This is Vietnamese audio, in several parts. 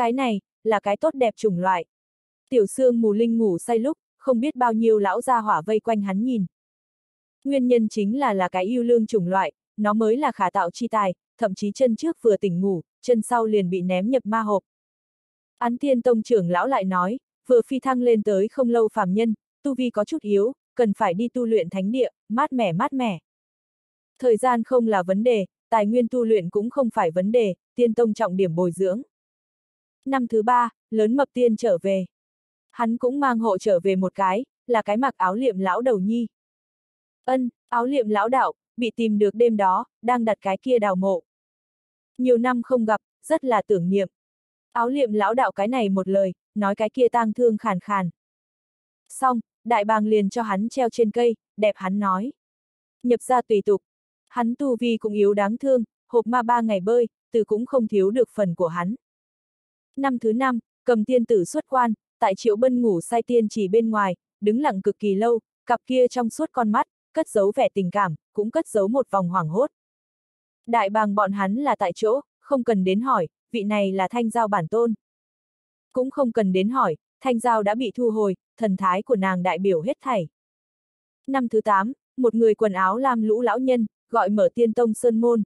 Cái này, là cái tốt đẹp chủng loại. Tiểu Sương Mù Linh ngủ say lúc, không biết bao nhiêu lão gia hỏa vây quanh hắn nhìn. Nguyên nhân chính là cái yêu lương chủng loại, nó mới là khả tạo chi tài, thậm chí chân trước vừa tỉnh ngủ, chân sau liền bị ném nhập ma hộp. Án Thiên Tông trưởng lão lại nói, vừa phi thăng lên tới không lâu phàm nhân, tu vi có chút yếu, cần phải đi tu luyện thánh địa, mát mẻ mát mẻ. Thời gian không là vấn đề, tài nguyên tu luyện cũng không phải vấn đề, Tiên Tông trọng điểm bồi dưỡng. Năm thứ 3, lớn mập tiên trở về. Hắn cũng mang hộ trở về một cái, là cái mặc áo liệm lão đầu nhi. Áo liệm lão đạo, bị tìm được đêm đó, đang đặt cái kia đào mộ. Nhiều năm không gặp, rất là tưởng niệm. Áo liệm lão đạo cái này một lời, nói cái kia tang thương khàn khàn. Xong, đại bàng liền cho hắn treo trên cây, đẹp hắn nói. Nhập ra tùy tục. Hắn tu vi cũng yếu đáng thương, hộp ma 3 ngày bơi, từ cũng không thiếu được phần của hắn. Năm thứ 5, cầm tiên tử xuất quan, tại Triệu Bân ngủ say tiên chỉ bên ngoài, đứng lặng cực kỳ lâu, cặp kia trong suốt con mắt, cất giấu vẻ tình cảm, cũng cất giấu một vòng hoảng hốt. Đại bàng bọn hắn là tại chỗ, không cần đến hỏi, vị này là Thanh Giao bản tôn. Cũng không cần đến hỏi, Thanh Giao đã bị thu hồi, thần thái của nàng đại biểu hết thảy. Năm thứ 8, một người quần áo lam lũ lão nhân, gọi mở Tiên Tông Sơn Môn.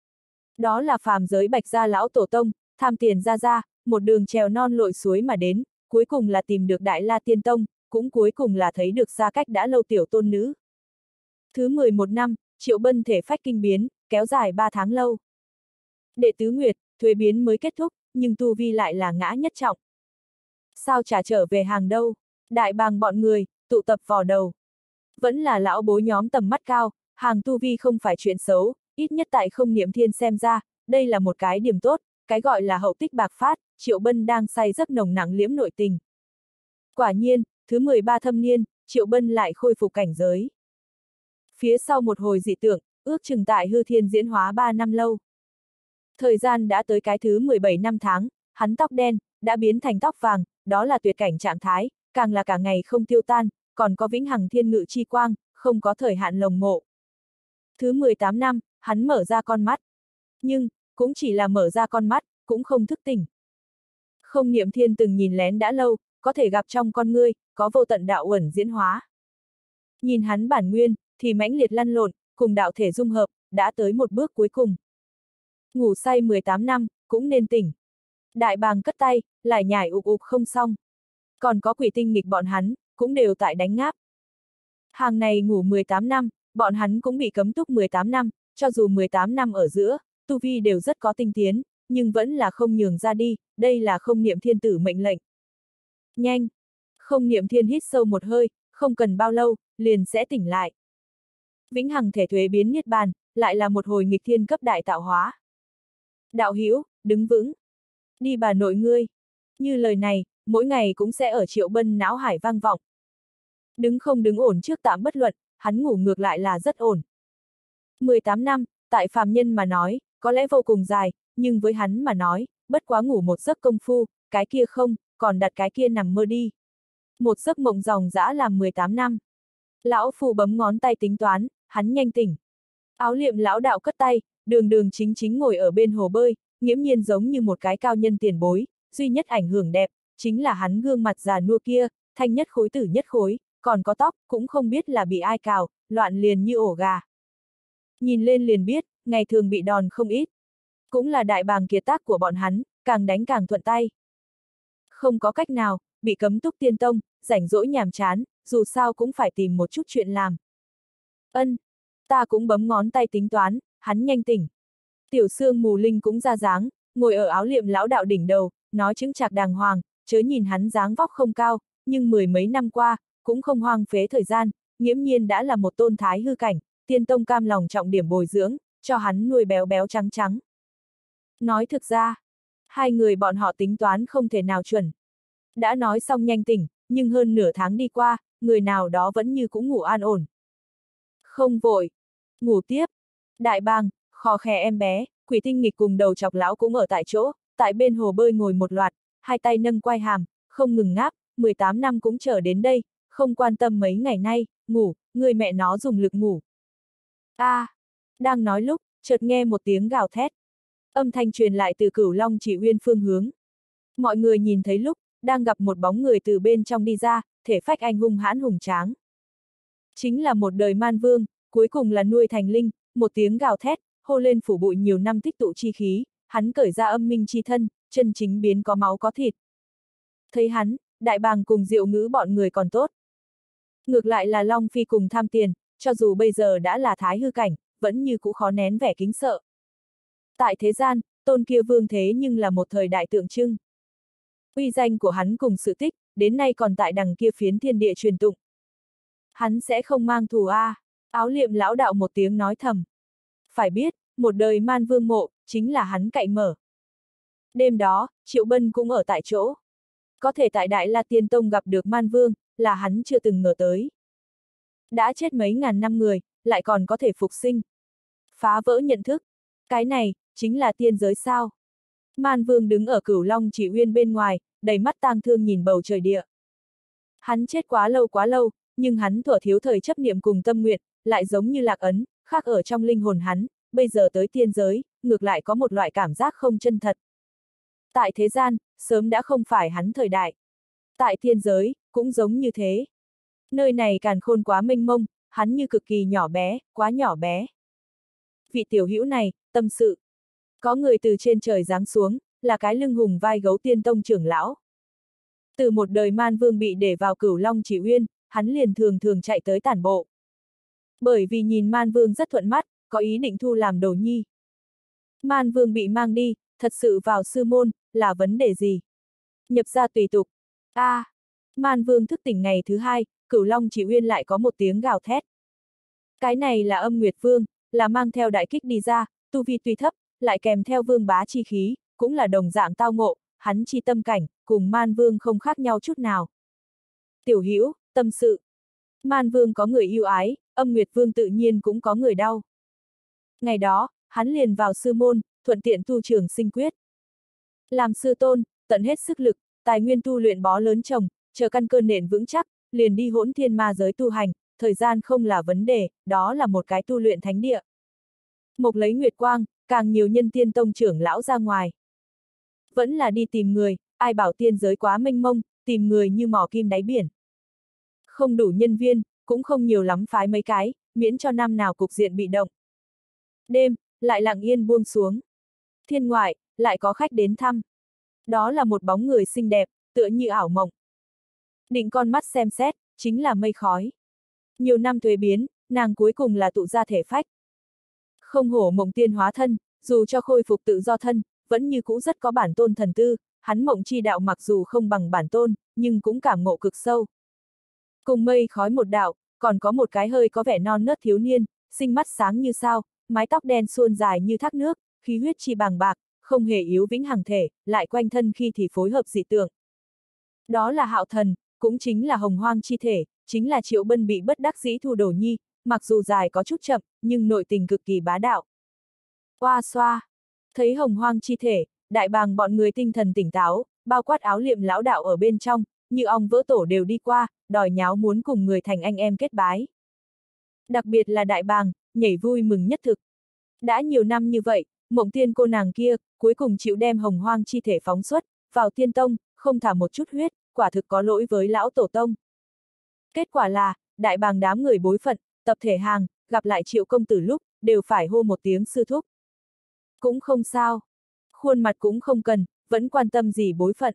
Đó là phàm giới Bạch gia lão tổ tông, tham tiền ra, một đường trèo non lội suối mà đến, cuối cùng là tìm được Đại La Tiên Tông, cũng cuối cùng là thấy được xa cách đã lâu tiểu tôn nữ. Thứ 11 năm, Triệu Bân thể phách kinh biến, kéo dài 3 tháng lâu. Đệ tứ nguyệt, thuế biến mới kết thúc, nhưng tu vi lại là ngã nhất trọng. Sao trả trở về hàng đâu? Đại bàng bọn người, tụ tập vò đầu. Vẫn là lão bối nhóm tầm mắt cao, hàng tu vi không phải chuyện xấu, ít nhất tại không niệm thiên xem ra, đây là một cái điểm tốt, cái gọi là hậu tích bạc phát, Triệu Bân đang say giấc nồng nặng liễm nội tình. Quả nhiên, thứ 13 thâm niên, Triệu Bân lại khôi phục cảnh giới. Phía sau một hồi dị tượng, ước chừng tại hư thiên diễn hóa 3 năm lâu. Thời gian đã tới cái thứ 17 năm tháng, hắn tóc đen, đã biến thành tóc vàng, đó là tuyệt cảnh trạng thái, càng là cả ngày không tiêu tan, còn có vĩnh hằng thiên ngự chi quang, không có thời hạn lồng mộ. Thứ 18 năm, hắn mở ra con mắt. Nhưng, cũng chỉ là mở ra con mắt, cũng không thức tỉnh. Không niệm thiên từng nhìn lén đã lâu, có thể gặp trong con ngươi, có vô tận đạo uẩn diễn hóa. Nhìn hắn bản nguyên, thì mãnh liệt lăn lộn, cùng đạo thể dung hợp, đã tới một bước cuối cùng. Ngủ say 18 năm, cũng nên tỉnh. Đại bàng cất tay, lại nhảy ục ục không xong. Còn có quỷ tinh nghịch bọn hắn, cũng đều tại đánh ngáp. Hàng này ngủ 18 năm, bọn hắn cũng bị cấm túc 18 năm, cho dù 18 năm ở giữa, tu vi đều rất có tinh tiến, nhưng vẫn là không nhường ra đi, đây là không niệm thiên tử mệnh lệnh. Nhanh! Không niệm thiên hít sâu một hơi, không cần bao lâu, liền sẽ tỉnh lại. Vĩnh hằng thể thuế biến niết bàn, lại là một hồi nghịch thiên cấp đại tạo hóa. Đạo hữu, đứng vững. Đi bà nội ngươi. Như lời này, mỗi ngày cũng sẽ ở Triệu Bân não hải vang vọng. Đứng không đứng ổn trước tạm bất luận, hắn ngủ ngược lại là rất ổn. 18 năm, tại phàm nhân mà nói, có lẽ vô cùng dài, nhưng với hắn mà nói, bất quá ngủ một giấc công phu, cái kia không, còn đặt cái kia nằm mơ đi. Một giấc mộng dòng dã làm 18 năm. Lão phu bấm ngón tay tính toán, hắn nhanh tỉnh. Áo liệm lão đạo cất tay, đường đường chính chính ngồi ở bên hồ bơi, nghiễm nhiên giống như một cái cao nhân tiền bối, duy nhất ảnh hưởng đẹp, chính là hắn gương mặt già nua kia, thanh nhất khối tử nhất khối, còn có tóc, cũng không biết là bị ai cào, loạn liền như ổ gà. Nhìn lên liền biết, ngày thường bị đòn không ít. Cũng là đại bàng kiệt tác của bọn hắn, càng đánh càng thuận tay. Không có cách nào, bị cấm túc Tiên Tông, rảnh rỗi nhàm chán, dù sao cũng phải tìm một chút chuyện làm. Ta cũng bấm ngón tay tính toán, hắn nhanh tỉnh. Tiểu Sương Mù Linh cũng ra dáng, ngồi ở áo liệm lão đạo đỉnh đầu, nói chững chạc đàng hoàng, chớ nhìn hắn dáng vóc không cao, nhưng 10 mấy năm qua, cũng không hoang phế thời gian, nghiễm nhiên đã là một tôn thái hư cảnh, Tiên Tông cam lòng trọng điểm bồi dưỡng, cho hắn nuôi béo béo trắng trắng. Nói thực ra, hai người bọn họ tính toán không thể nào chuẩn. Đã nói xong nhanh tỉnh, nhưng hơn nửa tháng đi qua, người nào đó vẫn như cũng ngủ an ổn. Không vội. Ngủ tiếp. Đại bàng, khò khè em bé, quỷ tinh nghịch cùng đầu chọc lão cũng ở tại chỗ, tại bên hồ bơi ngồi một loạt, hai tay nâng quai hàm, không ngừng ngáp, 18 năm cũng chờ đến đây, không quan tâm mấy ngày nay, ngủ, người mẹ nó dùng lực ngủ. Đang nói lúc, chợt nghe một tiếng gào thét. Âm thanh truyền lại từ Cửu Long Chỉ Uyên phương hướng. Mọi người nhìn thấy lúc, đang gặp một bóng người từ bên trong đi ra, thể phách anh hung hãn hùng tráng. Chính là một đời man vương, cuối cùng là nuôi thành linh, một tiếng gào thét, hô lên phủ bụi nhiều năm tích tụ chi khí, hắn cởi ra âm minh chi thân, chân chính biến có máu có thịt. Thấy hắn, Đại Bàng cùng Diệu Ngữ bọn người còn tốt. Ngược lại là Long Phi cùng tham tiền, cho dù bây giờ đã là thái hư cảnh, vẫn như cũ khó nén vẻ kính sợ. Tại thế gian, tôn kia vương thế nhưng là một thời đại tượng trưng. Uy danh của hắn cùng sự tích, đến nay còn tại đằng kia phiến thiên địa truyền tụng. Hắn sẽ không mang thù a. Áo liệm lão đạo một tiếng nói thầm. Phải biết, một đời man vương mộ, chính là hắn cậy mở. Đêm đó, Triệu Bân cũng ở tại chỗ. Có thể tại Đại La Tiên Tông gặp được man vương, là hắn chưa từng ngờ tới. Đã chết mấy ngàn năm người, lại còn có thể phục sinh. Phá vỡ nhận thức. Cái này, chính là tiên giới sao. Man vương đứng ở Cửu Long Chỉ Uyên bên ngoài, đầy mắt tang thương nhìn bầu trời địa. Hắn chết quá lâu, nhưng hắn thuở thiếu thời chấp niệm cùng tâm nguyện, lại giống như lạc ấn, khác ở trong linh hồn hắn, bây giờ tới tiên giới, ngược lại có một loại cảm giác không chân thật. Tại thế gian, sớm đã không phải hắn thời đại. Tại tiên giới, cũng giống như thế. Nơi này càn khôn quá mênh mông, hắn như cực kỳ nhỏ bé, quá nhỏ bé. Vị tiểu hữu này, tâm sự. Có người từ trên trời giáng xuống, là cái lưng hùng vai gấu Tiên Tông trưởng lão. Từ một đời man vương bị để vào Cửu Long Chỉ Uyên, hắn liền thường chạy tới tản bộ. Bởi vì nhìn man vương rất thuận mắt, có ý định thu làm đồ nhi. Man vương bị mang đi, thật sự vào sư môn, là vấn đề gì? Nhập gia tùy tục. Man vương thức tỉnh ngày thứ hai, Cửu Long Chỉ Uyên lại có một tiếng gào thét. Cái này là Âm Nguyệt Vương, là mang theo đại kích đi ra, tu vi tuy thấp, lại kèm theo vương bá chi khí, cũng là đồng dạng tao ngộ, hắn chi tâm cảnh, cùng man vương không khác nhau chút nào. Tiểu hữu, tâm sự. Man vương có người yêu ái, Âm Nguyệt Vương tự nhiên cũng có người đau. Ngày đó, hắn liền vào sư môn, thuận tiện tu trường sinh quyết. Làm sư tôn, tận hết sức lực, tài nguyên tu luyện bó lớn trồng, chờ căn cơ nền vững chắc, liền đi hỗn thiên ma giới tu hành, thời gian không là vấn đề, đó là một cái tu luyện thánh địa. Mộc lấy nguyệt quang, càng nhiều nhân tiên tông trưởng lão ra ngoài. Vẫn là đi tìm người, ai bảo tiên giới quá mênh mông, tìm người như mỏ kim đáy biển. Không đủ nhân viên, cũng không nhiều lắm phái mấy cái, miễn cho năm nào cục diện bị động. Đêm, lại lặng yên buông xuống. Thiên ngoại, lại có khách đến thăm. Đó là một bóng người xinh đẹp, tựa như ảo mộng. Định con mắt xem xét, chính là mây khói. Nhiều năm thuế biến, nàng cuối cùng là tụ ra thể phách. Không hổ mộng tiên hóa thân, dù cho khôi phục tự do thân, vẫn như cũ rất có bản tôn thần tư, hắn mộng chi đạo mặc dù không bằng bản tôn, nhưng cũng cảm ngộ cực sâu. Cùng mây khói một đạo, còn có một cái hơi có vẻ non nớt thiếu niên, xinh mắt sáng như sao, mái tóc đen suôn dài như thác nước, khí huyết chi bàng bạc, không hề yếu vĩnh hằng thể, lại quanh thân khi thì phối hợp dị tượng. Đó là Hạo Thần, cũng chính là hồng hoang chi thể, chính là Triệu Bân bị bất đắc dĩ thu đồ nhi, mặc dù dài có chút chậm, nhưng nội tình cực kỳ bá đạo. Oa xoa, thấy hồng hoang chi thể, Đại Bàng bọn người tinh thần tỉnh táo, bao quát áo liệm lão đạo ở bên trong, như ong vỡ tổ đều đi qua, đòi nháo muốn cùng người thành anh em kết bái. Đặc biệt là Đại Bàng, nhảy vui mừng nhất thực. Đã nhiều năm như vậy, mộng tiên cô nàng kia, cuối cùng chịu đem hồng hoang chi thể phóng xuất, vào tiên tông, không thả một chút huyết, quả thực có lỗi với lão tổ tông. Kết quả là, Đại Bàng đám người bối phận, tập thể hàng, gặp lại Triệu công tử lúc, đều phải hô một tiếng sư thúc. Cũng không sao. Khuôn mặt cũng không cần, vẫn quan tâm gì bối phận.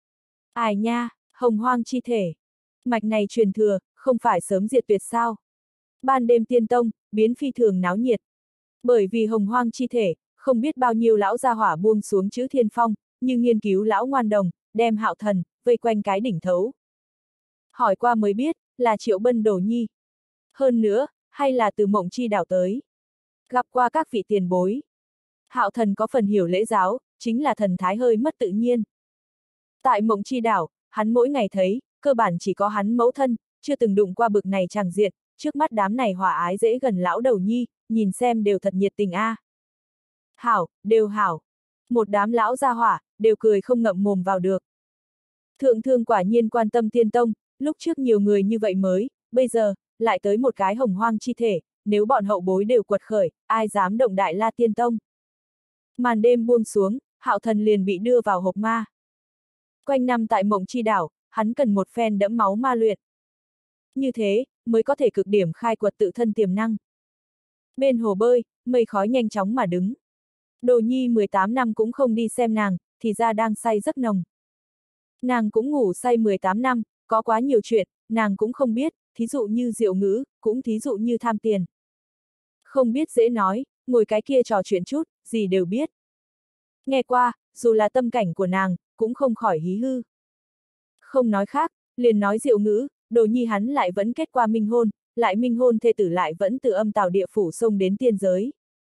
Ai nha, hồng hoang chi thể. Mạch này truyền thừa, không phải sớm diệt tuyệt sao. Ban đêm tiên tông, biến phi thường náo nhiệt. Bởi vì hồng hoang chi thể, không biết bao nhiêu lão gia hỏa buông xuống chữ thiên phong, như nghiên cứu lão ngoan đồng, đem Hạo Thần, vây quanh cái đỉnh thấu. Hỏi qua mới biết, là Triệu Bân đồ nhi. Hơn nữa, hay là từ mộng chi đảo tới. Gặp qua các vị tiền bối. Hạo Thần có phần hiểu lễ giáo, chính là thần thái hơi mất tự nhiên. Tại mộng chi đảo, hắn mỗi ngày thấy, cơ bản chỉ có hắn mẫu thân, chưa từng đụng qua bực này tràng diện, trước mắt đám này hòa ái dễ gần lão đầu nhi, nhìn xem đều thật nhiệt tình a. Hảo, đều hảo. Một đám lão gia hỏa, đều cười không ngậm mồm vào được. Thượng thương quả nhiên quan tâm tiên tông, lúc trước nhiều người như vậy mới, bây giờ, lại tới một cái hồng hoang chi thể, nếu bọn hậu bối đều quật khởi, ai dám động Đại La Tiên Tông. Màn đêm buông xuống, Hạo Thần liền bị đưa vào hộp ma. Quanh năm tại Mộng Chi Đảo, hắn cần một phen đẫm máu ma luyện. Như thế, mới có thể cực điểm khai quật tự thân tiềm năng. Bên hồ bơi, mây khói nhanh chóng mà đứng. Đồ Nhi 18 năm cũng không đi xem nàng, thì ra đang say giấc nồng. Nàng cũng ngủ say 18 năm, có quá nhiều chuyện, nàng cũng không biết, thí dụ như diệu ngữ, cũng thí dụ như tham tiền. Không biết dễ nói, ngồi cái kia trò chuyện chút, gì đều biết. Nghe qua, dù là tâm cảnh của nàng, cũng không khỏi hí hư. Không nói khác, liền nói diệu ngữ, Đồ Nhi hắn lại vẫn kết qua minh hôn, lại minh hôn thê tử lại vẫn từ âm tào địa phủ xông đến tiên giới.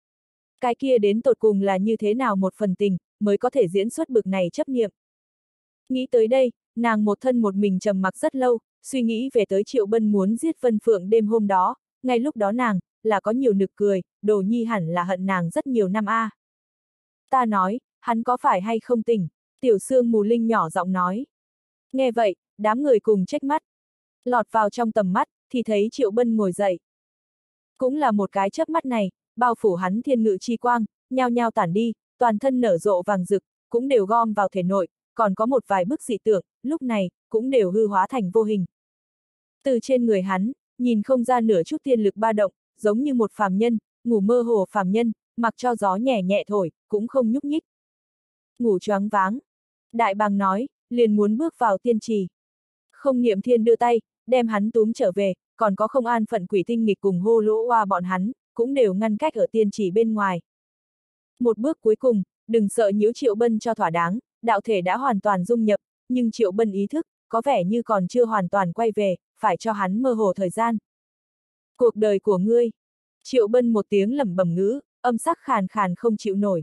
Cái kia đến tột cùng là như thế nào một phần tình, mới có thể diễn xuất bực này chấp niệm. Nghĩ tới đây, nàng một thân một mình trầm mặc rất lâu, suy nghĩ về tới Triệu Bân muốn giết Vân Phượng đêm hôm đó, ngay lúc đó nàng, là có nhiều nực cười, Đồ Nhi hẳn là hận nàng rất nhiều năm a. Ta nói, hắn có phải hay không tỉnh, Tiểu Sương Mù Linh nhỏ giọng nói. Nghe vậy, đám người cùng trách mắt. Lọt vào trong tầm mắt, thì thấy Triệu Bân ngồi dậy. Cũng là một cái chớp mắt này, bao phủ hắn thiên ngự chi quang, nhao nhao tản đi, toàn thân nở rộ vàng rực, cũng đều gom vào thể nội, còn có một vài bức dị tượng, lúc này, cũng đều hư hóa thành vô hình. Từ trên người hắn, nhìn không ra nửa chút tiên lực ba động, giống như một phàm nhân, ngủ mơ hồ phàm nhân, mặc cho gió nhẹ nhẹ thổi, cũng không nhúc nhích. Ngủ choáng váng. Đại bàng nói, liền muốn bước vào tiên trì. Không Niệm Thiên đưa tay, đem hắn túm trở về, còn có Không An Phận Quỷ Tinh Nghịch cùng Hô Lỗ Oa bọn hắn, cũng đều ngăn cách ở tiên trì bên ngoài. Một bước cuối cùng, đừng sợ nhiễu Triệu Bân cho thỏa đáng, đạo thể đã hoàn toàn dung nhập, nhưng Triệu Bân ý thức, có vẻ như còn chưa hoàn toàn quay về, phải cho hắn mơ hồ thời gian. Cuộc đời của ngươi. Triệu Bân một tiếng lẩm bẩm ngữ, âm sắc khàn khàn không chịu nổi.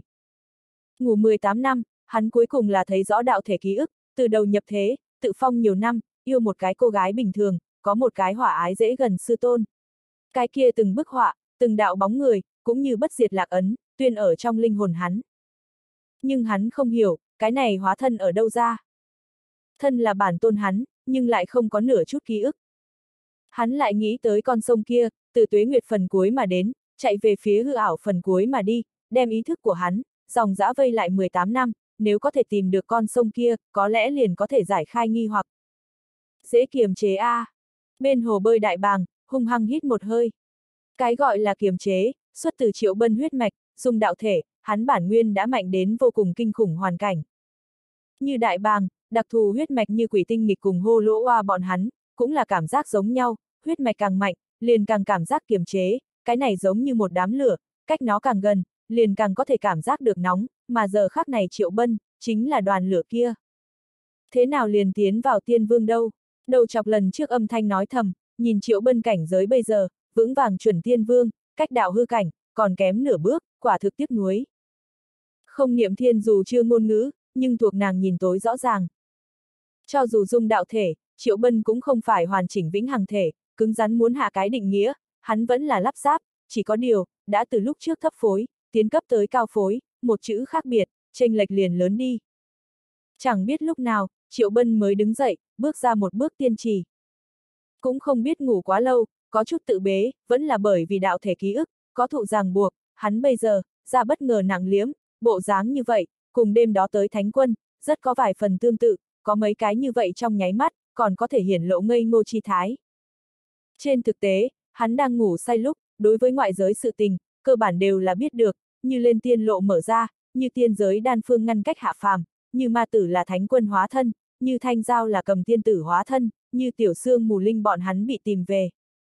Ngủ 18 năm, hắn cuối cùng là thấy rõ đạo thể ký ức, từ đầu nhập thế, tự phong nhiều năm, yêu một cái cô gái bình thường, có một cái hỏa ái dễ gần sư tôn. Cái kia từng bức họa, từng đạo bóng người, cũng như bất diệt lạc ấn, tuyên ở trong linh hồn hắn. Nhưng hắn không hiểu, cái này hóa thân ở đâu ra. Thân là bản tôn hắn, nhưng lại không có nửa chút ký ức. Hắn lại nghĩ tới con sông kia, từ tuế nguyệt phần cuối mà đến, chạy về phía hư ảo phần cuối mà đi, đem ý thức của hắn, dòng dã vây lại 18 năm, nếu có thể tìm được con sông kia, có lẽ liền có thể giải khai nghi hoặc. Dễ kiềm chế a. Bên hồ bơi đại bàng, hung hăng hít một hơi. Cái gọi là kiềm chế, xuất từ Triệu Bân huyết mạch, dùng đạo thể, hắn bản nguyên đã mạnh đến vô cùng kinh khủng hoàn cảnh. Như đại bàng, đặc thù huyết mạch như Quỷ Tinh Nghịch cùng Hô Lỗ Oa bọn hắn, cũng là cảm giác giống nhau, huyết mạch càng mạnh, liền càng cảm giác kiềm chế, cái này giống như một đám lửa, cách nó càng gần, liền càng có thể cảm giác được nóng, mà giờ khắc này Triệu Bân, chính là đoàn lửa kia. Thế nào liền tiến vào tiên vương đâu? Đầu chọc lần trước âm thanh nói thầm, nhìn Triệu Bân cảnh giới bây giờ, vững vàng chuẩn tiên vương, cách đạo hư cảnh, còn kém nửa bước, quả thực tiếc nuối. Không Niệm Thiên dù chưa ngôn ngữ, nhưng thuộc nàng nhìn tối rõ ràng. Cho dù dung đạo thể, Triệu Bân cũng không phải hoàn chỉnh vĩnh hằng thể, cứng rắn muốn hạ cái định nghĩa, hắn vẫn là lắp ráp, chỉ có điều, đã từ lúc trước thấp phối, tiến cấp tới cao phối, một chữ khác biệt, chênh lệch liền lớn đi. Chẳng biết lúc nào, Triệu Bân mới đứng dậy, bước ra một bước tiên trì. Cũng không biết ngủ quá lâu, có chút tự bế, vẫn là bởi vì đạo thể ký ức, có thụ ràng buộc, hắn bây giờ, ra bất ngờ nặng liếm, bộ dáng như vậy, cùng đêm đó tới Thánh Quân, rất có vài phần tương tự, có mấy cái như vậy trong nháy mắt, còn có thể hiển lộ ngây ngô chi thái. Trên thực tế, hắn đang ngủ say lúc, đối với ngoại giới sự tình, cơ bản đều là biết được, như lên tiên lộ mở ra, như tiên giới đan phương ngăn cách hạ phàm, như ma tử là Thánh Quân hóa thân, như Thanh Giao là Cầm Tiên Tử hóa thân, như Tiểu Sương Mù Linh bọn hắn bị tìm về.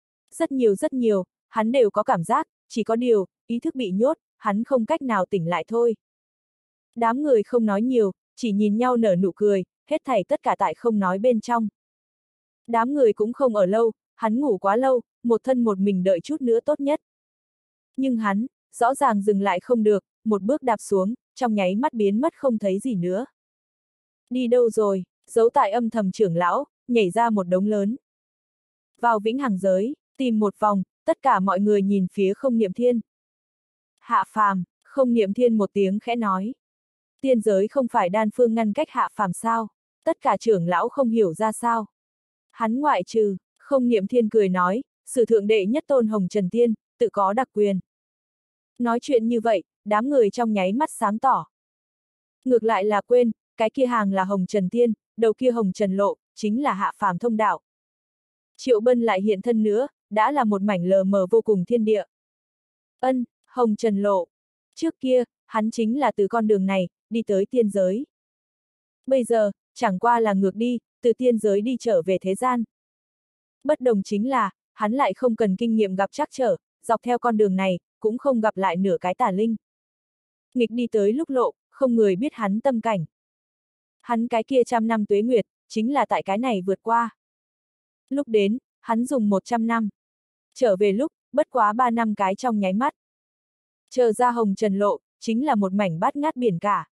Rất nhiều, hắn đều có cảm giác, chỉ có điều, ý thức bị nhốt, hắn không cách nào tỉnh lại thôi. Đám người không nói nhiều, chỉ nhìn nhau nở nụ cười, hết thảy tất cả tại không nói bên trong. Đám người cũng không ở lâu, hắn ngủ quá lâu, một thân một mình đợi chút nữa tốt nhất. Nhưng hắn, rõ ràng dừng lại không được, một bước đạp xuống, trong nháy mắt biến mất không thấy gì nữa. Đi đâu rồi? Giấu tại âm thầm trưởng lão, nhảy ra một đống lớn. Vào vĩnh hằng giới, tìm một vòng, tất cả mọi người nhìn phía Không Niệm Thiên. Hạ phàm, Không Niệm Thiên một tiếng khẽ nói. Tiên giới không phải đan phương ngăn cách hạ phàm sao? Tất cả trưởng lão không hiểu ra sao. Hắn ngoại trừ, Không Niệm Thiên cười nói, sử thượng đệ nhất tôn Hồng Trần Tiên, tự có đặc quyền. Nói chuyện như vậy, đám người trong nháy mắt sáng tỏ. Ngược lại là quên, cái kia hàng là Hồng Trần Tiên, đầu kia hồng trần lộ, chính là hạ phàm thông đạo. Triệu Bân lại hiện thân nữa, đã là một mảnh lờ mờ vô cùng thiên địa. Hồng trần lộ. Trước kia, hắn chính là từ con đường này, đi tới tiên giới. Bây giờ, chẳng qua là ngược đi, từ tiên giới đi trở về thế gian. Bất đồng chính là, hắn lại không cần kinh nghiệm gặp trắc trở, dọc theo con đường này, cũng không gặp lại nửa cái tà linh. Nghịch đi tới lúc lộ, không người biết hắn tâm cảnh. Hắn cái kia 100 năm tuế nguyệt, chính là tại cái này vượt qua. Lúc đến, hắn dùng 100 năm. Trở về lúc, bất quá 3 năm cái trong nháy mắt. Chờ ra hồng trần lộ, chính là một mảnh bát ngát biển cả.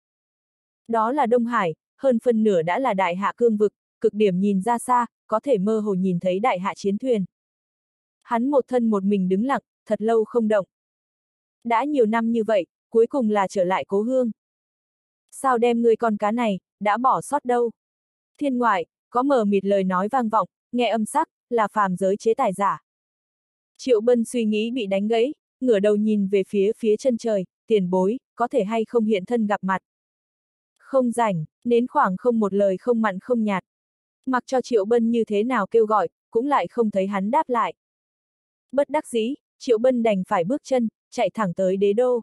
Đó là Đông Hải, hơn phân nửa đã là đại hạ cương vực, cực điểm nhìn ra xa, có thể mơ hồ nhìn thấy đại hạ chiến thuyền. Hắn một thân một mình đứng lặng, thật lâu không động. Đã nhiều năm như vậy, cuối cùng là trở lại cố hương. Sao đem người con cá này, đã bỏ sót đâu? Thiên ngoại, có mờ mịt lời nói vang vọng, nghe âm sắc, là phàm giới chế tài giả. Triệu Bân suy nghĩ bị đánh gãy, ngửa đầu nhìn về phía chân trời, tiền bối, có thể hay không hiện thân gặp mặt. Không rảnh, nến khoảng không một lời không mặn không nhạt. Mặc cho Triệu Bân như thế nào kêu gọi, cũng lại không thấy hắn đáp lại. Bất đắc dĩ, Triệu Bân đành phải bước chân, chạy thẳng tới đế đô.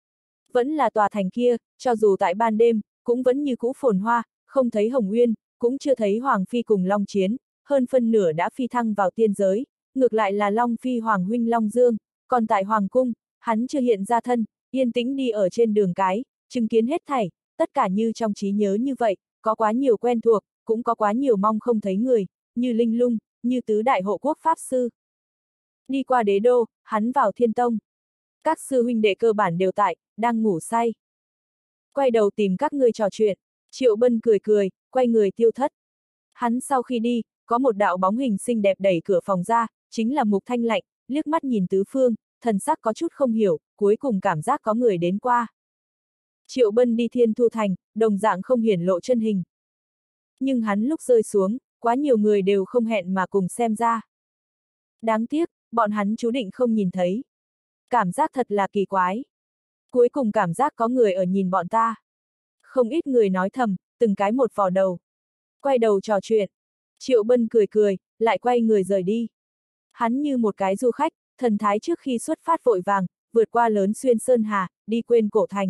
Vẫn là tòa thành kia, cho dù tại ban đêm, cũng vẫn như cũ phồn hoa, không thấy Hồng Uyên, cũng chưa thấy Hoàng Phi cùng Long Chiến, hơn phân nửa đã phi thăng vào tiên giới, ngược lại là Long Phi Hoàng huynh Long Dương, còn tại Hoàng Cung, hắn chưa hiện ra thân, yên tĩnh đi ở trên đường cái, chứng kiến hết thảy, tất cả như trong trí nhớ như vậy, có quá nhiều quen thuộc, cũng có quá nhiều mong không thấy người, như Linh Lung, như tứ đại hộ quốc pháp sư. Đi qua đế đô, hắn vào Thiên Tông. Các sư huynh đệ cơ bản đều tại, đang ngủ say. Quay đầu tìm các ngươi trò chuyện, Triệu Bân cười cười, quay người tiêu thất. Hắn sau khi đi, có một đạo bóng hình xinh đẹp đẩy cửa phòng ra, chính là Mục Thanh Lạnh, liếc mắt nhìn tứ phương, thần sắc có chút không hiểu, cuối cùng cảm giác có người đến qua. Triệu Bân đi Thiên Thu Thành, đồng dạng không hiển lộ chân hình. Nhưng hắn lúc rơi xuống, quá nhiều người đều không hẹn mà cùng xem ra. Đáng tiếc, bọn hắn chú định không nhìn thấy. Cảm giác thật là kỳ quái. Cuối cùng cảm giác có người ở nhìn bọn ta. Không ít người nói thầm, từng cái một vò đầu. Quay đầu trò chuyện. Triệu Bân cười cười, lại quay người rời đi. Hắn như một cái du khách, thần thái trước khi xuất phát vội vàng, vượt qua lớn xuyên sơn hà, đi quên cổ thành.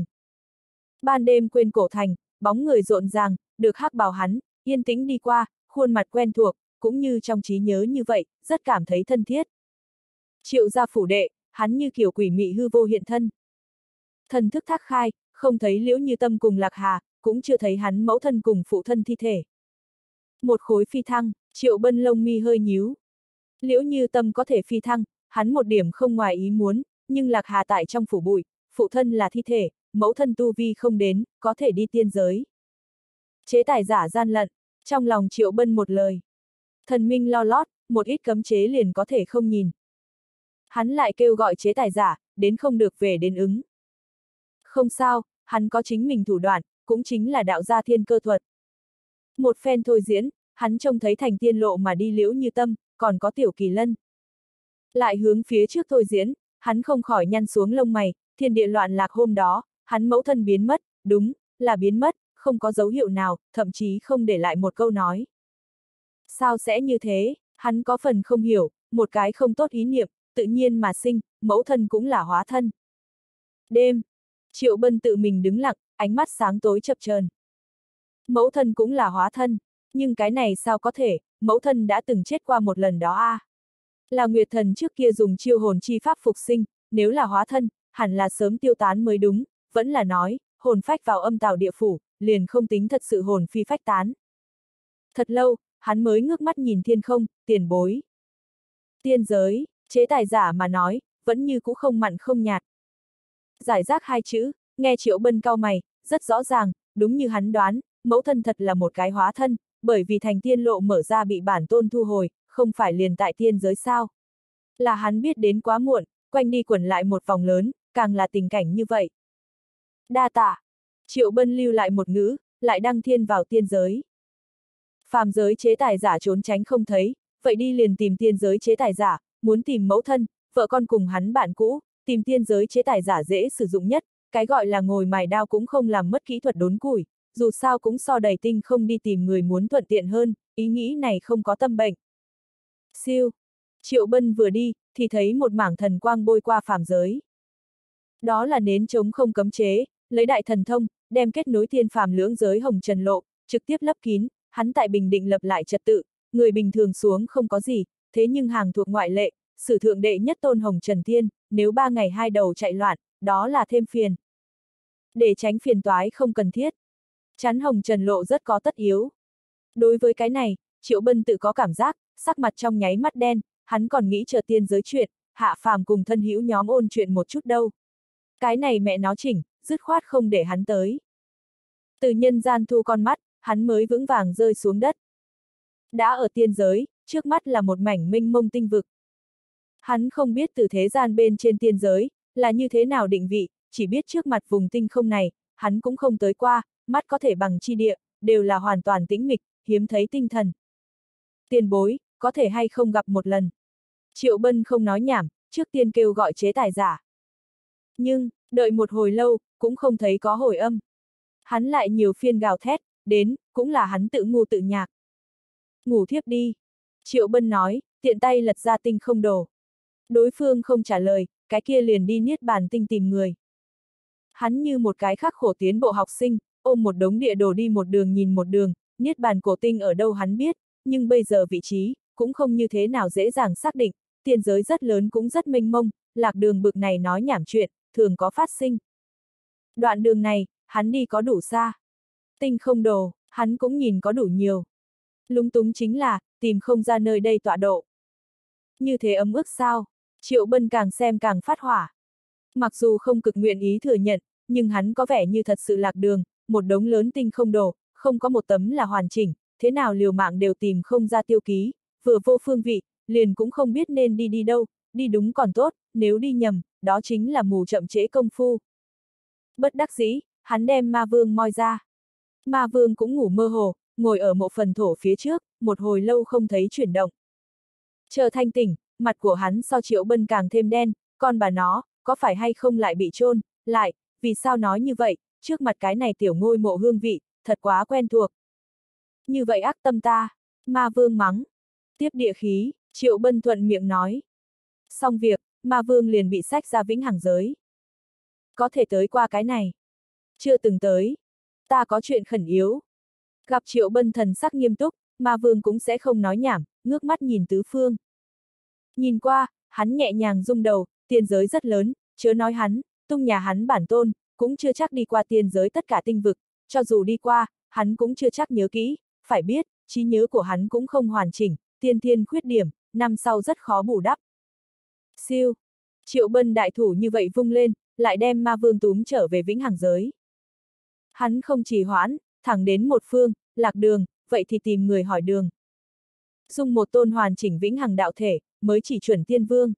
Ban đêm quên cổ thành, bóng người rộn ràng, được hắc bào hắn, yên tĩnh đi qua, khuôn mặt quen thuộc, cũng như trong trí nhớ như vậy, rất cảm thấy thân thiết. Triệu gia phủ đệ, hắn như kiểu quỷ mị hư vô hiện thân. Thần thức thác khai, không thấy Liễu Như Tâm cùng Lạc Hà, cũng chưa thấy hắn mẫu thân cùng phụ thân thi thể. Một khối phi thăng, Triệu Bân lông mi hơi nhíu. Liễu Như Tâm có thể phi thăng, hắn một điểm không ngoài ý muốn, nhưng Lạc Hà tại trong phủ bụi, phụ thân là thi thể, mẫu thân tu vi không đến, có thể đi tiên giới. Chế tài giả gian lận, trong lòng Triệu Bân một lời. Thần minh lo lót, một ít cấm chế liền có thể không nhìn. Hắn lại kêu gọi chế tài giả, đến không được về đến ứng. Không sao, hắn có chính mình thủ đoạn, cũng chính là đạo gia thiên cơ thuật. Một phen thôi diễn, hắn trông thấy thành tiên lộ mà đi Liễu Như Tâm, còn có Tiểu Kỳ Lân. Lại hướng phía trước thôi diễn, hắn không khỏi nhăn xuống lông mày, thiên địa loạn lạc hôm đó, hắn mẫu thân biến mất, đúng, là biến mất, không có dấu hiệu nào, thậm chí không để lại một câu nói. Sao sẽ như thế, hắn có phần không hiểu, một cái không tốt ý niệm, tự nhiên mà sinh, mẫu thân cũng là hóa thân. Đêm, Triệu Bân tự mình đứng lặng, ánh mắt sáng tối chập chờn. Mẫu thân cũng là hóa thân, nhưng cái này sao có thể, mẫu thân đã từng chết qua một lần đó à. Là Nguyệt Thần trước kia dùng chiêu hồn chi pháp phục sinh, nếu là hóa thân, hẳn là sớm tiêu tán mới đúng, vẫn là nói, hồn phách vào âm tào địa phủ, liền không tính thật sự hồn phi phách tán. Thật lâu, hắn mới ngước mắt nhìn thiên không, tiền bối. Tiên giới, chế tài giả mà nói, vẫn như cũ không mặn không nhạt. Giải rác hai chữ, nghe Triệu Bân cau mày, rất rõ ràng, đúng như hắn đoán, mẫu thân thật là một cái hóa thân, bởi vì thành tiên lộ mở ra bị bản tôn thu hồi, không phải liền tại tiên giới sao. Là hắn biết đến quá muộn, quanh đi quẩn lại một vòng lớn, càng là tình cảnh như vậy. Đa tạ. Triệu Bân lưu lại một ngữ, lại đăng thiên vào tiên giới. Phàm giới chế tài giả trốn tránh không thấy, vậy đi liền tìm tiên giới chế tài giả, muốn tìm mẫu thân, vợ con cùng hắn bạn cũ, tìm tiên giới chế tài giả dễ sử dụng nhất, cái gọi là ngồi mài đao cũng không làm mất kỹ thuật đốn củi, dù sao cũng so đầy tinh không đi tìm người muốn thuận tiện hơn, ý nghĩ này không có tâm bệnh. Siêu! Triệu Bân vừa đi, thì thấy một mảng thần quang bôi qua phàm giới. Đó là nến chống không cấm chế, lấy đại thần thông, đem kết nối thiên phàm lưỡng giới hồng trần lộ, trực tiếp lấp kín, hắn tại Bình Định lập lại trật tự, người bình thường xuống không có gì, thế nhưng hàng thuộc ngoại lệ, sử thượng đệ nhất tôn hồng trần thiên, nếu 3 ngày 2 đầu chạy loạn, đó là thêm phiền. Để tránh phiền toái không cần thiết, chắn hồng trần lộ rất có tất yếu. Đối với cái này, Triệu Bân tự có cảm giác, sắc mặt trong nháy mắt đen, hắn còn nghĩ chờ tiên giới chuyện, hạ phàm cùng thân hữu nhóm ôn chuyện một chút đâu. Cái này mẹ nó chỉnh, dứt khoát không để hắn tới. Từ nhân gian thu con mắt, hắn mới vững vàng rơi xuống đất. Đã ở tiên giới, trước mắt là một mảnh mênh mông tinh vực. Hắn không biết từ thế gian bên trên tiên giới, là như thế nào định vị, chỉ biết trước mặt vùng tinh không này, hắn cũng không tới qua, mắt có thể bằng chi địa, đều là hoàn toàn tĩnh mịch, hiếm thấy tinh thần. Tiền bối, có thể hay không gặp một lần. Triệu Bân không nói nhảm, trước tiên kêu gọi chế tài giả. Nhưng, đợi một hồi lâu, cũng không thấy có hồi âm. Hắn lại nhiều phiên gào thét, đến, cũng là hắn tự ngu tự nhạc. Ngủ thiếp đi. Triệu Bân nói, tiện tay lật ra tinh không đồ. Đối phương không trả lời, cái kia liền đi niết bàn tinh tìm người. Hắn như một cái khắc khổ tiến bộ học sinh, ôm một đống địa đồ đi một đường nhìn một đường, niết bàn cổ tinh ở đâu hắn biết, nhưng bây giờ vị trí, cũng không như thế nào dễ dàng xác định, tiên giới rất lớn cũng rất mênh mông, lạc đường bực này nói nhảm chuyện, thường có phát sinh. Đoạn đường này, hắn đi có đủ xa. Tinh không đồ, hắn cũng nhìn có đủ nhiều. Lúng túng chính là, tìm không ra nơi đây tọa độ. Như thế ấm ức sao? Triệu Bân càng xem càng phát hỏa. Mặc dù không cực nguyện ý thừa nhận, nhưng hắn có vẻ như thật sự lạc đường, một đống lớn tinh không đồ, không có một tấm là hoàn chỉnh, thế nào liều mạng đều tìm không ra tiêu ký, vừa vô phương vị, liền cũng không biết nên đi đâu, đi đúng còn tốt, nếu đi nhầm, đó chính là mù chậm trễ công phu. Bất đắc dĩ, hắn đem ma vương moi ra. Ma vương cũng ngủ mơ hồ, ngồi ở mộ phần thổ phía trước, một hồi lâu không thấy chuyển động. Chờ thanh tỉnh, mặt của hắn so Triệu Bân càng thêm đen, con bà nó, có phải hay không lại bị chôn lại, vì sao nói như vậy, trước mặt cái này tiểu ngôi mộ hương vị, thật quá quen thuộc. Như vậy ác tâm ta, ma vương mắng. Tiếp địa khí, Triệu Bân thuận miệng nói. Xong việc, ma vương liền bị xách ra vĩnh hằng giới. Có thể tới qua cái này. Chưa từng tới. Ta có chuyện khẩn yếu. Gặp Triệu Bân thần sắc nghiêm túc, ma vương cũng sẽ không nói nhảm, ngước mắt nhìn tứ phương. Nhìn qua, hắn nhẹ nhàng rung đầu, tiên giới rất lớn, chớ nói hắn, tung nhà hắn bản tôn, cũng chưa chắc đi qua tiên giới tất cả tinh vực, cho dù đi qua, hắn cũng chưa chắc nhớ kỹ, phải biết, trí nhớ của hắn cũng không hoàn chỉnh, tiên thiên khuyết điểm, năm sau rất khó bù đắp. Siêu! Triệu Bân đại thủ như vậy vung lên, lại đem ma vương túm trở về vĩnh hằng giới. Hắn không trì hoãn, thẳng đến một phương, lạc đường, vậy thì tìm người hỏi đường. Dùng một tôn hoàn chỉnh vĩnh hằng đạo thể, mới chỉ chuẩn tiên vương.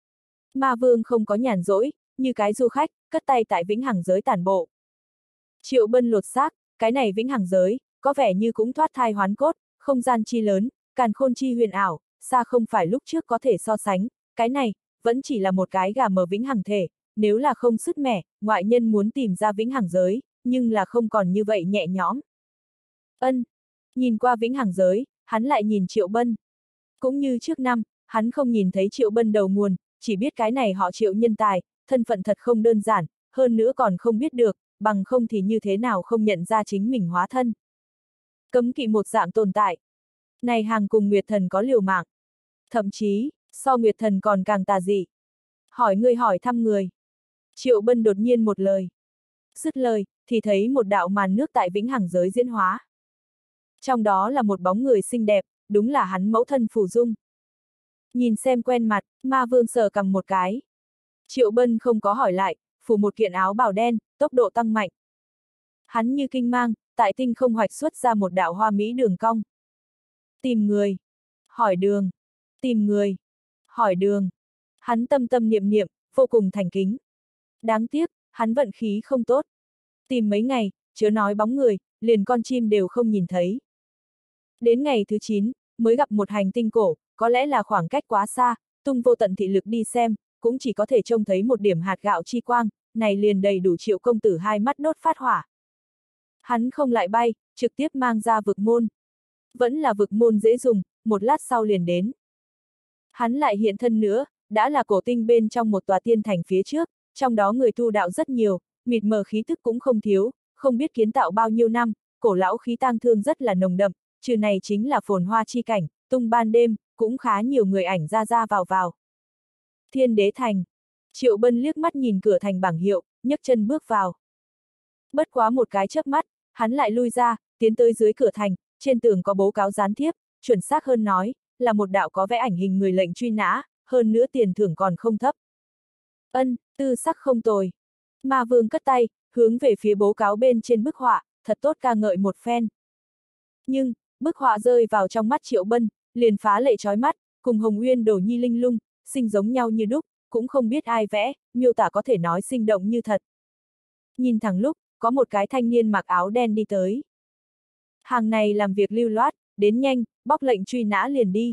Ma vương không có nhàn rỗi, như cái du khách, cất tay tại vĩnh hằng giới tản bộ. Triệu Bân lột xác, cái này vĩnh hằng giới, có vẻ như cũng thoát thai hoán cốt, không gian chi lớn, càn khôn chi huyền ảo, xa không phải lúc trước có thể so sánh, cái này, vẫn chỉ là một cái gà mờ vĩnh hằng thể, nếu là không sứt mẻ, ngoại nhân muốn tìm ra vĩnh hằng giới, nhưng là không còn như vậy nhẹ nhõm. Ân, nhìn qua vĩnh hằng giới, hắn lại nhìn Triệu Bân. Cũng như trước năm, hắn không nhìn thấy Triệu Bân đầu nguồn, chỉ biết cái này họ Triệu nhân tài, thân phận thật không đơn giản, hơn nữa còn không biết được, bằng không thì như thế nào không nhận ra chính mình hóa thân. Cấm kỵ một dạng tồn tại. Này hàng cùng Nguyệt Thần có liều mạng. Thậm chí, so Nguyệt Thần còn càng tà dị. Hỏi người hỏi thăm người. Triệu Bân đột nhiên một lời. Dứt lời, thì thấy một đạo màn nước tại vĩnh hằng giới diễn hóa. Trong đó là một bóng người xinh đẹp, đúng là hắn mẫu thân Phù Dung. Nhìn xem quen mặt, ma vương sờ cầm một cái. Triệu Bân không có hỏi lại, phủ một kiện áo bào đen, tốc độ tăng mạnh. Hắn như kinh mang, tại tinh không hoạch xuất ra một đạo hoa mỹ đường cong. Tìm người. Hỏi đường. Tìm người. Hỏi đường. Hắn tâm tâm niệm niệm, vô cùng thành kính. Đáng tiếc, hắn vận khí không tốt. Tìm mấy ngày, chớ nói bóng người, liền con chim đều không nhìn thấy. Đến ngày thứ 9, mới gặp một hành tinh cổ, có lẽ là khoảng cách quá xa, tung vô tận thị lực đi xem, cũng chỉ có thể trông thấy một điểm hạt gạo chi quang, này liền đầy đủ Triệu công tử hai mắt đốt phát hỏa. Hắn không lại bay, trực tiếp mang ra vực môn. Vẫn là vực môn dễ dùng, một lát sau liền đến. Hắn lại hiện thân nữa, đã là cổ tinh bên trong một tòa tiên thành phía trước, trong đó người tu đạo rất nhiều, mịt mờ khí tức cũng không thiếu, không biết kiến tạo bao nhiêu năm, cổ lão khí tang thương rất là nồng đậm, trừ này chính là phồn hoa chi cảnh, tung ban đêm, cũng khá nhiều người ảnh ra ra vào vào. Thiên Đế Thành. Triệu Bân liếc mắt nhìn cửa thành bảng hiệu, nhấc chân bước vào. Bất quá một cái chớp mắt, hắn lại lui ra, tiến tới dưới cửa thành, trên tường có bố cáo gián tiếp, chuẩn xác hơn nói, là một đạo có vẽ ảnh hình người lệnh truy nã, hơn nữa tiền thưởng còn không thấp. Ân, tư sắc không tồi. Ma Vương cất tay, hướng về phía bố cáo bên trên bức họa, thật tốt ca ngợi một phen. Nhưng, bức họa rơi vào trong mắt Triệu Bân, liền phá lệ chói mắt, cùng Hồng Uyên Đồ Nhi linh lung, sinh giống nhau như đúc, cũng không biết ai vẽ, miêu tả có thể nói sinh động như thật. Nhìn thẳng lúc, có một cái thanh niên mặc áo đen đi tới. Hàng này làm việc lưu loát, đến nhanh, bóc lệnh truy nã liền đi.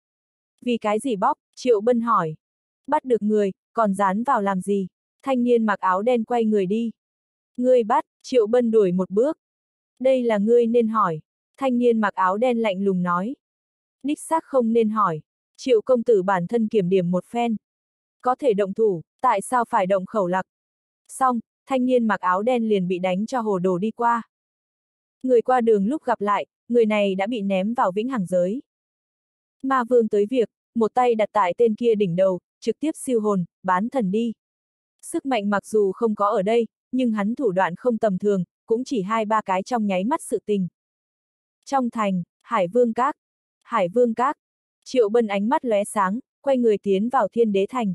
Vì cái gì bóc? Triệu Bân hỏi. Bắt được người, còn dán vào làm gì? Thanh niên mặc áo đen quay người đi. Ngươi bắt, Triệu Bân đuổi một bước. Đây là ngươi nên hỏi. Thanh niên mặc áo đen lạnh lùng nói. Đích xác không nên hỏi. Triệu công tử bản thân kiểm điểm một phen. Có thể động thủ, tại sao phải động khẩu lặc? Xong, thanh niên mặc áo đen liền bị đánh cho hồ đồ đi qua. Người qua đường lúc gặp lại, người này đã bị ném vào vĩnh hằng giới. Ma Vương tới việc, một tay đặt tại tên kia đỉnh đầu, trực tiếp siêu hồn, bán thần đi. Sức mạnh mặc dù không có ở đây, nhưng hắn thủ đoạn không tầm thường, cũng chỉ 2-3 cái trong nháy mắt sự tình. Trong thành, Hải Vương Các. Hải Vương Các. Triệu Bân ánh mắt lóe sáng, quay người tiến vào Thiên Đế Thành.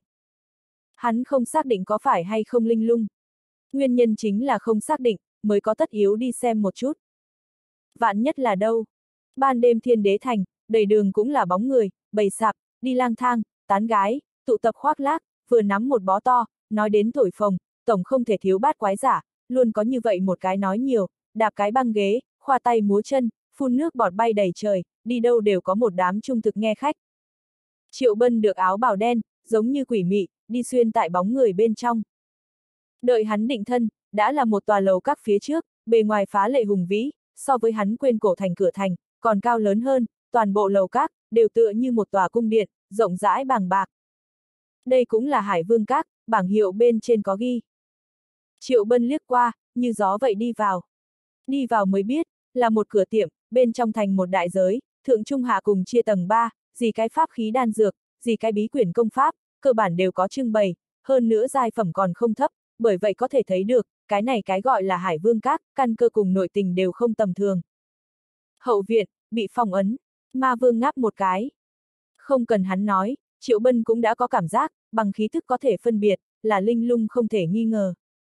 Hắn không xác định có phải hay không linh lung. Nguyên nhân chính là không xác định, mới có tất yếu đi xem một chút. Vạn nhất là đâu? Ban đêm Thiên Đế Thành, đầy đường cũng là bóng người, bầy sạp, đi lang thang, tán gái, tụ tập khoác lác, vừa nắm một bó to, nói đến thổi phồng, tổng không thể thiếu bát quái giả, luôn có như vậy một cái nói nhiều, đạp cái băng ghế, khoa tay múa chân, phun nước bọt bay đầy trời, đi đâu đều có một đám trung thực nghe khách. Triệu Bân được áo bào đen, giống như quỷ mị, đi xuyên tại bóng người bên trong. Đợi hắn định thân, đã là một tòa lầu các phía trước, bề ngoài phá lệ hùng vĩ, so với hắn quên cổ thành cửa thành, còn cao lớn hơn, toàn bộ lầu các, đều tựa như một tòa cung điện, rộng rãi bàng bạc. Đây cũng là Hải Vương Các, bảng hiệu bên trên có ghi. Triệu Bân liếc qua, như gió vậy đi vào. Đi vào mới biết, là một cửa tiệm, bên trong thành một đại giới, thượng trung hạ cùng chia tầng 3, gì cái pháp khí đan dược, gì cái bí quyển công pháp, cơ bản đều có trưng bày, hơn nữa giai phẩm còn không thấp, bởi vậy có thể thấy được, cái này cái gọi là Hải Vương Các, căn cơ cùng nội tình đều không tầm thường. Hậu viện, bị phong ấn, Ma Vương ngáp một cái. Không cần hắn nói, Triệu Bân cũng đã có cảm giác, bằng khí thức có thể phân biệt, là linh lung không thể nghi ngờ.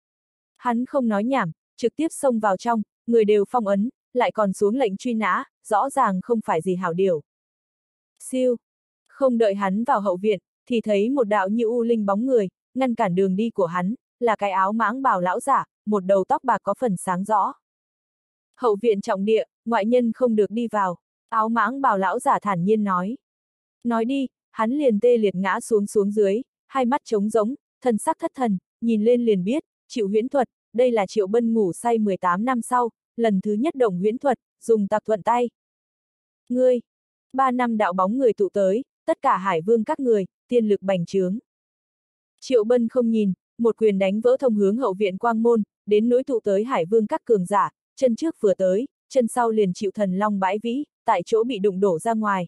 Hắn không nói nhảm, trực tiếp xông vào trong, người đều phong ấn, lại còn xuống lệnh truy nã, rõ ràng không phải gì hảo điều. Siêu! Không đợi hắn vào hậu viện, thì thấy một đạo như u linh bóng người, ngăn cản đường đi của hắn, là cái áo mãng bào lão giả, một đầu tóc bạc có phần sáng rõ. Hậu viện trọng địa, ngoại nhân không được đi vào, áo mãng bào lão giả thản nhiên nói. Nói đi, hắn liền tê liệt ngã xuống dưới, hai mắt trống rỗng, thần sắc thất thần, nhìn lên liền biết, chịu huyễn thuật, đây là Triệu Bân ngủ say 18 năm sau, lần thứ nhất động huyễn thuật, dùng tạc thuận tay. Ngươi! 3 năm đạo bóng người tụ tới, tất cả Hải Vương các người, tiên lực bành trướng. Triệu Bân không nhìn, một quyền đánh vỡ thông hướng hậu viện quang môn, đến nối tụ tới Hải Vương các cường giả, chân trước vừa tới, chân sau liền chịu thần long bãi vĩ, tại chỗ bị đụng đổ ra ngoài.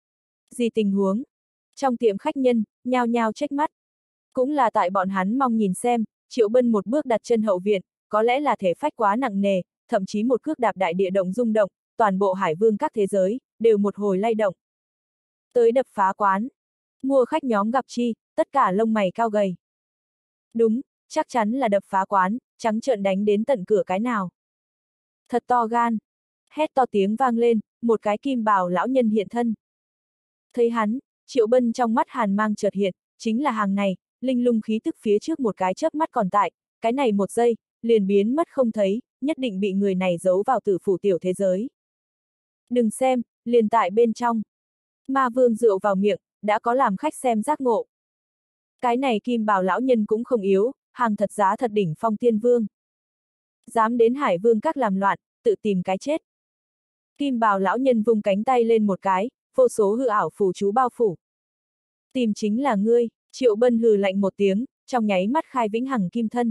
Gì tình huống? Trong tiệm khách nhân, nhao nhao trách mắt. Cũng là tại bọn hắn mong nhìn xem, Triệu Bân một bước đặt chân hậu viện, có lẽ là thể phách quá nặng nề, thậm chí một cước đạp đại địa động rung động, toàn bộ Hải Vương các thế giới, đều một hồi lay động. Tới đập phá quán. Mua khách nhóm gặp chi, tất cả lông mày cao gầy. Đúng, chắc chắn là đập phá quán, trắng trợn đánh đến tận cửa cái nào. Thật to gan. Hét to tiếng vang lên, một cái kim bào lão nhân hiện thân. Thấy hắn, Triệu Bân trong mắt hàn mang chợt hiện, chính là hàng này, linh lung khí tức phía trước một cái chớp mắt còn tại, cái này một giây, liền biến mất không thấy, nhất định bị người này giấu vào tử phủ tiểu thế giới. Đừng xem, liền tại bên trong. Ma Vương rượu vào miệng, đã có làm khách xem giác ngộ. Cái này kim bào lão nhân cũng không yếu, hàng thật giá thật đỉnh phong tiên vương. Dám đến Hải Vương các làm loạn, tự tìm cái chết. Kim bào lão nhân vung cánh tay lên một cái, vô số hư ảo phù chú bao phủ. Tìm chính là ngươi, Triệu Bân hừ lạnh một tiếng, trong nháy mắt khai vĩnh hằng kim thân.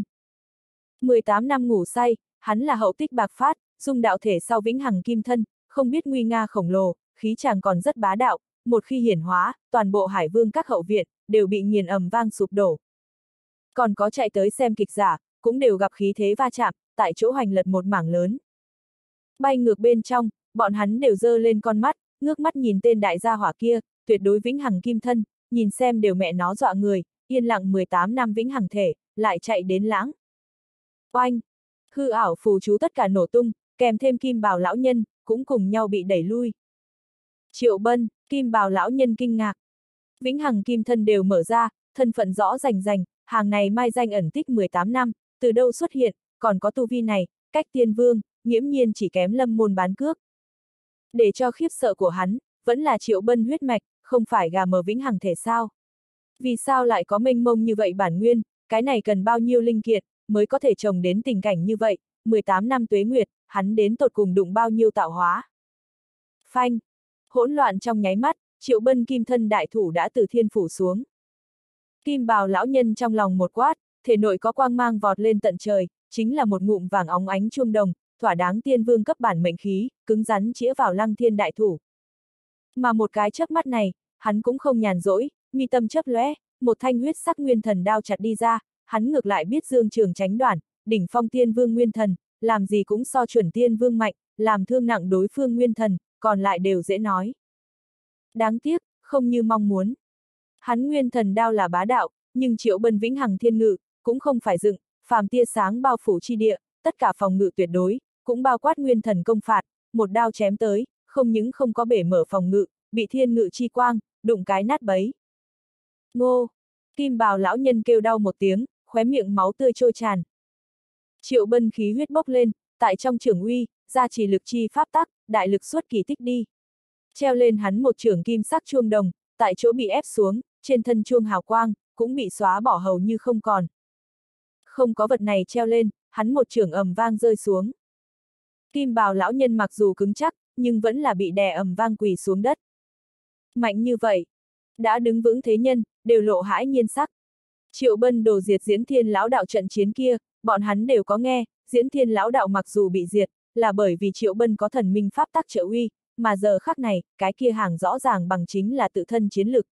18 năm ngủ say, hắn là hậu tích bạc phát, dung đạo thể sau vĩnh hằng kim thân, không biết nguy nga khổng lồ, khí chàng còn rất bá đạo, một khi hiển hóa, toàn bộ Hải Vương các hậu viện, đều bị nghiền ầm vang sụp đổ. Còn có chạy tới xem kịch giả, cũng đều gặp khí thế va chạm, tại chỗ hoành lật một mảng lớn. Bay ngược bên trong, bọn hắn đều giơ lên con mắt, ngước mắt nhìn tên đại gia hỏa kia, tuyệt đối vĩnh hằng kim thân, nhìn xem đều mẹ nó dọa người, yên lặng 18 năm vĩnh hằng thể, lại chạy đến lãng. Oanh! Hư ảo phù chú tất cả nổ tung, kèm thêm kim bào lão nhân, cũng cùng nhau bị đẩy lui. Triệu Bân, kim bào lão nhân kinh ngạc. Vĩnh hằng kim thân đều mở ra, thân phận rõ rành rành, hàng này mai danh ẩn tích 18 năm, từ đâu xuất hiện, còn có tu vi này, cách tiên vương, nghiễm nhiên chỉ kém Lâm Môn bán cước. Để cho khiếp sợ của hắn, vẫn là Triệu Bân huyết mạch, không phải gà mờ vĩnh hằng thể sao. Vì sao lại có mênh mông như vậy bản nguyên, cái này cần bao nhiêu linh kiệt, mới có thể trồng đến tình cảnh như vậy, 18 năm tuế nguyệt, hắn đến tột cùng đụng bao nhiêu tạo hóa. Phanh! Hỗn loạn trong nháy mắt, Triệu Bân kim thân đại thủ đã từ thiên phủ xuống. Kim bào lão nhân trong lòng một quát, thể nội có quang mang vọt lên tận trời, chính là một ngụm vàng óng ánh chuông đồng, thỏa đáng tiên vương cấp bản mệnh khí, cứng rắn chĩa vào Lăng Thiên đại thủ. Mà một cái chớp mắt này, hắn cũng không nhàn rỗi, mi tâm chớp lóe, một thanh huyết sắc nguyên thần đao chặt đi ra, hắn ngược lại biết dương trường tránh đoạn, đỉnh phong tiên vương nguyên thần, làm gì cũng so chuẩn tiên vương mạnh, làm thương nặng đối phương nguyên thần, còn lại đều dễ nói. Đáng tiếc, không như mong muốn. Hắn nguyên thần đao là bá đạo, nhưng Triệu Bân vĩnh hằng thiên ngự, cũng không phải dựng, phàm tia sáng bao phủ chi địa, tất cả phòng ngự tuyệt đối, cũng bao quát nguyên thần công phạt, một đao chém tới, không những không có bể mở phòng ngự, bị thiên ngự chi quang, đụng cái nát bấy. Ngô! Kim bào lão nhân kêu đau một tiếng, khóe miệng máu tươi trôi tràn. Triệu Bân khí huyết bốc lên, tại trong trường uy, gia trì lực chi pháp tắc, đại lực suốt kỳ tích đi. Treo lên hắn một chưởng kim sắc chuông đồng, tại chỗ bị ép xuống, trên thân chuông hào quang, cũng bị xóa bỏ hầu như không còn. Không có vật này treo lên, hắn một chưởng ầm vang rơi xuống. Kim bào lão nhân mặc dù cứng chắc, nhưng vẫn là bị đè ầm vang quỳ xuống đất. Mạnh như vậy, đã đứng vững thế nhân, đều lộ hãi nhiên sắc. Triệu Bân đồ diệt Diễn Thiên lão đạo trận chiến kia, bọn hắn đều có nghe, Diễn Thiên lão đạo mặc dù bị diệt, là bởi vì Triệu Bân có thần minh pháp tắc trợ uy, mà giờ khắc này, cái kia hàng rõ ràng bằng chính là tự thân chiến lực.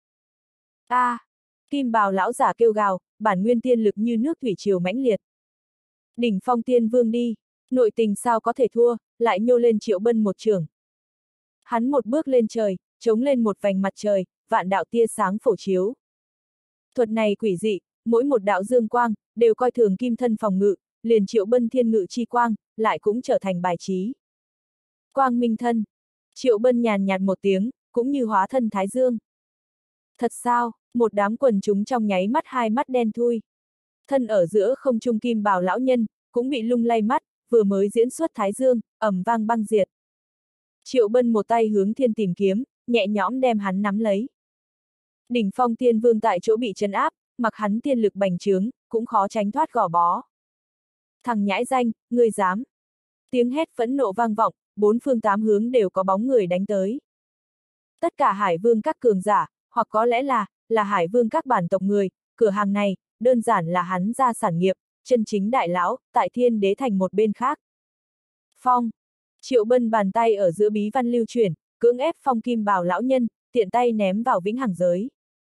Kim bào lão giả kêu gào, bản nguyên tiên lực như nước thủy triều mãnh liệt. Đỉnh phong tiên vương đi, nội tình sao có thể thua, lại nhô lên Triệu Bân một chưởng. Hắn một bước lên trời, chống lên một vành mặt trời, vạn đạo tia sáng phổ chiếu. Thuật này quỷ dị, mỗi một đạo dương quang, đều coi thường kim thân phòng ngự, liền Triệu Bân thiên ngự chi quang, lại cũng trở thành bài trí. Quang minh thân. Triệu Bân nhàn nhạt một tiếng, cũng như hóa thân thái dương. Thật sao, một đám quần chúng trong nháy mắt hai mắt đen thui. Thân ở giữa không trung kim bào lão nhân, cũng bị lung lay mắt, vừa mới diễn xuất thái dương, ầm vang băng diệt. Triệu Bân một tay hướng thiên tìm kiếm, nhẹ nhõm đem hắn nắm lấy. Đỉnh phong tiên vương tại chỗ bị trấn áp, mặc hắn tiên lực bành trướng, cũng khó tránh thoát gò bó. Thằng nhãi danh, ngươi dám. Tiếng hét phẫn nộ vang vọng, bốn phương tám hướng đều có bóng người đánh tới. Tất cả Hải Vương các cường giả, hoặc có lẽ là Hải Vương các bản tộc người, cửa hàng này, đơn giản là hắn ra sản nghiệp, chân chính đại lão, tại Thiên Đế Thành một bên khác. Phong! Triệu Bân bàn tay ở giữa bí văn lưu chuyển, cưỡng ép phong kim bào lão nhân, tiện tay ném vào vĩnh hằng giới.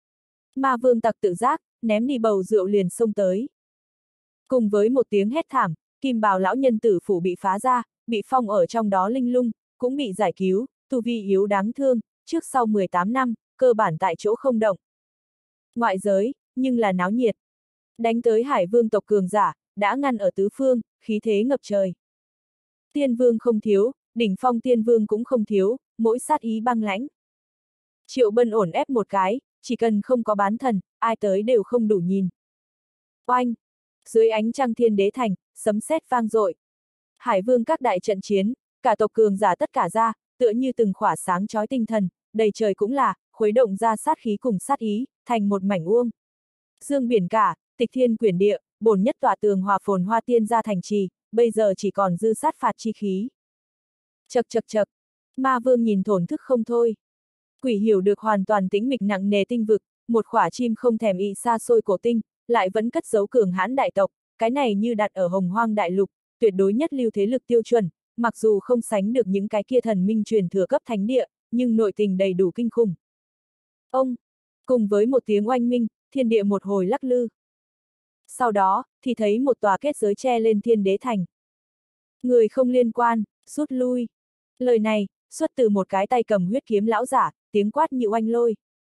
Ma vương tặc tự giác, ném đi bầu rượu liền xông tới. Cùng với một tiếng hét thảm, kim bào lão nhân tử phủ bị phá ra, bị phong ở trong đó linh lung, cũng bị giải cứu, tu vi yếu đáng thương, trước sau 18 năm, cơ bản tại chỗ không động. Ngoại giới, nhưng là náo nhiệt. Đánh tới Hải Vương tộc cường giả, đã ngăn ở tứ phương, khí thế ngập trời. Tiên vương không thiếu, đỉnh phong tiên vương cũng không thiếu, mỗi sát ý băng lãnh. Triệu Bân ổn ép một cái, chỉ cần không có bán thần, ai tới đều không đủ nhìn. Oanh! Dưới ánh trăng Thiên Đế Thành, sấm sét vang dội. Hải Vương các đại trận chiến, cả tộc cường giả tất cả ra, tựa như từng khỏa sáng chói tinh thần, đầy trời cũng là, khuấy động ra sát khí cùng sát ý, thành một mảnh uông. Dương biển cả, tịch thiên quyển địa, bổn nhất tọa tường hòa phồn hoa tiên gia thành trì, bây giờ chỉ còn dư sát phạt chi khí. Chậc chậc chậc, ma vương nhìn thổn thức không thôi. Quỷ hiểu được hoàn toàn tĩnh mịch nặng nề tinh vực, một khỏa chim không thèm ị xa xôi cổ tinh, lại vẫn cất giấu cường hãn đại tộc, cái này như đặt ở hồng hoang đại lục, tuyệt đối nhất lưu thế lực tiêu chuẩn, mặc dù không sánh được những cái kia thần minh truyền thừa cấp thánh địa, nhưng nội tình đầy đủ kinh khủng. Ông, cùng với một tiếng oanh minh, thiên địa một hồi lắc lư. Sau đó, thì thấy một tòa kết giới che lên thiên đế thành. Người không liên quan, rút lui. Lời này, xuất từ một cái tay cầm huyết kiếm lão giả, tiếng quát như oanh lôi.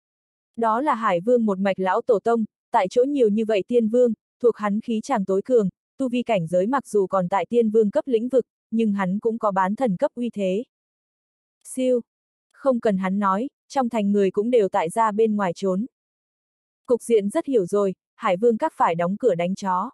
Đó là Hải Vương một mạch lão tổ tông, tại chỗ nhiều như vậy tiên vương, thuộc hắn khí chàng tối cường, tu vi cảnh giới mặc dù còn tại tiên vương cấp lĩnh vực, nhưng hắn cũng có bán thần cấp uy thế. Siêu! Không cần hắn nói, trong thành người cũng đều tại ra bên ngoài trốn. Cục diện rất hiểu rồi, Hải Vương các phải đóng cửa đánh chó.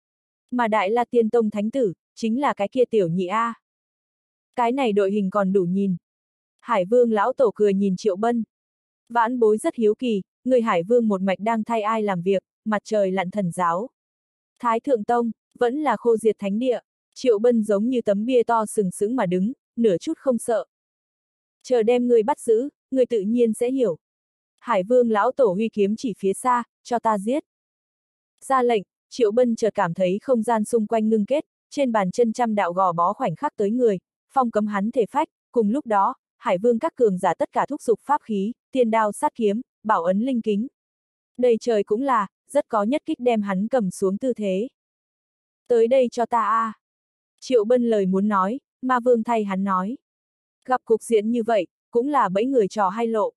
Mà Đại La Tiên Tông Thánh Tử, chính là cái kia tiểu nhị A. Cái này đội hình còn đủ nhìn. Hải Vương lão tổ cười nhìn Triệu Bân. Vãn bối rất hiếu kỳ, người Hải Vương một mạch đang thay ai làm việc, mặt trời lặn thần giáo. Thái Thượng Tông, vẫn là khô diệt thánh địa. Triệu Bân giống như tấm bia to sừng sững mà đứng, nửa chút không sợ. Chờ đem người bắt giữ, người tự nhiên sẽ hiểu. Hải Vương lão tổ huy kiếm chỉ phía xa, cho ta giết. Ra lệnh, Triệu Bân chợt cảm thấy không gian xung quanh ngưng kết, trên bàn chân trăm đạo gò bó khoảnh khắc tới người, phong cấm hắn thể phách, cùng lúc đó, Hải Vương các cường giả tất cả thúc giục pháp khí, tiên đao sát kiếm, bảo ấn linh kính. Đầy trời cũng là, rất có nhất kích đem hắn cầm xuống tư thế. Tới đây cho ta a. Triệu Bân lời muốn nói, Ma Vương thay hắn nói. Gặp cục diện như vậy, cũng là bẫy người trò hay lộ.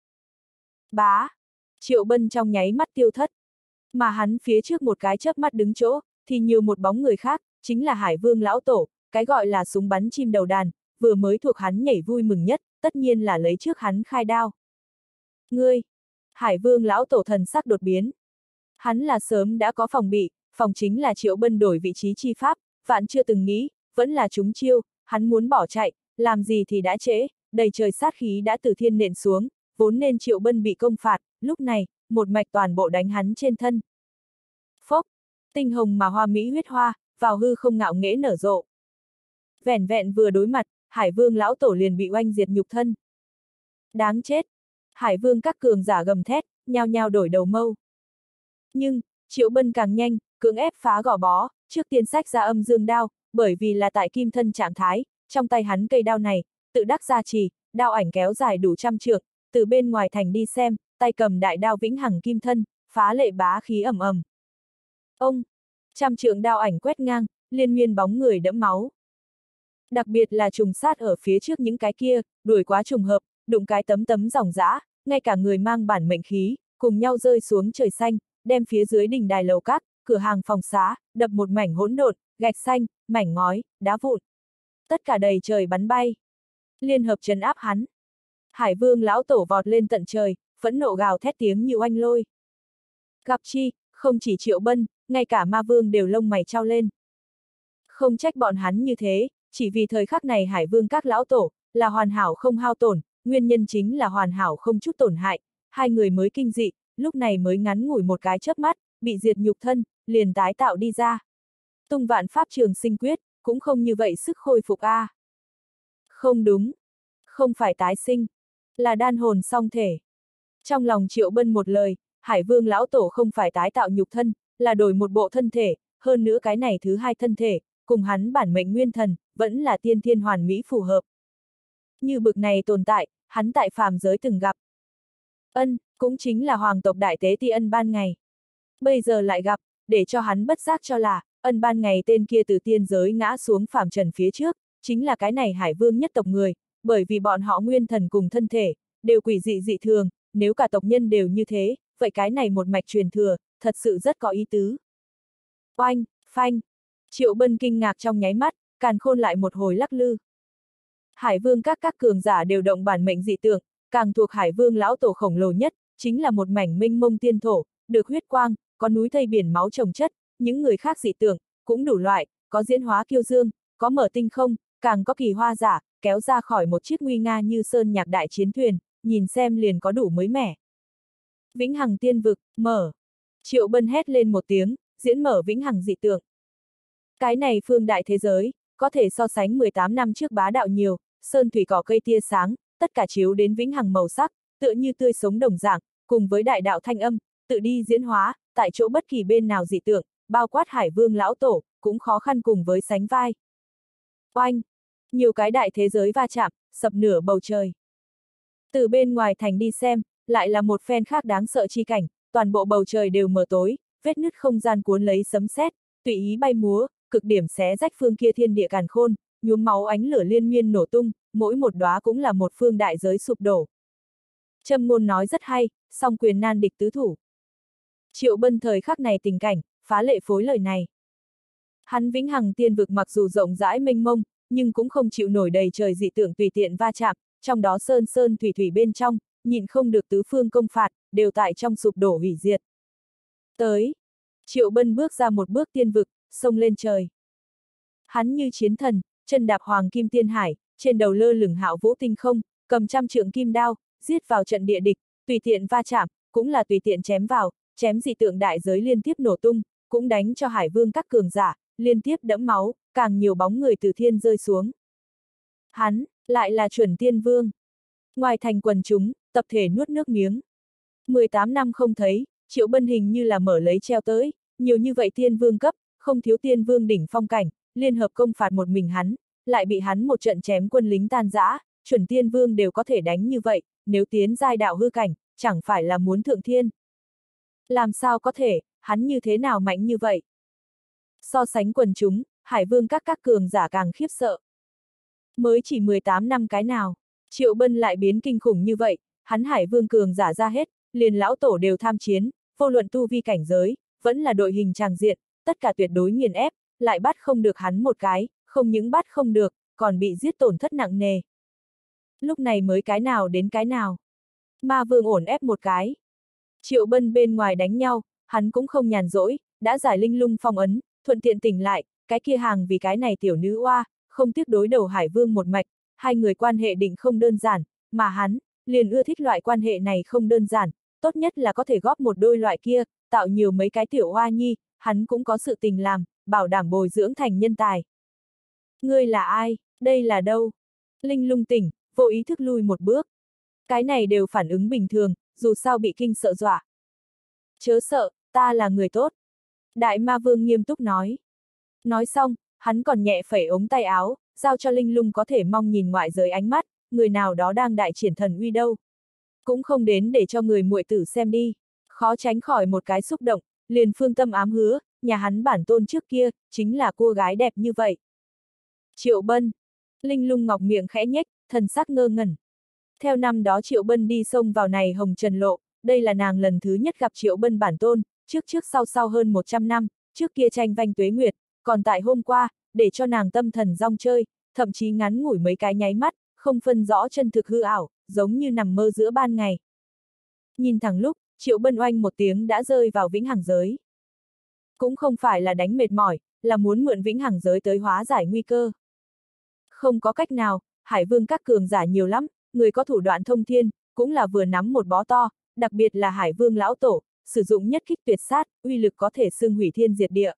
Bá! Triệu Bân trong nháy mắt tiêu thất. Mà hắn phía trước một cái chớp mắt đứng chỗ, thì nhiều một bóng người khác, chính là Hải Vương lão tổ, cái gọi là súng bắn chim đầu đàn, vừa mới thuộc hắn nhảy vui mừng nhất, tất nhiên là lấy trước hắn khai đao. Ngươi! Hải Vương lão tổ thần sắc đột biến. Hắn là sớm đã có phòng bị, phòng chính là Triệu Bân đổi vị trí chi pháp, vạn chưa từng nghĩ, vẫn là trúng chiêu, hắn muốn bỏ chạy, làm gì thì đã trễ, đầy trời sát khí đã từ thiên nện xuống, vốn nên Triệu Bân bị công phạt, lúc này, một mạch toàn bộ đánh hắn trên thân. Phốc! Tinh hồng mà hoa mỹ huyết hoa, vào hư không ngạo nghễ nở rộ. Vẻn vẹn vừa đối mặt, Hải Vương lão tổ liền bị oanh diệt nhục thân. Đáng chết! Hải Vương các cường giả gầm thét, nhao nhao đổi đầu mâu. Nhưng, Triệu Bân càng nhanh, cưỡng ép phá gò bó, trước tiên sách ra âm dương đao, bởi vì là tại kim thân trạng thái, trong tay hắn cây đao này, tự đắc gia trì, đao ảnh kéo dài đủ 100 trượng, từ bên ngoài thành đi xem, tay cầm đại đao vĩnh hằng kim thân, phá lệ bá khí ầm ầm. Ông! 100 trượng đao ảnh quét ngang, liên miên bóng người đẫm máu. Đặc biệt là trùng sát ở phía trước những cái kia, đuổi quá trùng hợp, đụng cái tấm tấm dòng dã, ngay cả người mang bản mệnh khí, cùng nhau rơi xuống trời xanh, đem phía dưới đỉnh đài lầu các, cửa hàng phòng xá, đập một mảnh hỗn độn, gạch xanh, mảnh ngói, đá vụn. Tất cả đầy trời bắn bay. Liên hợp trấn áp hắn. Hải Vương lão tổ vọt lên tận trời, phẫn nộ gào thét tiếng như oanh lôi. Gặp chi, không chỉ Triệu Bân, ngay cả Ma Vương đều lông mày trao lên. Không trách bọn hắn như thế, chỉ vì thời khắc này Hải Vương các lão tổ, là hoàn hảo không hao tổn, nguyên nhân chính là hoàn hảo không chút tổn hại, hai người mới kinh dị, lúc này mới ngắn ngủi một cái chớp mắt, bị diệt nhục thân, liền tái tạo đi ra. Tung vạn pháp trường sinh quyết, cũng không như vậy sức khôi phục a. Không đúng. Không phải tái sinh, là đan hồn song thể. Trong lòng Triệu Bân một lời, Hải Vương lão tổ không phải tái tạo nhục thân, là đổi một bộ thân thể, hơn nữa cái này thứ hai thân thể, cùng hắn bản mệnh nguyên thần, vẫn là tiên thiên hoàn mỹ phù hợp. Như bực này tồn tại, hắn tại phàm giới từng gặp. Ân, cũng chính là hoàng tộc đại tế ti Ân ban ngày. Bây giờ lại gặp, để cho hắn bất giác cho là, Ân ban ngày tên kia từ tiên giới ngã xuống phàm trần phía trước, chính là cái này Hải Vương nhất tộc người, bởi vì bọn họ nguyên thần cùng thân thể, đều quỷ dị dị thường, nếu cả tộc nhân đều như thế, vậy cái này một mạch truyền thừa, thật sự rất có ý tứ. Oanh, phanh! Triệu Bân kinh ngạc trong nháy mắt, càn khôn lại một hồi lắc lư. Hải Vương các cường giả đều động bản mệnh dị tượng, càng thuộc Hải Vương lão tổ khổng lồ nhất, chính là một mảnh mênh mông tiên thổ, được huyết quang, có núi thây biển máu trồng chất, những người khác dị tượng, cũng đủ loại, có diễn hóa kiêu dương, có mở tinh không, càng có kỳ hoa giả, kéo ra khỏi một chiếc nguy nga như sơn nhạc đại chiến thuyền, nhìn xem liền có đủ mới mẻ. Vĩnh hằng tiên vực, mở! Triệu Bân hét lên một tiếng, diễn mở vĩnh hằng dị tượng. Cái này phương đại thế giới, có thể so sánh 18 năm trước bá đạo nhiều, sơn thủy cỏ cây tia sáng, tất cả chiếu đến vĩnh hằng màu sắc, tựa như tươi sống đồng dạng, cùng với đại đạo thanh âm, tự đi diễn hóa, tại chỗ bất kỳ bên nào dị tượng, bao quát Hải Vương lão tổ, cũng khó khăn cùng với sánh vai. Oanh! Nhiều cái đại thế giới va chạm, sập nửa bầu trời. Từ bên ngoài thành đi xem, lại là một phen khác đáng sợ chi cảnh, toàn bộ bầu trời đều mờ tối, vết nứt không gian cuốn lấy sấm sét, tùy ý bay múa, cực điểm xé rách phương kia thiên địa càn khôn, nhuốm máu ánh lửa liên miên nổ tung, mỗi một đóa cũng là một phương đại giới sụp đổ. Châm ngôn nói rất hay, song quyền nan địch tứ thủ. Triệu Bân thời khắc này tình cảnh, phá lệ phối lời này. Hắn vĩnh hằng tiên vực mặc dù rộng rãi mênh mông, nhưng cũng không chịu nổi đầy trời dị tượng tùy tiện va chạm, trong đó sơn sơn thủy thủy bên trong, nhịn không được tứ phương công phạt, đều tại trong sụp đổ hủy diệt. Tới! Triệu Bân bước ra một bước tiên vực, xông lên trời. Hắn như chiến thần, chân đạp hoàng kim tiên hải, trên đầu lơ lửng hạo vũ tinh không, cầm trăm trượng kim đao, giết vào trận địa địch, tùy tiện va chạm, cũng là tùy tiện chém vào, chém dị tượng đại giới liên tiếp nổ tung, cũng đánh cho Hải Vương các cường giả, liên tiếp đẫm máu, càng nhiều bóng người từ thiên rơi xuống. Hắn, lại là chuẩn tiên vương. Ngoài thành quần chúng, tập thể nuốt nước miếng. 18 năm không thấy, Triệu Bân hình như là mở lấy treo tới, nhiều như vậy tiên vương cấp, không thiếu tiên vương đỉnh phong cảnh, liên hợp công phạt một mình hắn, lại bị hắn một trận chém quân lính tan rã, chuẩn tiên vương đều có thể đánh như vậy, nếu tiến giai đạo hư cảnh, chẳng phải là muốn thượng thiên. Làm sao có thể, hắn như thế nào mạnh như vậy? So sánh quần chúng, Hải Vương các cường giả càng khiếp sợ. Mới chỉ 18 năm cái nào, Triệu Bân lại biến kinh khủng như vậy, hắn Hải Vương cường giả ra hết, liền lão tổ đều tham chiến, vô luận tu vi cảnh giới, vẫn là đội hình tràng diện, tất cả tuyệt đối nghiền ép, lại bắt không được hắn một cái, không những bắt không được, còn bị giết tổn thất nặng nề. Lúc này mới cái nào đến cái nào. Ma Vương ổn ép một cái. Triệu Bân bên ngoài đánh nhau, hắn cũng không nhàn rỗi, đã giải linh lung phong ấn, thuận tiện tỉnh lại, cái kia hàng vì cái này tiểu nữ oa, không tiếc đối đầu Hải Vương một mạch, hai người quan hệ định không đơn giản, mà hắn, liền ưa thích loại quan hệ này không đơn giản, tốt nhất là có thể góp một đôi loại kia, tạo nhiều mấy cái tiểu oa nhi, hắn cũng có sự tình làm, bảo đảm bồi dưỡng thành nhân tài. Ngươi là ai, đây là đâu? Linh lung tỉnh, vô ý thức lui một bước. Cái này đều phản ứng bình thường, dù sao bị kinh sợ dọa. Chớ sợ, ta là người tốt. Đại Ma Vương nghiêm túc nói. Nói xong, hắn còn nhẹ phẩy ống tay áo, giao cho Linh lung có thể mong nhìn ngoại giới ánh mắt, người nào đó đang đại triển thần uy đâu. Cũng không đến để cho người muội tử xem đi. Khó tránh khỏi một cái xúc động, liền phương tâm ám hứa, nhà hắn bản tôn trước kia, chính là cô gái đẹp như vậy. Triệu Bân. Linh lung ngọc miệng khẽ nhếch, thần sắc ngơ ngẩn. Theo năm đó Triệu Bân đi xông vào này hồng trần lộ, đây là nàng lần thứ nhất gặp Triệu Bân bản tôn, trước sau hơn 100 năm, trước kia tranh vanh tuế nguyệt, còn tại hôm qua, để cho nàng tâm thần rong chơi, thậm chí ngắn ngủi mấy cái nháy mắt, không phân rõ chân thực hư ảo, giống như nằm mơ giữa ban ngày. Nhìn thẳng lúc, Triệu Bân oanh một tiếng đã rơi vào vĩnh hằng giới. Cũng không phải là đánh mệt mỏi, là muốn mượn vĩnh hằng giới tới hóa giải nguy cơ. Không có cách nào, Hải Vương các cường giả nhiều lắm, người có thủ đoạn thông thiên, cũng là vừa nắm một bó to, đặc biệt là Hải Vương lão tổ, sử dụng nhất kích tuyệt sát, uy lực có thể xưng hủy thiên diệt địa.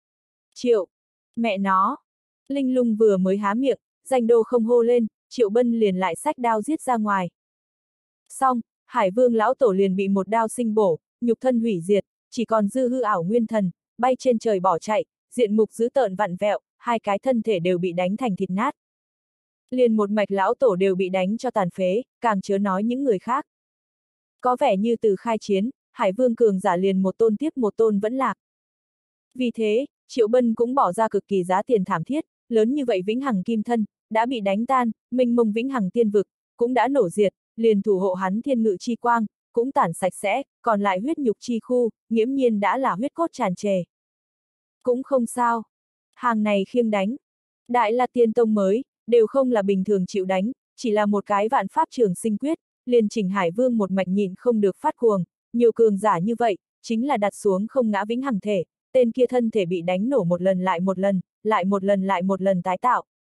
Triệu, mẹ nó. Linh lung vừa mới há miệng, danh đô không hô lên, Triệu Bân liền lại xách đao giết ra ngoài. Xong, Hải Vương lão tổ liền bị một đao sinh bổ, nhục thân hủy diệt, chỉ còn dư hư ảo nguyên thần, bay trên trời bỏ chạy, diện mục dữ tợn vặn vẹo, hai cái thân thể đều bị đánh thành thịt nát. Liền một mạch lão tổ đều bị đánh cho tàn phế, càng chớ nói những người khác. Có vẻ như từ khai chiến, Hải Vương cường giả liền một tôn tiếp một tôn vẫn lạc. Vì thế, Triệu Bân cũng bỏ ra cực kỳ giá tiền thảm thiết, lớn như vậy vĩnh hằng kim thân, đã bị đánh tan, mênh mông vĩnh hằng tiên vực, cũng đã nổ diệt, liền thủ hộ hắn thiên ngự chi quang, cũng tản sạch sẽ, còn lại huyết nhục chi khu, nghiễm nhiên đã là huyết cốt tràn trề. Cũng không sao. Hàng này khiêng đánh. Đại La Tiên Tông mới, đều không là bình thường chịu đánh, chỉ là một cái vạn pháp trường sinh quyết, liền chỉnh Hải Vương một mạch nhịn không được phát cuồng, nhiều cường giả như vậy, chính là đặt xuống không ngã vĩnh hằng thể, tên kia thân thể bị đánh nổ một lần lại một lần, lại một lần tái tạo.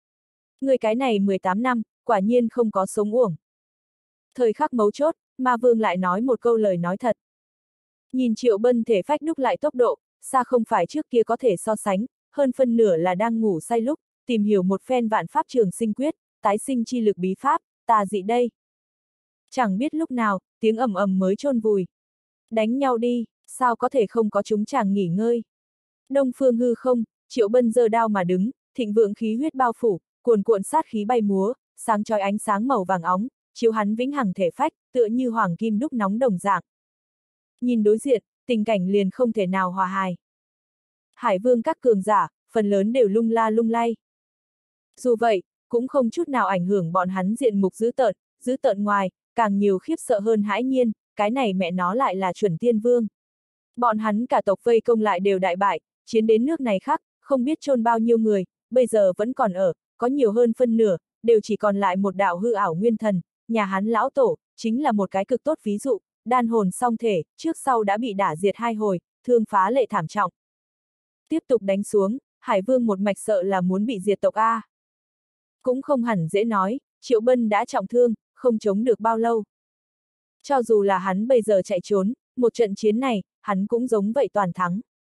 Người cái này 18 năm, quả nhiên không có sống uổng. Thời khắc mấu chốt, Ma Vương lại nói một câu lời nói thật. Nhìn Triệu Bân thể phách đúc lại tốc độ, xa không phải trước kia có thể so sánh, hơn phân nửa là đang ngủ say lúc, tìm hiểu một phen vạn pháp trường sinh quyết, tái sinh chi lực bí pháp, tà dị đây. Chẳng biết lúc nào, tiếng ầm ầm mới chôn vùi. Đánh nhau đi, sao có thể không có chúng chàng nghỉ ngơi. Đông phương hư không, Triệu Bân giơ đao mà đứng, thịnh vượng khí huyết bao phủ, cuồn cuộn sát khí bay múa, sáng chói ánh sáng màu vàng óng, chiếu hắn vĩnh hằng thể phách, tựa như hoàng kim đúc nóng đồng dạng. Nhìn đối diện, tình cảnh liền không thể nào hòa hài. Hải vương các cường giả, phần lớn đều lung la lung lay. Dù vậy, cũng không chút nào ảnh hưởng bọn hắn diện mục dữ tợn ngoài, càng nhiều khiếp sợ hơn hãi nhiên, cái này mẹ nó lại là chuẩn tiên vương. Bọn hắn cả tộc vây công lại đều đại bại, chiến đến nước này khác, không biết chôn bao nhiêu người, bây giờ vẫn còn ở, có nhiều hơn phân nửa, đều chỉ còn lại một đạo hư ảo nguyên thần, nhà hắn lão tổ, chính là một cái cực tốt ví dụ, đan hồn song thể, trước sau đã bị đả diệt 2 hồi, thương phá lệ thảm trọng. Tiếp tục đánh xuống, Hải Vương một mạch sợ là muốn bị diệt tộc A. Cũng không hẳn dễ nói, Triệu Bân đã trọng thương, không chống được bao lâu. Cho dù là hắn bây giờ chạy trốn, một trận chiến này, hắn cũng giống vậy toàn thắng.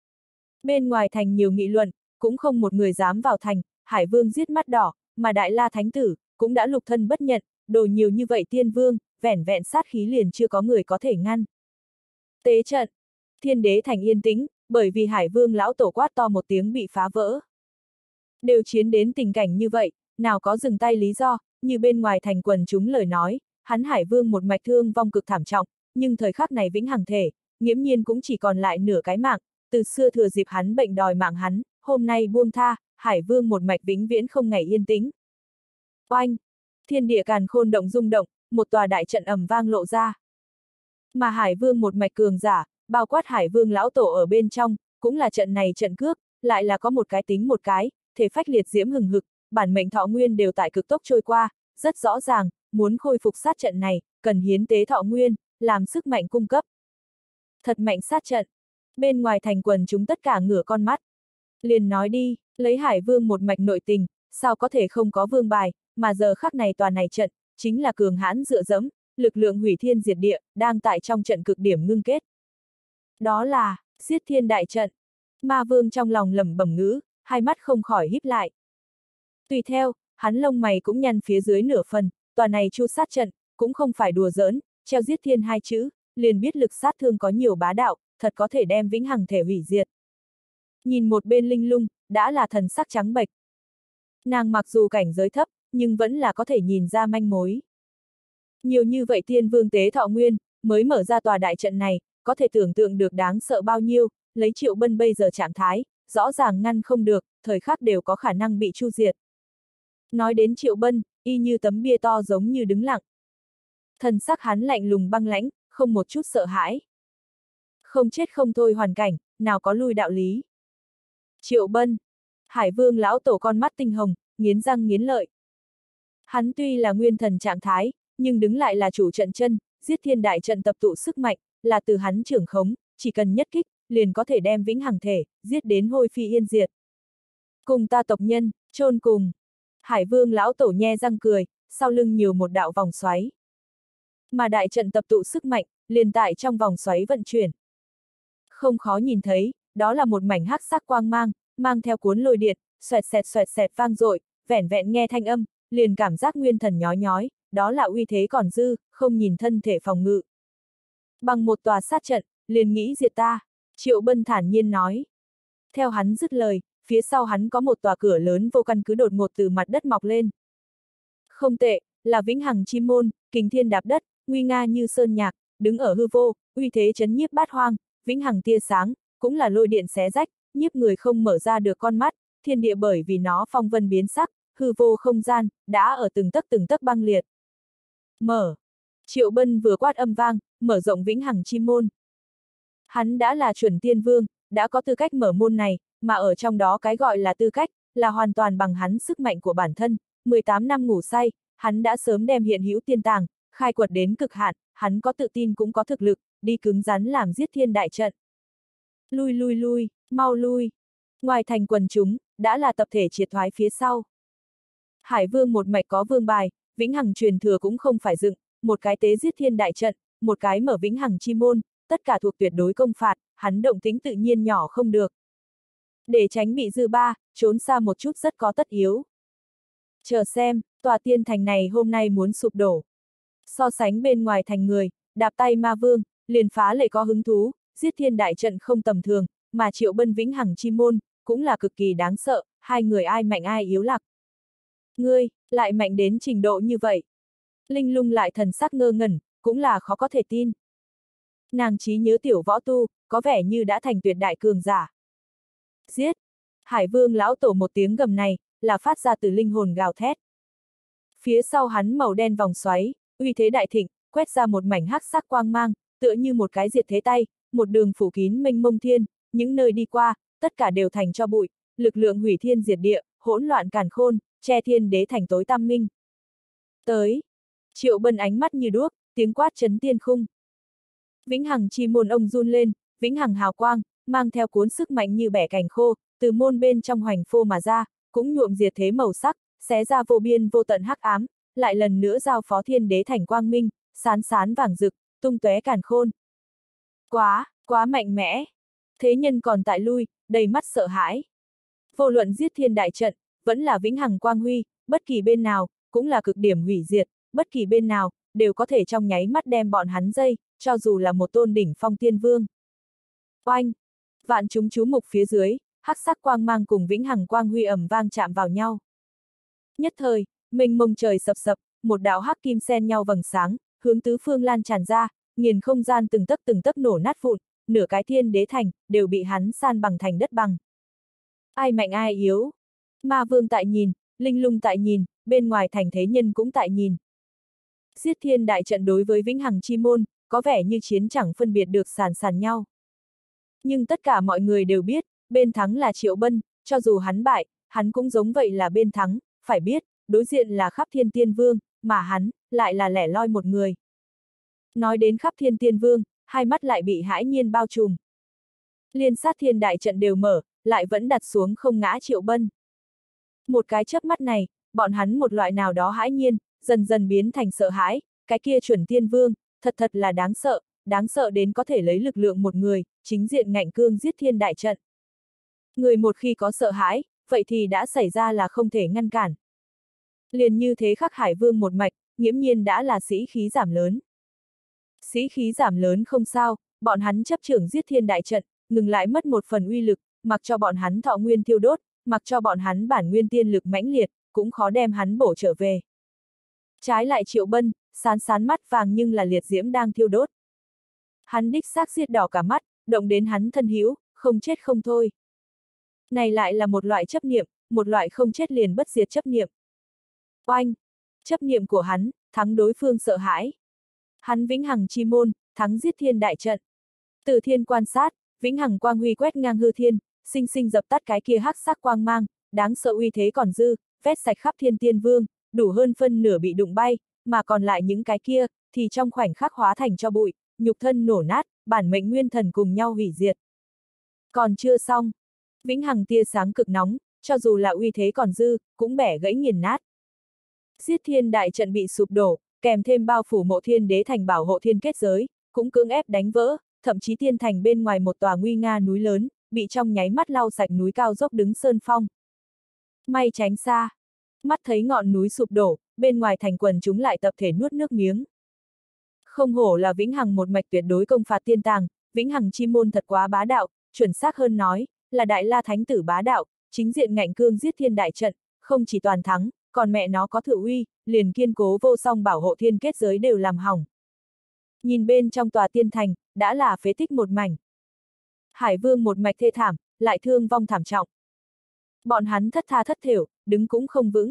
Bên ngoài thành nhiều nghị luận, cũng không một người dám vào thành, Hải Vương giết mắt đỏ, mà Đại La Thánh Tử, cũng đã lục thân bất nhận, đồ nhiều như vậy tiên vương, vẻn vẹn sát khí liền chưa có người có thể ngăn. Tế trận, Thiên Đế thành yên tĩnh, bởi vì Hải Vương lão tổ quát to một tiếng bị phá vỡ. Đều chiến đến tình cảnh như vậy, nào có dừng tay lý do, như bên ngoài thành quần chúng lời nói, hắn Hải Vương một mạch thương vong cực thảm trọng, nhưng thời khắc này vĩnh hằng thể, nghiễm nhiên cũng chỉ còn lại nửa cái mạng, từ xưa thừa dịp hắn bệnh đòi mạng hắn, hôm nay buông tha, Hải Vương một mạch vĩnh viễn không ngày yên tĩnh. Oanh! Thiên địa càn khôn động rung động, một tòa đại trận ầm vang lộ ra. Mà Hải Vương một mạch cường giả, bao quát Hải Vương lão tổ ở bên trong, cũng là trận này trận cướp, lại là có một cái tính một cái, thể phách liệt diễm hừng hực, bản mệnh thọ nguyên đều tại cực tốc trôi qua, rất rõ ràng, muốn khôi phục sát trận này, cần hiến tế thọ nguyên, làm sức mạnh cung cấp. Thật mạnh sát trận. Bên ngoài thành quần chúng tất cả ngửa con mắt. Liền nói đi, lấy Hải Vương một mạch nội tình, sao có thể không có vương bài, mà giờ khắc này tòa này trận, chính là cường hãn dựa dẫm, lực lượng hủy thiên diệt địa, đang tại trong trận cực điểm ngưng kết. Đó là, giết thiên đại trận. Ma Vương trong lòng lẩm bẩm ngữ, hai mắt không khỏi híp lại. Tùy theo, hắn lông mày cũng nhăn phía dưới nửa phần, tòa này chu sát trận, cũng không phải đùa giỡn, treo giết thiên 2 chữ, liền biết lực sát thương có nhiều bá đạo, thật có thể đem vĩnh hằng thể hủy diệt. Nhìn một bên Linh Lung, đã là thần sắc trắng bệch. Nàng mặc dù cảnh giới thấp, nhưng vẫn là có thể nhìn ra manh mối. Nhiều như vậy tiên vương tế thọ nguyên, mới mở ra tòa đại trận này, có thể tưởng tượng được đáng sợ bao nhiêu, lấy Triệu Bân bây giờ trạng thái, rõ ràng ngăn không được, thời khắc đều có khả năng bị chu diệt. Nói đến Triệu Bân, y như tấm bia to giống như đứng lặng. Thần sắc hắn lạnh lùng băng lãnh, không một chút sợ hãi. Không chết không thôi hoàn cảnh, nào có lui đạo lý. Triệu Bân, Hải Vương lão tổ con mắt tinh hồng, nghiến răng nghiến lợi. Hắn tuy là nguyên thần trạng thái, nhưng đứng lại là chủ trận chân, giết thiên đại trận tập tụ sức mạnh, là từ hắn trưởng khống, chỉ cần nhất kích, liền có thể đem vĩnh hằng thể, giết đến hôi phi yên diệt. Cùng ta tộc nhân, chôn cùng. Hải Vương lão tổ nhe răng cười, sau lưng nhiều một đạo vòng xoáy. Mà đại trận tập tụ sức mạnh, liền tại trong vòng xoáy vận chuyển. Không khó nhìn thấy, đó là một mảnh hắc sắc quang mang, mang theo cuốn lôi điện, xoẹt xẹt vang dội, vẻn vẹn nghe thanh âm, liền cảm giác nguyên thần nhói nhói, đó là uy thế còn dư, không nhìn thân thể phòng ngự. Bằng một tòa sát trận, liền nghĩ diệt ta, Triệu Bân thản nhiên nói. Theo hắn dứt lời, phía sau hắn có một tòa cửa lớn vô căn cứ đột ngột từ mặt đất mọc lên. Không tệ, là vĩnh hằng chi môn, kình thiên đạp đất, nguy nga như sơn nhạc, đứng ở hư vô, uy thế chấn nhiếp bát hoang, vĩnh hằng tia sáng, cũng là lôi điện xé rách, nhiếp người không mở ra được con mắt, thiên địa bởi vì nó phong vân biến sắc, hư vô không gian, đã ở từng tấc băng liệt. Mở. Triệu Bân vừa quát âm vang, mở rộng vĩnh hằng chi môn. Hắn đã là chuẩn tiên vương, đã có tư cách mở môn này, mà ở trong đó cái gọi là tư cách, là hoàn toàn bằng hắn sức mạnh của bản thân, 18 năm ngủ say, hắn đã sớm đem hiện hữu tiên tàng, khai quật đến cực hạn, hắn có tự tin cũng có thực lực, đi cứng rắn làm giết thiên đại trận. Lui, mau lui. Ngoài thành quần chúng, đã là tập thể triệt thoái phía sau. Hải Vương một mạch có vương bài, vĩnh hằng truyền thừa cũng không phải dựng, một cái tế giết thiên đại trận, một cái mở vĩnh hằng chi môn, tất cả thuộc tuyệt đối công phạt, hắn động tính tự nhiên nhỏ không được. Để tránh bị dư ba, trốn xa một chút rất có tất yếu. Chờ xem, tòa tiên thành này hôm nay muốn sụp đổ. So sánh bên ngoài thành người, đạp tay ma vương, liền phá lệ có hứng thú, giết thiên đại trận không tầm thường, mà Triệu Bân Vĩnh Hằng chi môn, cũng là cực kỳ đáng sợ, hai người ai mạnh ai yếu lạc. Ngươi, lại mạnh đến trình độ như vậy. Linh Lung lại thần sắc ngơ ngẩn, cũng là khó có thể tin. Nàng trí nhớ tiểu võ tu, có vẻ như đã thành tuyệt đại cường giả. Giết! Hải Vương lão tổ một tiếng gầm này, là phát ra từ linh hồn gào thét. Phía sau hắn màu đen vòng xoáy, uy thế đại thịnh, quét ra một mảnh hắc sắc quang mang, tựa như một cái diệt thế tay, một đường phủ kín mênh mông thiên, những nơi đi qua, tất cả đều thành cho bụi, lực lượng hủy thiên diệt địa, hỗn loạn càn khôn, che thiên đế thành tối tăm minh. Tới! Triệu Bân ánh mắt như đuốc, tiếng quát chấn tiên khung. Vĩnh Hằng chi môn ông run lên, Vĩnh Hằng hào quang, mang theo cuốn sức mạnh như bẻ cành khô, từ môn bên trong hoành phô mà ra, cũng nhuộm diệt thế màu sắc, xé ra vô biên vô tận hắc ám, lại lần nữa giao phó thiên đế thành quang minh, sán sán vàng rực, tung tóe càn khôn. Quá mạnh mẽ. Thế nhân còn tại lui, đầy mắt sợ hãi. Vô luận giết thiên đại trận, vẫn là Vĩnh Hằng quang huy, bất kỳ bên nào, cũng là cực điểm hủy diệt, bất kỳ bên nào, đều có thể trong nháy mắt đem bọn hắn dây, cho dù là một tôn đỉnh phong tiên vương. Oanh! Vạn chúng chú mục phía dưới, hắc sắc quang mang cùng Vĩnh Hằng quang huy ầm vang chạm vào nhau. Nhất thời, mênh mông trời sập sập, một đạo hắc kim xen nhau vầng sáng, hướng tứ phương lan tràn ra, nghiền không gian từng tấc nổ nát vụn, nửa cái thiên đế thành, đều bị hắn san bằng thành đất bằng. Ai mạnh ai yếu? Ma vương tại nhìn, Linh Lung tại nhìn, bên ngoài thành thế nhân cũng tại nhìn. Giết thiên đại trận đối với Vĩnh Hằng chi môn, có vẻ như chiến chẳng phân biệt được sàn nhau. Nhưng tất cả mọi người đều biết, bên thắng là Triệu Bân, cho dù hắn bại, hắn cũng giống vậy là bên thắng, phải biết, đối diện là khắp thiên tiên vương, mà hắn, lại là lẻ loi một người. Nói đến khắp thiên tiên vương, hai mắt lại bị hãi nhiên bao trùm. Liên sát thiên đại trận đều mở, lại vẫn đặt xuống không ngã Triệu Bân. Một cái chớp mắt này, bọn hắn một loại nào đó hãi nhiên, dần dần biến thành sợ hãi, cái kia chuẩn tiên vương, thật là đáng sợ đến có thể lấy lực lượng một người, chính diện ngạnh cương giết thiên đại trận. Người một khi có sợ hãi, vậy thì đã xảy ra là không thể ngăn cản. Liền như thế khắc Hải Vương một mạch, nghiễm nhiên đã là sĩ khí giảm lớn. Sĩ khí giảm lớn không sao, bọn hắn chấp trưởng giết thiên đại trận, ngừng lại mất một phần uy lực, mặc cho bọn hắn thọ nguyên thiêu đốt, mặc cho bọn hắn bản nguyên tiên lực mãnh liệt, cũng khó đem hắn bổ trở về. Trái lại Triệu Bân, sán mắt vàng nhưng là liệt diễm đang thiêu đốt. Hắn đích xác giết đỏ cả mắt, động đến hắn thân hữu, không chết không thôi. Này lại là một loại chấp niệm, một loại không chết liền bất diệt chấp niệm. Oanh! Chấp niệm của hắn, thắng đối phương sợ hãi. Hắn Vĩnh Hằng chi môn, thắng giết thiên đại trận. Từ thiên quan sát, Vĩnh Hằng quang huy quét ngang hư thiên, sinh sinh dập tắt cái kia hắc sắc quang mang, đáng sợ uy thế còn dư, vét sạch khắp thiên tiên vương, đủ hơn phân nửa bị đụng bay, mà còn lại những cái kia, thì trong khoảnh khắc hóa thành cho bụi, nhục thân nổ nát, bản mệnh nguyên thần cùng nhau hủy diệt. Còn chưa xong, Vĩnh Hằng tia sáng cực nóng, cho dù là uy thế còn dư, cũng bẻ gãy nghiền nát. Giết thiên đại trận bị sụp đổ, kèm thêm bao phủ mộ thiên đế thành bảo hộ thiên kết giới, cũng cưỡng ép đánh vỡ, thậm chí thiên thành bên ngoài một tòa nguy nga núi lớn, bị trong nháy mắt lau sạch núi cao dốc đứng sơn phong. May tránh xa. Mắt thấy ngọn núi sụp đổ, bên ngoài thành quần chúng lại tập thể nuốt nước miếng. Không hổ là Vĩnh Hằng một mạch tuyệt đối công phạt tiên tàng, Vĩnh Hằng chi môn thật quá bá đạo, chuẩn xác hơn nói, là Đại La Thánh Tử bá đạo, chính diện ngạnh cương giết thiên đại trận, không chỉ toàn thắng, còn mẹ nó có thự uy, liền kiên cố vô song bảo hộ thiên kết giới đều làm hỏng. Nhìn bên trong tòa tiên thành, đã là phế tích một mảnh. Hải Vương một mạch thê thảm, lại thương vong thảm trọng. Bọn hắn thất tha thất thểu, đứng cũng không vững.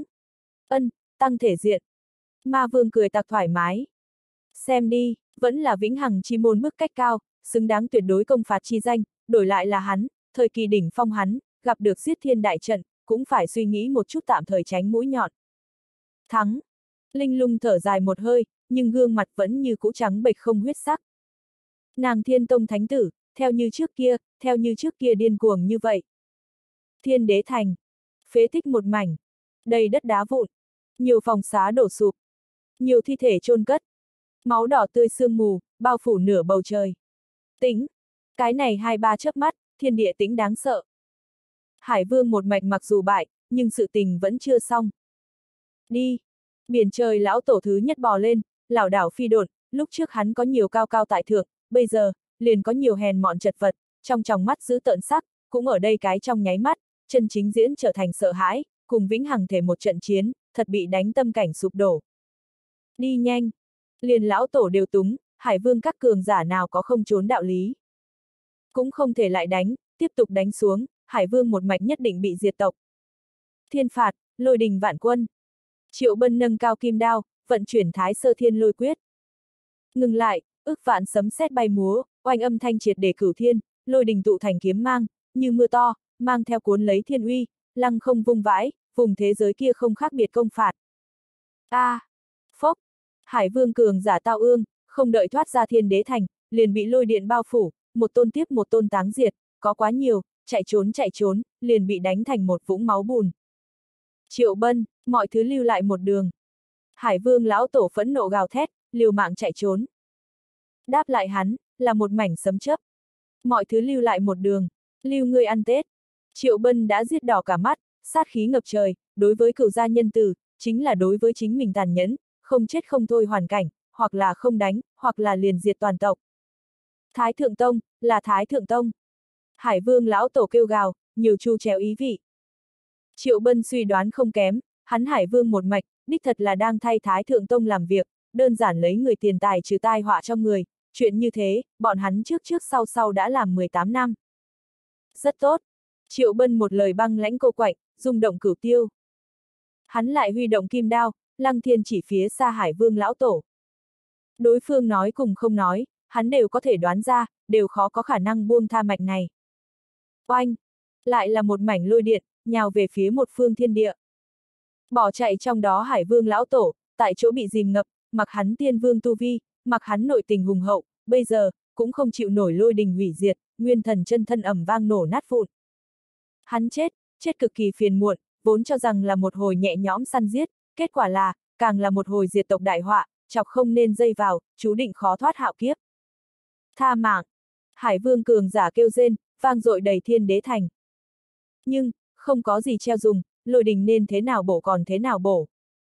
Tăng thể diện. Ma Vương cười tặc thoải mái. Xem đi, vẫn là Vĩnh Hằng chi môn mức cách cao, xứng đáng tuyệt đối công phạt chi danh, đổi lại là hắn, thời kỳ đỉnh phong hắn, gặp được giết thiên đại trận, cũng phải suy nghĩ một chút tạm thời tránh mũi nhọn. Thắng. Linh Lung thở dài một hơi, nhưng gương mặt vẫn như cũ trắng bệch không huyết sắc. Nàng Thiên Tông Thánh Tử, theo như trước kia điên cuồng như vậy. Thiên đế thành. Phế tích một mảnh. Đầy đất đá vụn. Nhiều phòng xá đổ sụp. Nhiều thi thể chôn cất. Máu đỏ tươi sương mù, bao phủ nửa bầu trời. Tĩnh. Cái này 2-3 chớp mắt, thiên địa tĩnh đáng sợ. Hải Vương một mạch mặc dù bại, nhưng sự tình vẫn chưa xong. Đi! Biển trời lão tổ thứ nhất bò lên, lảo đảo phi độn, lúc trước hắn có nhiều cao cao tại thượng, bây giờ, liền có nhiều hèn mọn chật vật, trong tròng mắt giữ tợn sắc, cũng ở đây cái trong nháy mắt, chân chính diễn trở thành sợ hãi, cùng vĩnh hằng thể một trận chiến, thật bị đánh tâm cảnh sụp đổ. Đi nhanh! Liền lão tổ đều túng, Hải Vương các cường giả nào có không trốn đạo lý. Cũng không thể lại đánh, tiếp tục đánh xuống, Hải Vương một mạch nhất định bị diệt tộc. Thiên phạt, lôi đình vạn quân. Triệu Bân nâng cao kim đao, vận chuyển Thái Sơ Thiên Lôi Quyết. Ngừng lại, ức vạn sấm sét bay múa, oanh âm thanh triệt để cửu thiên, lôi đình tụ thành kiếm mang, như mưa to, mang theo cuốn lấy thiên uy, lăng không vung vãi, vùng thế giới kia không khác biệt công phạt. Phốc! Hải Vương cường giả Tao Ương, không đợi thoát ra Thiên Đế Thành, liền bị lôi điện bao phủ, một tôn tiếp một tôn táng diệt, có quá nhiều, chạy trốn, liền bị đánh thành một vũng máu bùn. Triệu Bân, mọi thứ lưu lại một đường. Hải Vương lão tổ phẫn nộ gào thét, liều mạng chạy trốn. Đáp lại hắn, là một mảnh sấm chớp. Mọi thứ lưu lại một đường, lưu ngươi ăn Tết. Triệu Bân đã giết đỏ cả mắt, sát khí ngập trời, đối với cửu gia nhân tử, chính là đối với chính mình tàn nhẫn, không chết không thôi hoàn cảnh, hoặc là không đánh, hoặc là liền diệt toàn tộc. Thái Thượng Tông, là Thái Thượng Tông. Hải Vương lão tổ kêu gào, nhiều chu chéo ý vị. Triệu Bân suy đoán không kém, hắn Hải Vương một mạch, đích thật là đang thay Thái Thượng Tông làm việc, đơn giản lấy người tiền tài trừ tai họa cho người, chuyện như thế, bọn hắn trước sau đã làm 18 năm. Rất tốt. Triệu Bân một lời băng lãnh cô quạnh, rung động cửu tiêu. Hắn lại huy động kim đao, lăng thiên chỉ phía xa Hải Vương lão tổ. Đối phương nói cùng không nói, hắn đều có thể đoán ra, đều khó có khả năng buông tha mạch này. Oanh! Lại là một mảnh lôi điện, nhào về phía một phương thiên địa. Bỏ chạy trong đó Hải Vương lão tổ, tại chỗ bị dìm ngập, mặc hắn tiên vương tu vi, mặc hắn nội tình hùng hậu, bây giờ, cũng không chịu nổi lôi đình hủy diệt, nguyên thần chân thân ầm vang nổ nát vụn. Hắn chết cực kỳ phiền muộn, vốn cho rằng là một hồi nhẹ nhõm săn giết, kết quả là, càng là một hồi diệt tộc đại họa, chọc không nên dây vào, chú định khó thoát hạo kiếp. Tha mạng! Hải Vương cường giả kêu rên, vang dội đầy Thiên Đế Thành. Nhưng, không có gì treo dùng, lôi đình nên thế nào bổ còn thế nào bổ.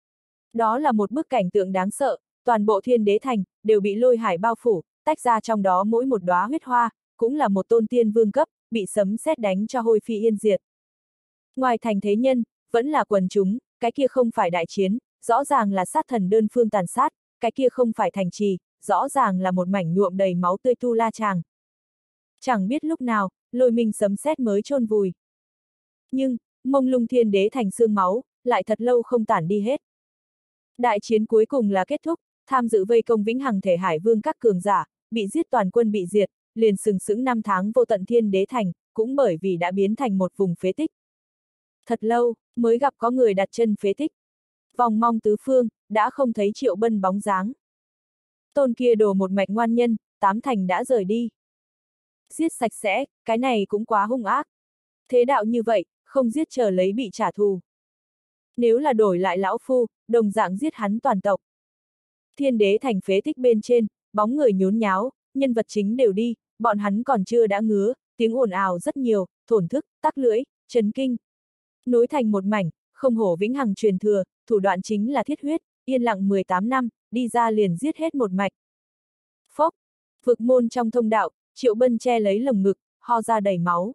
Đó là một bức cảnh tượng đáng sợ, toàn bộ Thiên Đế Thành, đều bị lôi hải bao phủ, tách ra trong đó mỗi một đóa huyết hoa, cũng là một tôn tiên vương cấp, bị sấm sét đánh cho hôi phi yên diệt. Ngoài thành thế nhân, vẫn là quần chúng, cái kia không phải đại chiến, rõ ràng là sát thần đơn phương tàn sát, cái kia không phải thành trì, rõ ràng là một mảnh nhuộm đầy máu tươi tu la tràng. Chẳng biết lúc nào, lôi minh sấm sét mới chôn vùi. Nhưng, mông lung Thiên Đế Thành xương máu, lại thật lâu không tản đi hết. Đại chiến cuối cùng là kết thúc, tham dự vây công vĩnh hằng thể Hải Vương các cường giả, bị giết toàn quân bị diệt, liền sừng sững 5 tháng vô tận Thiên Đế Thành, cũng bởi vì đã biến thành một vùng phế tích. Thật lâu, mới gặp có người đặt chân phế tích. Vòng mong tứ phương, đã không thấy Triệu Bân bóng dáng. Tôn kia đồ một mạch ngoan nhân, 8 thành đã rời đi. Giết sạch sẽ, cái này cũng quá hung ác. Thế đạo như vậy, không giết chờ lấy bị trả thù. Nếu là đổi lại lão phu, đồng dạng giết hắn toàn tộc. Thiên Đế Thành phế tích bên trên, bóng người nhốn nháo, nhân vật chính đều đi, bọn hắn còn chưa đã ngứa, tiếng ồn ào rất nhiều, thổn thức, tắc lưỡi, chấn kinh. Nối thành một mảnh, không hổ vĩnh hằng truyền thừa, thủ đoạn chính là thiết huyết, yên lặng 18 năm, đi ra liền giết hết một mạch. Phốc! Vực môn trong thông đạo, Triệu Bân che lấy lồng ngực, ho ra đầy máu.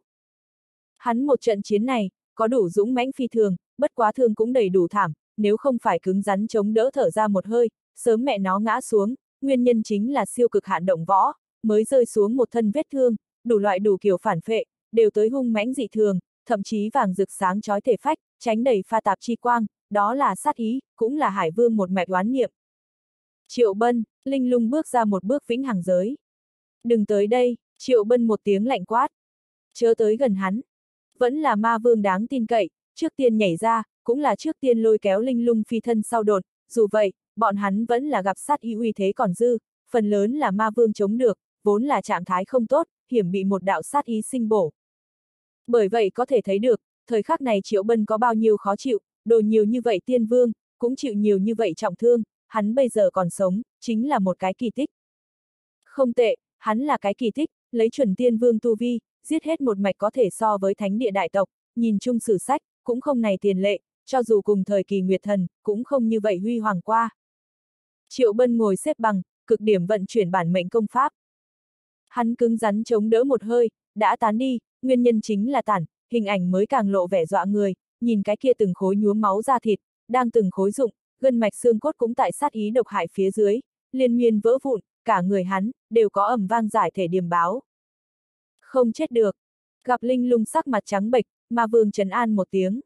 Hắn một trận chiến này, có đủ dũng mãnh phi thường, bất quá thương cũng đầy đủ thảm, nếu không phải cứng rắn chống đỡ thở ra một hơi, sớm mẹ nó ngã xuống, nguyên nhân chính là siêu cực hạn động võ, mới rơi xuống một thân vết thương, đủ loại đủ kiểu phản phệ, đều tới hung mãnh dị thường, thậm chí vàng rực sáng chói thể phách, tránh đầy pha tạp chi quang, đó là sát ý, cũng là Hải Vương một mạch oán niệm. Triệu Bân, linh lung bước ra một bước vĩnh hằng giới. Đừng tới đây, Triệu Bân một tiếng lạnh quát. Chớ tới gần hắn. Vẫn là ma vương đáng tin cậy, trước tiên nhảy ra, cũng là trước tiên lôi kéo linh lung phi thân sau đột, dù vậy, bọn hắn vẫn là gặp sát ý uy thế còn dư, phần lớn là ma vương chống được, vốn là trạng thái không tốt, hiểm bị một đạo sát ý sinh bổ. Bởi vậy có thể thấy được, thời khắc này Triệu Bân có bao nhiêu khó chịu, đồ nhiều như vậy tiên vương, cũng chịu nhiều như vậy trọng thương, hắn bây giờ còn sống, chính là một cái kỳ tích. Không tệ, hắn là cái kỳ tích, lấy chuẩn tiên vương tu vi, giết hết một mạch có thể so với thánh địa đại tộc, nhìn chung sử sách, cũng không này tiền lệ, cho dù cùng thời kỳ Nguyệt Thần, cũng không như vậy huy hoàng qua. Triệu Bân ngồi xếp bằng, cực điểm vận chuyển bản mệnh công pháp. Hắn cứng rắn chống đỡ một hơi, đã tán đi, nguyên nhân chính là tản, hình ảnh mới càng lộ vẻ dọa người, nhìn cái kia từng khối nhuốm máu da thịt, đang từng khối rụng, gân mạch xương cốt cũng tại sát ý độc hại phía dưới, liên miên vỡ vụn, cả người hắn, đều có ầm vang giải thể điềm báo. Không chết được. Gặp Linh Lung sắc mặt trắng bệch, Ma Vương trấn an một tiếng.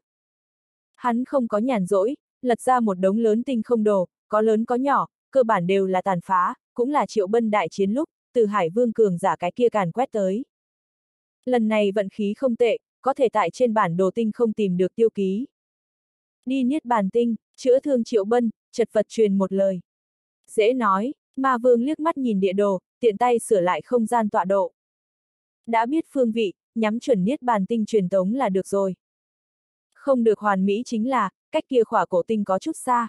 Hắn không có nhàn rỗi, lật ra một đống lớn tinh không đồ, có lớn có nhỏ, cơ bản đều là tàn phá, cũng là Triệu Bân đại chiến lúc, từ Hải Vương cường giả cái kia càn quét tới. Lần này vận khí không tệ, có thể tại trên bản đồ tinh không tìm được tiêu ký. Đi Niết Bàn Tinh, chữa thương Triệu Bân, chật vật truyền một lời. Dễ nói, Ma Vương liếc mắt nhìn địa đồ, tiện tay sửa lại không gian tọa độ. Đã biết phương vị, nhắm chuẩn Niết Bàn Tinh truyền tống là được rồi. Không được hoàn mỹ chính là, cách kia khỏa cổ tinh có chút xa.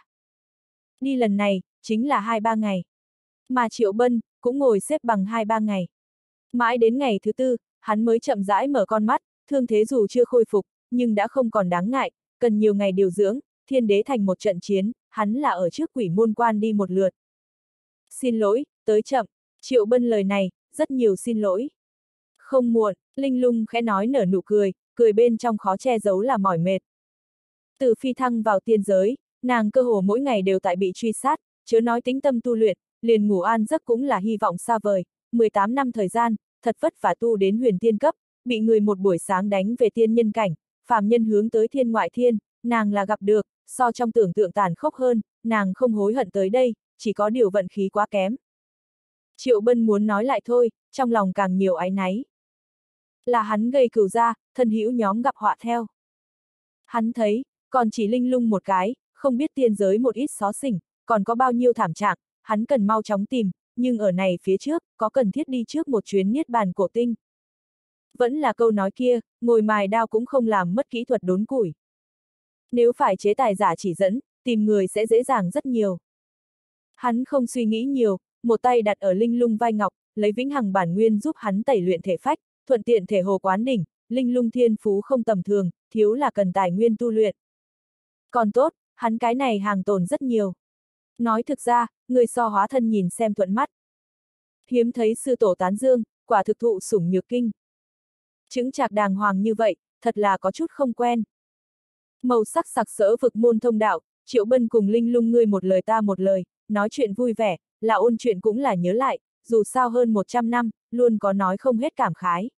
Đi lần này, chính là 2-3 ngày. Mà Triệu Bân, cũng ngồi xếp bằng 2-3 ngày. Mãi đến ngày thứ tư, hắn mới chậm rãi mở con mắt, thương thế dù chưa khôi phục, nhưng đã không còn đáng ngại, cần nhiều ngày điều dưỡng, Thiên Đế thành một trận chiến, hắn là ở trước Quỷ Môn Quan đi một lượt. Xin lỗi, tới chậm, Triệu Bân lời này, rất nhiều xin lỗi. Không muộn, Linh Lung khẽ nói nở nụ cười, cười bên trong khó che giấu là mỏi mệt. Từ phi thăng vào tiên giới, nàng cơ hồ mỗi ngày đều tại bị truy sát, chớ nói tĩnh tâm tu luyện, liền ngủ an giấc cũng là hy vọng xa vời, 18 năm thời gian, thật vất vả tu đến huyền tiên cấp, bị người một buổi sáng đánh về tiên nhân cảnh, phàm nhân hướng tới thiên ngoại thiên, nàng là gặp được, so trong tưởng tượng tàn khốc hơn, nàng không hối hận tới đây, chỉ có điều vận khí quá kém. Triệu Bân muốn nói lại thôi, trong lòng càng nhiều áy náy. Là hắn gây cừu ra, thân hữu nhóm gặp họa theo. Hắn thấy, còn chỉ Linh Lung một cái, không biết tiên giới một ít xó xỉnh, còn có bao nhiêu thảm trạng, hắn cần mau chóng tìm, nhưng ở này phía trước, có cần thiết đi trước một chuyến Niết Bàn cổ tinh. Vẫn là câu nói kia, ngồi mài đao cũng không làm mất kỹ thuật đốn củi. Nếu phải chế tài giả chỉ dẫn, tìm người sẽ dễ dàng rất nhiều. Hắn không suy nghĩ nhiều, một tay đặt ở Linh Lung vai ngọc, lấy vĩnh hằng bản nguyên giúp hắn tẩy luyện thể phách, thuận tiện thể hồ quán đỉnh, Linh Lung thiên phú không tầm thường, thiếu là cần tài nguyên tu luyện. Còn tốt, hắn cái này hàng tồn rất nhiều. Nói thực ra, người so hóa thân nhìn xem thuận mắt. Hiếm thấy sư tổ tán dương, quả thực thụ sủng nhược kinh. Chứng chạc đàng hoàng như vậy, thật là có chút không quen. Màu sắc sặc sỡ vực môn thông đạo, Triệu Bân cùng Linh Lung ngươi một lời ta một lời, nói chuyện vui vẻ, là ôn chuyện cũng là nhớ lại, dù sao hơn 100 năm, luôn có nói không hết cảm khái.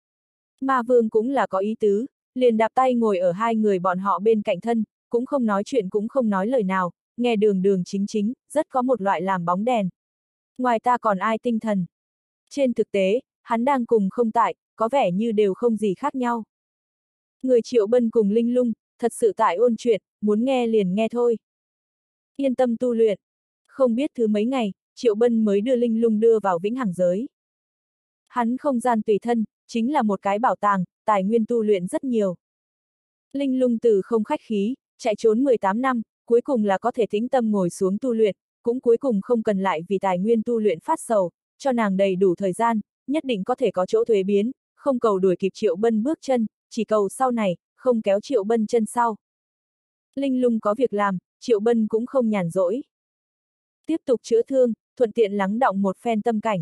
Ma Vương cũng là có ý tứ, liền đạp tay ngồi ở hai người bọn họ bên cạnh thân, cũng không nói chuyện cũng không nói lời nào, nghe đường đường chính chính, rất có một loại làm bóng đèn. Ngoài ta còn ai tinh thần? Trên thực tế, hắn đang cùng không tại, có vẻ như đều không gì khác nhau. Người Triệu Bân cùng Linh Lung, thật sự tại ôn chuyện, muốn nghe liền nghe thôi. Yên tâm tu luyện. Không biết thứ mấy ngày, Triệu Bân mới đưa Linh Lung đưa vào vĩnh hằng giới. Hắn không gian tùy thân, chính là một cái bảo tàng, tài nguyên tu luyện rất nhiều. Linh Lung từ không khách khí, chạy trốn 18 năm, cuối cùng là có thể tĩnh tâm ngồi xuống tu luyện, cũng cuối cùng không cần lại vì tài nguyên tu luyện phát sầu, cho nàng đầy đủ thời gian, nhất định có thể có chỗ thuế biến, không cầu đuổi kịp Triệu Bân bước chân, chỉ cầu sau này, không kéo Triệu Bân chân sau. Linh Lung có việc làm, Triệu Bân cũng không nhàn rỗi. Tiếp tục chữa thương, thuận tiện lắng đọng một phen tâm cảnh.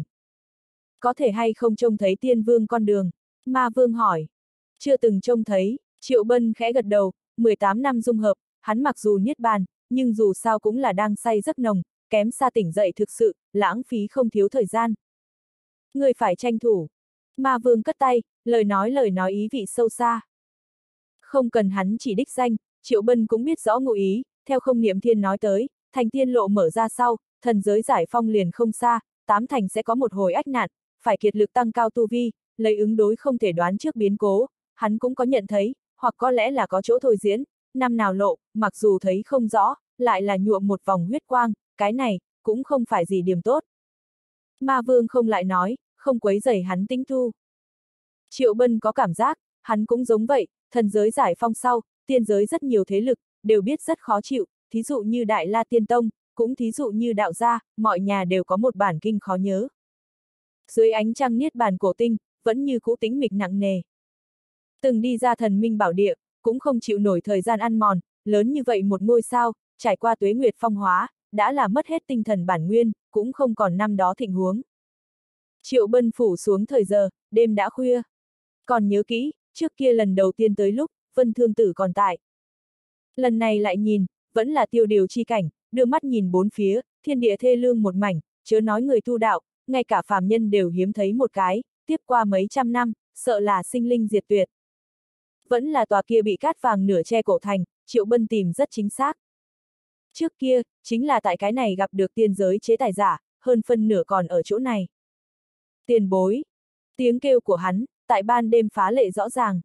Có thể hay không trông thấy tiên vương con đường? Ma Vương hỏi. Chưa từng trông thấy, Triệu Bân khẽ gật đầu, 18 năm dung hợp, hắn mặc dù niết bàn, nhưng dù sao cũng là đang say giấc nồng, kém xa tỉnh dậy thực sự, lãng phí không thiếu thời gian. Người phải tranh thủ. Ma Vương cất tay, lời nói ý vị sâu xa. Không cần hắn chỉ đích danh, Triệu Bân cũng biết rõ ngụ ý, theo không niệm thiên nói tới, thành tiên lộ mở ra sau, thần giới giải phong liền không xa, 8 thành sẽ có một hồi ách nạn, phải kiệt lực tăng cao tu vi, lấy ứng đối không thể đoán trước biến cố, hắn cũng có nhận thấy, hoặc có lẽ là có chỗ thôi diễn, năm nào lộ, mặc dù thấy không rõ, lại là nhuộm một vòng huyết quang, cái này, cũng không phải gì điểm tốt. Ma Vương không lại nói, không quấy rầy hắn tĩnh tu. Triệu Bân có cảm giác, hắn cũng giống vậy, thần giới giải phong sau, tiên giới rất nhiều thế lực, đều biết rất khó chịu, thí dụ như Đại La Tiên Tông, cũng thí dụ như đạo gia, mọi nhà đều có một bản kinh khó nhớ. Dưới ánh trăng niết bàn cổ tinh, vẫn như cũ tĩnh mịch nặng nề. Từng đi ra thần minh bảo địa, cũng không chịu nổi thời gian ăn mòn, lớn như vậy một ngôi sao, trải qua tuế nguyệt phong hóa, đã là mất hết tinh thần bản nguyên, cũng không còn năm đó thịnh huống. Triệu Bân phủ xuống thời giờ, đêm đã khuya. Còn nhớ kỹ, trước kia lần đầu tiên tới lúc, Vân Thương Tử còn tại. Lần này lại nhìn, vẫn là tiêu điều chi cảnh, đưa mắt nhìn bốn phía, thiên địa thê lương một mảnh, chớ nói người tu đạo, ngay cả phàm nhân đều hiếm thấy một cái, tiếp qua mấy trăm năm, sợ là sinh linh diệt tuyệt. Vẫn là tòa kia bị cát vàng nửa che cổ thành, Triệu Bân tìm rất chính xác. Trước kia, chính là tại cái này gặp được tiên giới chế tài giả, hơn phân nửa còn ở chỗ này. Tiền bối. Tiếng kêu của hắn, tại ban đêm phá lệ rõ ràng.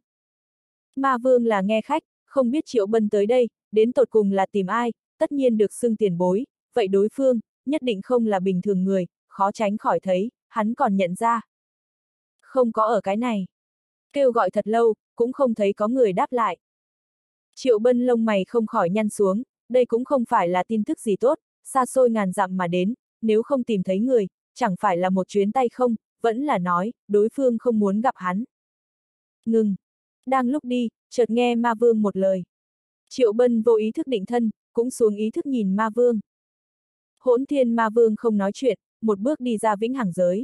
Ma Vương là nghe khách, không biết Triệu Bân tới đây, đến tột cùng là tìm ai, tất nhiên được xưng tiền bối, vậy đối phương, nhất định không là bình thường người, khó tránh khỏi thấy, hắn còn nhận ra. Không có ở cái này. Kêu gọi thật lâu, cũng không thấy có người đáp lại. Triệu Bân lông mày không khỏi nhăn xuống, đây cũng không phải là tin tức gì tốt, xa xôi ngàn dặm mà đến, nếu không tìm thấy người, chẳng phải là một chuyến tay không, vẫn là nói, đối phương không muốn gặp hắn. Ngừng. Đang lúc đi, chợt nghe Ma Vương một lời. Triệu Bân vô ý thức định thân, cũng xuống ý thức nhìn Ma Vương. Hỗn Thiên Ma Vương không nói chuyện, một bước đi ra vĩnh hằng giới.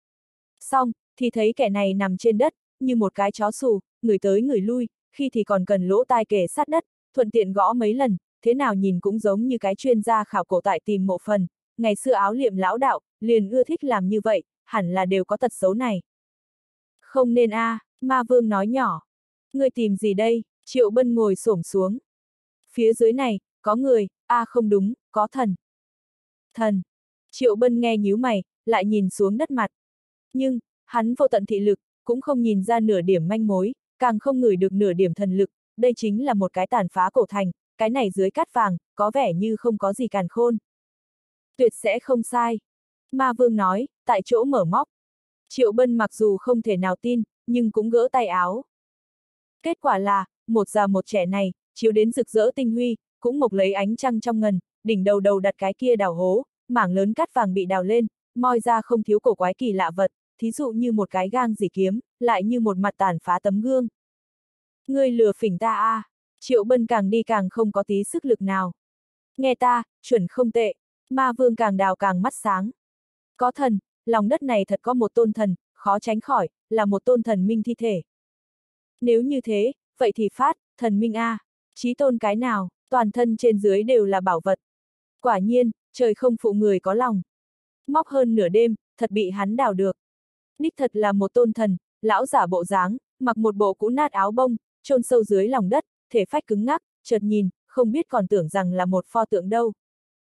Xong, thì thấy kẻ này nằm trên đất, như một cái chó xù, người tới người lui, khi thì còn cần lỗ tai kề sát đất, thuận tiện gõ mấy lần, thế nào nhìn cũng giống như cái chuyên gia khảo cổ tại tìm mộ phần, ngày xưa áo liệm lão đạo, liền ưa thích làm như vậy, hẳn là đều có tật xấu này. Không nên a, Ma Vương nói nhỏ. Ngươi tìm gì đây? Triệu Bân ngồi xổm xuống. Phía dưới này, có người, không đúng, có thần. Thần. Triệu Bân nghe nhíu mày, lại nhìn xuống đất mặt. Nhưng, hắn vô tận thị lực, cũng không nhìn ra nửa điểm manh mối, càng không ngửi được nửa điểm thần lực, đây chính là một cái tàn phá cổ thành, cái này dưới cát vàng, có vẻ như không có gì càn khôn. Tuyệt sẽ không sai. Ma Vương nói, tại chỗ mở móc. Triệu Bân mặc dù không thể nào tin, nhưng cũng gỡ tay áo. Kết quả là, một già một trẻ này, chiếu đến rực rỡ tinh huy, cũng mộc lấy ánh trăng trong ngần, đỉnh đầu đặt cái kia đào hố, mảng lớn cát vàng bị đào lên, moi ra không thiếu cổ quái kỳ lạ vật, thí dụ như một cái gang dỉ kiếm, lại như một mặt tàn phá tấm gương. Ngươi lừa phỉnh ta a! Triệu Bân càng đi càng không có tí sức lực nào. Nghe ta, chuẩn không tệ. Ma Vương càng đào càng mắt sáng. Có thần, lòng đất này thật có một tôn thần, khó tránh khỏi, là một tôn thần minh thi thể. Nếu như thế, vậy thì phát, thần minh a, chí tôn cái nào, toàn thân trên dưới đều là bảo vật. Quả nhiên, trời không phụ người có lòng. Móc hơn nửa đêm, thật bị hắn đào được. Đích thật là một tôn thần, lão giả bộ dáng, mặc một bộ cũ nát áo bông, chôn sâu dưới lòng đất, thể phách cứng ngắc, chợt nhìn, không biết còn tưởng rằng là một pho tượng đâu.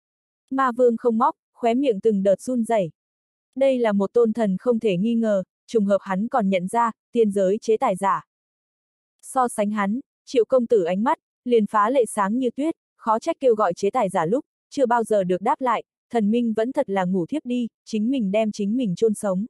Ma Vương không móc, khóe miệng từng đợt run rẩy. Đây là một tôn thần không thể nghi ngờ, trùng hợp hắn còn nhận ra, tiên giới chế tài giả. So sánh hắn, Triệu công tử ánh mắt, liền phá lệ sáng như tuyết, khó trách kêu gọi chế tài giả lúc, chưa bao giờ được đáp lại, thần minh vẫn thật là ngủ thiếp đi, chính mình đem chính mình chôn sống.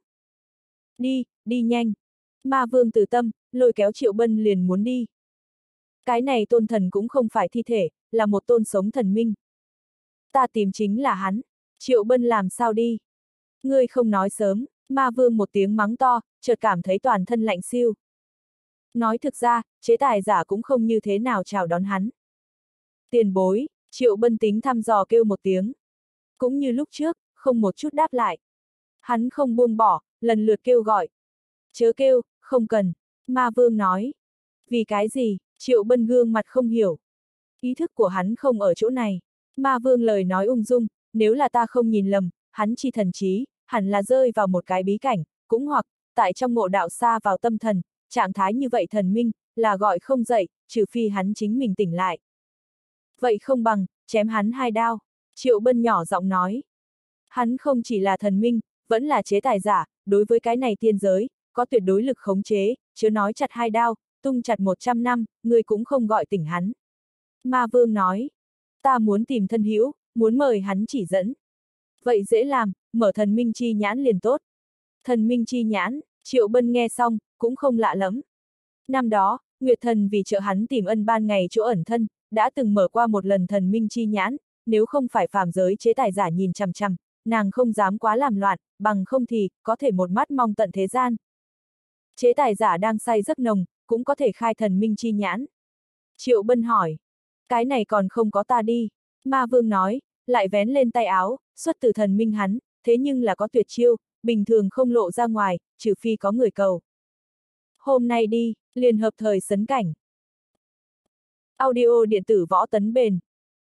Đi, đi nhanh. Ma Vương từ tâm, lôi kéo Triệu Bân liền muốn đi. Cái này tôn thần cũng không phải thi thể, là một tôn sống thần minh. Ta tìm chính là hắn. Triệu Bân làm sao đi? Ngươi không nói sớm, Ma Vương một tiếng mắng to, chợt cảm thấy toàn thân lạnh siêu. Nói thực ra, chế tài giả cũng không như thế nào chào đón hắn. Tiền bối, Triệu Bân tính thăm dò kêu một tiếng. Cũng như lúc trước, không một chút đáp lại. Hắn không buông bỏ, lần lượt kêu gọi. Chớ kêu, không cần, Ma Vương nói. Vì cái gì? Triệu Bân gương mặt không hiểu. Ý thức của hắn không ở chỗ này. Ma Vương lời nói ung dung, nếu là ta không nhìn lầm, hắn chi thần trí, hẳn là rơi vào một cái bí cảnh, cũng hoặc, tại trong ngộ đạo xa vào tâm thần, trạng thái như vậy thần minh, là gọi không dậy, trừ phi hắn chính mình tỉnh lại. Vậy không bằng, chém hắn 2 đao, Triệu Bân nhỏ giọng nói. Hắn không chỉ là thần minh, vẫn là chế tài giả, đối với cái này tiên giới, có tuyệt đối lực khống chế, chớ nói chặt 2 đao, tung chặt 100 năm, người cũng không gọi tỉnh hắn. Ma Vương nói, ta muốn tìm thân hữu, muốn mời hắn chỉ dẫn. Vậy dễ làm, mở thần minh chi nhãn liền tốt. Thần minh chi nhãn, Triệu Bân nghe xong, cũng không lạ lắm. Năm đó, Nguyệt Thần vì trợ hắn tìm ân ban ngày chỗ ẩn thân, đã từng mở qua một lần thần minh chi nhãn, nếu không phải phàm giới chế tài giả nhìn chằm chằm, nàng không dám quá làm loạn, bằng không thì, có thể một mắt mong tận thế gian. Chế tài giả đang say giấc nồng, cũng có thể khai thần minh chi nhãn. Triệu Bân hỏi. Cái này còn không có ta đi. Ma Vương nói, lại vén lên tay áo, xuất từ thần minh hắn, thế nhưng là có tuyệt chiêu, bình thường không lộ ra ngoài, trừ phi có người cầu. Hôm nay đi, liền hợp thời sấn cảnh. Audio điện tử võ tấn bền.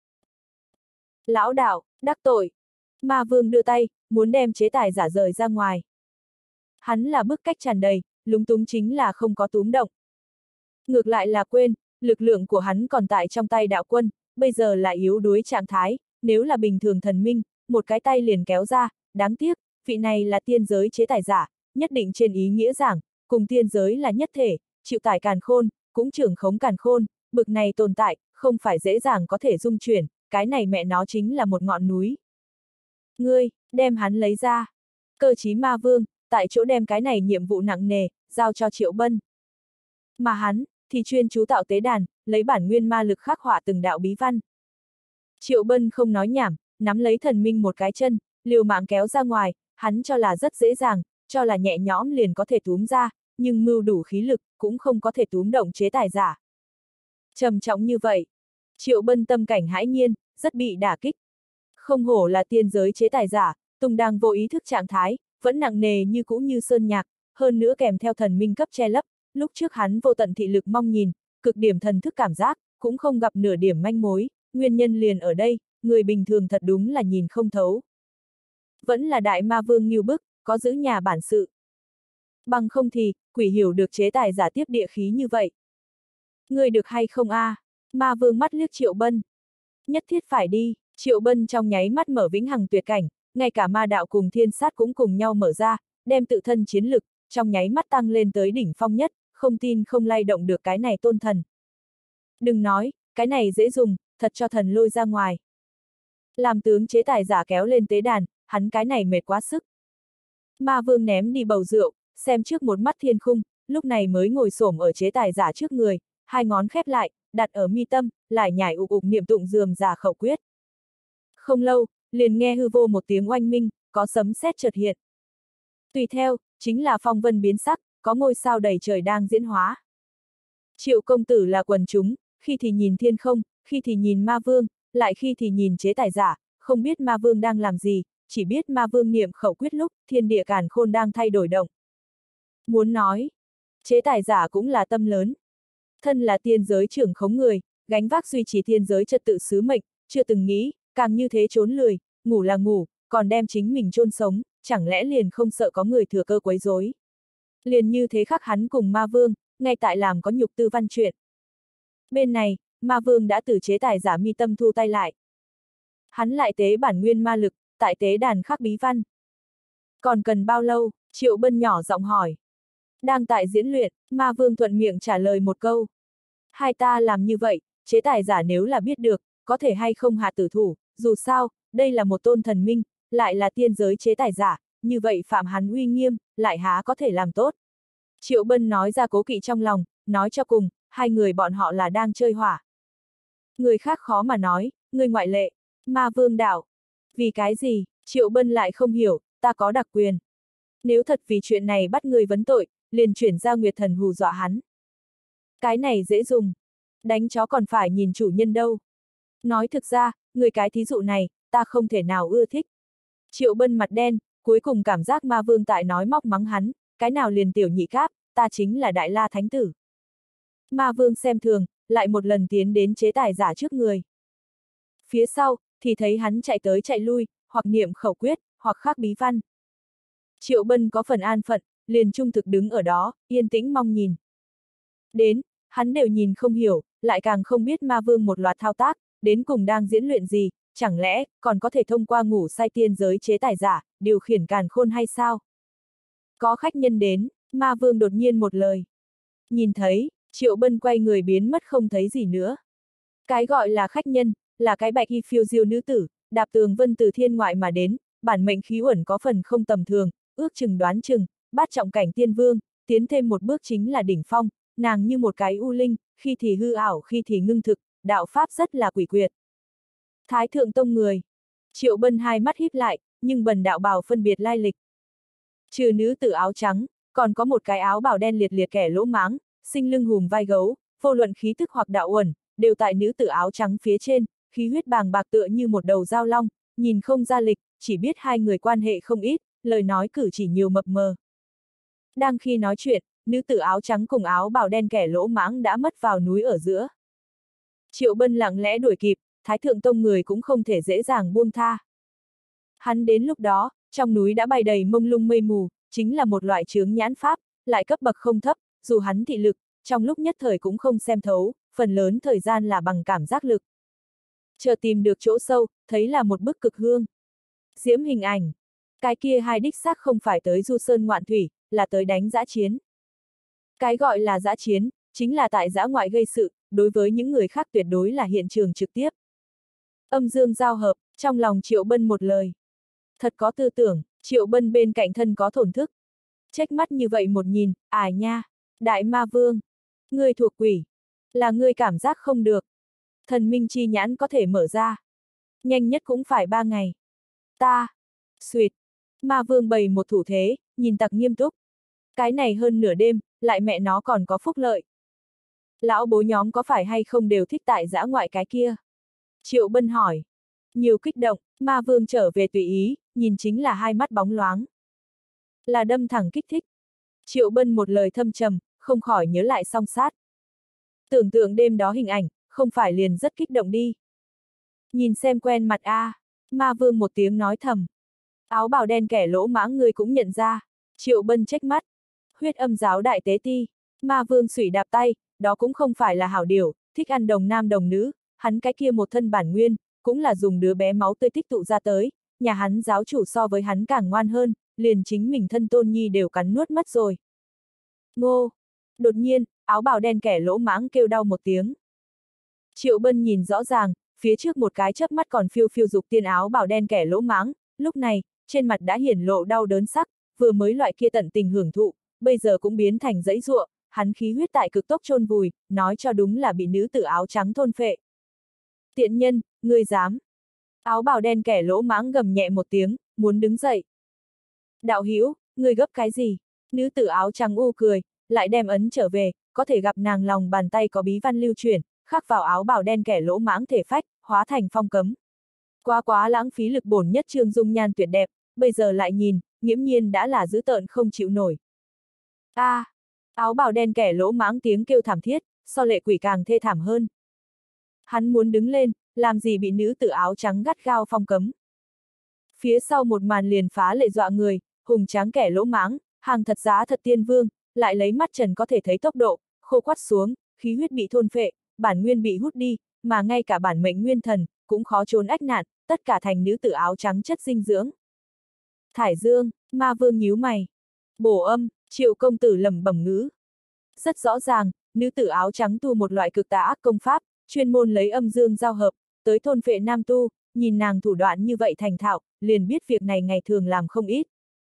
Lão đạo, đắc tội. Ma Vương đưa tay, muốn đem chế tài giả rời ra ngoài. Hắn là bức cách tràn đầy, lúng túng chính là không có túm động. Ngược lại là quên, lực lượng của hắn còn tại trong tay đạo quân, bây giờ là yếu đuối trạng thái, nếu là bình thường thần minh, một cái tay liền kéo ra, đáng tiếc, vị này là tiên giới chế tài giả, nhất định trên ý nghĩa giảng, cùng tiên giới là nhất thể, chịu tải càn khôn, cũng trưởng khống càn khôn, bực này tồn tại, không phải dễ dàng có thể dung chuyển, cái này mẹ nó chính là một ngọn núi. Ngươi, đem hắn lấy ra. Cơ chí Ma Vương, tại chỗ đem cái này nhiệm vụ nặng nề, giao cho Triệu Bân. Mà hắn, thì chuyên chú tạo tế đàn, lấy bản nguyên ma lực khắc họa từng đạo bí văn. Triệu Bân không nói nhảm, nắm lấy thần minh một cái chân, liều mạng kéo ra ngoài, hắn cho là rất dễ dàng, cho là nhẹ nhõm liền có thể túm ra, nhưng mưu đủ khí lực, cũng không có thể túm động chế tài giả. Trầm trọng như vậy. Triệu Bân tâm cảnh hãi nhiên, rất bị đả kích. Không hổ là tiên giới chế tài giả, Tùng đang vô ý thức trạng thái, vẫn nặng nề như cũ như sơn nhạc, hơn nữa kèm theo thần minh cấp che lấp, lúc trước hắn vô tận thị lực mong nhìn, cực điểm thần thức cảm giác, cũng không gặp nửa điểm manh mối, nguyên nhân liền ở đây, người bình thường thật đúng là nhìn không thấu. Vẫn là đại ma vương nghiêu bức, có giữ nhà bản sự. Bằng không thì, quỷ hiểu được chế tài giả tiếp địa khí như vậy. Người được hay không a? Ma vương mắt liếc Triệu Bân. Nhất thiết phải đi, Triệu Bân trong nháy mắt mở vĩnh hằng tuyệt cảnh, ngay cả ma đạo cùng thiên sát cũng cùng nhau mở ra, đem tự thân chiến lực, trong nháy mắt tăng lên tới đỉnh phong nhất, không tin không lay động được cái này tôn thần. Đừng nói, cái này dễ dùng, thật cho thần lôi ra ngoài. Làm tướng chế tài giả kéo lên tế đàn, hắn cái này mệt quá sức. Ma vương ném đi bầu rượu, xem trước một mắt thiên khung, lúc này mới ngồi xổm ở chế tài giả trước người, hai ngón khép lại, đặt ở mi tâm, lại nhảy ục ục niệm tụng rườm rà khẩu quyết. Không lâu, liền nghe hư vô một tiếng oanh minh, có sấm sét chợt hiện. Tùy theo, chính là phong vân biến sắc, có ngôi sao đầy trời đang diễn hóa. Triệu công tử là quần chúng, khi thì nhìn thiên không, khi thì nhìn ma vương, lại khi thì nhìn chế tài giả, không biết ma vương đang làm gì, chỉ biết ma vương niệm khẩu quyết lúc, thiên địa càn khôn đang thay đổi động. Muốn nói, chế tài giả cũng là tâm lớn. Thân là tiên giới trưởng khống người, gánh vác duy trì tiên giới trật tự sứ mệnh, chưa từng nghĩ, càng như thế trốn lười, ngủ là ngủ, còn đem chính mình chôn sống, chẳng lẽ liền không sợ có người thừa cơ quấy rối. Liền như thế khắc hắn cùng ma vương, ngay tại làm có nhục tư văn chuyện. Bên này, ma vương đã từ chế tài giả mi tâm thu tay lại. Hắn lại tế bản nguyên ma lực, tại tế đàn khắc bí văn. Còn cần bao lâu? Triệu Bân nhỏ giọng hỏi. Đang tại diễn luyện, ma vương thuận miệng trả lời một câu. Hai ta làm như vậy, chế tài giả nếu là biết được, có thể hay không hạ tử thủ, dù sao, đây là một tôn thần minh, lại là tiên giới chế tài giả, như vậy phạm hắn uy nghiêm, lại há có thể làm tốt. Triệu Bân nói ra cố kỵ trong lòng, nói cho cùng, hai người bọn họ là đang chơi hỏa. Người khác khó mà nói, người ngoại lệ, ma vương đạo. Vì cái gì, Triệu Bân lại không hiểu, ta có đặc quyền. Nếu thật vì chuyện này bắt người vấn tội, liền chuyển ra Nguyệt Thần hù dọa hắn. Cái này dễ dùng. Đánh chó còn phải nhìn chủ nhân đâu. Nói thực ra, người cái thí dụ này, ta không thể nào ưa thích. Triệu Bân mặt đen, cuối cùng cảm giác ma vương tại nói móc mắng hắn, cái nào liền tiểu nhị cáp, ta chính là Đại La Thánh Tử. Ma vương xem thường, lại một lần tiến đến chế tài giả trước người. Phía sau, thì thấy hắn chạy tới chạy lui, hoặc niệm khẩu quyết, hoặc khắc bí văn. Triệu Bân có phần an phận, liền trung thực đứng ở đó, yên tĩnh mong nhìn. Đến, hắn đều nhìn không hiểu, lại càng không biết ma vương một loạt thao tác, đến cùng đang diễn luyện gì, chẳng lẽ, còn có thể thông qua ngủ say tiên giới chế tài giả, điều khiển càn khôn hay sao? Có khách nhân đến, ma vương đột nhiên một lời. Nhìn thấy, Triệu Bân quay người biến mất không thấy gì nữa. Cái gọi là khách nhân, là cái bạch y phiêu diêu nữ tử, đạp tường vân từ thiên ngoại mà đến, bản mệnh khí uẩn có phần không tầm thường, ước chừng đoán chừng, bát trọng cảnh tiên vương, tiến thêm một bước chính là đỉnh phong, nàng như một cái u linh, khi thì hư ảo khi thì ngưng thực, đạo pháp rất là quỷ quyệt. Thái thượng tông người. Triệu Bân hai mắt híp lại, nhưng bần đạo bào phân biệt lai lịch. Trừ nữ tử áo trắng, còn có một cái áo bào đen liệt liệt kẻ lỗ máng, sinh lưng hùm vai gấu, vô luận khí thức hoặc đạo uẩn, đều tại nữ tử áo trắng phía trên, khí huyết bàng bạc tựa như một đầu dao long, nhìn không ra lịch, chỉ biết hai người quan hệ không ít, lời nói cử chỉ nhiều mập mờ. Đang khi nói chuyện, nữ tử áo trắng cùng áo bào đen kẻ lỗ mãng đã mất vào núi ở giữa. Triệu Bân lặng lẽ đuổi kịp, Thái Thượng Tông người cũng không thể dễ dàng buông tha. Hắn đến lúc đó, trong núi đã bày đầy mông lung mây mù, chính là một loại chướng nhãn pháp, lại cấp bậc không thấp, dù hắn thị lực, trong lúc nhất thời cũng không xem thấu, phần lớn thời gian là bằng cảm giác lực. Chờ tìm được chỗ sâu, thấy là một bức cực hương. Diễm hình ảnh. Cái kia hai đích xác không phải tới du sơn ngoạn thủy, là tới đánh dã chiến. Cái gọi là dã chiến, chính là tại dã ngoại gây sự, đối với những người khác tuyệt đối là hiện trường trực tiếp. Âm dương giao hợp, trong lòng Triệu Bân một lời. Thật có tư tưởng, Triệu Bân bên cạnh thân có thổn thức. Trách mắt như vậy một nhìn, nha, Đại Ma Vương. Ngươi thuộc quỷ. Là ngươi cảm giác không được. Thần minh chi nhãn có thể mở ra. Nhanh nhất cũng phải 3 ngày. Ta. Xuyệt. Ma Vương bày một thủ thế, nhìn tặc nghiêm túc. Cái này hơn nửa đêm, lại mẹ nó còn có phúc lợi. Lão bố nhóm có phải hay không đều thích tại dã ngoại cái kia? Triệu Bân hỏi. Nhiều kích động, Ma Vương trở về tùy ý, nhìn chính là hai mắt bóng loáng. Là đâm thẳng kích thích. Triệu Bân một lời thâm trầm, không khỏi nhớ lại song sát. Tưởng tượng đêm đó hình ảnh, không phải liền rất kích động đi. Nhìn xem quen mặt Ma Vương một tiếng nói thầm. Áo bào đen kẻ lỗ mãng ngươi cũng nhận ra. Triệu Bân trách mắt. Huyết âm giáo đại tế ti. Ma Vương xủy đạp tay, đó cũng không phải là hảo điều, thích ăn đồng nam đồng nữ, hắn cái kia một thân bản nguyên, cũng là dùng đứa bé máu tươi tích tụ ra tới, nhà hắn giáo chủ so với hắn càng ngoan hơn, liền chính mình thân tôn nhi đều cắn nuốt mất rồi. Ngô! Đột nhiên, áo bào đen kẻ lỗ mãng kêu đau một tiếng. Triệu Bân nhìn rõ ràng, phía trước một cái chớp mắt còn phiêu phiêu dục tiên áo bào đen kẻ lỗ mãng, lúc này, trên mặt đã hiển lộ đau đớn sắc, vừa mới loại kia tận tình hưởng thụ, bây giờ cũng biến thành dãy ruộng, hắn khí huyết tại cực tốc chôn vùi, nói cho đúng là bị nữ tử áo trắng thôn phệ. Tiện nhân, ngươi dám. Áo bào đen kẻ lỗ mãng gầm nhẹ một tiếng, muốn đứng dậy. Đạo hữu, ngươi gấp cái gì? Nữ tử áo trắng u cười, lại đem ấn trở về, có thể gặp nàng lòng bàn tay có bí văn lưu chuyển, khắc vào áo bào đen kẻ lỗ mãng thể phách, hóa thành phong cấm. Quá lãng phí lực bổn nhất trương dung nhan tuyệt đẹp, bây giờ lại nhìn, nghiễm nhiên đã là dữ tợn không chịu nổi. Áo bào đen kẻ lỗ mãng tiếng kêu thảm thiết, so lệ quỷ càng thê thảm hơn. Hắn muốn đứng lên, làm gì bị nữ tử áo trắng gắt gao phong cấm. Phía sau một màn liền phá lệ dọa người, hùng tráng kẻ lỗ mãng, hàng thật giá thật tiên vương, lại lấy mắt trần có thể thấy tốc độ, khô quắt xuống, khí huyết bị thôn phệ, bản nguyên bị hút đi, mà ngay cả bản mệnh nguyên thần, cũng khó trốn ách nạn, tất cả thành nữ tử áo trắng chất dinh dưỡng. Thải Dương, Ma Vương nhíu mày. Bổ âm, Triệu công tử lẩm bẩm ngữ. Rất rõ ràng, nữ tử áo trắng tu một loại cực tà ác công pháp, chuyên môn lấy âm dương giao hợp, tới thôn phệ nam tu, nhìn nàng thủ đoạn như vậy thành thạo, liền biết việc này ngày thường làm không ít.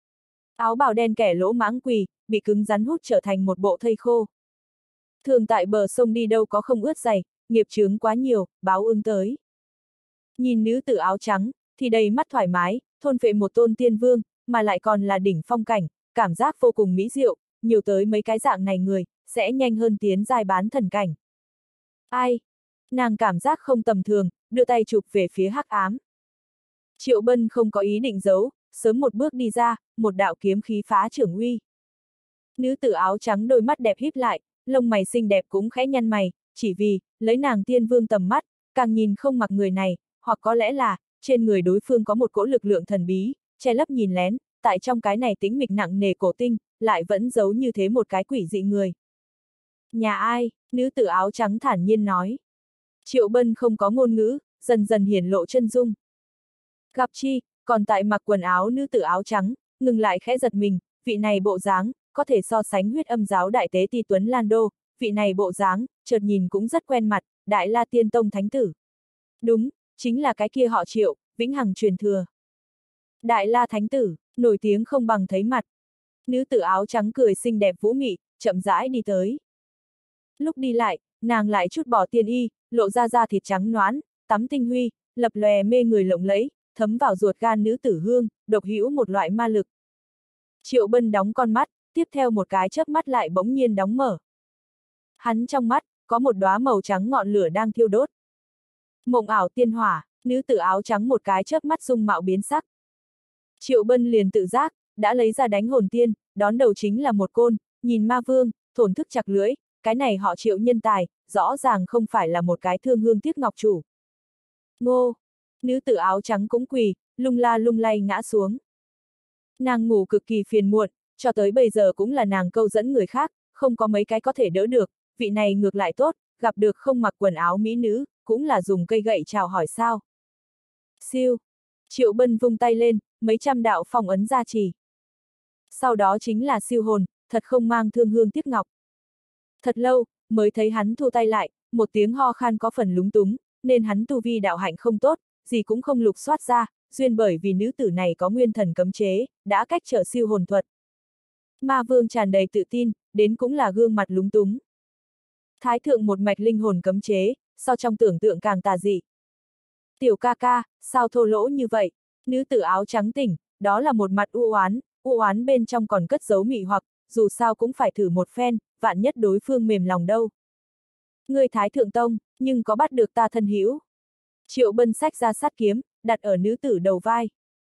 Áo bào đen kẻ lỗ mãng quỳ, bị cứng rắn hút trở thành một bộ thây khô. Thường tại bờ sông đi đâu có không ướt giày, nghiệp chướng quá nhiều, báo ứng tới. Nhìn nữ tử áo trắng, thì đầy mắt thoải mái, thôn phệ một tôn tiên vương, mà lại còn là đỉnh phong cảnh, cảm giác vô cùng mỹ diệu, nhiều tới mấy cái dạng này người, sẽ nhanh hơn tiến giai bán thần cảnh. Ai? Nàng cảm giác không tầm thường, đưa tay chụp về phía hắc ám. Triệu Bân không có ý định giấu, sớm một bước đi ra, một đạo kiếm khí phá trưởng uy. Nữ tử áo trắng đôi mắt đẹp híp lại, lông mày xinh đẹp cũng khẽ nhăn mày, chỉ vì, lấy nàng tiên vương tầm mắt, càng nhìn không mặc người này, hoặc có lẽ là, trên người đối phương có một cỗ lực lượng thần bí, che lấp nhìn lén, tại trong cái này tĩnh mịch nặng nề cổ tinh, lại vẫn giấu như thế một cái quỷ dị người. Nhà ai? Nữ tử áo trắng thản nhiên nói. Triệu Bân không có ngôn ngữ, dần dần hiển lộ chân dung. Gặp chi, còn tại mặc quần áo nữ tử áo trắng, ngừng lại khẽ giật mình, vị này bộ dáng, có thể so sánh huyết âm giáo đại tế ti Tuấn Lan Đô, vị này bộ dáng, chợt nhìn cũng rất quen mặt, Đại La Tiên Tông Thánh Tử. Đúng, chính là cái kia họ Triệu, vĩnh hằng truyền thừa. Đại La Thánh Tử, nổi tiếng không bằng thấy mặt. Nữ tử áo trắng cười xinh đẹp vũ mị, chậm rãi đi tới. Lúc đi lại, nàng lại chút bỏ tiên y, lộ ra da thịt trắng nõn, tắm tinh huy, lập lòe mê người lộng lẫy, thấm vào ruột gan nữ tử hương, độc hữu một loại ma lực. Triệu Bân đóng con mắt, tiếp theo một cái chớp mắt lại bỗng nhiên đóng mở. Hắn trong mắt, có một đóa màu trắng ngọn lửa đang thiêu đốt. Mộng ảo tiên hỏa, nữ tử áo trắng một cái chớp mắt dung mạo biến sắc. Triệu Bân liền tự giác, đã lấy ra đánh hồn tiên, đón đầu chính là một côn, nhìn ma vương, thổn thức chặt lưỡi, cái này họ Triệu nhân tài, rõ ràng không phải là một cái thương hương tiếc ngọc chủ. Ngô! Nữ tử áo trắng cũng quỳ, lung la lung lay ngã xuống. Nàng ngủ cực kỳ phiền muộn, cho tới bây giờ cũng là nàng câu dẫn người khác, không có mấy cái có thể đỡ được, vị này ngược lại tốt, gặp được không mặc quần áo mỹ nữ, cũng là dùng cây gậy chào hỏi sao. Siêu! Triệu Bân vung tay lên, mấy trăm đạo phong ấn gia trì. Sau đó chính là siêu hồn, thật không mang thương hương tiếc ngọc. Thật lâu, mới thấy hắn thu tay lại, một tiếng ho khan có phần lúng túng, nên hắn tu vi đạo hạnh không tốt, gì cũng không lục soát ra, duyên bởi vì nữ tử này có nguyên thần cấm chế, đã cách trở siêu hồn thuật. Ma vương tràn đầy tự tin, đến cũng là gương mặt lúng túng. Thái thượng một mạch linh hồn cấm chế, so trong tưởng tượng càng tà dị. Tiểu ca ca, sao thô lỗ như vậy? Nữ tử áo trắng tỉnh, đó là một mặt u oán bên trong còn cất giấu mị hoặc, dù sao cũng phải thử một phen, vạn nhất đối phương mềm lòng đâu. Người Thái thượng tông, nhưng có bắt được ta thân hữu. Triệu Bân xách ra sát kiếm, đặt ở nữ tử đầu vai.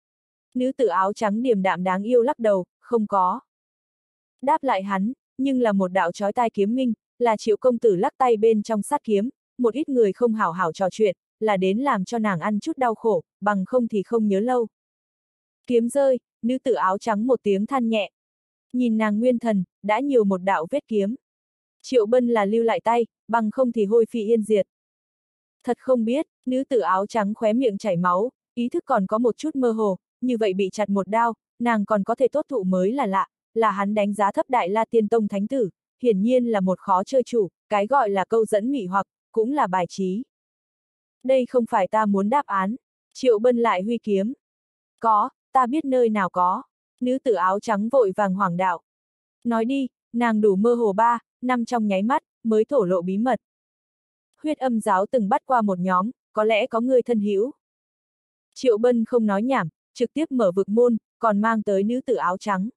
Nữ tử áo trắng điềm đạm đáng yêu lắc đầu, không có. Đáp lại hắn, nhưng là một đạo chói tai kiếm minh, là Triệu công tử lắc tay bên trong sát kiếm, một ít người không hảo hảo trò chuyện, là đến làm cho nàng ăn chút đau khổ, bằng không thì không nhớ lâu. Kiếm rơi, nữ tử áo trắng một tiếng than nhẹ. Nhìn nàng nguyên thần, đã nhiều một đạo vết kiếm. Triệu Bân là lưu lại tay, bằng không thì hôi phi yên diệt. Thật không biết, nữ tử áo trắng khóe miệng chảy máu, ý thức còn có một chút mơ hồ, như vậy bị chặt một đao, nàng còn có thể tốt thụ mới là lạ, là hắn đánh giá thấp Đại La Tiên Tông thánh tử, hiển nhiên là một khó chơi chủ, cái gọi là câu dẫn mị hoặc, cũng là bài trí. Đây không phải ta muốn đáp án. Triệu Bân lại huy kiếm. Có, ta biết nơi nào có. Nữ tử áo trắng vội vàng hoảng đạo. Nói đi, nàng đủ mơ hồ 3-5 trong nháy mắt, mới thổ lộ bí mật. Huyết Âm giáo từng bắt qua một nhóm, có lẽ có người thân hữu. Triệu Bân không nói nhảm, trực tiếp mở vực môn, còn mang tới nữ tử áo trắng.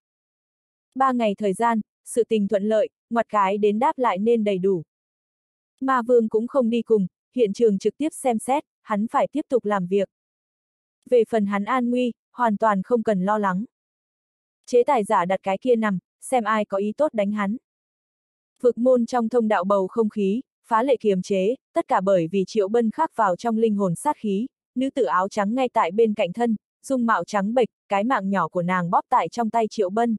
3 ngày thời gian, sự tình thuận lợi, ngoặt cái đến đáp lại nên đầy đủ. Ma vương cũng không đi cùng, hiện trường trực tiếp xem xét, hắn phải tiếp tục làm việc. Về phần hắn an nguy, hoàn toàn không cần lo lắng. Chế tài giả đặt cái kia nằm, xem ai có ý tốt đánh hắn. Vực môn trong thông đạo bầu không khí, phá lệ kiềm chế, tất cả bởi vì Triệu Bân khắc vào trong linh hồn sát khí, nữ tử áo trắng ngay tại bên cạnh thân, dung mạo trắng bệch, cái mạng nhỏ của nàng bóp tại trong tay Triệu Bân.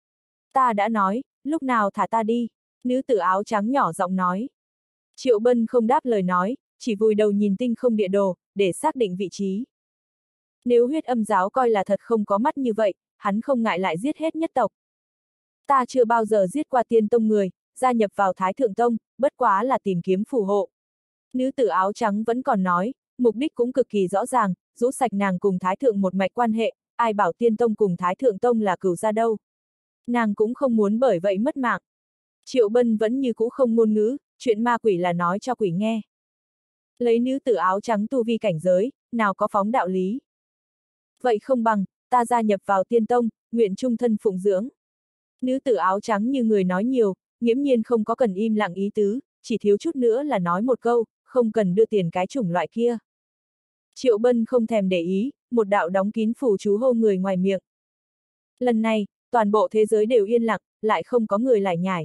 Ta đã nói, lúc nào thả ta đi, nữ tử áo trắng nhỏ giọng nói. Triệu Bân không đáp lời nói, chỉ vùi đầu nhìn tinh không địa đồ, để xác định vị trí. Nếu Huyết Âm giáo coi là thật không có mắt như vậy, hắn không ngại lại giết hết nhất tộc. Ta chưa bao giờ giết qua Tiên Tông người, gia nhập vào Thái Thượng Tông, bất quá là tìm kiếm phù hộ. Nữ tử áo trắng vẫn còn nói, mục đích cũng cực kỳ rõ ràng, rũ sạch nàng cùng Thái Thượng một mạch quan hệ, ai bảo Tiên Tông cùng Thái Thượng Tông là cửu gia đâu. Nàng cũng không muốn bởi vậy mất mạng. Triệu Bân vẫn như cũ không ngôn ngữ, chuyện ma quỷ là nói cho quỷ nghe. Lấy nữ tử áo trắng tu vi cảnh giới, nào có phóng đạo lý. Vậy không bằng, ta gia nhập vào Tiên Tông, nguyện trung thân phụng dưỡng. Nữ tử áo trắng như người nói nhiều, nghiễm nhiên không có cần im lặng ý tứ, chỉ thiếu chút nữa là nói một câu, không cần đưa tiền cái chủng loại kia. Triệu Bân không thèm để ý, một đạo đóng kín phủ chú hô người ngoài miệng. Lần này, toàn bộ thế giới đều yên lặng, lại không có người lải nhải.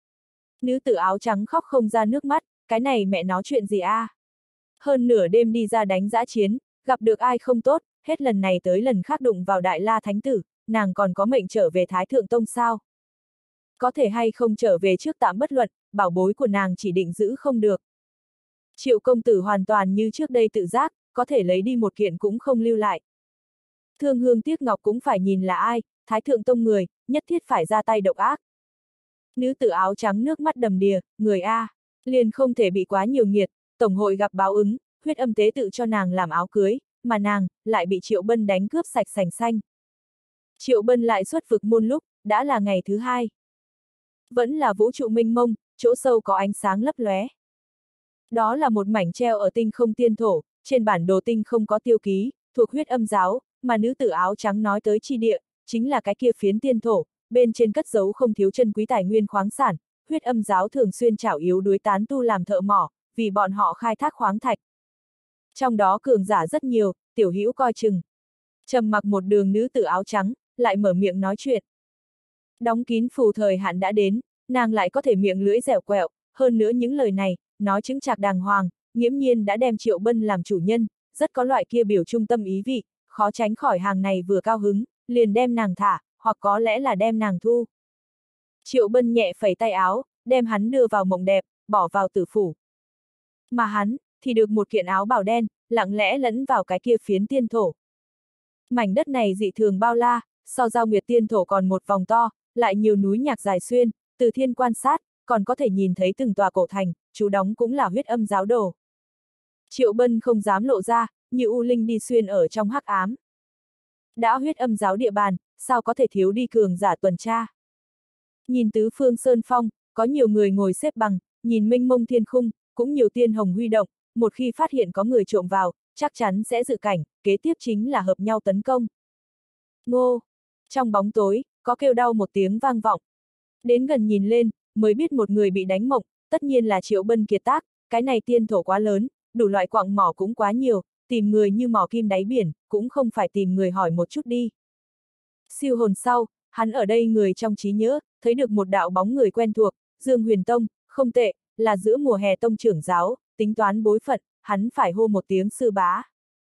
Nữ tử áo trắng khóc không ra nước mắt, cái này mẹ nói chuyện gì a? Hơn nửa đêm đi ra đánh dã chiến, gặp được ai không tốt, hết lần này tới lần khác đụng vào Đại La Thánh Tử, nàng còn có mệnh trở về Thái Thượng Tông sao? Có thể hay không trở về trước tạm bất luận, bảo bối của nàng chỉ định giữ không được. Triệu công tử hoàn toàn như trước đây tự giác, có thể lấy đi một kiện cũng không lưu lại. Thương hương tiếc ngọc cũng phải nhìn là ai, Thái Thượng Tông người, nhất thiết phải ra tay độc ác. Nữ tử áo trắng nước mắt đầm đìa, người A, liền không thể bị quá nhiều nghiệt, tổng hội gặp báo ứng, Huyết Âm tế tự cho nàng làm áo cưới, mà nàng, lại bị Triệu Bân đánh cướp sạch sành xanh. Triệu Bân lại xuất vực môn lúc, đã là ngày thứ 2. Vẫn là vũ trụ mênh mông, chỗ sâu có ánh sáng lấp lóe. Đó là một mảnh treo ở tinh không tiên thổ, trên bản đồ tinh không có tiêu ký, thuộc Huyết Âm giáo, mà nữ tử áo trắng nói tới chi địa, chính là cái kia phiến tiên thổ, bên trên cất giấu không thiếu chân quý tài nguyên khoáng sản, huyết âm giáo thường xuyên trảo yếu đuối tán tu làm thợ mỏ, vì bọn họ khai thác khoáng thạch. Trong đó cường giả rất nhiều, Tiểu Hữu coi chừng. Trầm mặc một đường nữ tử áo trắng, lại mở miệng nói chuyện. Đóng kín phù thời hạn đã đến, nàng lại có thể miệng lưỡi dẻo quẹo, hơn nữa những lời này, nói chứng chạc đàng hoàng, nghiễm nhiên đã đem Triệu Bân làm chủ nhân, rất có loại kia biểu trung tâm ý vị, khó tránh khỏi hàng này vừa cao hứng, liền đem nàng thả, hoặc có lẽ là đem nàng thu. Triệu Bân nhẹ phẩy tay áo, đem hắn đưa vào mộng đẹp, bỏ vào tử phủ. Mà hắn, thì được một kiện áo bào đen, lặng lẽ lẫn vào cái kia phiến tiên thổ. Mảnh đất này dị thường bao la, so giao nguyệt tiên thổ còn một vòng to, lại nhiều núi nhạc dài xuyên, từ thiên quan sát, còn có thể nhìn thấy từng tòa cổ thành, chú đóng cũng là huyết âm giáo đồ. Triệu Bân không dám lộ ra, như u linh đi xuyên ở trong hắc ám. Đã huyết âm giáo địa bàn, sao có thể thiếu đi cường giả tuần tra. Nhìn tứ phương sơn phong, có nhiều người ngồi xếp bằng, nhìn mênh mông thiên khung, cũng nhiều tiên hồng huy động, một khi phát hiện có người trộm vào, chắc chắn sẽ dự cảnh, kế tiếp chính là hợp nhau tấn công. Ngô! Trong bóng tối, có kêu đau một tiếng vang vọng. Đến gần nhìn lên, mới biết một người bị đánh mộng, tất nhiên là Triệu Bân kiệt tác, cái này tiên thổ quá lớn, đủ loại quặng mỏ cũng quá nhiều, tìm người như mỏ kim đáy biển, cũng không phải tìm người hỏi một chút đi. Siêu hồn sau, hắn ở đây người trong trí nhớ, thấy được một đạo bóng người quen thuộc, Dương Huyền Tông, không tệ, là giữa mùa hè tông trưởng giáo, tính toán bối phận, hắn phải hô một tiếng sư bá.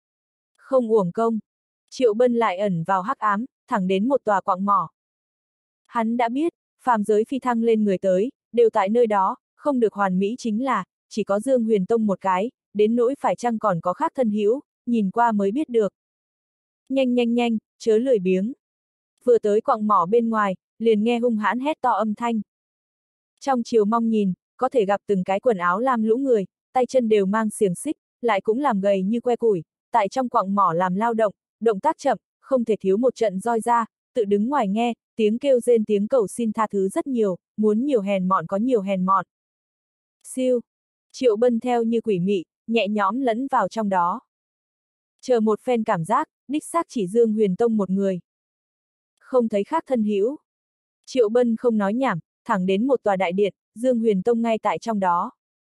Không uổng công, Triệu Bân lại ẩn vào hắc ám, thẳng đến một tòa quặng mỏ. Hắn đã biết, phàm giới phi thăng lên người tới, đều tại nơi đó, không được hoàn mỹ chính là, chỉ có Dương Huyền Tông một cái, đến nỗi phải chăng còn có khác thân hữu, nhìn qua mới biết được. Nhanh nhanh nhanh, chớ lười biếng. Vừa tới quặng mỏ bên ngoài, liền nghe hung hãn hét to âm thanh. Trong chiều mong nhìn, có thể gặp từng cái quần áo lam lũ người, tay chân đều mang xiềng xích, lại cũng làm gầy như que củi, tại trong quặng mỏ làm lao động, động tác chậm, không thể thiếu một trận roi ra, tự đứng ngoài nghe, tiếng kêu rên tiếng cầu xin tha thứ rất nhiều, muốn nhiều hèn mọn có nhiều hèn mọn. Siêu! Triệu Bân theo như quỷ mị, nhẹ nhõm lẫn vào trong đó. Chờ một phen cảm giác, đích xác chỉ Dương Huyền Tông một người. Không thấy khác thân hữu. Triệu Bân không nói nhảm, thẳng đến một tòa đại điện, Dương Huyền Tông ngay tại trong đó.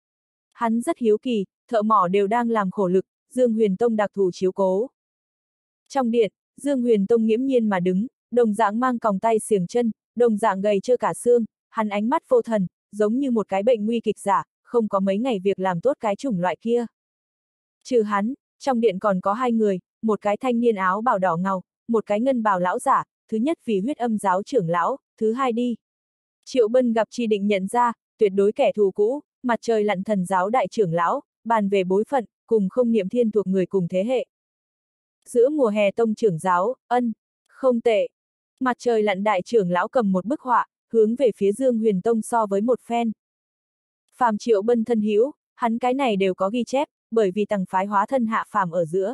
Hắn rất hiếu kỳ, thợ mỏ đều đang làm khổ lực, Dương Huyền Tông đặc thù chiếu cố. Trong điện, Dương Huyền Tông nghiễm nhiên mà đứng, đồng dạng mang còng tay xiềng chân, đồng dạng gầy trơ cả xương, hắn ánh mắt vô thần, giống như một cái bệnh nguy kịch giả, không có mấy ngày việc làm tốt cái chủng loại kia. Trừ hắn, trong điện còn có hai người, một cái thanh niên áo bào đỏ ngầu, một cái ngân bào lão giả, thứ nhất vì huyết âm giáo trưởng lão, thứ hai đi. Triệu Bân gặp chi định nhận ra, tuyệt đối kẻ thù cũ, mặt trời lặn thần giáo đại trưởng lão, bàn về bối phận, cùng không niệm thiên thuộc người cùng thế hệ. Giữa mùa hè tông trưởng giáo, không tệ. Mặt trời lặn đại trưởng lão cầm một bức họa, hướng về phía Dương Huyền Tông so với một phen. Phàm Triệu Bân thân hữu, hắn cái này đều có ghi chép, bởi vì tầng phái hóa thân hạ phàm ở giữa.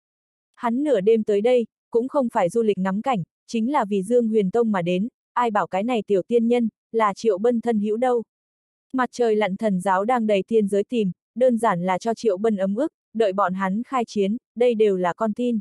Hắn nửa đêm tới đây, cũng không phải du lịch ngắm cảnh, chính là vì Dương Huyền Tông mà đến, ai bảo cái này tiểu tiên nhân, là Triệu Bân thân hữu đâu. Mặt trời lặn thần giáo đang đầy tiên giới tìm, đơn giản là cho Triệu Bân ấm ức, đợi bọn hắn khai chiến, đây đều là con tin.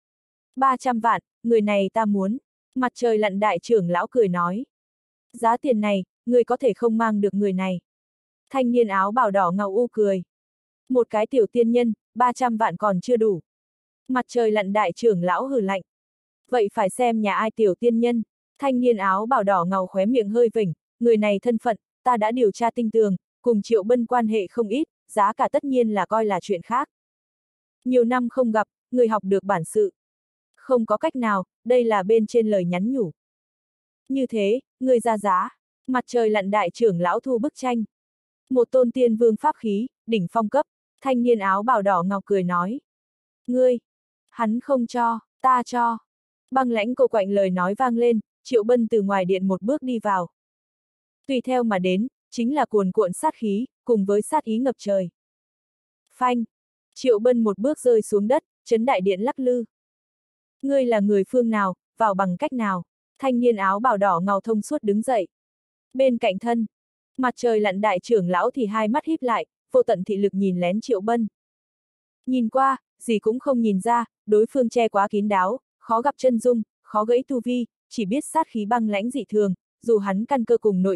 300 vạn, người này ta muốn. Mặt trời lặn đại trưởng lão cười nói. Giá tiền này, người có thể không mang được người này. Thanh niên áo bào đỏ ngầu u cười. Một cái tiểu tiên nhân, 300 vạn còn chưa đủ. Mặt trời lặn đại trưởng lão hừ lạnh. Vậy phải xem nhà ai tiểu tiên nhân. Thanh niên áo bào đỏ ngầu khóe miệng hơi vểnh, người này thân phận, ta đã điều tra tinh tường, cùng Triệu Bân quan hệ không ít, giá cả tất nhiên là coi là chuyện khác. Nhiều năm không gặp, người học được bản sự. Không có cách nào, đây là bên trên lời nhắn nhủ. Như thế, người ra giá. Mặt trời lặn đại trưởng lão thu bức tranh. Một tôn tiên vương pháp khí, đỉnh phong cấp, thanh niên áo bào đỏ ngọc cười nói. Ngươi! Hắn không cho, ta cho. Băng lãnh cô quạnh lời nói vang lên, Triệu Bân từ ngoài điện một bước đi vào. Tùy theo mà đến, chính là cuồn cuộn sát khí, cùng với sát ý ngập trời. Phanh! Triệu Bân một bước rơi xuống đất, chấn đại điện lắc lư. Ngươi là người phương nào, vào bằng cách nào? Thanh niên áo bào đỏ ngầu thông suốt đứng dậy. Bên cạnh thân, mặt trời lặn đại trưởng lão thì hai mắt híp lại, vô tận thị lực nhìn lén Triệu Bân. Nhìn qua, gì cũng không nhìn ra, đối phương che quá kín đáo, khó gặp chân dung, khó gãy tu vi, chỉ biết sát khí băng lãnh dị thường, dù hắn căn cơ cùng nội tình,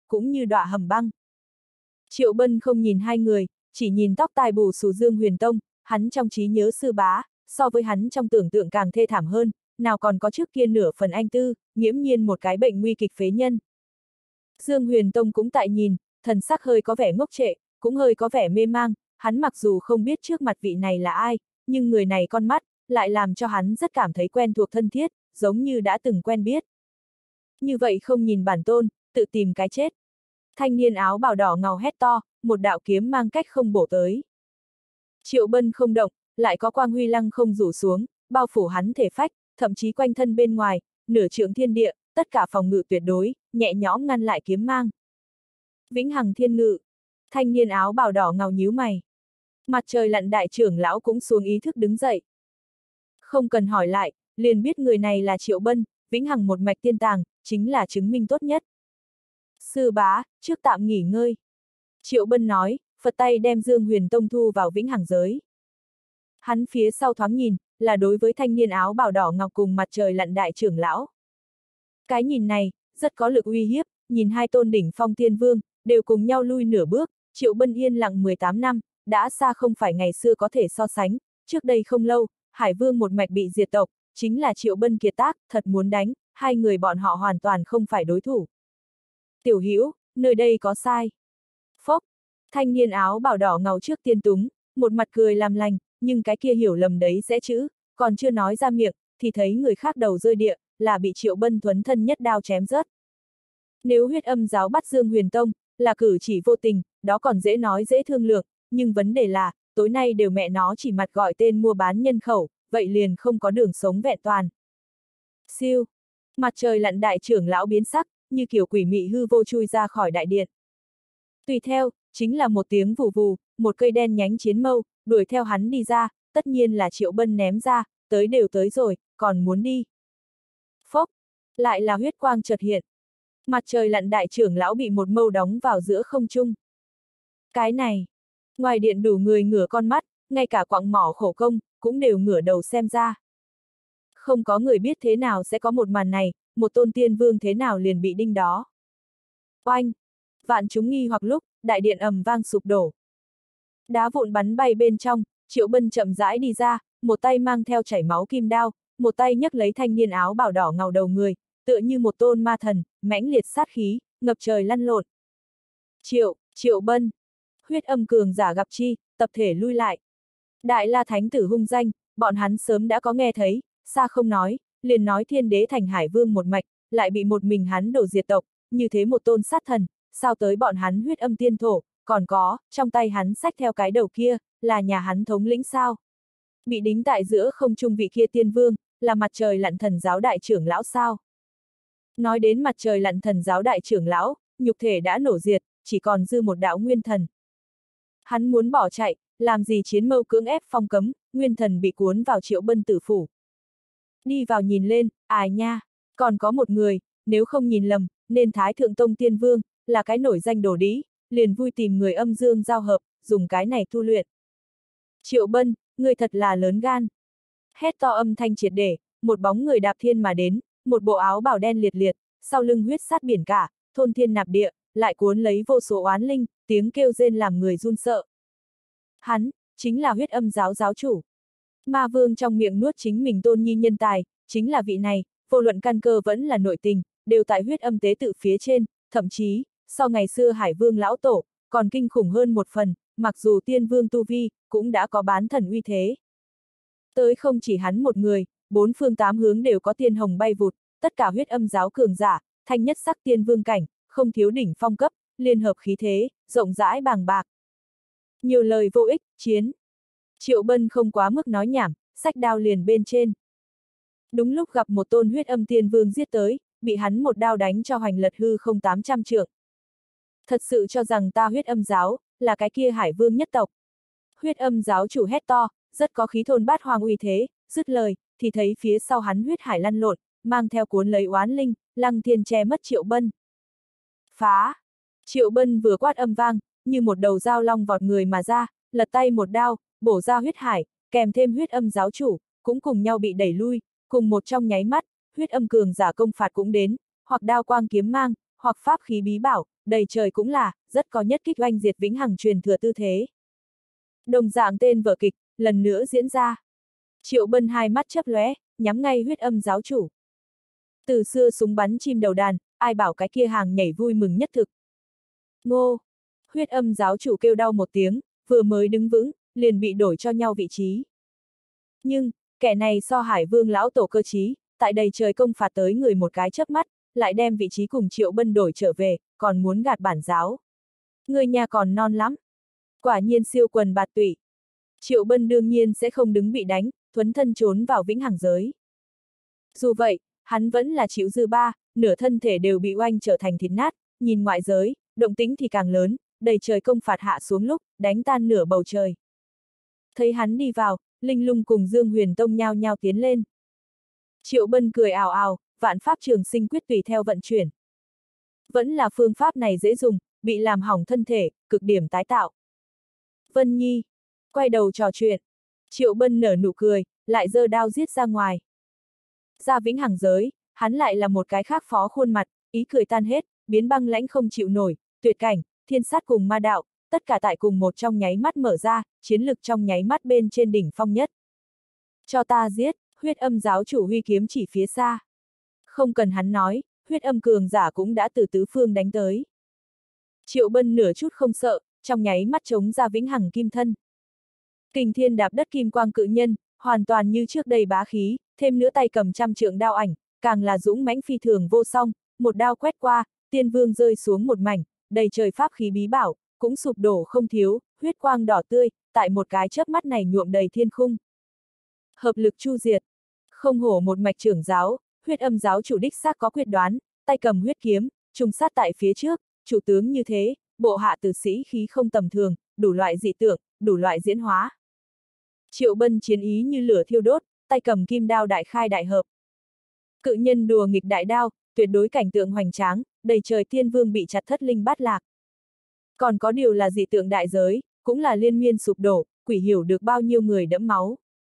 cũng như đọa hầm băng. Triệu Bân không nhìn hai người, chỉ nhìn tóc tai bù xù Dương Huyền Tông, hắn trong trí nhớ sư bá, so với hắn trong tưởng tượng càng thê thảm hơn, nào còn có trước kia nửa phần anh tư, nghiễm nhiên một cái bệnh nguy kịch phế nhân. Dương Huyền Tông cũng tại nhìn, thần sắc hơi có vẻ ngốc trệ, cũng hơi có vẻ mê mang, hắn mặc dù không biết trước mặt vị này là ai, nhưng người này con mắt, lại làm cho hắn rất cảm thấy quen thuộc thân thiết, giống như đã từng quen biết. Như vậy không nhìn bản tôn, tự tìm cái chết. Thanh niên áo bào đỏ ngầu hét to, một đạo kiếm mang cách không bổ tới. Triệu Bân không động, lại có quang huy lăng không rủ xuống, bao phủ hắn thể phách, thậm chí quanh thân bên ngoài, nửa trượng thiên địa, tất cả phòng ngự tuyệt đối, nhẹ nhõm ngăn lại kiếm mang. Vĩnh hằng thiên ngự. Thanh niên áo bào đỏ ngầu nhíu mày. Mặt trời lặn đại trưởng lão cũng xuống ý thức đứng dậy. Không cần hỏi lại, liền biết người này là Triệu Bân, vĩnh hằng một mạch tiên tàng, chính là chứng minh tốt nhất. Sư bá, trước tạm nghỉ ngơi. Triệu Bân nói, phật tay đem Dương Huyền Tông thu vào vĩnh hằng giới. Hắn phía sau thoáng nhìn, là đối với thanh niên áo bào đỏ ngọc cùng mặt trời lặn đại trưởng lão. Cái nhìn này, rất có lực uy hiếp, nhìn hai tôn đỉnh phong tiên vương, đều cùng nhau lui nửa bước, Triệu Bân yên lặng 18 năm, đã xa không phải ngày xưa có thể so sánh, trước đây không lâu, Hải Vương một mạch bị diệt tộc, chính là Triệu Bân kiệt tác, thật muốn đánh, hai người bọn họ hoàn toàn không phải đối thủ. Tiểu Hữu, nơi đây có sai. Phốc, thanh niên áo bào đỏ ngầu trước tiên túng, một mặt cười làm lành, nhưng cái kia hiểu lầm đấy sẽ chữ, còn chưa nói ra miệng, thì thấy người khác đầu rơi địa, là bị Triệu Bân thuấn thân nhất đao chém rớt. Nếu huyết âm giáo bắt Dương Huyền Tông, là cử chỉ vô tình, đó còn dễ nói dễ thương lượng, nhưng vấn đề là, tối nay đều mẹ nó chỉ mặt gọi tên mua bán nhân khẩu, vậy liền không có đường sống vẹn toàn. Siêu, mặt trời lặn đại trưởng lão biến sắc, như kiểu quỷ mị hư vô chui ra khỏi đại điện. Tùy theo, chính là một tiếng vù vù, một cây đen nhánh chiến mâu, đuổi theo hắn đi ra, tất nhiên là Triệu Bân ném ra, tới đều tới rồi, còn muốn đi. Phốc, lại là huyết quang chợt hiện. Mặt trời lặn đại trưởng lão bị một mâu đóng vào giữa không trung. Cái này, ngoài điện đủ người ngửa con mắt, ngay cả quặng mỏ khổ công, cũng đều ngửa đầu xem ra. Không có người biết thế nào sẽ có một màn này, một tôn tiên vương thế nào liền bị đinh đó. Oanh! Vạn chúng nghi hoặc lúc, đại điện ầm vang sụp đổ. Đá vụn bắn bay bên trong, Triệu Bân chậm rãi đi ra, một tay mang theo chảy máu kim đao, một tay nhấc lấy thanh niên áo bào đỏ ngầu đầu người, tựa như một tôn ma thần, mãnh liệt sát khí, ngập trời lăn lộn. Triệu Bân! Huyết âm cường giả gặp chi, tập thể lui lại. Đại La Thánh tử hung danh, bọn hắn sớm đã có nghe thấy, xa không nói, liền nói Thiên Đế thành Hải Vương một mạch, lại bị một mình hắn đổ diệt tộc, như thế một tôn sát thần, sao tới bọn hắn huyết âm tiên thổ, còn có, trong tay hắn xách theo cái đầu kia, là nhà hắn thống lĩnh sao? Bị đính tại giữa không trung vị kia tiên vương, là mặt trời lặn thần giáo đại trưởng lão sao? Nói đến mặt trời lặn thần giáo đại trưởng lão, nhục thể đã nổ diệt, chỉ còn dư một đạo nguyên thần. Hắn muốn bỏ chạy, làm gì chiến mâu cưỡng ép phong cấm, nguyên thần bị cuốn vào Triệu Bân tử phủ. Đi vào nhìn lên, à nha, còn có một người, nếu không nhìn lầm, nên Thái Thượng Tông Tiên Vương, là cái nổi danh đồ đĩ, liền vui tìm người âm dương giao hợp, dùng cái này tu luyện. Triệu Bân, người thật là lớn gan. Hét to âm thanh triệt để, một bóng người đạp thiên mà đến, một bộ áo bào đen liệt liệt, sau lưng huyết sát biển cả, thôn thiên nạp địa, lại cuốn lấy vô số oán linh, tiếng kêu rên làm người run sợ. Hắn, chính là huyết âm giáo giáo chủ. Ma vương trong miệng nuốt chính mình tôn nhi nhân tài, chính là vị này, vô luận căn cơ vẫn là nội tình, đều tại huyết âm tế tự phía trên, thậm chí, so ngày xưa Hải Vương lão tổ, còn kinh khủng hơn một phần, mặc dù tiên vương tu vi, cũng đã có bán thần uy thế. Tới không chỉ hắn một người, bốn phương tám hướng đều có tiên hồng bay vụt, tất cả huyết âm giáo cường giả, thanh nhất sắc tiên vương cảnh, không thiếu đỉnh phong cấp, liên hợp khí thế, rộng rãi bàng bạc. Nhiều lời vô ích, chiến. Triệu Bân không quá mức nói nhảm, xách đao liền bên trên. Đúng lúc gặp một tôn huyết âm tiên vương giết tới, bị hắn một đao đánh cho hoành lật hư không 800 trượng. Thật sự cho rằng ta huyết âm giáo, là cái kia Hải Vương nhất tộc. Huyết âm giáo chủ hét to, rất có khí thôn bát hoang uy thế, dứt lời, thì thấy phía sau hắn huyết hải lăn lộn, mang theo cuốn lấy oán linh, lăng thiên che mất Triệu Bân. Phá! Triệu Bân vừa quát âm vang, như một đầu dao long vọt người mà ra, lật tay một đao, bổ ra huyết hải, kèm thêm huyết âm giáo chủ, cũng cùng nhau bị đẩy lui, cùng một trong nháy mắt, huyết âm cường giả công phạt cũng đến, hoặc đao quang kiếm mang, hoặc pháp khí bí bảo, đầy trời cũng là, rất có nhất kích oanh diệt vĩnh hằng truyền thừa tư thế. Đồng dạng tên vở kịch, lần nữa diễn ra. Triệu Bân hai mắt chớp lóe, nhắm ngay huyết âm giáo chủ. Từ xưa súng bắn chim đầu đàn, ai bảo cái kia hàng nhảy vui mừng nhất thực. Ngô! Huyết âm giáo chủ kêu đau một tiếng, vừa mới đứng vững, liền bị đổi cho nhau vị trí. Nhưng, kẻ này so Hải Vương lão tổ cơ trí, tại đầy trời công phạt tới người một cái chớp mắt, lại đem vị trí cùng Triệu Bân đổi trở về, còn muốn gạt bản giáo. Người nhà còn non lắm. Quả nhiên siêu quần bạt tụy. Triệu Bân đương nhiên sẽ không đứng bị đánh, thuấn thân trốn vào vĩnh hằng giới. Dù vậy, hắn vẫn là chịu dư ba, nửa thân thể đều bị oanh trở thành thịt nát, nhìn ngoại giới, động tĩnh thì càng lớn, đầy trời công phạt hạ xuống lúc, đánh tan nửa bầu trời. Thấy hắn đi vào, Linh Lung cùng Dương Huyền Tông nhao nhao tiến lên. Triệu Bân cười ào ào, vạn pháp trường sinh quyết tùy theo vận chuyển. Vẫn là phương pháp này dễ dùng, bị làm hỏng thân thể, cực điểm tái tạo. Vân Nhi, quay đầu trò chuyện. Triệu Bân nở nụ cười, lại giơ đao giết ra ngoài. Ra vĩnh hằng giới, hắn lại là một cái khác phó khuôn mặt, ý cười tan hết, biến băng lãnh không chịu nổi, tuyệt cảnh, thiên sát cùng ma đạo, tất cả tại cùng một trong nháy mắt mở ra, chiến lực trong nháy mắt bên trên đỉnh phong nhất. Cho ta giết, huyết âm giáo chủ huy kiếm chỉ phía xa. Không cần hắn nói, huyết âm cường giả cũng đã từ tứ phương đánh tới. Triệu Bân nửa chút không sợ, trong nháy mắt chống ra vĩnh hằng kim thân. Kình thiên đạp đất kim quang cự nhân, hoàn toàn như trước đây bá khí, thêm nữa tay cầm trăm trượng đao ảnh, càng là dũng mãnh phi thường vô song, một đao quét qua, tiên vương rơi xuống một mảnh, đầy trời pháp khí bí bảo, cũng sụp đổ không thiếu, huyết quang đỏ tươi, tại một cái chớp mắt này nhuộm đầy thiên khung. Hợp lực chu diệt, không hổ một mạch trưởng giáo, huyết âm giáo chủ đích xác có quyết đoán, tay cầm huyết kiếm, trùng sát tại phía trước, chủ tướng như thế, bộ hạ tử sĩ khí không tầm thường, đủ loại dị tượng, đủ loại diễn hóa. Triệu Bân chiến ý như lửa thiêu đốt, tay cầm kim đao đại khai đại hợp. Cự nhân đùa nghịch đại đao, tuyệt đối cảnh tượng hoành tráng, đầy trời tiên vương bị chặt thất linh bát lạc. Còn có điều là dị tượng đại giới, cũng là liên miên sụp đổ, quỷ hiểu được bao nhiêu người đẫm máu.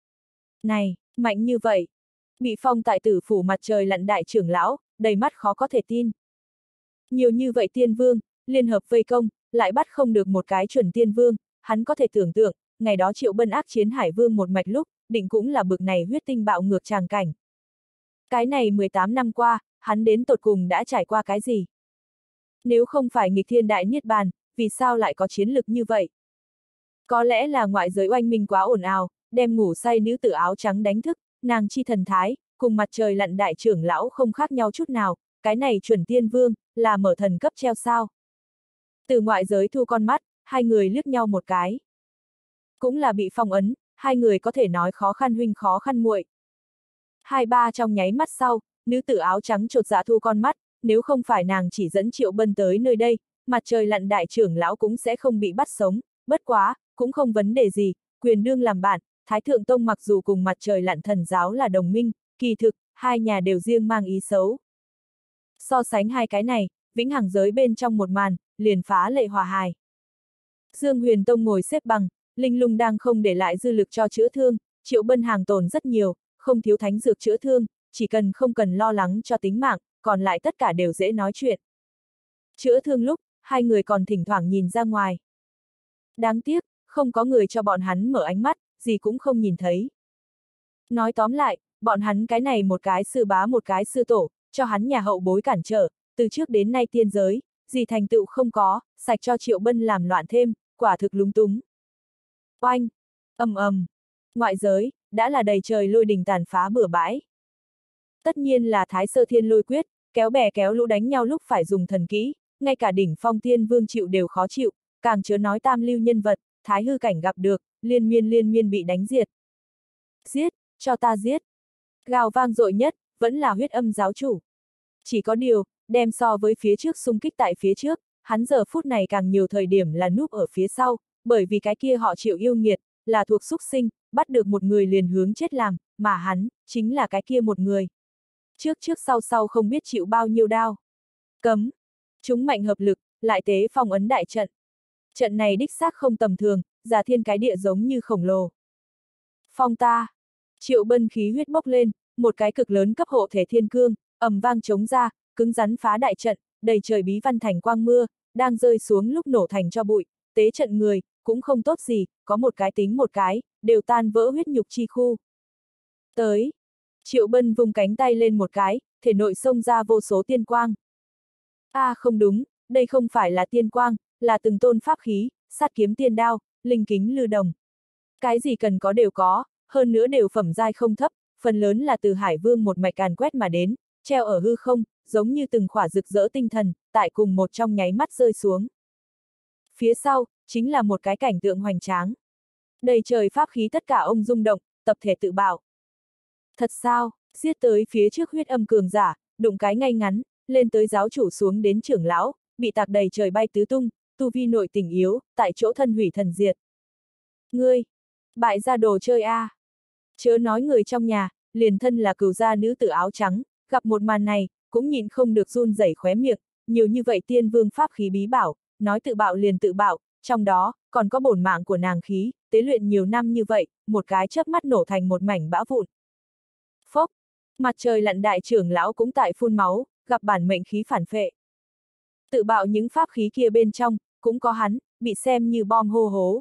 Này, mạnh như vậy! Bị phong tại tử phủ mặt trời lặn đại trưởng lão, đầy mắt khó có thể tin. Nhiều như vậy tiên vương, liên hợp vây công, lại bắt không được một cái chuẩn tiên vương, hắn có thể tưởng tượng, ngày đó Triệu Bân ác chiến Hải Vương một mạch lúc, định cũng là bực này huyết tinh bạo ngược tràng cảnh. Cái này 18 năm qua, hắn đến tột cùng đã trải qua cái gì? Nếu không phải nghịch thiên đại niết bàn, vì sao lại có chiến lực như vậy? Có lẽ là ngoại giới oanh minh quá ồn ào, đem ngủ say nữ tử áo trắng đánh thức, nàng chi thần thái, cùng mặt trời lặn đại trưởng lão không khác nhau chút nào, cái này chuẩn tiên vương, là mở thần cấp treo sao. Từ ngoại giới thu con mắt, hai người liếc nhau một cái. Cũng là bị phong ấn, hai người có thể nói khó khăn huynh khó khăn muội. Hai ba trong nháy mắt sau, nữ tử áo trắng chột dạ thu con mắt, nếu không phải nàng chỉ dẫn Triệu Bân tới nơi đây, mặt trời lặn đại trưởng lão cũng sẽ không bị bắt sống, bất quá, cũng không vấn đề gì, quyền đương làm bạn, Thái Thượng Tông mặc dù cùng mặt trời lặn thần giáo là đồng minh, kỳ thực, hai nhà đều riêng mang ý xấu. So sánh hai cái này, vĩnh hằng giới bên trong một màn, liền phá lệ hòa hài. Dương Huyền Tông ngồi xếp bằng, Linh Lung đang không để lại dư lực cho chữa thương, Triệu Bân hàng tồn rất nhiều, không thiếu thánh dược chữa thương, chỉ cần không cần lo lắng cho tính mạng, còn lại tất cả đều dễ nói chuyện. Chữa thương lúc, hai người còn thỉnh thoảng nhìn ra ngoài. Đáng tiếc, không có người cho bọn hắn mở ánh mắt, gì cũng không nhìn thấy. Nói tóm lại, bọn hắn cái này một cái sư bá một cái sư tổ, cho hắn nhà hậu bối cản trở, từ trước đến nay tiên giới, gì thành tựu không có, sạch cho Triệu Bân làm loạn thêm, quả thực lúng túng. Oanh! Ầm ầm! Ngoại giới, đã là đầy trời lôi đình tàn phá bừa bãi. Tất nhiên là Thái Sơ Thiên Lôi Quyết, kéo bè kéo lũ đánh nhau lúc phải dùng thần kỹ, ngay cả đỉnh phong tiên vương chịu đều khó chịu, càng chớ nói tam lưu nhân vật, Thái hư cảnh gặp được, liên miên bị đánh diệt. Giết, cho ta giết! Gào vang dội nhất, vẫn là huyết âm giáo chủ. Chỉ có điều, đem so với phía trước xung kích tại phía trước, hắn giờ phút này càng nhiều thời điểm là núp ở phía sau, bởi vì cái kia họ Triệu yêu nghiệt, là thuộc xúc sinh, bắt được một người liền hướng chết làm, mà hắn, chính là cái kia một người. Trước sau không biết chịu bao nhiêu đao. Cấm! Chúng mạnh hợp lực, lại tế phong ấn đại trận. Trận này đích xác không tầm thường, giả thiên cái địa giống như khổng lồ. Phong ta! Triệu Bân khí huyết bốc lên, một cái cực lớn cấp hộ thể thiên cương, ầm vang chống ra, cứng rắn phá đại trận, đầy trời bí văn thành quang mưa, đang rơi xuống lúc nổ thành cho bụi, tế trận người, cũng không tốt gì, có một cái tính một cái, đều tan vỡ huyết nhục chi khu. Tới! Triệu Bân vung cánh tay lên một cái, thể nội xông ra vô số tiên quang. Không đúng, đây không phải là tiên quang, là từng tôn pháp khí, sát kiếm tiên đao, linh kính lư đồng. Cái gì cần có đều có, hơn nữa đều phẩm giai không thấp, phần lớn là từ Hải Vương một mạch càn quét mà đến, treo ở hư không, giống như từng khỏa rực rỡ tinh thần, tại cùng một trong nháy mắt rơi xuống. Phía sau, chính là một cái cảnh tượng hoành tráng. Đầy trời pháp khí tất cả ông rung động, tập thể tự bạo. Thật sao, giết tới phía trước huyết âm cường giả, đụng cái ngay ngắn, lên tới giáo chủ xuống đến trưởng lão, bị tạc đầy trời bay tứ tung, tu vi nội tình yếu, tại chỗ thân hủy thần diệt. Ngươi, bại gia đồ chơi a. Chớ nói người trong nhà, liền thân là cừu gia nữ tử áo trắng, gặp một màn này, cũng nhịn không được run rẩy khóe miệng, nhiều như vậy tiên vương pháp khí bí bảo, nói tự bạo liền tự bạo, trong đó, còn có bổn mạng của nàng khí, tế luyện nhiều năm như vậy, một cái chớp mắt nổ thành một mảnh bã vụn. Phốc, mặt trời lặn đại trưởng lão cũng tại phun máu, gặp bản mệnh khí phản phệ. Tự bạo những pháp khí kia bên trong, cũng có hắn, bị xem như bom hô hố.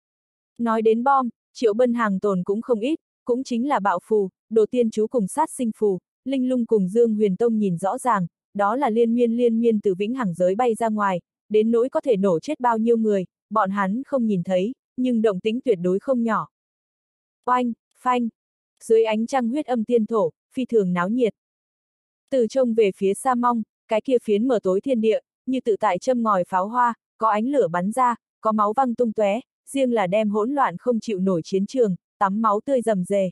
Nói đến bom, Triệu Bân hàng tồn cũng không ít, cũng chính là bạo phù, đồ tiên chú cùng sát sinh phù, linh lung cùng Dương Huyền Tông nhìn rõ ràng, đó là liên miên từ vĩnh hằng giới bay ra ngoài, đến nỗi có thể nổ chết bao nhiêu người, bọn hắn không nhìn thấy, nhưng động tĩnh tuyệt đối không nhỏ. Oanh, phanh, dưới ánh trăng huyết âm tiên thổ, phi thường náo nhiệt. Từ trông về phía Sa Mong, cái kia phiến mở tối thiên địa, như tự tại châm ngòi pháo hoa, có ánh lửa bắn ra, có máu văng tung tóe, riêng là đem hỗn loạn không chịu nổi chiến trường, tắm máu tươi rầm rề.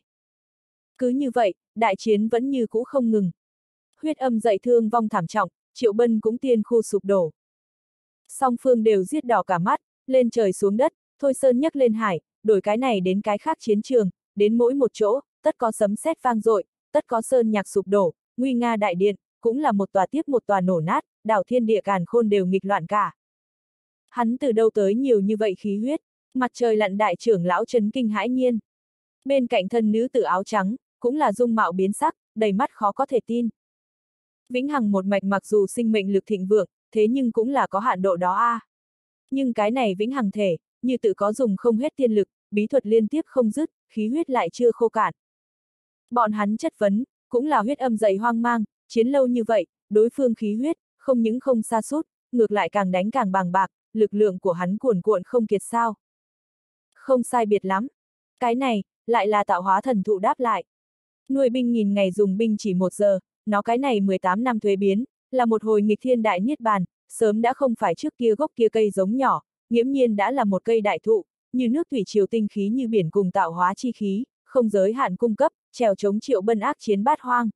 Cứ như vậy, đại chiến vẫn như cũ không ngừng. Huyết âm dậy thương vong thảm trọng, Triệu Bân cũng tiên khu sụp đổ. Song phương đều giết đỏ cả mắt, lên trời xuống đất, Thôi Sơn nhấc lên hải, đổi cái này đến cái khác chiến trường, đến mỗi một chỗ, tất có sấm sét vang dội, tất có sơn nhạc sụp đổ, nguy nga đại điện, cũng là một tòa tiếp một tòa nổ nát, đảo thiên địa càn khôn đều nghịch loạn cả. Hắn từ đâu tới nhiều như vậy khí huyết, mặt trời lặn đại trưởng lão chấn kinh hãi nhiên. Bên cạnh thân nữ tử áo trắng, cũng là dung mạo biến sắc, đầy mắt khó có thể tin. Vĩnh hằng một mạch mặc dù sinh mệnh lực thịnh vượng, thế nhưng cũng là có hạn độ đó a. Nhưng cái này vĩnh hằng thể, như tự có dùng không hết tiên lực, bí thuật liên tiếp không dứt, khí huyết lại chưa khô cạn. Bọn hắn chất vấn, cũng là huyết âm dậy hoang mang, chiến lâu như vậy, đối phương khí huyết, không những không sa sút, ngược lại càng đánh càng bàng bạc, lực lượng của hắn cuồn cuộn không kiệt sao. Không sai biệt lắm. Cái này, lại là tạo hóa thần thụ đáp lại. Nuôi binh nghìn ngày dùng binh chỉ 1 giờ, nó cái này 18 năm thuế biến, là một hồi nghịch thiên đại niết bàn, sớm đã không phải trước kia gốc kia cây giống nhỏ, nghiễm nhiên đã là một cây đại thụ, như nước thủy triều tinh khí như biển cùng tạo hóa chi khí, không giới hạn cung cấp, trèo chống Triệu Bân ác chiến bát hoang.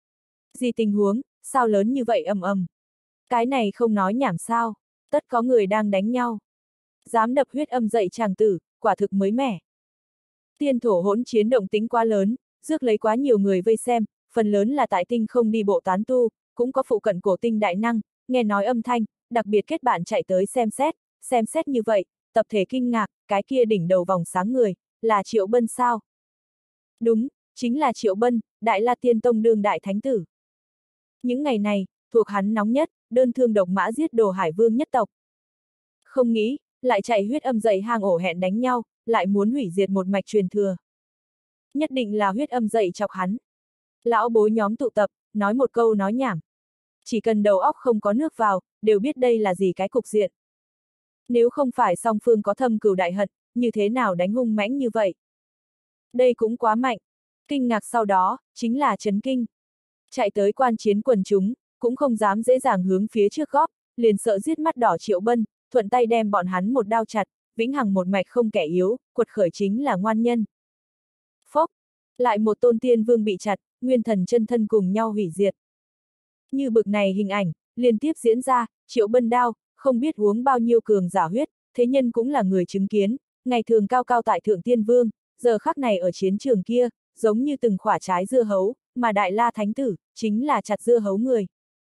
Gì tình huống, sao lớn như vậy ầm ầm? Cái này không nói nhảm sao, tất có người đang đánh nhau. Dám đập huyết âm dậy chàng tử, quả thực mới mẻ. Tiên thổ hỗn chiến động tính quá lớn, rước lấy quá nhiều người vây xem, phần lớn là tại tinh không đi bộ tán tu, cũng có phụ cận cổ tinh đại năng, nghe nói âm thanh, đặc biệt kết bạn chạy tới xem xét như vậy, tập thể kinh ngạc, cái kia đỉnh đầu vòng sáng người, là Triệu Bân sao? Đúng, chính là Triệu Bân, Đại La Tiên Tông đương đại thánh tử. Những ngày này, thuộc hắn nóng nhất, đơn thương độc mã giết đồ Hải Vương nhất tộc. Không nghĩ, lại chạy huyết âm dậy hang ổ hẹn đánh nhau, lại muốn hủy diệt một mạch truyền thừa. Nhất định là huyết âm dậy chọc hắn. Lão bối nhóm tụ tập, nói một câu nói nhảm. Chỉ cần đầu óc không có nước vào, đều biết đây là gì cái cục diện. Nếu không phải song phương có thâm cừu đại hận, như thế nào đánh hung mãnh như vậy? Đây cũng quá mạnh. Kinh ngạc sau đó, chính là chấn kinh. Chạy tới quan chiến quần chúng, cũng không dám dễ dàng hướng phía trước góp, liền sợ giết mắt đỏ Triệu Bân, thuận tay đem bọn hắn một đao chặt, vĩnh hằng một mạch không kẻ yếu, quật khởi chính là ngoan nhân. Phốc, lại một tôn tiên vương bị chặt, nguyên thần chân thân cùng nhau hủy diệt. Như bực này hình ảnh, liên tiếp diễn ra, Triệu Bân đao, không biết uống bao nhiêu cường giả huyết, thế nhân cũng là người chứng kiến, ngày thường cao cao tại thượng tiên vương, giờ khắc này ở chiến trường kia, giống như từng quả trái dưa hấu, mà Đại La Thánh Tử, chính là chặt dưa hấu người.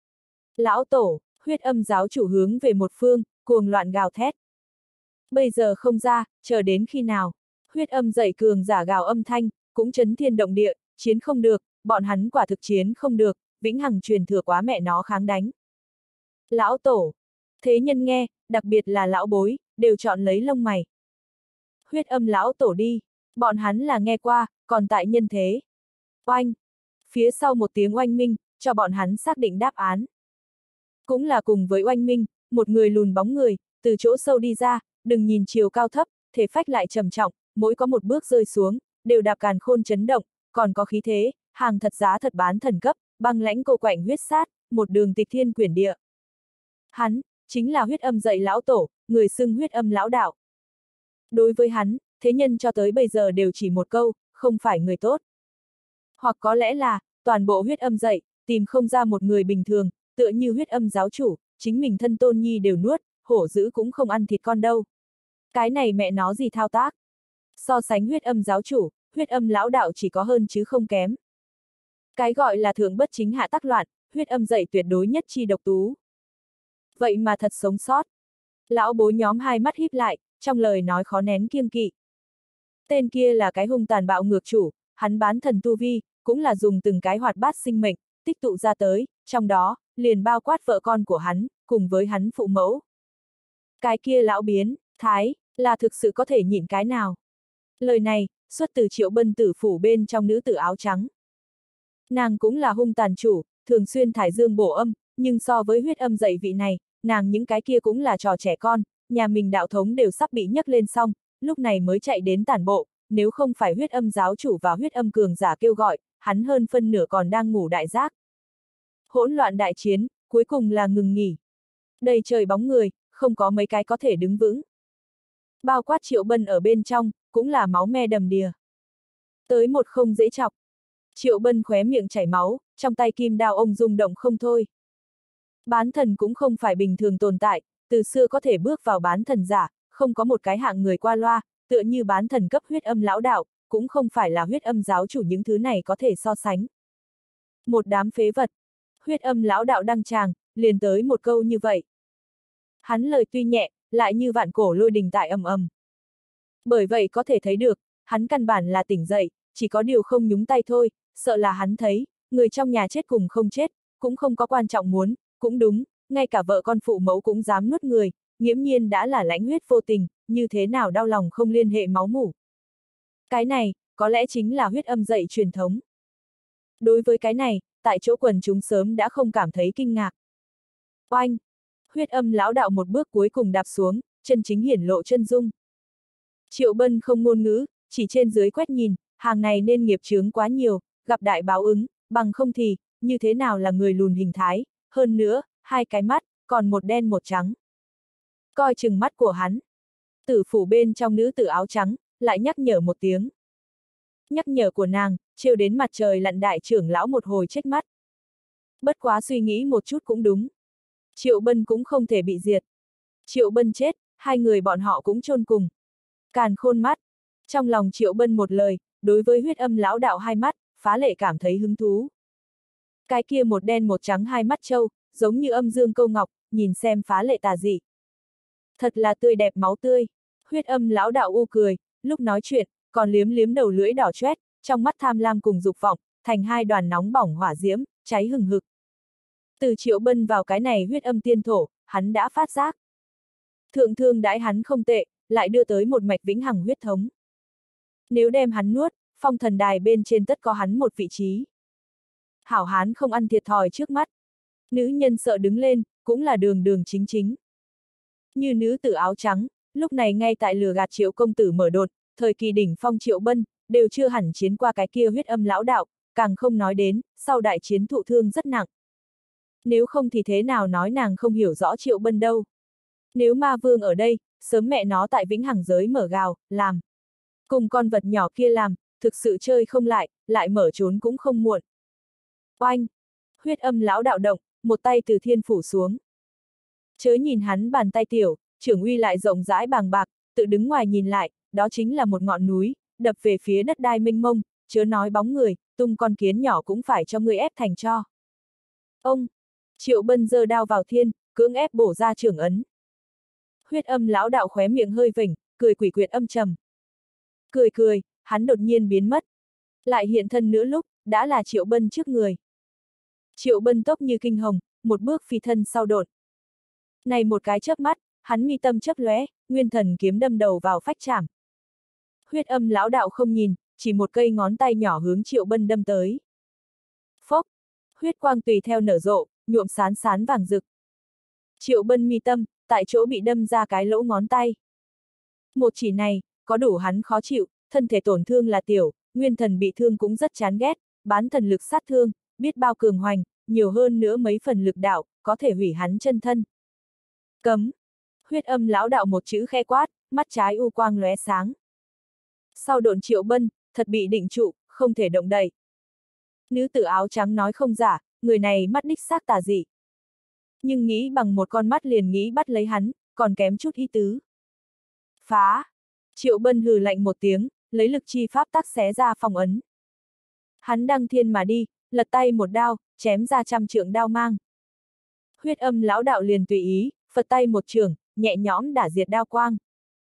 Lão Tổ, huyết âm giáo chủ hướng về một phương, cuồng loạn gào thét. Bây giờ không ra, chờ đến khi nào? Huyết âm dậy cường giả gào âm thanh, cũng chấn thiên động địa, chiến không được, bọn hắn quả thực chiến không được, vĩnh hằng truyền thừa quá mẹ nó kháng đánh. Lão tổ. Thế nhân nghe, đặc biệt là lão bối, đều chọn lấy lông mày. Huyết âm lão tổ đi, bọn hắn là nghe qua, còn tại nhân thế. Oanh! Phía sau một tiếng oanh minh, cho bọn hắn xác định đáp án. Cũng là cùng với oanh minh, một người lùn bóng người, từ chỗ sâu đi ra, đừng nhìn chiều cao thấp, thể phách lại trầm trọng, mỗi có một bước rơi xuống, đều đạp càn khôn chấn động, còn có khí thế, hàng thật giá thật bán thần cấp, băng lãnh cô quạnh huyết sát, một đường tịch thiên quyển địa. Hắn, chính là huyết âm dạy lão tổ, người xưng huyết âm lão đạo. Đối với hắn, thế nhân cho tới bây giờ đều chỉ một câu, không phải người tốt. Hoặc có lẽ là, toàn bộ huyết âm dạy, tìm không ra một người bình thường, tựa như huyết âm giáo chủ, chính mình thân tôn nhi đều nuốt, hổ dữ cũng không ăn thịt con đâu. Cái này mẹ nó gì thao tác? So sánh huyết âm giáo chủ, huyết âm lão đạo chỉ có hơn chứ không kém. Cái gọi là thượng bất chính hạ tắc loạn, huyết âm dạy tuyệt đối nhất chi độc tú. Vậy mà thật sống sót. Lão bối nhóm hai mắt híp lại, trong lời nói khó nén kiêng kỵ. Tên kia là cái hung tàn bạo ngược chủ, hắn bán thần tu vi, cũng là dùng từng cái hoạt bát sinh mệnh, tích tụ ra tới, trong đó, liền bao quát vợ con của hắn, cùng với hắn phụ mẫu. Cái kia lão biến, thái, là thực sự có thể nhịn cái nào? Lời này, xuất từ Triệu Bân tử phủ bên trong nữ tử áo trắng. Nàng cũng là hung tàn chủ, thường xuyên thải dương bổ âm, nhưng so với huyết âm dạy vị này, nàng những cái kia cũng là trò trẻ con, nhà mình đạo thống đều sắp bị nhấc lên xong, lúc này mới chạy đến tản bộ, nếu không phải huyết âm giáo chủ và huyết âm cường giả kêu gọi, hắn hơn phân nửa còn đang ngủ đại giác. Hỗn loạn đại chiến, cuối cùng là ngừng nghỉ. Đầy trời bóng người, không có mấy cái có thể đứng vững. Bao quát Triệu Bân ở bên trong, cũng là máu me đầm đìa. Tới một không dễ chọc. Triệu Bân khóe miệng chảy máu, trong tay kim đao ông rung động không thôi. Bán thần cũng không phải bình thường tồn tại, từ xưa có thể bước vào bán thần giả, không có một cái hạng người qua loa, tựa như bán thần cấp huyết âm lão đạo, cũng không phải là huyết âm giáo chủ những thứ này có thể so sánh. Một đám phế vật. Huyết âm lão đạo đăng tràng, liền tới một câu như vậy. Hắn lời tuy nhẹ, lại như vạn cổ lôi đình tại ầm ầm. Bởi vậy có thể thấy được, hắn căn bản là tỉnh dậy, chỉ có điều không nhúng tay thôi, sợ là hắn thấy, người trong nhà chết cùng không chết, cũng không có quan trọng muốn, cũng đúng, ngay cả vợ con phụ mẫu cũng dám nuốt người, nghiễm nhiên đã là lãnh huyết vô tình, như thế nào đau lòng không liên hệ máu mủ. Cái này, có lẽ chính là huyết âm dạy truyền thống. Đối với cái này, tại chỗ quần chúng sớm đã không cảm thấy kinh ngạc. Oanh! Huyết âm lão đạo một bước cuối cùng đạp xuống, chân chính hiển lộ chân dung. Triệu Bân không ngôn ngữ, chỉ trên dưới quét nhìn, hàng này nên nghiệp chướng quá nhiều, gặp đại báo ứng, bằng không thì, như thế nào là người lùn hình thái, hơn nữa, hai cái mắt, còn một đen một trắng. Coi chừng mắt của hắn. Tử phủ bên trong nữ tử áo trắng, lại nhắc nhở một tiếng. Nhắc nhở của nàng, trêu đến mặt trời lặn đại trưởng lão một hồi trách mắt. Bất quá suy nghĩ một chút cũng đúng. Triệu Bân cũng không thể bị diệt. Triệu Bân chết, hai người bọn họ cũng chôn cùng. Càn khôn mắt. Trong lòng Triệu Bân một lời, đối với huyết âm lão đạo hai mắt, phá lệ cảm thấy hứng thú. Cái kia một đen một trắng hai mắt trâu, giống như âm dương câu ngọc, nhìn xem phá lệ tà dị. Thật là tươi đẹp máu tươi. Huyết âm lão đạo u cười, lúc nói chuyện, còn liếm liếm đầu lưỡi đỏ chóét, trong mắt tham lam cùng dục vọng, thành hai đoàn nóng bỏng hỏa diễm, cháy hừng hực. Từ Triệu Bân vào cái này huyết âm tiên thổ, hắn đã phát giác. Thượng thương đãi hắn không tệ, lại đưa tới một mạch vĩnh hằng huyết thống. Nếu đem hắn nuốt, phong thần đài bên trên tất có hắn một vị trí. Hảo hán không ăn thiệt thòi trước mắt. Nữ nhân sợ đứng lên, cũng là đường đường chính chính. Như nữ tử áo trắng, lúc này ngay tại lừa gạt Triệu công tử mở đột, thời kỳ đỉnh phong Triệu Bân, đều chưa hẳn chiến qua cái kia huyết âm lão đạo, càng không nói đến, sau đại chiến thụ thương rất nặng. Nếu không thì thế nào nói nàng không hiểu rõ Triệu Bân đâu. Nếu ma vương ở đây, sớm mẹ nó tại vĩnh hằng giới mở gào, làm. Cùng con vật nhỏ kia làm, thực sự chơi không lại mở trốn cũng không muộn. Oanh! Huyết âm lão đạo động, một tay từ thiên phủ xuống. Chớ nhìn hắn bàn tay tiểu, trưởng uy lại rộng rãi bàng bạc, tự đứng ngoài nhìn lại, đó chính là một ngọn núi, đập về phía đất đai mênh mông, chớ nói bóng người, tung con kiến nhỏ cũng phải cho ngươi ép thành cho. Ông! Triệu Bân giơ đao vào thiên, cưỡng ép bổ ra trưởng ấn. Huyết âm lão đạo khóe miệng hơi vểnh, cười quỷ quyệt âm trầm. Cười, hắn đột nhiên biến mất. Lại hiện thân nữa lúc, đã là Triệu Bân trước người. Triệu Bân tốc như kinh hồng, một bước phi thân sau đột. Này một cái chớp mắt, hắn mi tâm chớp lóe, nguyên thần kiếm đâm đầu vào phách chảm. Huyết Âm lão đạo không nhìn, chỉ một cây ngón tay nhỏ hướng Triệu Bân đâm tới. Phốc, huyết quang tùy theo nở rộ, nhuộm sán sán vàng rực. Triệu Bân mi tâm, tại chỗ bị đâm ra cái lỗ ngón tay. Một chỉ này, có đủ hắn khó chịu, thân thể tổn thương là tiểu, nguyên thần bị thương cũng rất chán ghét, bán thần lực sát thương, biết bao cường hoành, nhiều hơn nữa mấy phần lực đạo, có thể hủy hắn chân thân. Cấm! Huyết Âm lão đạo một chữ khe quát, mắt trái u quang lóe sáng. Sau độn Triệu Bân, thật bị định trụ, không thể động đậy. Nữ tử áo trắng nói không giả, người này mắt đích xác tà dị. Nhưng nghĩ bằng một con mắt liền nghĩ bắt lấy hắn, còn kém chút ý tứ. Phá! Triệu Bân hừ lạnh một tiếng, lấy lực chi pháp tắc xé ra phong ấn. Hắn đăng thiên mà đi, lật tay một đao, chém ra 100 trượng đao mang. Huyết Âm lão đạo liền tùy ý, phật tay một trường, nhẹ nhõm đả diệt đao quang.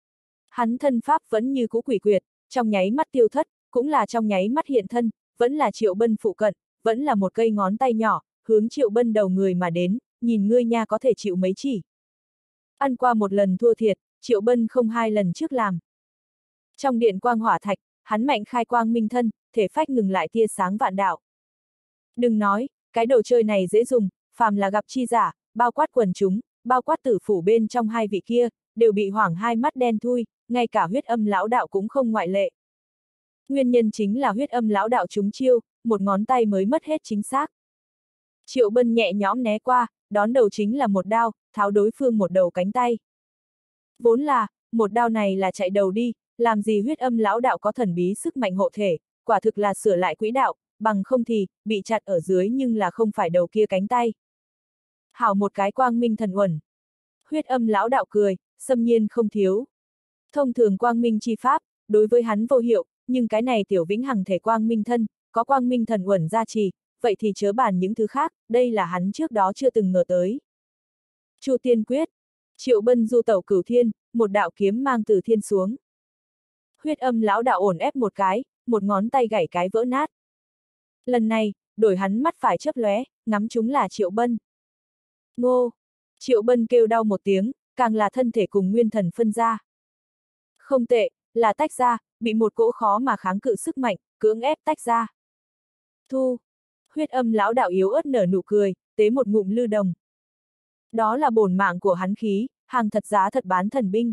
Hắn thân pháp vẫn như cũ quỷ quyệt, trong nháy mắt tiêu thất, cũng là trong nháy mắt hiện thân, vẫn là Triệu Bân phụ cận, vẫn là một cây ngón tay nhỏ, hướng Triệu Bân đầu người mà đến, nhìn ngươi nha có thể chịu mấy chỉ. Ăn qua một lần thua thiệt, Triệu Bân không 2 lần trước làm. Trong điện quang hỏa thạch, hắn mạnh khai quang minh thân, thể phách ngừng lại tia sáng vạn đạo. Đừng nói, cái đồ chơi này dễ dùng, phàm là gặp chi giả, bao quát quần chúng, bao quát tử phủ bên trong 2 vị kia, đều bị hoảng 2 mắt đen thui, ngay cả Huyết Âm lão đạo cũng không ngoại lệ. Nguyên nhân chính là Huyết Âm lão đạo trúng chiêu, một ngón tay mới mất hết chính xác. Triệu Bân nhẹ nhõm né qua, đón đầu chính là một đao, tháo đối phương một đầu cánh tay. Vốn là, một đao này là chạy đầu đi, làm gì Huyết Âm lão đạo có thần bí sức mạnh hộ thể, quả thực là sửa lại quỹ đạo, bằng không thì, bị chặt ở dưới nhưng là không phải đầu kia cánh tay. Hảo một cái quang minh thần uẩn. Huyết Âm lão đạo cười, xâm nhiên không thiếu. Thông thường quang minh chi pháp, đối với hắn vô hiệu, nhưng cái này tiểu vĩnh hằng thể quang minh thân, có quang minh thần uẩn gia trì, vậy thì chớ bàn những thứ khác, đây là hắn trước đó chưa từng ngờ tới. Chu Tiên Quyết. Triệu Bân du tẩu cửu thiên, một đạo kiếm mang từ thiên xuống. Huyết Âm lão đạo ổn ép một cái, một ngón tay gãy cái vỡ nát. Lần này, đổi hắn mắt phải chớp lóe, ngắm chúng là Triệu Bân. Ngô! Triệu Bân kêu đau một tiếng, càng là thân thể cùng nguyên thần phân ra. Không tệ, là tách ra, bị một cỗ khó mà kháng cự sức mạnh, cưỡng ép tách ra. Thu! Huyết Âm lão đạo yếu ớt nở nụ cười, tế một ngụm lư đồng. Đó là bổn mạng của hắn khí, hàng thật giá thật bán thần binh.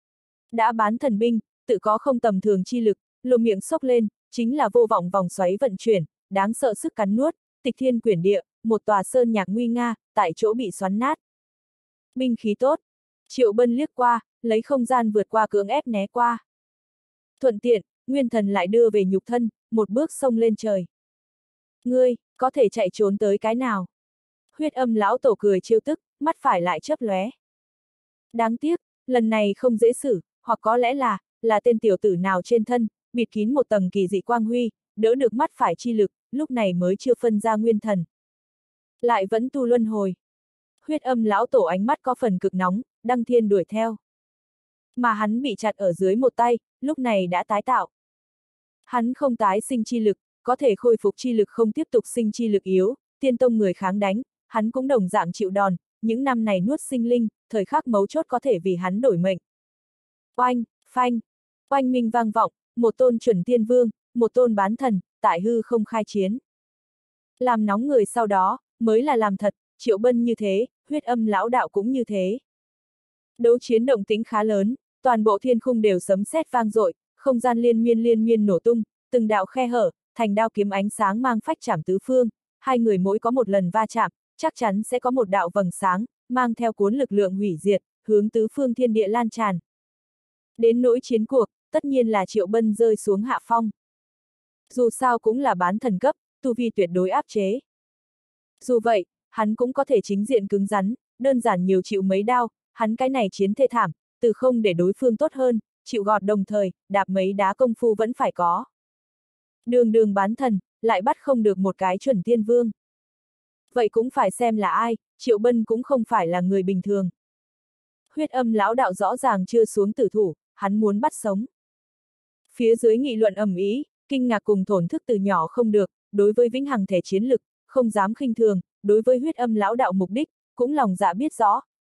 Đã bán thần binh, tự có không tầm thường chi lực, lồ miệng xốc lên, chính là vô vọng vòng xoáy vận chuyển, đáng sợ sức cắn nuốt, tịch thiên quyển địa, một tòa sơn nhạc nguy nga, tại chỗ bị xoắn nát. Binh khí tốt. Triệu Bân liếc qua, lấy không gian vượt qua cưỡng ép né qua. Thuận tiện, nguyên thần lại đưa về nhục thân, một bước xông lên trời. Ngươi, có thể chạy trốn tới cái nào? Huyết Âm lão tổ cười trêu tức, mắt phải lại chớp lóe. Đáng tiếc, lần này không dễ xử, hoặc có lẽ là tên tiểu tử nào trên thân, bịt kín một tầng kỳ dị quang huy, đỡ được mắt phải chi lực, lúc này mới chưa phân ra nguyên thần. Lại vẫn tu luân hồi. Huyết Âm lão tổ ánh mắt có phần cực nóng, đăng thiên đuổi theo. Mà hắn bị chặt ở dưới một tay, lúc này đã tái tạo. Hắn không tái sinh chi lực, có thể khôi phục chi lực không tiếp tục sinh chi lực yếu, tiên tông người kháng đánh, hắn cũng đồng dạng chịu đòn, những năm này nuốt sinh linh, thời khắc mấu chốt có thể vì hắn đổi mệnh. Oanh, phanh, oanh minh vang vọng, một tôn chuẩn tiên vương, một tôn bán thần, tại hư không khai chiến. Làm nóng người sau đó, mới là làm thật, Triệu Bân như thế, Huyết Âm lão đạo cũng như thế. Đấu chiến động tĩnh khá lớn, toàn bộ thiên khung đều sấm sét vang dội, không gian liên miên nổ tung, từng đạo khe hở, thành đao kiếm ánh sáng mang phách chảm tứ phương, hai người mỗi có một lần va chạm, chắc chắn sẽ có một đạo vầng sáng, mang theo cuốn lực lượng hủy diệt, hướng tứ phương thiên địa lan tràn. Đến nỗi chiến cuộc, tất nhiên là Triệu Bân rơi xuống hạ phong. Dù sao cũng là bán thần cấp, tu vi tuyệt đối áp chế. Dù vậy, hắn cũng có thể chính diện cứng rắn, đơn giản nhiều chịu mấy đao, hắn cái này chiến thê thảm, từ không để đối phương tốt hơn, chịu gọt đồng thời, đạp mấy đá công phu vẫn phải có. Đường bán thần, lại bắt không được một cái chuẩn tiên vương. Vậy cũng phải xem là ai, Triệu Bân cũng không phải là người bình thường. Huyết Âm lão đạo rõ ràng chưa xuống tử thủ, hắn muốn bắt sống. Phía dưới nghị luận ầm ĩ, kinh ngạc cùng thổn thức từ nhỏ không được, đối với vĩnh hằng thể chiến lực, không dám khinh thường, đối với Huyết Âm lão đạo mục đích, cũng lòng dạ biết rõ,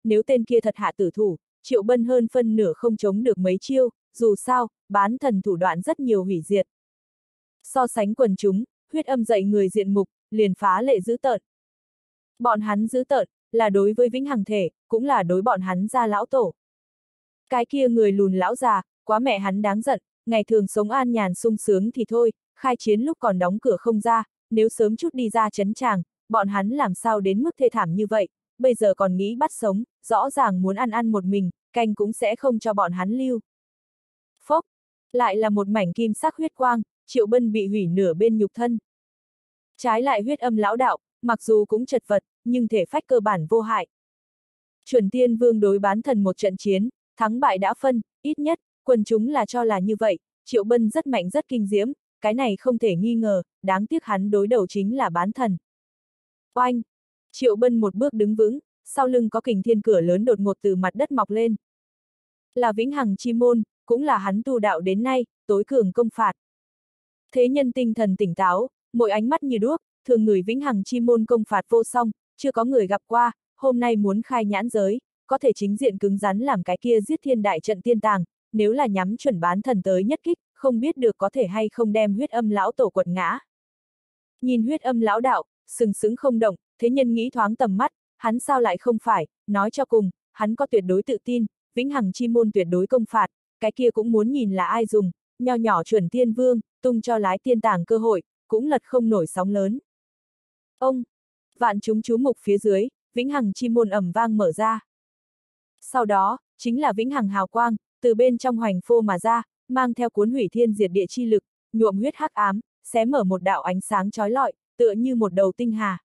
nếu tên kia thật hạ tử thủ, Triệu Bân hơn phân nửa không chống được mấy chiêu, dù sao, bán thần thủ đoạn rất nhiều hủy diệt. So sánh quần chúng, huyết âm dạy người diện mục, liền phá lệ dữ tợn. Bọn hắn dữ tợn, là đối với vĩnh hằng thể, cũng là đối bọn hắn gia lão tổ. Cái kia người lùn lão già, quá mẹ hắn đáng giận, ngày thường sống an nhàn sung sướng thì thôi, khai chiến lúc còn đóng cửa không ra, nếu sớm chút đi ra trấn tràng, bọn hắn làm sao đến mức thê thảm như vậy, bây giờ còn nghĩ bắt sống, rõ ràng muốn ăn một mình, canh cũng sẽ không cho bọn hắn lưu. Phốc, lại là một mảnh kim sắc huyết quang, Triệu Bân bị hủy nửa bên nhục thân. Trái lại huyết âm lão đạo, mặc dù cũng chật vật, nhưng thể phách cơ bản vô hại. Chuẩn Tiên Vương đối bán thần một trận chiến, thắng bại đã phân, ít nhất, quần chúng là cho là như vậy, Triệu Bân rất mạnh rất kinh diễm, cái này không thể nghi ngờ, đáng tiếc hắn đối đầu chính là bán thần. Oanh! Triệu Bân một bước đứng vững, sau lưng có kình thiên cửa lớn đột ngột từ mặt đất mọc lên. Là vĩnh hằng chi môn, cũng là hắn tu đạo đến nay, tối cường công phạt. Thế nhân tinh thần tỉnh táo, mỗi ánh mắt như đuốc, thường người vĩnh hằng chi môn công phạt vô song, chưa có người gặp qua, hôm nay muốn khai nhãn giới, có thể chính diện cứng rắn làm cái kia giết thiên đại trận tiên tàng, nếu là nhắm chuẩn bán thần tới nhất kích, không biết được có thể hay không đem huyết âm lão tổ quật ngã. Nhìn huyết âm lão đạo, sừng sững không động, thế nhân nghĩ thoáng tầm mắt, hắn sao lại không phải, nói cho cùng, hắn có tuyệt đối tự tin, vĩnh hằng chi môn tuyệt đối công phạt, cái kia cũng muốn nhìn là ai dùng, nho nhỏ chuẩn tiên vương, tung cho lái tiên tàng cơ hội, cũng lật không nổi sóng lớn. Ông, vạn chúng chú mục phía dưới, vĩnh hằng chi môn ầm vang mở ra. Sau đó, chính là vĩnh hằng hào quang, từ bên trong hoành phô mà ra, mang theo cuốn hủy thiên diệt địa chi lực, nhuộm huyết hắc ám, xé mở một đạo ánh sáng chói lọi, tựa như một đầu tinh hà.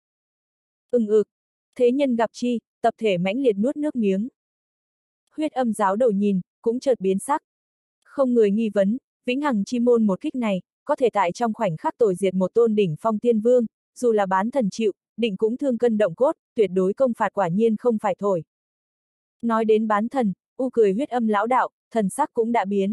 Thế nhân gặp chi, tập thể mãnh liệt nuốt nước miếng. Huyết âm giáo đầu nhìn, cũng chợt biến sắc. Không người nghi vấn, vĩnh hằng chi môn một kích này, có thể tại trong khoảnh khắc tồi diệt một tôn đỉnh phong tiên vương, dù là bán thần chịu, định cũng thương cân động cốt, tuyệt đối công phạt quả nhiên không phải thổi. Nói đến bán thần, cười huyết âm lão đạo, thần sắc cũng đã biến.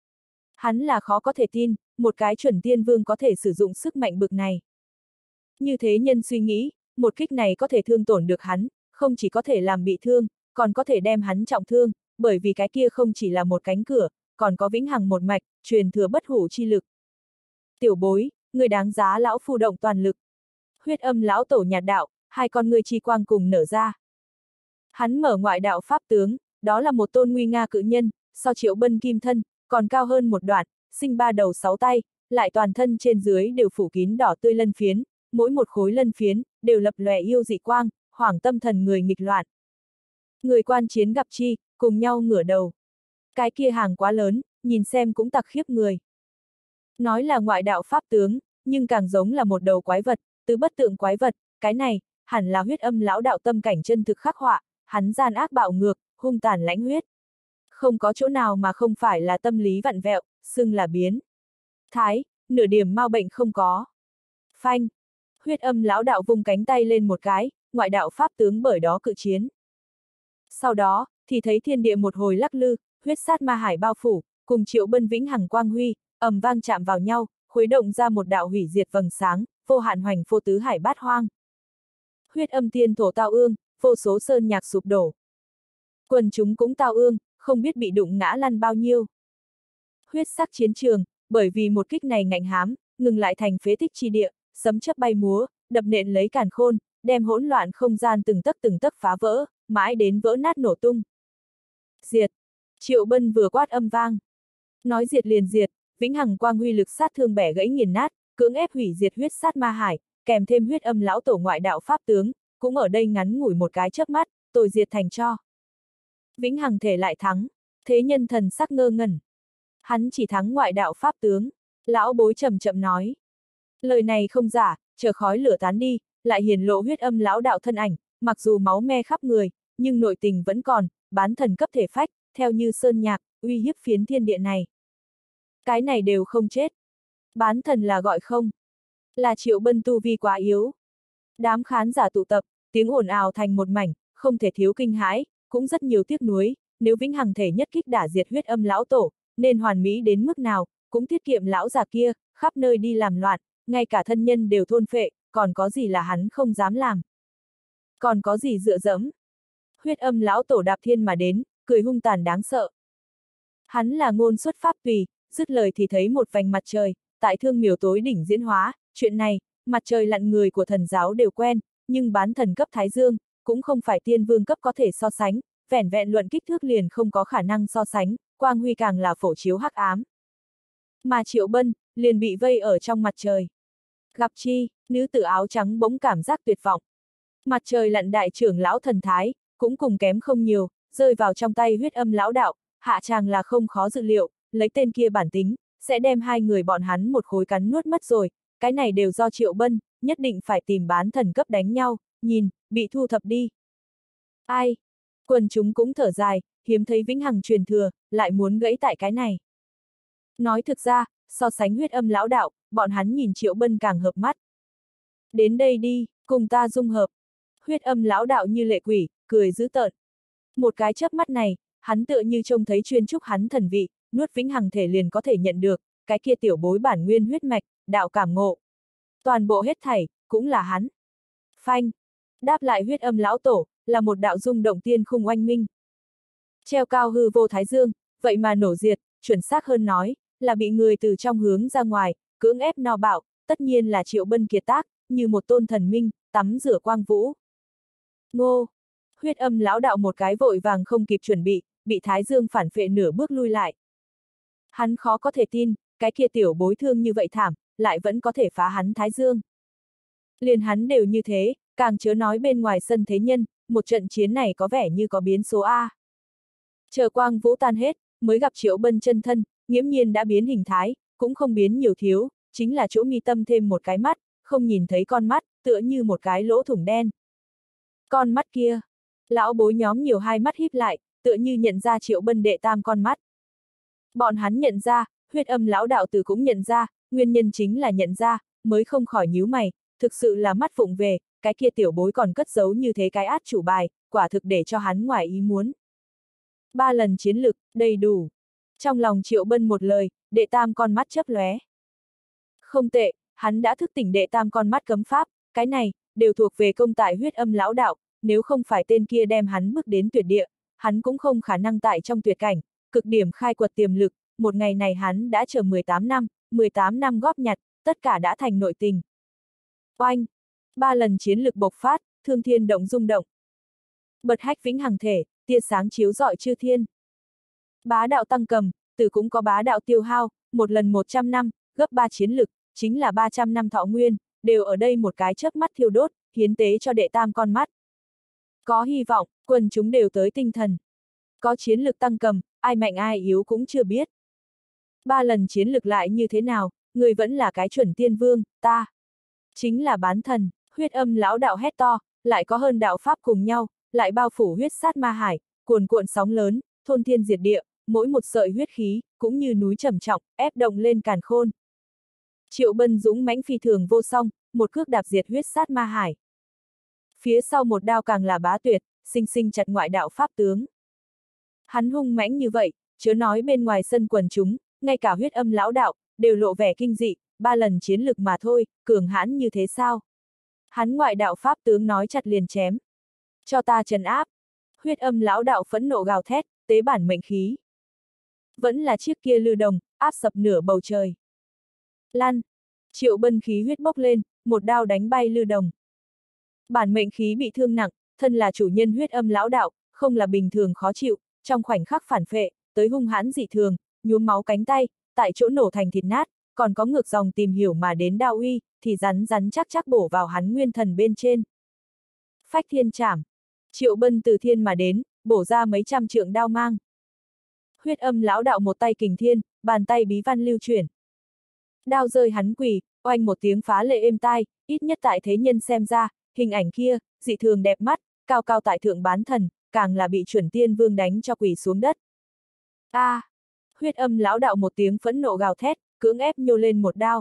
Hắn là khó có thể tin, một cái chuẩn tiên vương có thể sử dụng sức mạnh bực này. Như thế nhân suy nghĩ, một kích này có thể thương tổn được hắn, không chỉ có thể làm bị thương, còn có thể đem hắn trọng thương, bởi vì cái kia không chỉ là một cánh cửa, còn có vĩnh hằng một mạch, truyền thừa bất hủ chi lực. Tiểu bối, người đáng giá lão phu động toàn lực. Huyết âm lão tổ nhạt đạo, hai con người chi quang cùng nở ra. Hắn mở ngoại đạo pháp tướng, đó là một tôn nguy nga cự nhân, so Triệu Bân kim thân, còn cao hơn một đoạn, sinh ba đầu sáu tay, lại toàn thân trên dưới đều phủ kín đỏ tươi lân phiến, mỗi một khối lân phiến, đều lập lòe yêu dị quang, hoảng tâm thần người nghịch loạn. Người quan chiến gặp chi, cùng nhau ngửa đầu. Cái kia hàng quá lớn, nhìn xem cũng tặc khiếp người. Nói là ngoại đạo pháp tướng, nhưng càng giống là một đầu quái vật, tứ bất tượng quái vật, cái này, hẳn là huyết âm lão đạo tâm cảnh chân thực khắc họa, hắn gian ác bạo ngược, hung tàn lãnh huyết. Không có chỗ nào mà không phải là tâm lý vặn vẹo, xưng là biến thái, nửa điểm mau bệnh không có. Phanh! Huyết âm lão đạo vung cánh tay lên một cái, ngoại đạo pháp tướng bởi đó cự chiến. Sau đó, thì thấy thiên địa một hồi lắc lư, huyết sát ma hải bao phủ, cùng Triệu Bân vĩnh hằng quang huy, ầm vang chạm vào nhau, khuấy động ra một đạo hủy diệt vầng sáng, vô hạn hoành phô tứ hải bát hoang. Huyết âm tiên thổ tao ương, vô số sơn nhạc sụp đổ. Quần chúng cũng tao ương, không biết bị đụng ngã lăn bao nhiêu. Huyết sắc chiến trường, bởi vì một kích này ngạnh hám, ngừng lại thành phế tích chi địa, sấm chớp bay múa, đập nện lấy càn khôn, đem hỗn loạn không gian từng tấc phá vỡ, mãi đến vỡ nát nổ tung. Diệt! Triệu Bân vừa quát âm vang. Nói diệt liền diệt, vĩnh hằng quang huy lực sát thương bẻ gãy nghiền nát, cưỡng ép hủy diệt huyết sát ma hải, kèm thêm huyết âm lão tổ ngoại đạo pháp tướng, cũng ở đây ngắn ngủi một cái chớp mắt, tồi diệt thành tro. Vĩnh hằng thể lại thắng, thế nhân thần sắc ngơ ngẩn. Hắn chỉ thắng ngoại đạo pháp tướng, lão bối chậm chậm nói. Lời này không giả, chờ khói lửa tán đi, lại hiển lộ huyết âm lão đạo thân ảnh, mặc dù máu me khắp người, nhưng nội tình vẫn còn, bán thần cấp thể phách, theo như sơn nhạc, uy hiếp phiến thiên địa này. Cái này đều không chết. Bán thần là gọi không? Là Triệu Bân tu vi quá yếu. Đám khán giả tụ tập, tiếng ồn ào thành một mảnh, không thể thiếu kinh hãi, cũng rất nhiều tiếc nuối, nếu vĩnh hằng thể nhất kích đả diệt huyết âm lão tổ, nên hoàn mỹ đến mức nào, cũng tiết kiệm lão già kia, khắp nơi đi làm loạn, ngay cả thân nhân đều thôn phệ, còn có gì là hắn không dám làm. Còn có gì dựa dẫm. Huyết âm lão tổ đạp thiên mà đến, cười hung tàn đáng sợ. Hắn là ngôn xuất pháp tùy, dứt lời thì thấy một vành mặt trời, tại Thương Miểu tối đỉnh diễn hóa, chuyện này, mặt trời lặn người của thần giáo đều quen, nhưng bán thần cấp Thái Dương, cũng không phải tiên vương cấp có thể so sánh, vẻn vẹn luận kích thước liền không có khả năng so sánh, quang huy càng là phổ chiếu hắc ám. Mà Triệu Bân, liền bị vây ở trong mặt trời. Gặp chi, nữ tử áo trắng bỗng cảm giác tuyệt vọng. Mặt trời lặn đại trưởng lão thần thái, cũng cùng kém không nhiều, rơi vào trong tay huyết âm lão đạo, hạ tràng là không khó dự liệu, lấy tên kia bản tính, sẽ đem hai người bọn hắn một khối cắn nuốt mất rồi, cái này đều do Triệu Bân, nhất định phải tìm bán thần cấp đánh nhau, nhìn, bị thu thập đi. Ai? Quần chúng cũng thở dài, hiếm thấy vĩnh hằng truyền thừa, lại muốn gãy tại cái này. Nói thực ra, so sánh huyết âm lão đạo, bọn hắn nhìn Triệu Bân càng hợp mắt. Đến đây đi, cùng ta dung hợp. Huyết âm lão đạo như lệ quỷ, cười dữ tợn. Một cái chớp mắt này, hắn tựa như trông thấy chuyên trúc hắn thần vị, nuốt vĩnh hằng thể liền có thể nhận được, cái kia tiểu bối bản nguyên huyết mạch, đạo cảm ngộ. Toàn bộ hết thảy, cũng là hắn. Phanh. Đáp lại huyết âm lão tổ, là một đạo rung động tiên khung oanh minh. Treo cao hư vô thái dương, vậy mà nổ diệt, chuẩn xác hơn nói, là bị người từ trong hướng ra ngoài, cưỡng ép no bạo, tất nhiên là Triệu Bân kiệt tác, như một tôn thần minh, tắm rửa quang vũ. Ngô! Huyết âm lão đạo một cái vội vàng không kịp chuẩn bị thái dương phản phệ nửa bước lui lại. Hắn khó có thể tin, cái kia tiểu bối thương như vậy thảm, lại vẫn có thể phá hắn thái dương. Liền hắn đều như thế, càng chớ nói bên ngoài sân thế nhân, một trận chiến này có vẻ như có biến số A. Chờ quang vũ tan hết, mới gặp Triệu Bân chân thân, nghiễm nhiên đã biến hình thái, cũng không biến nhiều thiếu, chính là chỗ mi tâm thêm một cái mắt, không nhìn thấy con mắt, tựa như một cái lỗ thủng đen. Con mắt kia, lão bối nhóm nhiều hai mắt híp lại, tựa như nhận ra Triệu Bân đệ tam con mắt. Bọn hắn nhận ra, huyết âm lão đạo tử cũng nhận ra, nguyên nhân chính là nhận ra, mới không khỏi nhíu mày, thực sự là mắt vụng về, cái kia tiểu bối còn cất giấu như thế cái át chủ bài, quả thực để cho hắn ngoài ý muốn. 3 lần chiến lực, đầy đủ. Trong lòng Triệu Bân một lời, đệ tam con mắt chớp lóe. Không tệ, hắn đã thức tỉnh đệ tam con mắt cấm pháp, cái này, đều thuộc về công tại huyết âm lão đạo, nếu không phải tên kia đem hắn bước đến tuyệt địa, hắn cũng không khả năng tại trong tuyệt cảnh, cực điểm khai quật tiềm lực, một ngày này hắn đã chờ 18 năm góp nhặt, tất cả đã thành nội tình. Oanh! 3 lần chiến lực bộc phát, thương thiên động rung động. Bật hách vĩnh hằng thể, tia sáng chiếu rọi chư thiên. Bá đạo tăng cầm, tử cũng có bá đạo tiêu hao, một lần 100 năm, gấp 3 chiến lực, chính là 300 năm thọ nguyên, đều ở đây một cái chớp mắt thiêu đốt, hiến tế cho đệ tam con mắt. Có hy vọng, quần chúng đều tới tinh thần. Có chiến lực tăng cầm, ai mạnh ai yếu cũng chưa biết. 3 lần chiến lực lại như thế nào, người vẫn là cái chuẩn tiên vương, ta. Chính là bán thần, huyết âm lão đạo hét to, lại có hơn đạo pháp cùng nhau, lại bao phủ huyết sát ma hải, cuồn cuộn sóng lớn, thôn thiên diệt địa, mỗi một sợi huyết khí, cũng như núi trầm trọng, ép động lên càn khôn. Triệu Bân dũng mãnh phi thường vô song, một cước đạp diệt huyết sát ma hải. Phía sau một đao càng là bá tuyệt, sinh sinh chặt ngoại đạo pháp tướng. Hắn hung mãnh như vậy, chớ nói bên ngoài sân quần chúng, ngay cả huyết âm lão đạo, đều lộ vẻ kinh dị, 3 lần chiến lực mà thôi, cường hãn như thế sao? Hắn ngoại đạo pháp tướng nói chặt liền chém. Cho ta trấn áp. Huyết âm lão đạo phẫn nộ gào thét, tế bản mệnh khí. Vẫn là chiếc kia lư đồng, áp sập nửa bầu trời. Lăn. Triệu Bân khí huyết bốc lên, một đao đánh bay lư đồng. Bản mệnh khí bị thương nặng, thân là chủ nhân huyết âm lão đạo, không là bình thường khó chịu, trong khoảnh khắc phản phệ, tới hung hãn dị thường, nhuốm máu cánh tay, tại chỗ nổ thành thịt nát, còn có ngược dòng tìm hiểu mà đến đao uy, thì rắn chắc chắc bổ vào hắn nguyên thần bên trên. Phách thiên trảm. Triệu Bân từ thiên mà đến, bổ ra mấy trăm trượng đao mang. Huyết âm lão đạo một tay kình thiên, bàn tay bí văn lưu chuyển. Đao rơi hắn quỳ, oanh một tiếng phá lệ êm tai, ít nhất tại thế nhân xem ra, hình ảnh kia, dị thường đẹp mắt, cao cao tại thượng bán thần, càng là bị chuẩn tiên vương đánh cho quỳ xuống đất. A! Huyết âm lão đạo một tiếng phẫn nộ gào thét, cưỡng ép nhô lên một đao.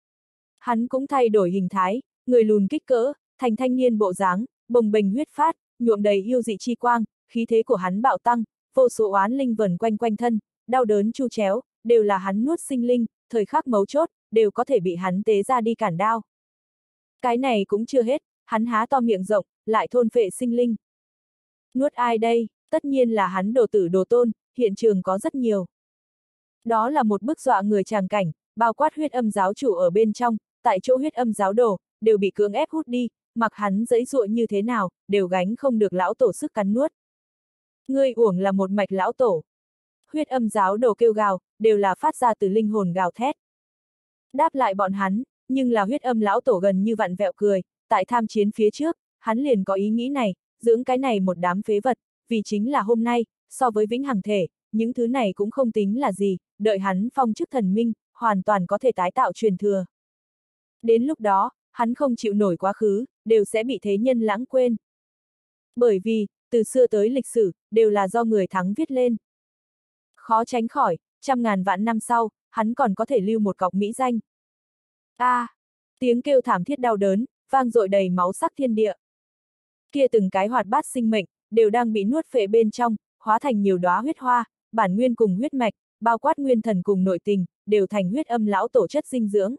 Hắn cũng thay đổi hình thái, người lùn kích cỡ, thành thanh niên bộ dáng, bồng bềnh huyết phát, nhuộm đầy yêu dị chi quang, khí thế của hắn bạo tăng, vô số oán linh vần quanh quanh thân, đau đớn chu chéo, đều là hắn nuốt sinh linh, thời khắc mấu chốt, đều có thể bị hắn tế ra đi cản đao. Cái này cũng chưa hết, hắn há to miệng rộng, lại thôn phệ sinh linh. Nuốt ai đây? Tất nhiên là hắn đồ tử đồ tôn, hiện trường có rất nhiều. Đó là một bức dọa người tràng cảnh, bao quát huyết âm giáo chủ ở bên trong, tại chỗ huyết âm giáo đồ, đều bị cưỡng ép hút đi, mặc hắn giãy giụa như thế nào, đều gánh không được lão tổ sức cắn nuốt. Ngươi uổng là một mạch lão tổ. Huyết âm giáo đồ kêu gào, đều là phát ra từ linh hồn gào thét. Đáp lại bọn hắn, nhưng là huyết âm lão tổ gần như vặn vẹo cười, tại tham chiến phía trước, hắn liền có ý nghĩ này, dưỡng cái này một đám phế vật, vì chính là hôm nay, so với vĩnh hằng thể, những thứ này cũng không tính là gì, đợi hắn phong chức thần minh, hoàn toàn có thể tái tạo truyền thừa. Đến lúc đó, hắn không chịu nổi quá khứ, đều sẽ bị thế nhân lãng quên. Bởi vì, từ xưa tới lịch sử, đều là do người thắng viết lên. Khó tránh khỏi, trăm ngàn vạn năm sau, hắn còn có thể lưu một cọc mỹ danh. Tiếng kêu thảm thiết đau đớn, vang dội đầy máu sắc thiên địa. Kia từng cái hoạt bát sinh mệnh, đều đang bị nuốt phệ bên trong, hóa thành nhiều đóa huyết hoa, bản nguyên cùng huyết mạch, bao quát nguyên thần cùng nội tình, đều thành huyết âm lão tổ chất dinh dưỡng.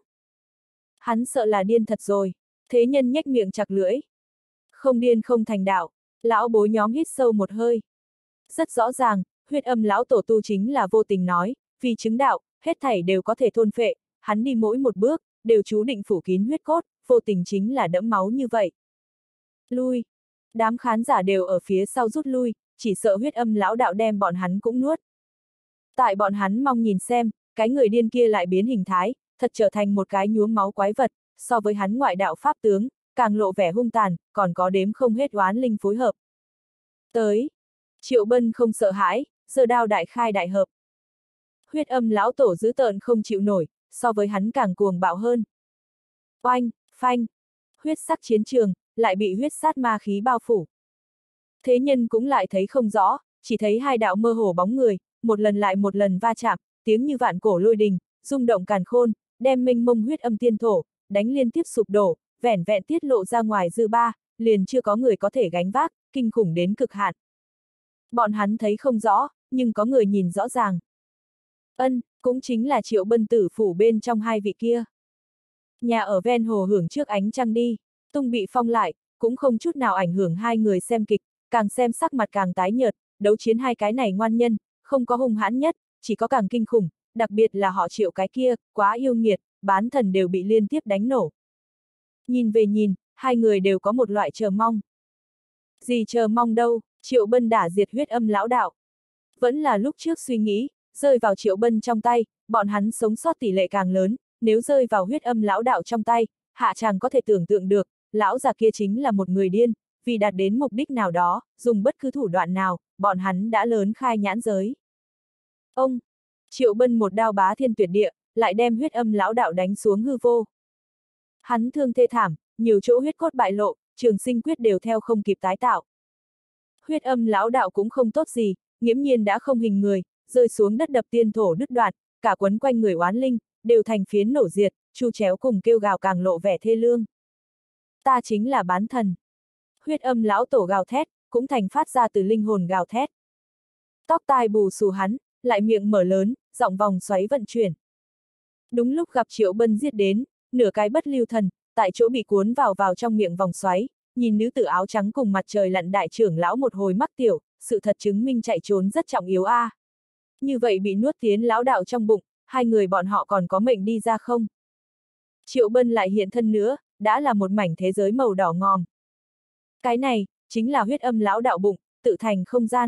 Hắn sợ là điên thật rồi, thế nhân nhếch miệng chặt lưỡi. Không điên không thành đạo, lão bối nhóm hít sâu một hơi. Rất rõ ràng, huyết âm lão tổ tu chính là vô tình nói, vì chứng đạo, hết thảy đều có thể thôn phệ, hắn đi mỗi một bước, đều chú định phủ kín huyết cốt, vô tình chính là đẫm máu như vậy. Lui! Đám khán giả đều ở phía sau rút lui, chỉ sợ huyết âm lão đạo đem bọn hắn cũng nuốt. Tại bọn hắn mong nhìn xem, cái người điên kia lại biến hình thái, thật trở thành một cái nhuốm máu quái vật, so với hắn ngoại đạo pháp tướng, càng lộ vẻ hung tàn, còn có đếm không hết oán linh phối hợp. Tới! Triệu Bân không sợ hãi, giơ đao đại khai đại hợp. Huyết âm lão tổ dữ tợn không chịu nổi, so với hắn càng cuồng bạo hơn. Oanh, phanh! Huyết sắc chiến trường, lại bị huyết sát ma khí bao phủ. Thế nhân cũng lại thấy không rõ, chỉ thấy hai đạo mơ hồ bóng người, một lần lại một lần va chạm, tiếng như vạn cổ lôi đình, rung động càn khôn, đem mênh mông huyết âm tiên thổ, đánh liên tiếp sụp đổ, vẻn vẹn tiết lộ ra ngoài dư ba, liền chưa có người có thể gánh vác, kinh khủng đến cực hạn. Bọn hắn thấy không rõ, nhưng có người nhìn rõ ràng. Cũng chính là Triệu Bân tử phủ bên trong hai vị kia. Nhà ở ven hồ hưởng trước ánh trăng đi, tung bị phong lại, cũng không chút nào ảnh hưởng hai người xem kịch, càng xem sắc mặt càng tái nhợt, đấu chiến hai cái này ngoan nhân, không có hung hãn nhất, chỉ có càng kinh khủng, đặc biệt là họ Triệu cái kia, quá yêu nghiệt, bán thần đều bị liên tiếp đánh nổ. Nhìn về nhìn, hai người đều có một loại chờ mong. Gì chờ mong đâu, Triệu Bân đả diệt huyết âm lão đạo. Vẫn là lúc trước suy nghĩ, rơi vào Triệu Bân trong tay, bọn hắn sống sót tỷ lệ càng lớn, nếu rơi vào huyết âm lão đạo trong tay, hạ chàng có thể tưởng tượng được, lão già kia chính là một người điên, vì đạt đến mục đích nào đó, dùng bất cứ thủ đoạn nào, bọn hắn đã lớn khai nhãn giới. Ông! Triệu Bân một đao bá thiên tuyệt địa, lại đem huyết âm lão đạo đánh xuống hư vô. Hắn thương thê thảm, nhiều chỗ huyết cốt bại lộ, trường sinh quyết đều theo không kịp tái tạo. Huyết âm lão đạo cũng không tốt gì, nghiễm nhiên đã không hình người, rơi xuống đất đập tiên thổ đứt đoạn, cả quấn quanh người oán linh, đều thành phiến nổ diệt, chu chéo cùng kêu gào càng lộ vẻ thê lương. Ta chính là bán thần. Huyết âm lão tổ gào thét, cũng thành phát ra từ linh hồn gào thét. Tóc tai bù xù hắn, lại miệng mở lớn, giọng vòng xoáy vận chuyển. Đúng lúc gặp Triệu Bân giết đến, nửa cái bất lưu thần, tại chỗ bị cuốn vào trong miệng vòng xoáy, nhìn nữ tử áo trắng cùng mặt trời lặn đại trưởng lão một hồi mắc tiểu, sự thật chứng minh chạy trốn rất trọng yếu a. Như vậy bị nuốt tiến lão đạo trong bụng, hai người bọn họ còn có mệnh đi ra không? Triệu Bân lại hiện thân nữa, đã là một mảnh thế giới màu đỏ ngòm. Cái này, chính là huyết âm lão đạo bụng, tự thành không gian.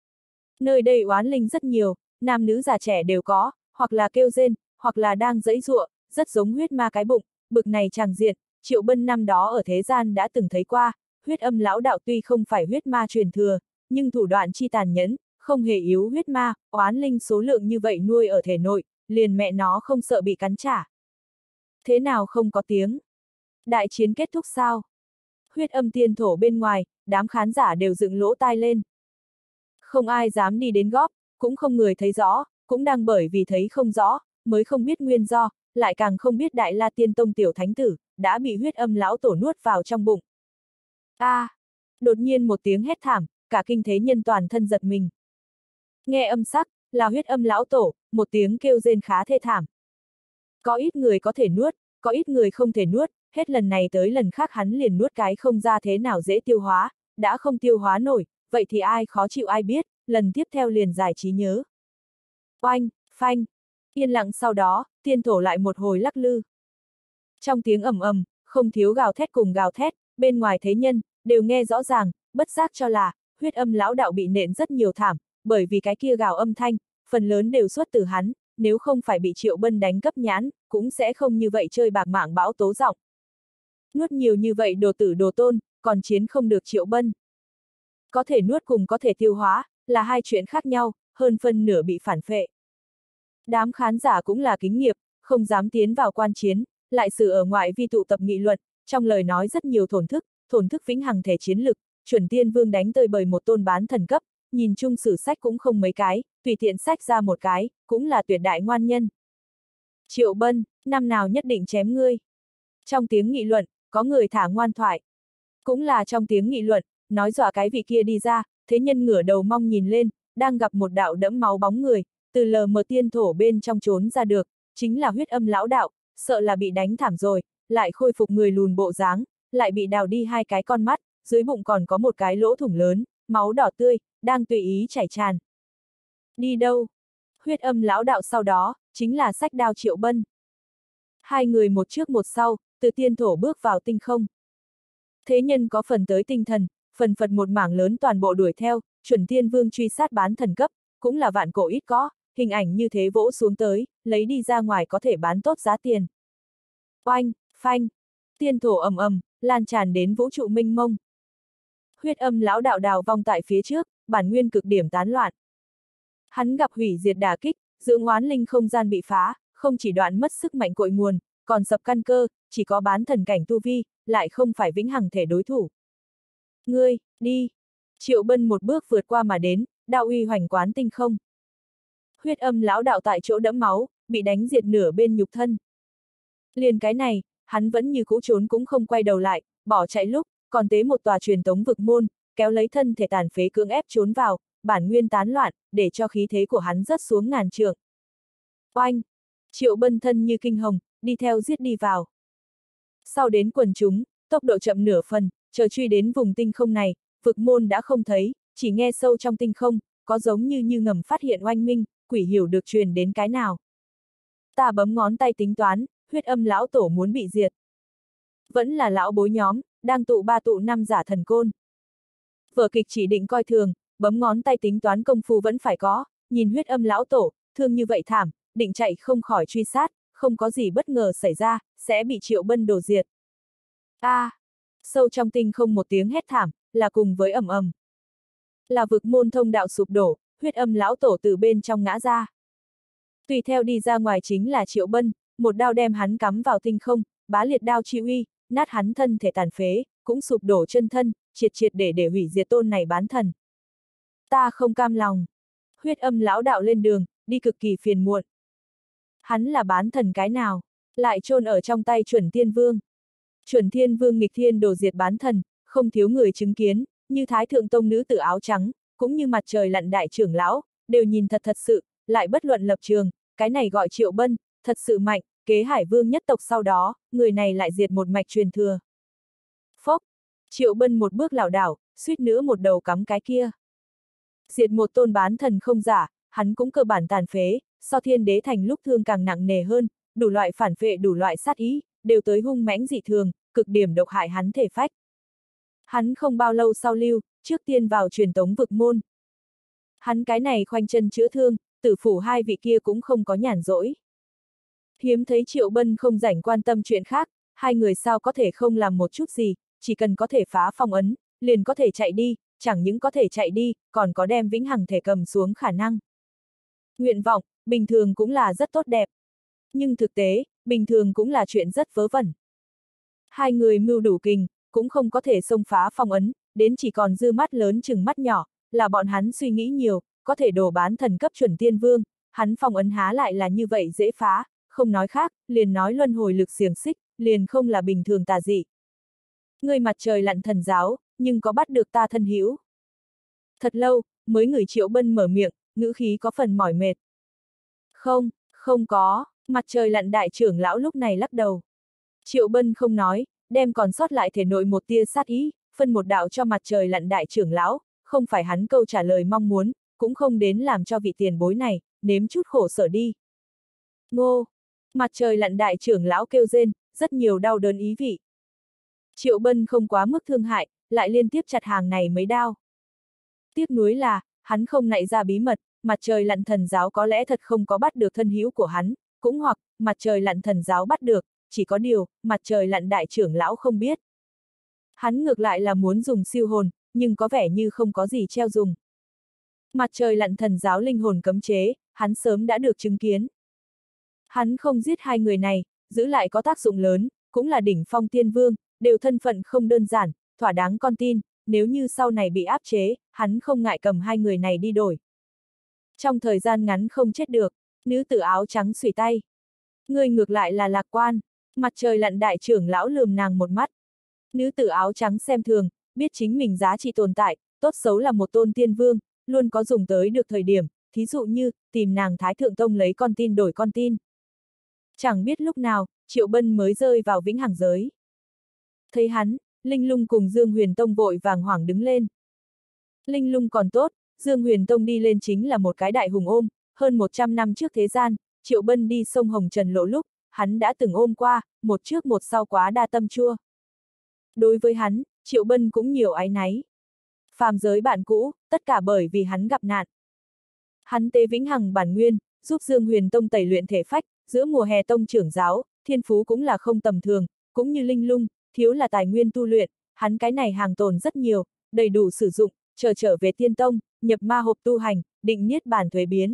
Nơi đây oán linh rất nhiều, nam nữ già trẻ đều có, hoặc là kêu rên, hoặc là đang giãy giụa, rất giống huyết ma cái bụng, bực này tràng diện, Triệu Bân năm đó ở thế gian đã từng thấy qua, huyết âm lão đạo tuy không phải huyết ma truyền thừa, nhưng thủ đoạn chi tàn nhẫn, không hề yếu huyết ma, oán linh số lượng như vậy nuôi ở thể nội, liền mẹ nó không sợ bị cắn trả. Thế nào không có tiếng? Đại chiến kết thúc sao? Huyết âm tiên thổ bên ngoài, đám khán giả đều dựng lỗ tai lên. Không ai dám đi đến góp, cũng không người thấy rõ, cũng đang bởi vì thấy không rõ, mới không biết nguyên do, lại càng không biết Đại La Tiên Tông tiểu thánh tử, đã bị huyết âm lão tổ nuốt vào trong bụng. Đột nhiên một tiếng hét thảm, cả kinh thế nhân toàn thân giật mình. Nghe âm sắc, là huyết âm lão tổ, một tiếng kêu rên khá thê thảm. Có ít người có thể nuốt, có ít người không thể nuốt, hết lần này tới lần khác hắn liền nuốt cái không ra thế nào dễ tiêu hóa, đã không tiêu hóa nổi, vậy thì ai khó chịu ai biết, lần tiếp theo liền giải trí nhớ. Oanh, phanh, yên lặng sau đó, tiên thổ lại một hồi lắc lư. Trong tiếng ầm ầm, không thiếu gào thét cùng gào thét, bên ngoài thế nhân, đều nghe rõ ràng, bất giác cho là, Huyết Âm lão đạo bị nện rất nhiều thảm, bởi vì cái kia gào âm thanh, phần lớn đều xuất từ hắn, nếu không phải bị Triệu Bân đánh cấp nhãn, cũng sẽ không như vậy chơi bạc mạng bão tố giọng. Nuốt nhiều như vậy đồ tử đồ tôn, còn chiến không được Triệu Bân. Có thể nuốt cùng có thể tiêu hóa, là hai chuyện khác nhau, hơn phân nửa bị phản phệ. Đám khán giả cũng là kính nghiệp, không dám tiến vào quan chiến, lại sự ở ngoại vi tụ tập nghị luận, trong lời nói rất nhiều thổn thức vĩnh hằng thể chiến lực, chuẩn tiên vương đánh tơi bời một tôn bán thần cấp, nhìn chung sử sách cũng không mấy cái, tùy tiện sách ra một cái, cũng là tuyệt đại ngoan nhân. Triệu Bân, năm nào nhất định chém ngươi. Trong tiếng nghị luận, có người thả ngoan thoại. Cũng là trong tiếng nghị luận, nói dọa cái vị kia đi ra, thế nhân ngửa đầu mong nhìn lên, đang gặp một đạo đẫm máu bóng người, từ lờ mờ tiên thổ bên trong trốn ra được, chính là Huyết Âm lão đạo, sợ là bị đánh thảm rồi, lại khôi phục người lùn bộ dáng, lại bị đào đi hai cái con mắt, dưới bụng còn có một cái lỗ thủng lớn, máu đỏ tươi, đang tùy ý chảy tràn. Đi đâu? Huyết Âm lão đạo sau đó, chính là sách đao Triệu Bân. Hai người một trước một sau, từ tiên thổ bước vào tinh không. Thế nhân có phần tới tinh thần, phần phật một mảng lớn toàn bộ đuổi theo, chuẩn tiên vương truy sát bán thần cấp, cũng là vạn cổ ít có, hình ảnh như thế vỗ xuống tới, lấy đi ra ngoài có thể bán tốt giá tiền. Oanh, phanh, tiên thổ ầm ầm, lan tràn đến vũ trụ mênh mông. Huyết Âm lão đạo đào vong tại phía trước, bản nguyên cực điểm tán loạn. Hắn gặp hủy diệt đả kích, dưỡng oán linh không gian bị phá, không chỉ đoạn mất sức mạnh cội nguồn, còn sập căn cơ, chỉ có bán thần cảnh tu vi, lại không phải vĩnh hằng thể đối thủ. Ngươi, đi! Triệu Bân một bước vượt qua mà đến, đạo uy hoành quán tinh không. Huyết Âm lão đạo tại chỗ đẫm máu, bị đánh diệt nửa bên nhục thân. Liền cái này, hắn vẫn như cũ trốn cũng không quay đầu lại, bỏ chạy lúc, còn tế một tòa truyền tống vực môn, kéo lấy thân thể tàn phế cưỡng ép trốn vào, bản nguyên tán loạn, để cho khí thế của hắn rớt xuống ngàn trượng. Oanh! Triệu Bân thân như kinh hồng, đi theo giết đi vào. Sau đến quần chúng, tốc độ chậm nửa phần, chờ truy đến vùng tinh không này, vực môn đã không thấy, chỉ nghe sâu trong tinh không, có giống như ngầm phát hiện oanh minh, quỷ hiểu được truyền đến cái nào. Ta bấm ngón tay tính toán, Huyết Âm lão tổ muốn bị diệt. Vẫn là lão bối nhóm, đang tụ ba tụ năm giả thần côn. Vở kịch chỉ định coi thường, bấm ngón tay tính toán công phu vẫn phải có, nhìn Huyết Âm lão tổ, thương như vậy thảm, định chạy không khỏi truy sát, không có gì bất ngờ xảy ra, sẽ bị Triệu Bân đổ diệt. Sâu trong tinh không một tiếng hét thảm, là cùng với ầm ầm. Là vực môn thông đạo sụp đổ, Huyết Âm lão tổ từ bên trong ngã ra. Tùy theo đi ra ngoài chính là Triệu Bân, một đao đem hắn cắm vào tinh không, bá liệt đao chi uy, nát hắn thân thể tàn phế, cũng sụp đổ chân thân, triệt để hủy diệt tôn này bán thần. Ta không cam lòng. Huyết Âm lão đạo lên đường, đi cực kỳ phiền muộn. Hắn là bán thần cái nào, lại chôn ở trong tay chuẩn tiên vương. Chuẩn thiên vương nghịch thiên đồ diệt bán thần, không thiếu người chứng kiến, như Thái Thượng Tông nữ tử áo trắng, cũng như mặt trời lặn đại trưởng lão, đều nhìn thật sự, lại bất luận lập trường, cái này gọi Triệu Bân, thật sự mạnh, kế Hải Vương nhất tộc sau đó, người này lại diệt một mạch truyền thừa. Phốc, Triệu Bân một bước lảo đảo, suýt nữa một đầu cắm cái kia. Diệt một tôn bán thần không giả, hắn cũng cơ bản tàn phế, so Thiên Đế thành lúc thương càng nặng nề hơn, đủ loại phản phệ đủ loại sát ý, đều tới hung mãnh dị thường, cực điểm độc hại hắn thể phách. Hắn không bao lâu sau lưu, trước tiên vào truyền tống vực môn. Hắn cái này khoanh chân chữa thương, tử phủ hai vị kia cũng không có nhàn rỗi. Hiếm thấy Triệu Bân không rảnh quan tâm chuyện khác, hai người sao có thể không làm một chút gì, chỉ cần có thể phá phong ấn, liền có thể chạy đi, chẳng những có thể chạy đi, còn có đem vĩnh hằng thể cầm xuống khả năng. Nguyện vọng, bình thường cũng là rất tốt đẹp. Nhưng thực tế, bình thường cũng là chuyện rất vớ vẩn. Hai người mưu đủ kình, cũng không có thể xông phá phong ấn, đến chỉ còn dư mắt lớn chừng mắt nhỏ, là bọn hắn suy nghĩ nhiều, có thể đổ bán thần cấp chuẩn tiên vương, hắn phong ấn há lại là như vậy dễ phá, không nói khác, liền nói luân hồi lực xiềng xích, liền không là bình thường tà dị. Người mặt trời lặn thần giáo, nhưng có bắt được ta thân hữu. Thật lâu, mới người Triệu Bân mở miệng, ngữ khí có phần mỏi mệt. Không có, mặt trời lặn đại trưởng lão lúc này lắc đầu. Triệu Bân không nói, đem còn sót lại thể nội một tia sát ý, phân một đạo cho mặt trời lặn đại trưởng lão, không phải hắn câu trả lời mong muốn, cũng không đến làm cho vị tiền bối này, nếm chút khổ sở đi. Ngô! Mặt trời lặn đại trưởng lão kêu rên, rất nhiều đau đớn ý vị. Triệu Bân không quá mức thương hại, lại liên tiếp chặt hàng này mấy đao. Tiếc nuối là, hắn không nạy ra bí mật, mặt trời lặn thần giáo có lẽ thật không có bắt được thân hữu của hắn, cũng hoặc, mặt trời lặn thần giáo bắt được, chỉ có điều, mặt trời lặn đại trưởng lão không biết. Hắn ngược lại là muốn dùng siêu hồn, nhưng có vẻ như không có gì treo dùng. Mặt trời lặn thần giáo linh hồn cấm chế, hắn sớm đã được chứng kiến. Hắn không giết hai người này, giữ lại có tác dụng lớn, cũng là đỉnh phong tiên vương, đều thân phận không đơn giản, thỏa đáng con tin, nếu như sau này bị áp chế, hắn không ngại cầm hai người này đi đổi. Trong thời gian ngắn không chết được, nữ tử áo trắng xùy tay. Người ngược lại là lạc quan, mặt trời lặn đại trưởng lão lườm nàng một mắt. Nữ tử áo trắng xem thường, biết chính mình giá trị tồn tại, tốt xấu là một tôn tiên vương, luôn có dùng tới được thời điểm, thí dụ như, tìm nàng Thái Thượng Tông lấy con tin đổi con tin. Chẳng biết lúc nào, Triệu Bân mới rơi vào vĩnh hằng giới. Thấy hắn, Linh Lung cùng Dương Huyền Tông vội vàng hoảng đứng lên. Linh Lung còn tốt, Dương Huyền Tông đi lên chính là một cái đại hùng ôm, hơn 100 năm trước thế gian, Triệu Bân đi sông Hồng Trần lộ lúc, hắn đã từng ôm qua, một trước một sau quá đa tâm chua. Đối với hắn, Triệu Bân cũng nhiều áy náy. Phàm giới bạn cũ, tất cả bởi vì hắn gặp nạn. Hắn tế vĩnh hằng bản nguyên, giúp Dương Huyền Tông tẩy luyện thể phách, giữa mùa hè tông trưởng giáo, thiên phú cũng là không tầm thường, cũng như Linh Lung, thiếu là tài nguyên tu luyện, hắn cái này hàng tồn rất nhiều, đầy đủ sử dụng, trở về tiên tông, nhập ma hộp tu hành, định niết bản thuế biến.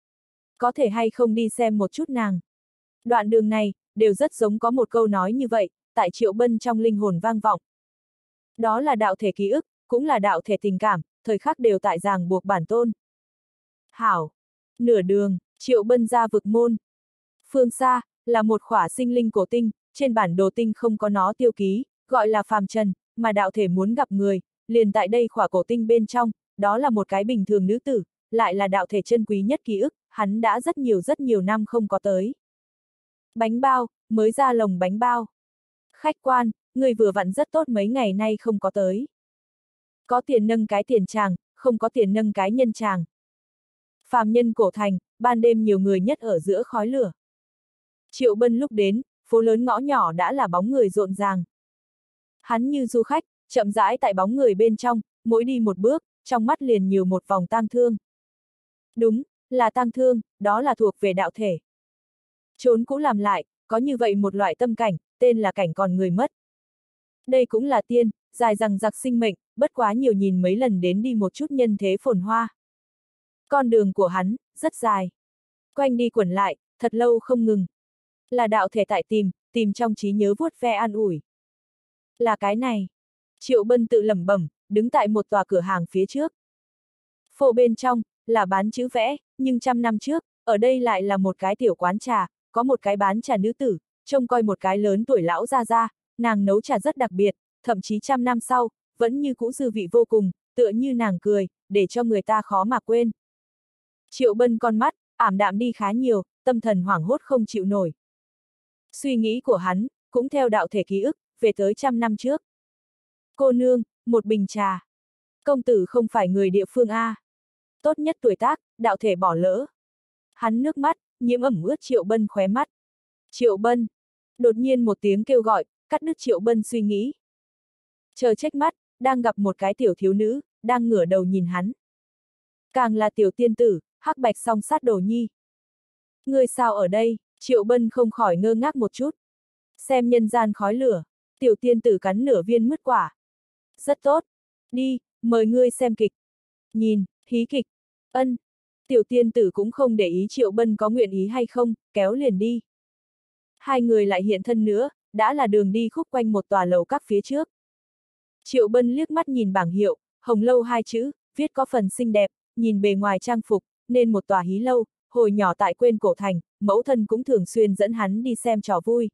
Có thể hay không đi xem một chút nàng. Đoạn đường này, đều rất giống có một câu nói như vậy, tại Triệu Bân trong linh hồn vang vọng. Đó là đạo thể ký ức, cũng là đạo thể tình cảm, thời khắc đều tại ràng buộc bản tôn. Hảo! Nửa đường, Triệu Bân ra vực môn. Phương xa, là một khỏa sinh linh cổ tinh, trên bản đồ tinh không có nó tiêu ký, gọi là phàm trần, mà đạo thể muốn gặp người, liền tại đây khỏa cổ tinh bên trong, đó là một cái bình thường nữ tử, lại là đạo thể chân quý nhất ký ức, hắn đã rất nhiều năm không có tới. Bánh bao, mới ra lồng bánh bao. Khách quan, người vừa vặn rất tốt mấy ngày nay không có tới. Có tiền nâng cái tiền tràng, không có tiền nâng cái nhân tràng. Phàm nhân cổ thành, ban đêm nhiều người nhất ở giữa khói lửa. Triệu Bân lúc đến, phố lớn ngõ nhỏ đã là bóng người rộn ràng. Hắn như du khách, chậm rãi tại bóng người bên trong, mỗi đi một bước, trong mắt liền nhiều một vòng tang thương. Đúng, là tang thương, đó là thuộc về đạo thể. Trốn cũ làm lại, có như vậy một loại tâm cảnh, tên là cảnh còn người mất. Đây cũng là tiên, dài rằng giặc sinh mệnh, bất quá nhiều nhìn mấy lần đến đi một chút nhân thế phồn hoa. Con đường của hắn, rất dài. Quanh đi quẩn lại, thật lâu không ngừng. Là đạo thể tại tìm trong trí nhớ vuốt ve an ủi. Là cái này. Triệu Bân tự lẩm bẩm, đứng tại một tòa cửa hàng phía trước. Phô bên trong, là bán chữ vẽ, nhưng 100 năm trước, ở đây lại là một cái tiểu quán trà, có một cái bán trà nữ tử, trông coi một cái lớn tuổi lão ra, nàng nấu trà rất đặc biệt, thậm chí 100 năm sau, vẫn như cũ dư vị vô cùng, tựa như nàng cười, để cho người ta khó mà quên. Triệu Bân con mắt, ảm đạm đi khá nhiều, tâm thần hoảng hốt không chịu nổi. Suy nghĩ của hắn, cũng theo đạo thể ký ức, về tới 100 năm trước. Cô nương, một bình trà. Công tử không phải người địa phương A. Tốt nhất tuổi tác, đạo thể bỏ lỡ. Hắn nước mắt, nhiễm ẩm ướt Triệu Bân khóe mắt. Triệu Bân. Đột nhiên một tiếng kêu gọi, cắt đứt Triệu Bân suy nghĩ. Chờ trách mắt, đang gặp một cái tiểu thiếu nữ, đang ngửa đầu nhìn hắn. Càng là tiểu tiên tử, hắc bạch song sát đồ nhi. Người sao ở đây, Triệu Bân không khỏi ngơ ngác một chút. Xem nhân gian khói lửa, tiểu tiên tử cắn nửa viên mứt quả. Rất tốt. Đi, mời ngươi xem kịch. Nhìn, hí kịch. Ân. Tiểu tiên tử cũng không để ý Triệu Bân có nguyện ý hay không, kéo liền đi. Hai người lại hiện thân nữa, đã là đường đi khúc quanh một tòa lầu các phía trước. Triệu Bân liếc mắt nhìn bảng hiệu, Hồng Lâu hai chữ, viết có phần xinh đẹp, nhìn bề ngoài trang phục, nên một tòa hí lâu, hồi nhỏ tại quên cổ thành, mẫu thân cũng thường xuyên dẫn hắn đi xem trò vui.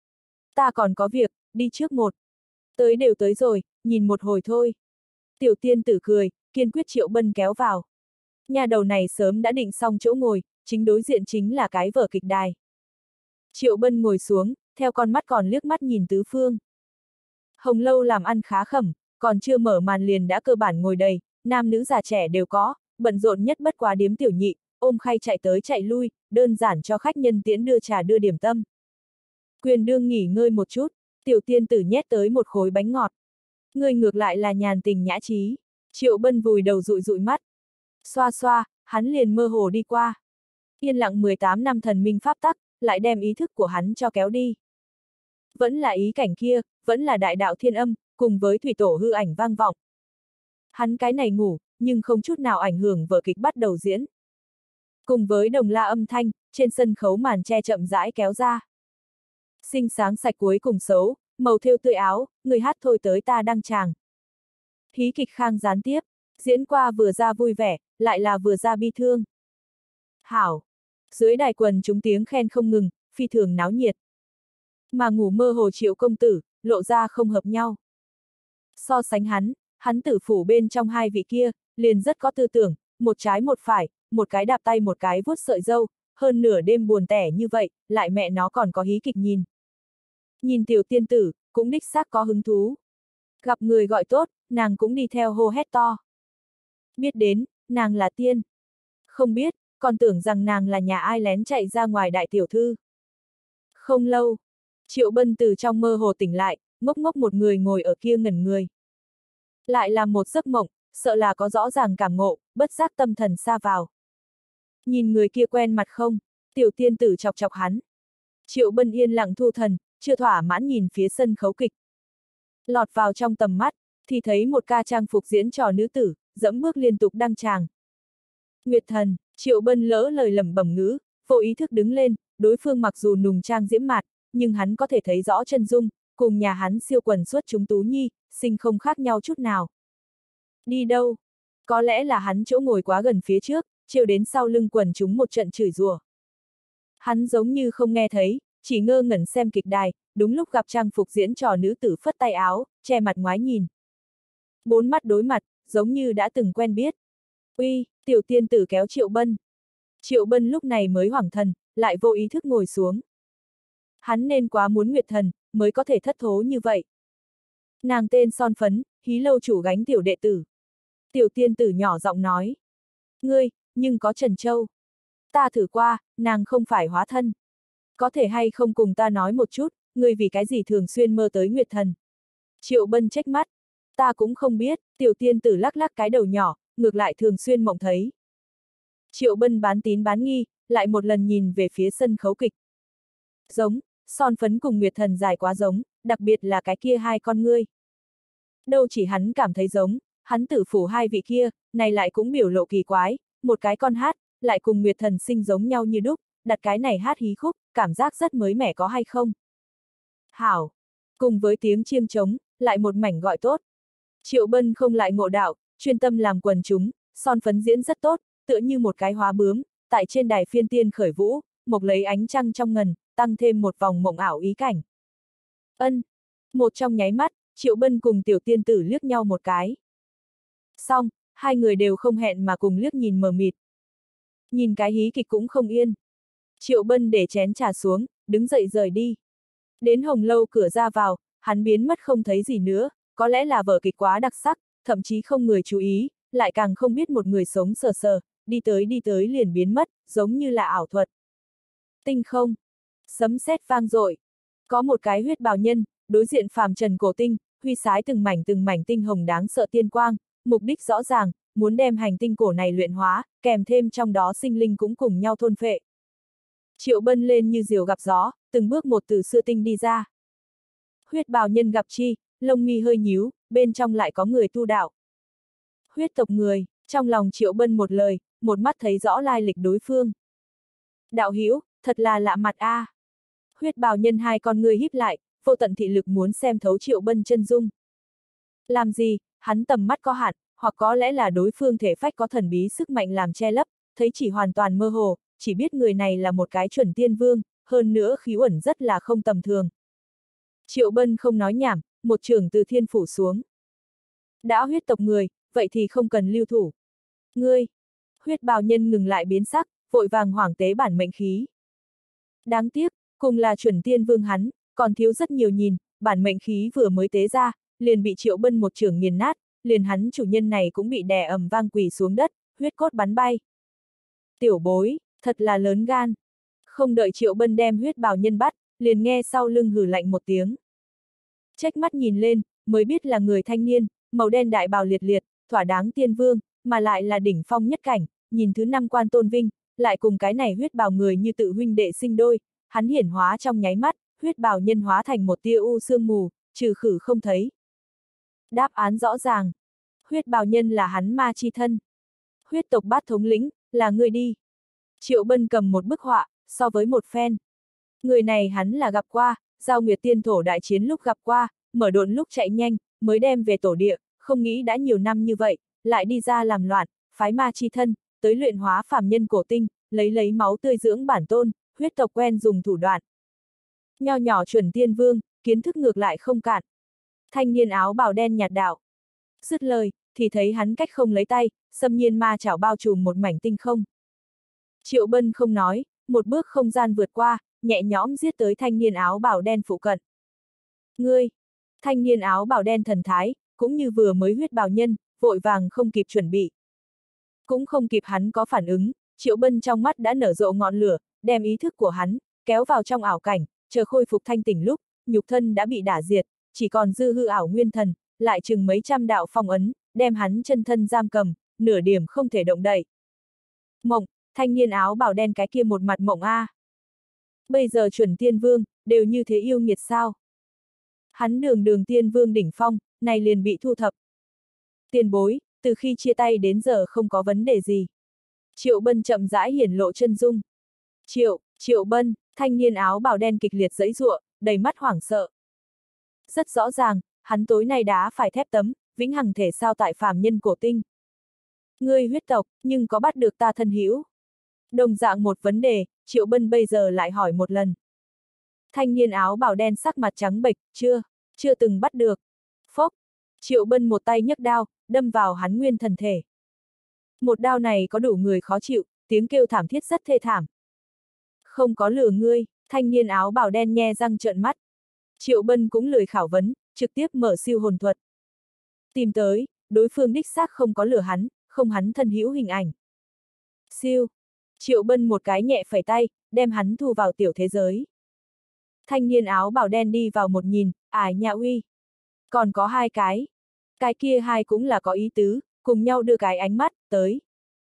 Ta còn có việc, đi trước một. Tới đều tới rồi, nhìn một hồi thôi. Tiểu tiên tử cười, kiên quyết Triệu Bân kéo vào. Nhà đầu này sớm đã định xong chỗ ngồi, chính đối diện chính là cái vở kịch đài. Triệu Bân ngồi xuống, theo con mắt còn liếc mắt nhìn tứ phương. Hồng Lâu làm ăn khá khẩm, còn chưa mở màn liền đã cơ bản ngồi đầy, nam nữ già trẻ đều có, bận rộn nhất bất quá điếm tiểu nhị, ôm khay chạy tới chạy lui, đơn giản cho khách nhân tiễn đưa trà đưa điểm tâm. Quyền đương nghỉ ngơi một chút, tiểu tiên tử nhét tới một khối bánh ngọt. Người ngược lại là nhàn tình nhã trí. Triệu Bân vùi đầu dụi dụi mắt. Xoa xoa, hắn liền mơ hồ đi qua. Yên lặng 18 năm thần minh pháp tắc, lại đem ý thức của hắn cho kéo đi. Vẫn là ý cảnh kia, vẫn là đại đạo thiên âm, cùng với thủy tổ hư ảnh vang vọng. Hắn cái này ngủ, nhưng không chút nào ảnh hưởng vở kịch bắt đầu diễn. Cùng với đồng la âm thanh, trên sân khấu màn che chậm rãi kéo ra. Xinh sáng sạch cuối cùng xấu, màu thêu tươi áo, người hát thôi tới ta đăng tràng. Hí kịch khang gián tiếp, diễn qua vừa ra vui vẻ, lại là vừa ra bi thương. Hảo! Dưới đài quần chúng tiếng khen không ngừng, phi thường náo nhiệt. Mà ngủ mơ hồ Triệu công tử, lộ ra không hợp nhau. So sánh hắn tử phủ bên trong hai vị kia, liền rất có tư tưởng, một trái một phải, một cái đạp tay một cái vuốt sợi râu, hơn nửa đêm buồn tẻ như vậy, lại mẹ nó còn có hí kịch nhìn. Nhìn tiểu tiên tử, cũng đích xác có hứng thú. Gặp người gọi tốt, nàng cũng đi theo hô hét to. Biết đến, nàng là tiên. Không biết, còn tưởng rằng nàng là nhà ai lén chạy ra ngoài đại tiểu thư. Không lâu, Triệu Bân từ trong mơ hồ tỉnh lại, ngốc ngốc một người ngồi ở kia ngẩn người. Lại là một giấc mộng, sợ là có rõ ràng cảm ngộ, bất giác tâm thần xa vào. Nhìn người kia quen mặt không, tiểu tiên tử chọc chọc hắn. Triệu Bân yên lặng thu thần, chưa thỏa mãn nhìn phía sân khấu kịch. Lọt vào trong tầm mắt, thì thấy một ca trang phục diễn trò nữ tử, dẫm bước liên tục đăng tràng. Nguyệt thần, Triệu Bân lỡ lời lẩm bẩm ngữ, vô ý thức đứng lên, đối phương mặc dù nùng trang diễm mạt, nhưng hắn có thể thấy rõ chân dung, cùng nhà hắn siêu quần xuất chúng tú nhi, sinh không khác nhau chút nào. Đi đâu? Có lẽ là hắn chỗ ngồi quá gần phía trước, trêu đến sau lưng quần chúng một trận chửi rủa. Hắn giống như không nghe thấy, chỉ ngơ ngẩn xem kịch đài, đúng lúc gặp trang phục diễn trò nữ tử phất tay áo, che mặt ngoái nhìn. Bốn mắt đối mặt, giống như đã từng quen biết. Uy, tiểu tiên tử kéo Triệu Bân. Triệu Bân lúc này mới hoảng thần, lại vô ý thức ngồi xuống. Hắn nên quá muốn Nguyệt thần, mới có thể thất thố như vậy. Nàng tên son phấn, hí lâu chủ gánh tiểu đệ tử. Tiểu tiên tử nhỏ giọng nói. Ngươi, nhưng có Trần Châu. Ta thử qua, nàng không phải hóa thân. Có thể hay không cùng ta nói một chút, ngươi vì cái gì thường xuyên mơ tới Nguyệt thần. Triệu Bân trách mắt. Ta cũng không biết, tiểu tiên tử lắc lắc cái đầu nhỏ, ngược lại thường xuyên mộng thấy. Triệu Bân bán tín bán nghi, lại một lần nhìn về phía sân khấu kịch. Giống, son phấn cùng Nguyệt thần dài quá giống, đặc biệt là cái kia hai con ngươi. Đâu chỉ hắn cảm thấy giống, hắn tử phủ hai vị kia, này lại cũng biểu lộ kỳ quái, một cái con hát, lại cùng Nguyệt thần sinh giống nhau như đúc, đặt cái này hát hí khúc, cảm giác rất mới mẻ có hay không? Hảo! Cùng với tiếng chiêng trống, lại một mảnh gọi tốt. Triệu Bân không lại ngộ đạo, chuyên tâm làm quần chúng, son phấn diễn rất tốt, tựa như một cái hóa bướm, tại trên đài phiên tiên khởi vũ, mộc lấy ánh trăng trong ngần, tăng thêm một vòng mộng ảo ý cảnh. Ân! Một trong nháy mắt, Triệu Bân cùng tiểu tiên tử liếc nhau một cái. Xong, hai người đều không hẹn mà cùng liếc nhìn mờ mịt. Nhìn cái hí kịch cũng không yên. Triệu Bân để chén trà xuống, đứng dậy rời đi. Đến Hồng Lâu cửa ra vào, hắn biến mất không thấy gì nữa, có lẽ là vở kịch quá đặc sắc, thậm chí không người chú ý, lại càng không biết một người sống sờ sờ, đi tới liền biến mất, giống như là ảo thuật. Tinh không. Sấm sét vang dội. Có một cái huyết bào nhân, đối diện phàm trần cổ tinh, huy sái từng mảnh tinh hồng đáng sợ tiên quang, mục đích rõ ràng, muốn đem hành tinh cổ này luyện hóa, kèm thêm trong đó sinh linh cũng cùng nhau thôn phệ. Triệu Bân lên như diều gặp gió, từng bước một từ xưa tinh đi ra. Huyết bào nhân gặp chi, lông mi hơi nhíu, bên trong lại có người tu đạo. Huyết tộc người, trong lòng Triệu Bân một lời, một mắt thấy rõ lai lịch đối phương. Đạo hữu, thật là lạ mặt a. Huyết bào nhân hai con người híp lại, vô tận thị lực muốn xem thấu Triệu Bân chân dung. Làm gì, hắn tầm mắt có hạn, hoặc có lẽ là đối phương thể phách có thần bí sức mạnh làm che lấp, thấy chỉ hoàn toàn mơ hồ, chỉ biết người này là một cái chuẩn tiên vương, hơn nữa khí uẩn rất là không tầm thường. Triệu Bân không nói nhảm, một chưởng từ thiên phủ xuống. Đã huyết tộc người, vậy thì không cần lưu thủ. Ngươi! Huyết bào nhân ngừng lại biến sắc, vội vàng hoảng tế bản mệnh khí. Đáng tiếc, cùng là chuẩn tiên vương hắn, còn thiếu rất nhiều nhìn, bản mệnh khí vừa mới tế ra, liền bị Triệu Bân một chưởng nghiền nát, liền hắn chủ nhân này cũng bị đè ầm vang quỳ xuống đất, huyết cốt bắn bay. Tiểu bối, thật là lớn gan. Không đợi Triệu Bân đem huyết bào nhân bắt, liền nghe sau lưng hừ lạnh một tiếng. Chếch mắt nhìn lên, mới biết là người thanh niên, màu đen đại bào liệt liệt, thỏa đáng tiên vương, mà lại là đỉnh phong nhất cảnh, nhìn thứ năm quan tôn vinh, lại cùng cái này huyết bào người như tự huynh đệ sinh đôi, hắn hiển hóa trong nháy mắt, huyết bào nhân hóa thành một tia u sương mù, trừ khử không thấy. Đáp án rõ ràng. Huyết bào nhân là hắn ma chi thân. Huyết tộc bát thống lĩnh, là người đi. Triệu Bân cầm một bức họa, so với một phen. Người này hắn là gặp qua, giao nguyệt tiên thổ đại chiến lúc gặp qua, mở độn lúc chạy nhanh, mới đem về tổ địa, không nghĩ đã nhiều năm như vậy, lại đi ra làm loạn, phái ma chi thân, tới luyện hóa phàm nhân cổ tinh, lấy máu tươi dưỡng bản tôn, huyết tộc quen dùng thủ đoạn. Nho nhỏ chuẩn tiên vương, kiến thức ngược lại không cạn. Thanh niên áo bào đen nhạt đạo. Dứt lời, thì thấy hắn cách không lấy tay, xâm nhiên ma chảo bao trùm một mảnh tinh không. Triệu Bân không nói, một bước không gian vượt qua, nhẹ nhõm giết tới thanh niên áo bào đen phụ cận. Ngươi! Thanh niên áo bào đen thần thái, cũng như vừa mới huyết bào nhân, vội vàng không kịp chuẩn bị. Cũng không kịp hắn có phản ứng, Triệu Bân trong mắt đã nở rộ ngọn lửa, đem ý thức của hắn, kéo vào trong ảo cảnh, chờ khôi phục thanh tỉnh lúc, nhục thân đã bị đả diệt, chỉ còn dư hư ảo nguyên thần, lại chừng mấy trăm đạo phong ấn, đem hắn chân thân giam cầm, nửa điểm không thể động đậy. Mộng, thanh niên áo bào đen cái kia một mặt mộng a. Bây giờ chuẩn tiên vương, đều như thế yêu nghiệt sao? Hắn đường tiên vương đỉnh phong, này liền bị thu thập. Tiền bối, từ khi chia tay đến giờ không có vấn đề gì. Triệu Bân chậm rãi hiển lộ chân dung. Triệu Bân, thanh niên áo bào đen kịch liệt giãy giụa, đầy mắt hoảng sợ. Rất rõ ràng, hắn tối nay đá phải thép tấm, vĩnh hằng thể sao tại phàm nhân cổ tinh. Ngươi huyết tộc, nhưng có bắt được ta thân hữu? Đồng dạng một vấn đề, Triệu Bân bây giờ lại hỏi một lần. Thanh niên áo bào đen sắc mặt trắng bệch, chưa từng bắt được. Phốc, Triệu Bân một tay nhấc đao, đâm vào hắn nguyên thần thể. Một đao này có đủ người khó chịu, tiếng kêu thảm thiết rất thê thảm. Không có lừa ngươi, thanh niên áo bào đen nhe răng trợn mắt. Triệu Bân cũng lười khảo vấn, trực tiếp mở siêu hồn thuật. Tìm tới, đối phương đích xác không có lừa hắn, không hắn thân hữu hình ảnh. Siêu, Triệu Bân một cái nhẹ phẩy tay, đem hắn thu vào tiểu thế giới. Thanh niên áo bào đen đi vào một nhìn, ải nhà uy. Còn có hai cái kia hai cũng là có ý tứ, cùng nhau đưa cái ánh mắt, tới.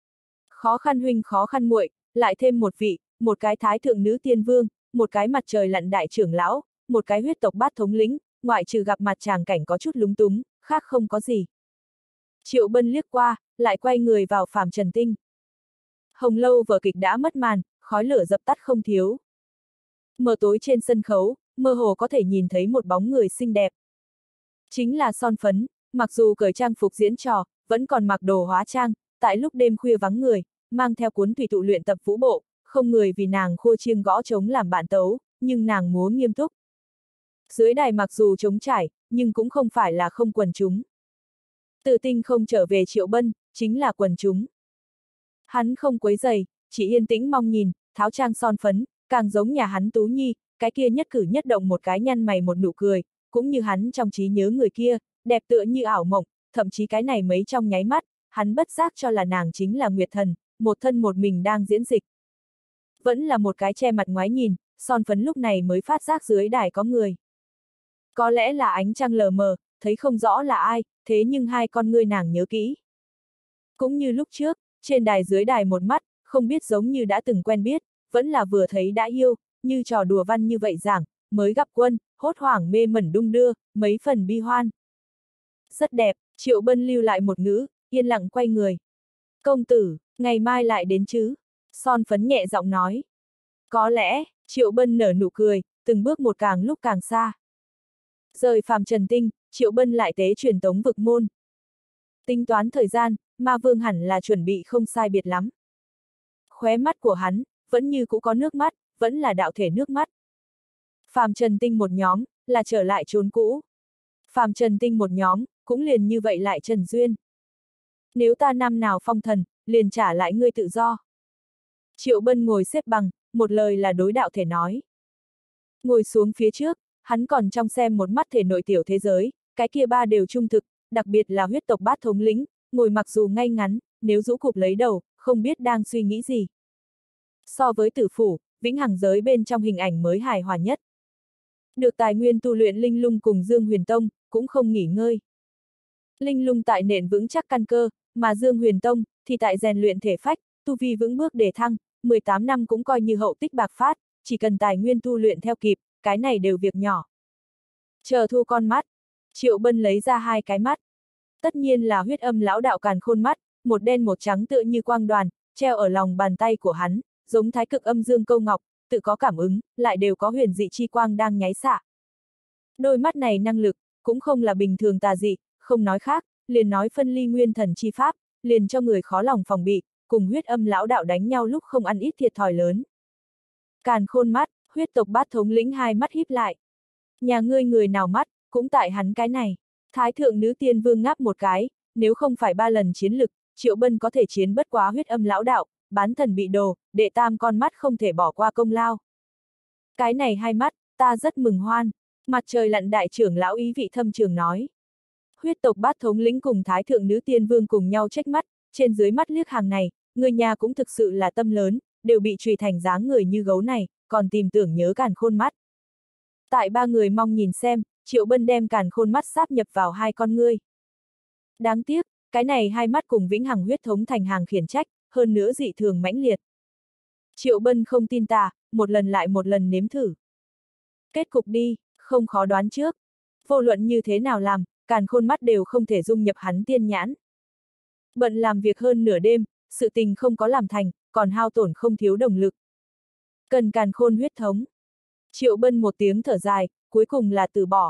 Khó khăn huynh khó khăn muội, lại thêm một vị, một cái thái thượng nữ tiên vương, một cái mặt trời lặn đại trưởng lão, một cái huyết tộc bát thống lĩnh, ngoại trừ gặp mặt tràng cảnh có chút lúng túng, khác không có gì. Triệu Bân liếc qua, lại quay người vào phàm trần tinh. Hồng lâu vở kịch đã mất màn, khói lửa dập tắt không thiếu. Mờ tối trên sân khấu, mơ hồ có thể nhìn thấy một bóng người xinh đẹp. Chính là Son Phấn, mặc dù cởi trang phục diễn trò, vẫn còn mặc đồ hóa trang, tại lúc đêm khuya vắng người, mang theo cuốn thủy tụ luyện tập vũ bộ, không người vì nàng khua chiêng gõ trống làm bạn tấu, nhưng nàng múa nghiêm túc. Dưới đài mặc dù trống trải, nhưng cũng không phải là không quần chúng. Từ tinh không trở về Triệu Bân, chính là quần chúng. Hắn không quấy rầy, chỉ yên tĩnh mong nhìn, tháo trang Son Phấn, càng giống nhà hắn Tú Nhi, cái kia nhất cử nhất động một cái nhăn mày một nụ cười, cũng như hắn trong trí nhớ người kia, đẹp tựa như ảo mộng, thậm chí cái này mấy trong nháy mắt, hắn bất giác cho là nàng chính là Nguyệt Thần, một thân một mình đang diễn dịch. Vẫn là một cái che mặt ngoái nhìn, Son Phấn lúc này mới phát giác dưới đài có người. Có lẽ là ánh trăng lờ mờ, thấy không rõ là ai, thế nhưng hai con ngươi nàng nhớ kỹ. Cũng như lúc trước, trên đài dưới đài một mắt, không biết giống như đã từng quen biết, vẫn là vừa thấy đã yêu, như trò đùa văn như vậy giảng, mới gặp quân, hốt hoảng mê mẩn đung đưa, mấy phần bi hoan. Rất đẹp, Triệu Bân lưu lại một ngữ, yên lặng quay người. Công tử, ngày mai lại đến chứ? Son Phấn nhẹ giọng nói. Có lẽ, Triệu Bân nở nụ cười, từng bước một càng lúc càng xa. Rời phàm trần tinh, Triệu Bân lại tế truyền tống vực môn. Tính toán thời gian, ma vương hẳn là chuẩn bị không sai biệt lắm. Khóe mắt của hắn, vẫn như cũ có nước mắt, vẫn là đạo thể nước mắt. Phàm trần tinh một nhóm, là trở lại chốn cũ. Phàm trần tinh một nhóm, cũng liền như vậy lại trần duyên. Nếu ta năm nào phong thần, liền trả lại ngươi tự do. Triệu Bân ngồi xếp bằng, một lời là đối đạo thể nói. Ngồi xuống phía trước, hắn còn trong xem một mắt thể nội tiểu thế giới, cái kia ba đều trung thực, đặc biệt là huyết tộc bát thống lĩnh, ngồi mặc dù ngay ngắn, nếu rũ cụp lấy đầu, không biết đang suy nghĩ gì. So với tử phủ, vĩnh hằng giới bên trong hình ảnh mới hài hòa nhất. Được tài nguyên tu luyện linh lung cùng Dương Huyền Tông, cũng không nghỉ ngơi. Linh lung tại nền vững chắc căn cơ, mà Dương Huyền Tông, thì tại rèn luyện thể phách, tu vi vững bước để thăng, 18 năm cũng coi như hậu tích bạc phát, chỉ cần tài nguyên tu luyện theo kịp, cái này đều việc nhỏ. Chờ thu con mắt, Triệu Bân lấy ra hai cái mắt. Tất nhiên là huyết âm lão đạo càn khôn mắt, một đen một trắng tựa như quang đoàn, treo ở lòng bàn tay của hắn, giống thái cực âm dương câu ngọc, tự có cảm ứng, lại đều có huyền dị chi quang đang nháy xạ. Đôi mắt này năng lực, cũng không là bình thường tà dị, không nói khác, liền nói phân ly nguyên thần chi pháp, liền cho người khó lòng phòng bị, cùng huyết âm lão đạo đánh nhau lúc không ăn ít thiệt thòi lớn. Càn khôn mắt, huyết tộc bát thống lĩnh hai mắt híp lại. Nhà ngươi người nào mắt, cũng tại hắn cái này. Thái thượng nữ tiên vương ngáp một cái, nếu không phải 3 lần chiến lực, Triệu Bân có thể chiến bất quá huyết âm lão đạo, bán thần bị đồ, đệ tam con mắt không thể bỏ qua công lao. Cái này hai mắt, ta rất mừng hoan. Mặt trời lặn đại trưởng lão ý vị thâm trường nói. Huyết tộc bát thống lĩnh cùng thái thượng nữ tiên vương cùng nhau trách mắt, trên dưới mắt liếc hàng này, người nhà cũng thực sự là tâm lớn, đều bị trùy thành dáng người như gấu này, còn tìm tưởng nhớ càn khôn mắt. Tại ba người mong nhìn xem, Triệu Bân đem càn khôn mắt sáp nhập vào hai con ngươi. Đáng tiếc, cái này hai mắt cùng vĩnh hằng huyết thống thành hàng khiển trách, hơn nữa dị thường mãnh liệt. Triệu Bân không tin tà, một lần lại một lần nếm thử. Kết cục đi, không khó đoán trước. Vô luận như thế nào làm, càn khôn mắt đều không thể dung nhập hắn tiên nhãn. Bận làm việc hơn nửa đêm, sự tình không có làm thành, còn hao tổn không thiếu đồng lực. Cần càn khôn huyết thống. Triệu Bân một tiếng thở dài, cuối cùng là từ bỏ.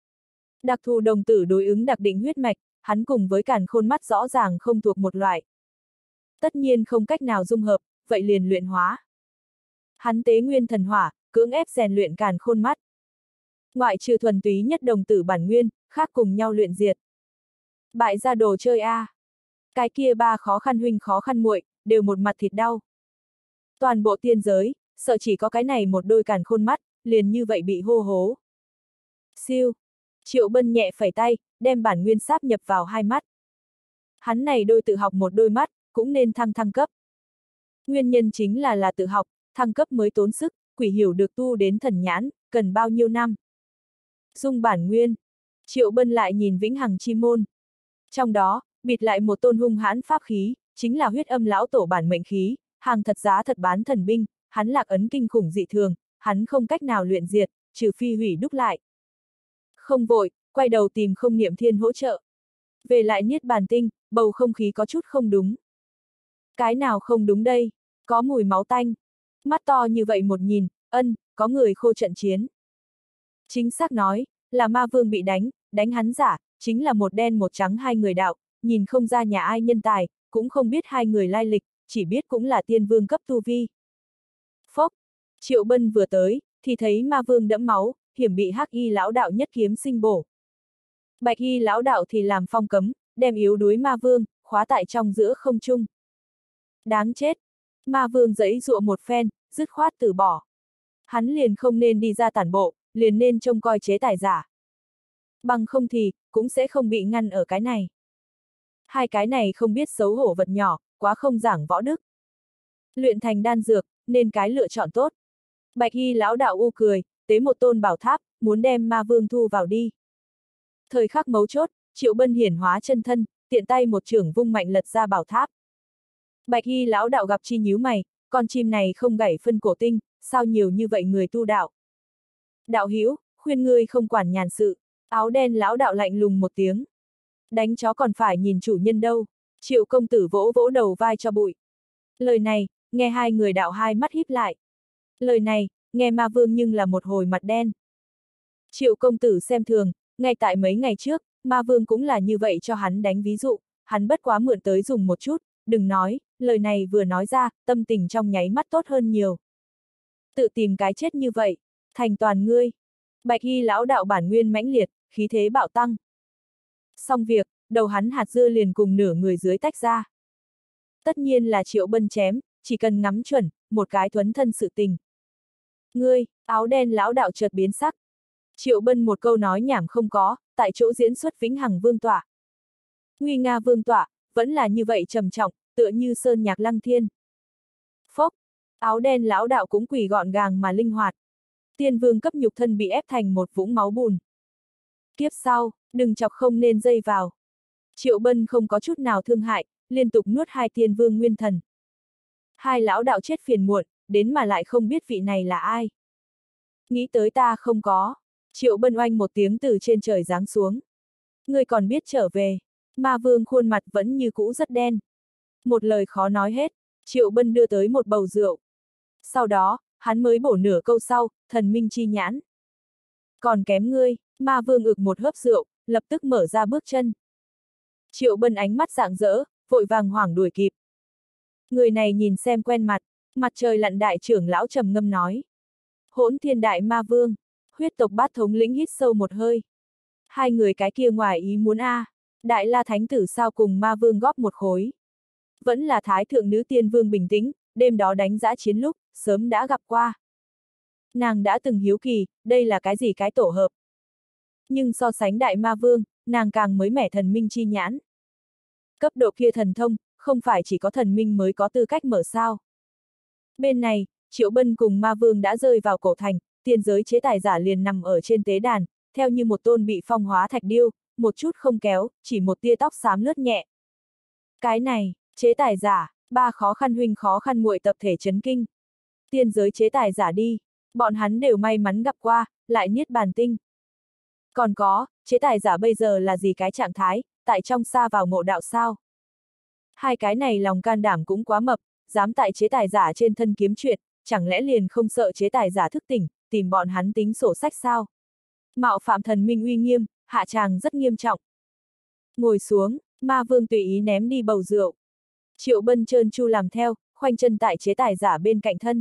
Đặc thù đồng tử đối ứng đặc định huyết mạch, hắn cùng với càn khôn mắt rõ ràng không thuộc một loại. Tất nhiên không cách nào dung hợp, vậy liền luyện hóa. Hắn tế nguyên thần hỏa, cưỡng ép rèn luyện càn khôn mắt. Ngoại trừ thuần túy nhất đồng tử bản nguyên, khác cùng nhau luyện diệt. Bại ra đồ chơi a. Cái kia ba khó khăn huynh khó khăn muội, đều một mặt thịt đau. Toàn bộ tiên giới, sợ chỉ có cái này một đôi càn khôn mắt, liền như vậy bị hô hố. Siêu. Triệu Bân nhẹ phẩy tay, đem bản nguyên sáp nhập vào hai mắt. Hắn này đôi tự học một đôi mắt, cũng nên thăng cấp. Nguyên nhân chính là tự học, thăng cấp mới tốn sức, quỷ hiểu được tu đến thần nhãn, cần bao nhiêu năm. Dung bản nguyên. Triệu Bân lại nhìn vĩnh hằng chi môn. Trong đó, bịt lại một tôn hung hãn pháp khí, chính là huyết âm lão tổ bản mệnh khí, hàng thật giá thật bán thần binh, hắn lạc ấn kinh khủng dị thường, hắn không cách nào luyện diệt, trừ phi hủy đúc lại. Không vội, quay đầu tìm Không Niệm Thiên hỗ trợ. Về lại Niết Bàn Tinh, bầu không khí có chút không đúng. Cái nào không đúng đây? Có mùi máu tanh. Mắt to như vậy một nhìn, có người khô trận chiến. Chính xác nói, là ma vương bị đánh hắn giả, chính là một đen một trắng hai người đạo, nhìn không ra nhà ai nhân tài, cũng không biết hai người lai lịch, chỉ biết cũng là tiên vương cấp tu vi. Phốc, Triệu Bân vừa tới, thì thấy ma vương đẫm máu, hiểm bị hắc y lão đạo nhất kiếm sinh bổ. Bạch y lão đạo thì làm phong cấm, đem yếu đuối ma vương, khóa tại trong giữa không trung. Đáng chết! Ma vương giãy giụa một phen, dứt khoát từ bỏ. Hắn liền không nên đi ra tản bộ, liền nên trông coi chế tài giả. Bằng không thì, cũng sẽ không bị ngăn ở cái này. Hai cái này không biết xấu hổ vật nhỏ, quá không giảng võ đức. Luyện thành đan dược, nên cái lựa chọn tốt. Bạch y lão đạo u cười, tế một tôn bảo tháp, muốn đem ma vương thu vào đi. Thời khắc mấu chốt, Triệu Bân hiển hóa chân thân, tiện tay một chưởng vung mạnh lật ra bảo tháp. Bạch y lão đạo gặp chi nhíu mày, con chim này không gảy phân cổ tinh, sao nhiều như vậy người tu đạo. Đạo hữu, khuyên ngươi không quản nhàn sự. Áo đen lão đạo lạnh lùng một tiếng. Đánh chó còn phải nhìn chủ nhân đâu. Triệu công tử vỗ vỗ đầu vai cho bụi. Lời này, nghe hai người đạo hai mắt híp lại. Lời này, nghe ma vương nhưng là một hồi mặt đen. Triệu công tử xem thường, ngay tại mấy ngày trước, ma vương cũng là như vậy cho hắn đánh ví dụ, hắn bất quá mượn tới dùng một chút, đừng nói, lời này vừa nói ra, tâm tình trong nháy mắt tốt hơn nhiều. Tự tìm cái chết như vậy, thành toàn ngươi. Bạch y lão đạo bản nguyên mãnh liệt, khí thế bạo tăng. Xong việc, đầu hắn hạt dưa liền cùng nửa người dưới tách ra. Tất nhiên là Triệu Bân chém, chỉ cần ngắm chuẩn, một cái thuấn thân sự tình. Ngươi, áo đen lão đạo chợt biến sắc. Triệu Bân một câu nói nhảm không có, tại chỗ diễn xuất vĩnh hằng vương tỏa. Nguy nga vương tọa, vẫn là như vậy trầm trọng, tựa như sơn nhạc lăng thiên. Phốc, áo đen lão đạo cũng quỳ gọn gàng mà linh hoạt. Tiên vương cấp nhục thân bị ép thành một vũng máu bùn. Kiếp sau, đừng chọc không nên dây vào. Triệu Bân không có chút nào thương hại, liên tục nuốt hai tiên vương nguyên thần. Hai lão đạo chết phiền muộn, đến mà lại không biết vị này là ai. Nghĩ tới ta không có. Triệu Bân oanh một tiếng từ trên trời giáng xuống. Ngươi còn biết trở về. Ma vương khuôn mặt vẫn như cũ rất đen. Một lời khó nói hết, Triệu Bân đưa tới một bầu rượu. Sau đó, hắn mới bổ nửa câu sau, thần minh chi nhãn. Còn kém ngươi, ma vương ực một hớp rượu, lập tức mở ra bước chân. Triệu Bân ánh mắt rạng rỡ, vội vàng hoảng đuổi kịp. Người này nhìn xem quen mặt, mặt trời lặn đại trưởng lão trầm ngâm nói. Hỗn thiên đại ma vương, huyết tộc bát thống lĩnh hít sâu một hơi. Hai người cái kia ngoài ý muốn đại la thánh tử sao cùng ma vương góp một khối. Vẫn là thái thượng nữ tiên vương bình tĩnh, đêm đó đánh giã chiến lúc, sớm đã gặp qua. Nàng đã từng hiếu kỳ, đây là cái gì cái tổ hợp. Nhưng so sánh đại ma vương, nàng càng mới mẻ thần minh chi nhãn. Cấp độ kia thần thông, không phải chỉ có thần minh mới có tư cách mở sao. Bên này, Triệu Bân cùng ma vương đã rơi vào cổ thành, tiên giới chế tài giả liền nằm ở trên tế đàn, theo như một tôn bị phong hóa thạch điêu, một chút không kéo, chỉ một tia tóc xám lướt nhẹ. Cái này, chế tài giả, ba khó khăn huynh khó khăn muội tập thể chấn kinh. Tiên giới chế tài giả đi, bọn hắn đều may mắn gặp qua, lại niết bàn tinh. Còn có, chế tài giả bây giờ là gì cái trạng thái, tại trong xa vào ngộ đạo sao? Hai cái này lòng can đảm cũng quá mập, dám tại chế tài giả trên thân kiếm chuyện, chẳng lẽ liền không sợ chế tài giả thức tỉnh, tìm bọn hắn tính sổ sách sao? Mạo phạm thần minh uy nghiêm, hạ tràng rất nghiêm trọng. Ngồi xuống, ma vương tùy ý ném đi bầu rượu. Triệu Bân trơn chu làm theo, khoanh chân tại chế tài giả bên cạnh thân.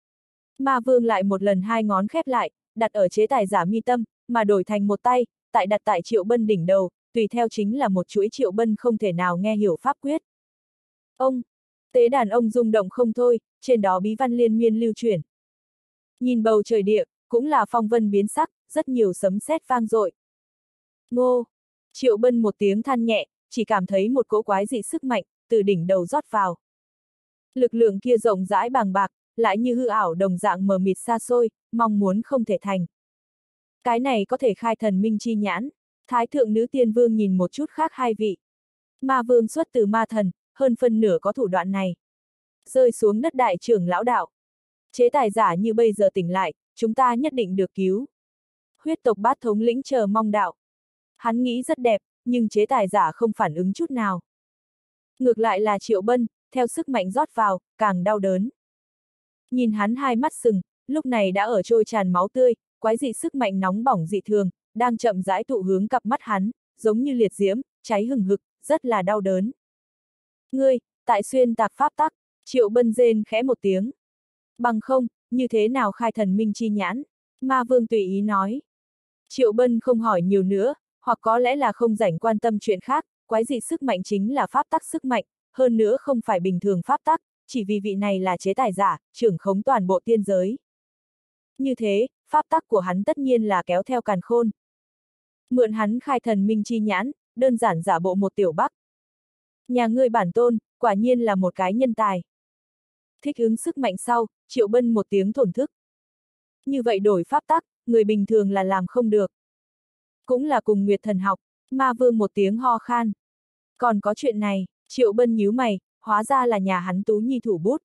Ma vương lại một lần hai ngón khép lại, đặt ở chế tài giả mi tâm, mà đổi thành một tay, đặt tại Triệu Bân đỉnh đầu, tùy theo chính là một chuỗi Triệu Bân không thể nào nghe hiểu pháp quyết. Ông, tế đàn ông rung động không thôi, trên đó bí văn liên miên lưu chuyển. Nhìn bầu trời địa, cũng là phong vân biến sắc, rất nhiều sấm sét vang dội. Ngô! Triệu Bân một tiếng than nhẹ, chỉ cảm thấy một cỗ quái dị sức mạnh, từ đỉnh đầu rót vào. Lực lượng kia rộng rãi bàng bạc, lại như hư ảo đồng dạng mờ mịt xa xôi, mong muốn không thể thành. Cái này có thể khai thần minh chi nhãn. Thái thượng nữ tiên vương nhìn một chút khác hai vị. Ma vương xuất từ ma thần, hơn phân nửa có thủ đoạn này. Rơi xuống đất đại trưởng lão đạo. Chế tài giả như bây giờ tỉnh lại, chúng ta nhất định được cứu. Huyết tộc bát thống lĩnh chờ mong đạo. Hắn nghĩ rất đẹp, nhưng chế tài giả không phản ứng chút nào. Ngược lại là Triệu Bân, theo sức mạnh rót vào, càng đau đớn. Nhìn hắn hai mắt sừng, lúc này đã ở trôi tràn máu tươi, quái dị sức mạnh nóng bỏng dị thường, đang chậm rãi tụ hướng cặp mắt hắn, giống như liệt diễm, cháy hừng hực, rất là đau đớn. Ngươi, tại xuyên tạc pháp tắc, Triệu Bân rên khẽ một tiếng. Bằng không, như thế nào khai thần minh chi nhãn? Ma vương tùy ý nói. Triệu Bân không hỏi nhiều nữa, hoặc có lẽ là không rảnh quan tâm chuyện khác, quái dị sức mạnh chính là pháp tắc sức mạnh, hơn nữa không phải bình thường pháp tắc, chỉ vì vị này là chế tài giả, trưởng khống toàn bộ tiên giới. Như thế, pháp tắc của hắn tất nhiên là kéo theo càn khôn. Mượn hắn khai thần minh chi nhãn, đơn giản giả bộ một tiểu bắc. Nhà ngươi bản tôn, quả nhiên là một cái nhân tài. Thích ứng sức mạnh sau, Triệu Bân một tiếng thổn thức. Như vậy đổi pháp tắc, người bình thường là làm không được. Cũng là cùng Nguyệt thần học, ma vương một tiếng ho khan. Còn có chuyện này, Triệu Bân nhíu mày, hóa ra là nhà hắn Tú Nhi thủ bút.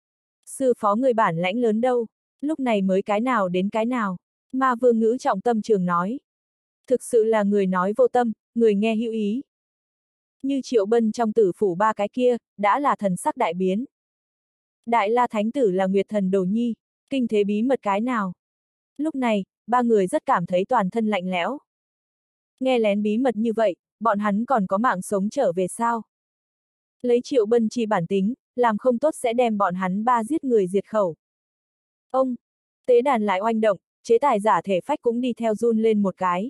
Sư phó người bản lãnh lớn đâu, lúc này mới cái nào đến cái nào, ma vương ngữ trọng tâm trường nói. Thực sự là người nói vô tâm, người nghe hữu ý. Như Triệu Bân trong tử phủ ba cái kia, đã là thần sắc đại biến. Đại La Thánh Tử là Nguyệt thần đồ nhi, kinh thế bí mật cái nào. Lúc này, ba người rất cảm thấy toàn thân lạnh lẽo. Nghe lén bí mật như vậy, bọn hắn còn có mạng sống trở về sao? Lấy Triệu Bân chi bản tính, làm không tốt sẽ đem bọn hắn ba giết người diệt khẩu. Ông, tế đàn lại oanh động, chế tài giả thể phách cũng đi theo run lên một cái.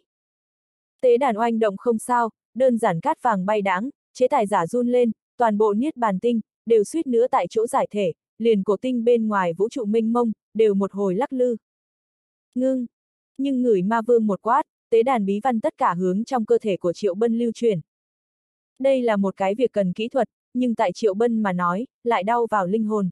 Tế đàn oanh động không sao, đơn giản cát vàng bay đãng, chế tài giả run lên, toàn bộ niết bàn tinh, đều suýt nữa tại chỗ giải thể, liền cổ tinh bên ngoài vũ trụ mênh mông, đều một hồi lắc lư. Ngưng! Nhưng ngửi ma vương một quát, tế đàn bí văn tất cả hướng trong cơ thể của Triệu Bân lưu truyền. Đây là một cái việc cần kỹ thuật, nhưng tại Triệu Bân mà nói, lại đau vào linh hồn.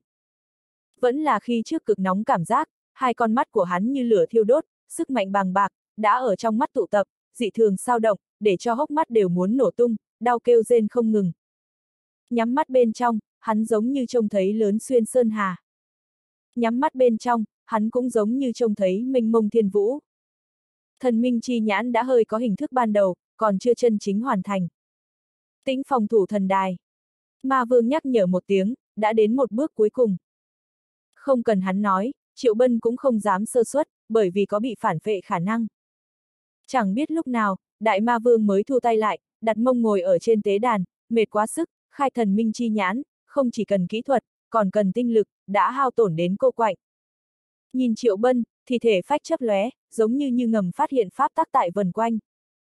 Vẫn là khi trước cực nóng cảm giác, hai con mắt của hắn như lửa thiêu đốt, sức mạnh bàng bạc, đã ở trong mắt tụ tập, dị thường sao động, để cho hốc mắt đều muốn nổ tung, đau kêu rên không ngừng. Nhắm mắt bên trong, hắn giống như trông thấy lớn xuyên sơn hà. Nhắm mắt bên trong, hắn cũng giống như trông thấy mênh mông thiên vũ. Thần minh chi nhãn đã hơi có hình thức ban đầu, còn chưa chân chính hoàn thành. Tĩnh phòng thủ thần đài. Ma Vương nhắc nhở một tiếng, đã đến một bước cuối cùng. Không cần hắn nói, Triệu Bân cũng không dám sơ suất, bởi vì có bị phản vệ khả năng. Chẳng biết lúc nào, Đại Ma Vương mới thu tay lại, đặt mông ngồi ở trên tế đàn, mệt quá sức, khai thần minh chi nhãn, không chỉ cần kỹ thuật, còn cần tinh lực, đã hao tổn đến cô quạnh. Nhìn Triệu Bân, thì thể phách chấp lóe, giống như ngầm phát hiện pháp tắc tại vần quanh.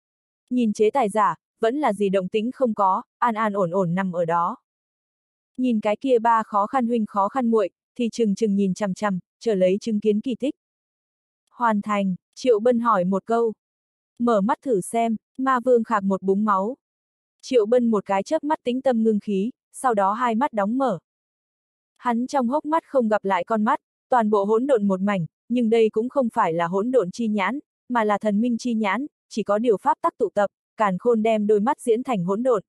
Nhìn chế tài giả, vẫn là gì động tĩnh không có, an an ổn ổn nằm ở đó. Nhìn cái kia ba khó khăn huynh khó khăn muội, thì chừng nhìn chằm chằm, chờ lấy chứng kiến kỳ tích. Hoàn thành, Triệu Bân hỏi một câu. Mở mắt thử xem, Ma Vương khạc một búng máu. Triệu Bân một cái chớp mắt tĩnh tâm ngưng khí, sau đó hai mắt đóng mở. Hắn trong hốc mắt không gặp lại con mắt, toàn bộ hỗn độn một mảnh, nhưng đây cũng không phải là hỗn độn chi nhãn, mà là thần minh chi nhãn, chỉ có điều pháp tắc tụ tập, càn khôn đem đôi mắt diễn thành hỗn độn.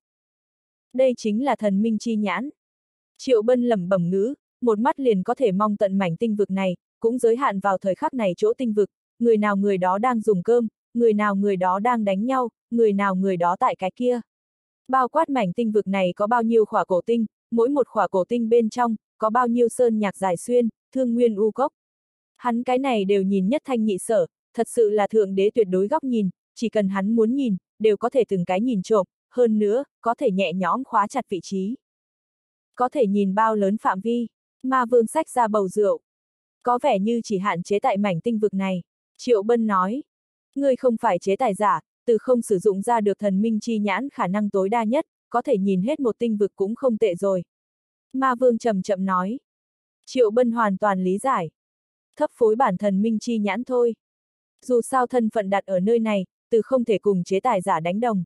Đây chính là thần minh chi nhãn. Triệu Bân lẩm bẩm ngữ, một mắt liền có thể mong tận mảnh tinh vực này, cũng giới hạn vào thời khắc này chỗ tinh vực, người nào người đó đang dùng cơm, người nào người đó đang đánh nhau, người nào người đó tại cái kia. Bao quát mảnh tinh vực này có bao nhiêu khỏa cổ tinh, mỗi một khỏa cổ tinh bên trong, có bao nhiêu sơn nhạc giải xuyên, thương nguyên u cốc. Hắn cái này đều nhìn nhất thanh nhị sở, thật sự là thượng đế tuyệt đối góc nhìn, chỉ cần hắn muốn nhìn, đều có thể từng cái nhìn trộm, hơn nữa, có thể nhẹ nhõm khóa chặt vị trí. Có thể nhìn bao lớn phạm vi, Ma Vương xách ra bầu rượu. Có vẻ như chỉ hạn chế tại mảnh tinh vực này. Triệu Bân nói, ngươi không phải chế tài giả, từ không sử dụng ra được thần minh chi nhãn khả năng tối đa nhất, có thể nhìn hết một tinh vực cũng không tệ rồi. Ma Vương chậm chậm nói. Triệu Bân hoàn toàn lý giải. Thấp phối bản thần minh chi nhãn thôi. Dù sao thân phận đặt ở nơi này, từ không thể cùng chế tài giả đánh đồng.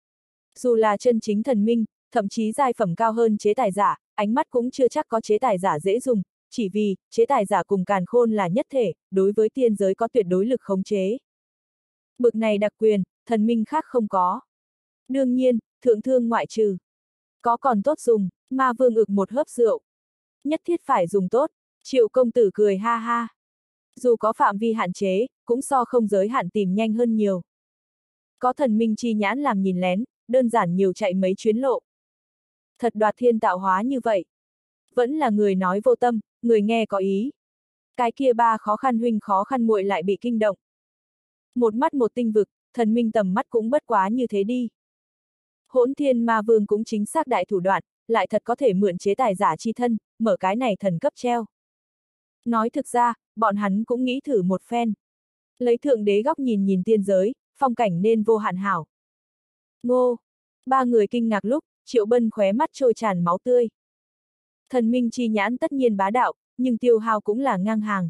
Dù là chân chính thần minh, thậm chí giai phẩm cao hơn chế tài giả, ánh mắt cũng chưa chắc có chế tài giả dễ dùng, chỉ vì, chế tài giả cùng càn khôn là nhất thể, đối với tiên giới có tuyệt đối lực khống chế. Bực này đặc quyền, thần minh khác không có. Đương nhiên, thượng thương ngoại trừ. Có còn tốt dùng, Ma Vương ực một hớp rượu. Nhất thiết phải dùng tốt, Triệu công tử cười ha ha. Dù có phạm vi hạn chế, cũng so không giới hạn tìm nhanh hơn nhiều. Có thần minh chi nhãn làm nhìn lén, đơn giản nhiều chạy mấy chuyến lộ. Thật đoạt thiên tạo hóa như vậy. Vẫn là người nói vô tâm, người nghe có ý. Cái kia ba khó khăn huynh khó khăn muội lại bị kinh động. Một mắt một tinh vực, thần minh tầm mắt cũng bất quá như thế đi. Hỗn Thiên Ma Vương cũng chính xác đại thủ đoạn, lại thật có thể mượn chế tài giả chi thân, mở cái này thần cấp treo. Nói thực ra, bọn hắn cũng nghĩ thử một phen. Lấy thượng đế góc nhìn nhìn tiên giới, phong cảnh nên vô hạn hảo. Ngô! Ba người kinh ngạc lúc, Triệu Bân khóe mắt trôi tràn máu tươi. Thần minh chi nhãn tất nhiên bá đạo, nhưng tiêu hao cũng là ngang hàng.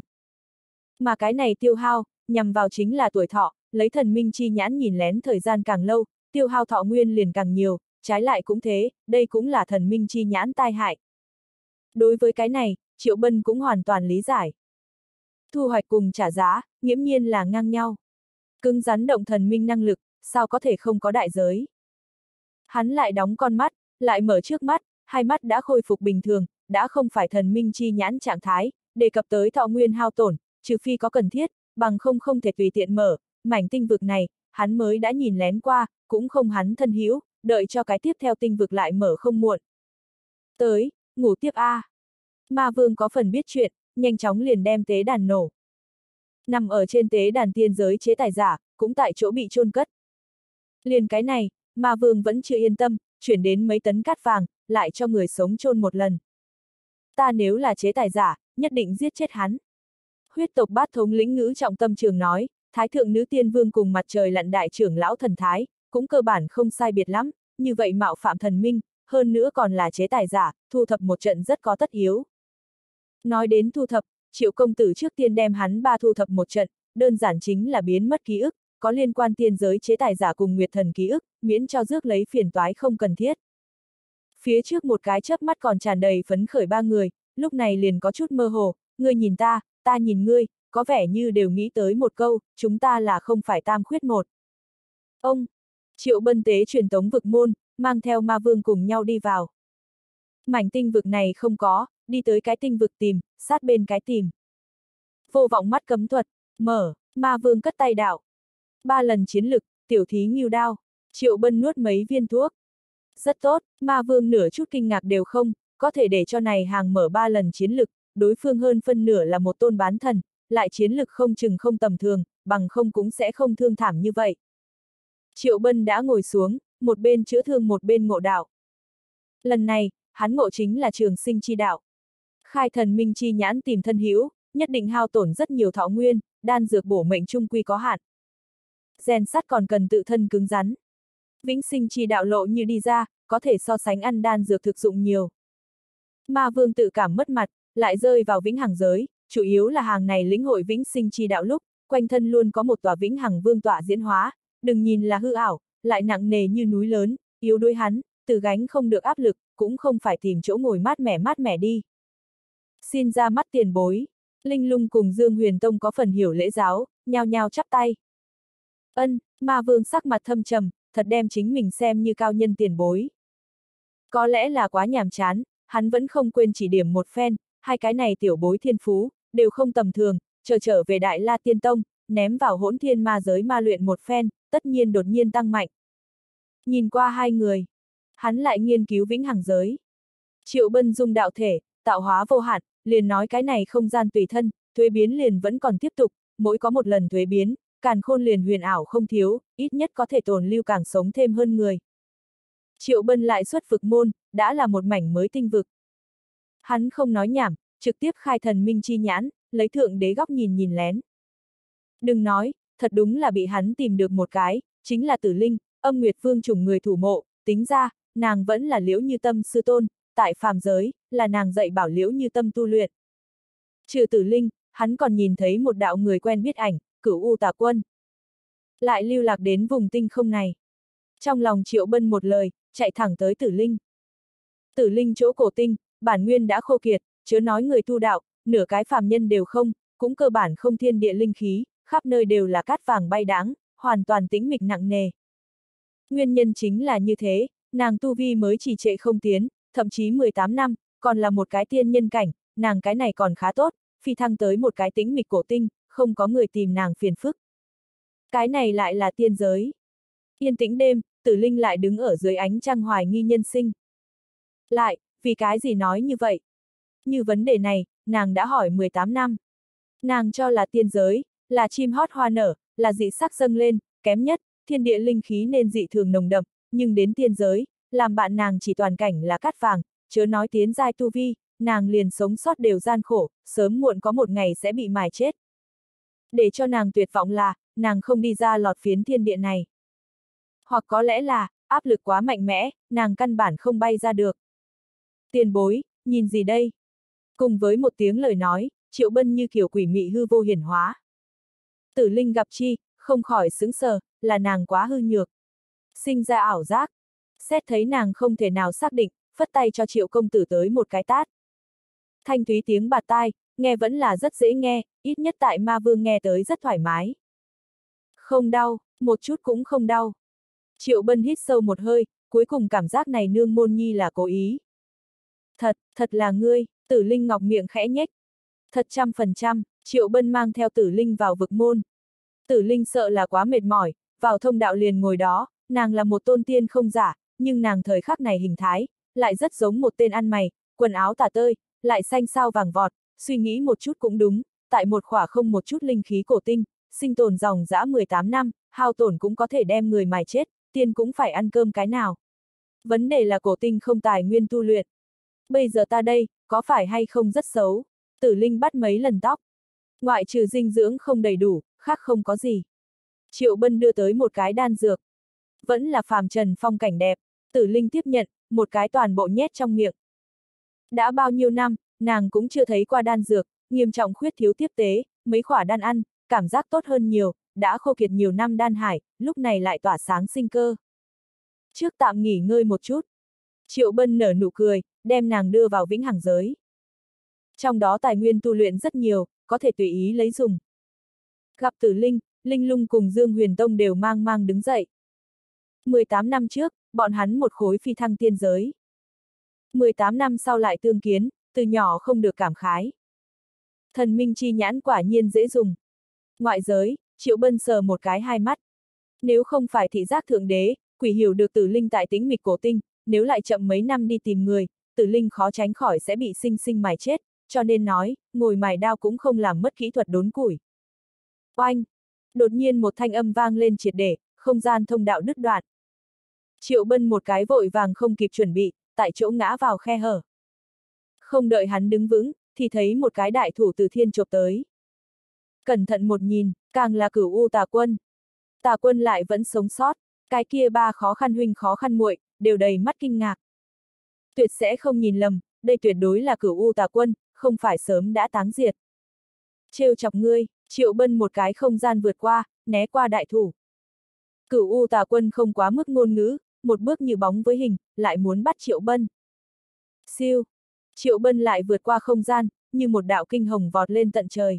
Mà cái này tiêu hao, nhằm vào chính là tuổi thọ, lấy thần minh chi nhãn nhìn lén thời gian càng lâu, tiêu hao thọ nguyên liền càng nhiều, trái lại cũng thế, đây cũng là thần minh chi nhãn tai hại. Đối với cái này, Triệu Bân cũng hoàn toàn lý giải. Thu hoạch cùng trả giá, nghiễm nhiên là ngang nhau. Cứng rắn động thần minh năng lực, sao có thể không có đại giới. Hắn lại đóng con mắt, lại mở trước mắt, hai mắt đã khôi phục bình thường, đã không phải thần minh chi nhãn trạng thái, đề cập tới thọ nguyên hao tổn, trừ phi có cần thiết, bằng không thể tùy tiện mở, mảnh tinh vực này, hắn mới đã nhìn lén qua, cũng không hắn thân hữu, đợi cho cái tiếp theo tinh vực lại mở không muộn. Tới, ngủ tiếp a. Ma Vương có phần biết chuyện, nhanh chóng liền đem tế đàn nổ. Nằm ở trên tế đàn tiên giới chế tài giả, cũng tại chỗ bị chôn cất. Liền cái này, Ma Vương vẫn chưa yên tâm, chuyển đến mấy tấn cát vàng, lại cho người sống chôn một lần. Ta nếu là chế tài giả, nhất định giết chết hắn. Huyết tộc bát thống lĩnh ngữ trọng tâm trường nói, Thái thượng nữ tiên vương cùng mặt trời lặn đại trưởng lão thần thái, cũng cơ bản không sai biệt lắm, như vậy mạo phạm thần minh, hơn nữa còn là chế tài giả, thu thập một trận rất có tất yếu. Nói đến thu thập, Triệu công tử trước tiên đem hắn ba thu thập một trận, đơn giản chính là biến mất ký ức, có liên quan tiên giới chế tài giả cùng Nguyệt Thần ký ức, miễn cho rước lấy phiền toái không cần thiết. Phía trước một cái chớp mắt còn tràn đầy phấn khởi ba người, lúc này liền có chút mơ hồ, ngươi nhìn ta nhìn ngươi, có vẻ như đều nghĩ tới một câu, chúng ta là không phải tam khuyết một. Ông, Triệu Bân tế truyền tống vực môn, mang theo ma vương cùng nhau đi vào. Mảnh tinh vực này không có, đi tới cái tinh vực tìm, sát bên cái tìm. Vô vọng mắt cấm thuật, mở, ma vương cất tay đạo. 3 lần chiến lực, tiểu thí ngưu đao, Triệu Bân nuốt mấy viên thuốc. Rất tốt, ma vương nửa chút kinh ngạc đều không, có thể để cho này hàng mở 3 lần chiến lực, đối phương hơn phân nửa là một tôn bán thần, lại chiến lực không chừng không tầm thường, bằng không cũng sẽ không thương thảm như vậy. Triệu Bân đã ngồi xuống, một bên chữa thương một bên ngộ đạo. Lần này, hắn ngộ chính là trường sinh chi đạo. Khai thần minh chi nhãn tìm thân hữu, nhất định hao tổn rất nhiều thọ nguyên, đan dược bổ mệnh chung quy có hạn. Rèn sắt còn cần tự thân cứng rắn. Vĩnh sinh chi đạo lộ như đi ra, có thể so sánh ăn đan dược thực dụng nhiều. Ma vương tự cảm mất mặt, lại rơi vào vĩnh hằng giới, chủ yếu là hàng này lĩnh hội vĩnh sinh chi đạo lúc, quanh thân luôn có một tòa vĩnh hằng vương tọa diễn hóa, đừng nhìn là hư ảo, lại nặng nề như núi lớn, yếu đuối hắn, từ gánh không được áp lực, cũng không phải tìm chỗ ngồi mát mẻ đi. Xin ra mắt tiền bối, Linh Lung cùng Dương Huyền Tông có phần hiểu lễ giáo, nhao nhao chắp tay. Ân, ma vương sắc mặt thâm trầm, thật đem chính mình xem như cao nhân tiền bối. Có lẽ là quá nhàm chán, hắn vẫn không quên chỉ điểm một phen, hai cái này tiểu bối thiên phú, đều không tầm thường, trở về Đại La Tiên Tông, ném vào hỗn thiên ma giới ma luyện một phen, tất nhiên đột nhiên tăng mạnh. Nhìn qua hai người, hắn lại nghiên cứu vĩnh hằng giới. Triệu Bân dung đạo thể, tạo hóa vô hạn, liền nói cái này không gian tùy thân, thuế biến liền vẫn còn tiếp tục, mỗi có một lần thuế biến, càn khôn liền huyền ảo không thiếu, ít nhất có thể tồn lưu càng sống thêm hơn người. Triệu Bân lại xuất vực môn, đã là một mảnh mới tinh vực. Hắn không nói nhảm, trực tiếp khai thần minh chi nhãn, lấy thượng đế góc nhìn lén. Đừng nói, thật đúng là bị hắn tìm được một cái, chính là Tử Linh, Âm Nguyệt Vương chủng người thủ mộ, tính ra, nàng vẫn là Liễu Như Tâm sư tôn, tại phàm giới, là nàng dạy bảo Liễu Như Tâm tu luyện. Trừ Tử Linh, hắn còn nhìn thấy một đạo người quen biết ảnh, Cửu U Tà Quân. Lại lưu lạc đến vùng tinh không này. Trong lòng Triệu Bân một lời, chạy thẳng tới Tử Linh. Tử Linh chỗ cổ tinh, bản nguyên đã khô kiệt, chớ nói người tu đạo, nửa cái phàm nhân đều không, cũng cơ bản không thiên địa linh khí, khắp nơi đều là cát vàng bay đãng, hoàn toàn tĩnh mịch nặng nề. Nguyên nhân chính là như thế, nàng tu vi mới trì trệ không tiến, thậm chí 18 năm, còn là một cái tiên nhân cảnh, nàng cái này còn khá tốt, phi thăng tới một cái tĩnh mịch cổ tinh, không có người tìm nàng phiền phức. Cái này lại là tiên giới. Yên tĩnh đêm, Tử Linh lại đứng ở dưới ánh trăng hoài nghi nhân sinh. Lại, vì cái gì nói như vậy? Như vấn đề này, nàng đã hỏi 18 năm. Nàng cho là tiên giới, là chim hót hoa nở, là dị sắc dâng lên, kém nhất, thiên địa linh khí nên dị thường nồng đậm, nhưng đến tiên giới, làm bạn nàng chỉ toàn cảnh là cát vàng, chớ nói tiến giai tu vi, nàng liền sống sót đều gian khổ, sớm muộn có một ngày sẽ bị mài chết. Để cho nàng tuyệt vọng là, nàng không đi ra lọt phiến thiên địa này. Hoặc có lẽ là, áp lực quá mạnh mẽ, nàng căn bản không bay ra được. Tiền bối, nhìn gì đây? Cùng với một tiếng lời nói, Triệu Bân như kiểu quỷ mị hư vô hiển hóa. Tử Linh gặp chi, không khỏi sững sờ, là nàng quá hư nhược. Sinh ra ảo giác. Xét thấy nàng không thể nào xác định, phất tay cho Triệu công tử tới một cái tát. Thanh thúy tiếng bạt tai, nghe vẫn là rất dễ nghe, ít nhất tại ma vương nghe tới rất thoải mái. Không đau, một chút cũng không đau. Triệu Bân hít sâu một hơi, cuối cùng cảm giác này nương môn nhi là cố ý. Thật là ngươi, Tử Linh ngọc miệng khẽ nhếch. Thật 100%, Triệu Bân mang theo Tử Linh vào vực môn. Tử Linh sợ là quá mệt mỏi, vào thông đạo liền ngồi đó, nàng là một tôn tiên không giả, nhưng nàng thời khắc này hình thái, lại rất giống một tên ăn mày, quần áo tả tơi, lại xanh sao vàng vọt, suy nghĩ một chút cũng đúng, tại một khỏa không một chút linh khí cổ tinh, sinh tồn dòng dã 18 năm, hao tổn cũng có thể đem người mài chết, tiên cũng phải ăn cơm cái nào. Vấn đề là cổ tinh không tài nguyên tu luyện. Bây giờ ta đây, có phải hay không rất xấu? Tử Linh bắt mấy lần tóc. Ngoại trừ dinh dưỡng không đầy đủ, khác không có gì. Triệu Bân đưa tới một cái đan dược. Vẫn là phàm trần phong cảnh đẹp, Tử Linh tiếp nhận, một cái toàn bộ nhét trong miệng. Đã bao nhiêu năm, nàng cũng chưa thấy qua đan dược, nghiêm trọng khuyết thiếu tiếp tế, mấy khỏa đan ăn, cảm giác tốt hơn nhiều, đã khô kiệt nhiều năm đan hải, lúc này lại tỏa sáng sinh cơ. Trước tạm nghỉ ngơi một chút. Triệu Bân nở nụ cười, đem nàng đưa vào vĩnh hằng giới. Trong đó tài nguyên tu luyện rất nhiều, có thể tùy ý lấy dùng. Gặp Tử Linh, Linh Lung cùng Dương Huyền Tông đều mang mang đứng dậy. 18 năm trước, bọn hắn một khối phi thăng tiên giới. 18 năm sau lại tương kiến, từ nhỏ không được cảm khái. Thần minh chi nhãn quả nhiên dễ dùng. Ngoại giới, Triệu Bân sờ một cái hai mắt. Nếu không phải thị giác thượng đế, quỷ hiểu được Tử Linh tại tĩnh mịch cổ tinh, nếu lại chậm mấy năm đi tìm người, Tử Linh khó tránh khỏi sẽ bị sinh sinh mài chết, cho nên nói, ngồi mài đao cũng không làm mất kỹ thuật đốn củi. Oanh! Đột nhiên một thanh âm vang lên triệt để, không gian thông đạo đứt đoạn. Triệu Bân một cái vội vàng không kịp chuẩn bị, tại chỗ ngã vào khe hở. Không đợi hắn đứng vững, thì thấy một cái đại thủ từ thiên chộp tới. Cẩn thận một nhìn, càng là Cửu U Tà Quân. Tà Quân lại vẫn sống sót, cái kia ba khó khăn huynh khó khăn muội, đều đầy mắt kinh ngạc. Tuyệt sẽ không nhìn lầm, đây tuyệt đối là Cửu U Tà Quân, không phải sớm đã táng diệt. Trêu chọc ngươi, Triệu Bân một cái không gian vượt qua, né qua đại thủ. Cửu U Tà Quân không quá mức ngôn ngữ, một bước như bóng với hình, lại muốn bắt Triệu Bân. Siêu! Triệu Bân lại vượt qua không gian, như một đạo kinh hồng vọt lên tận trời.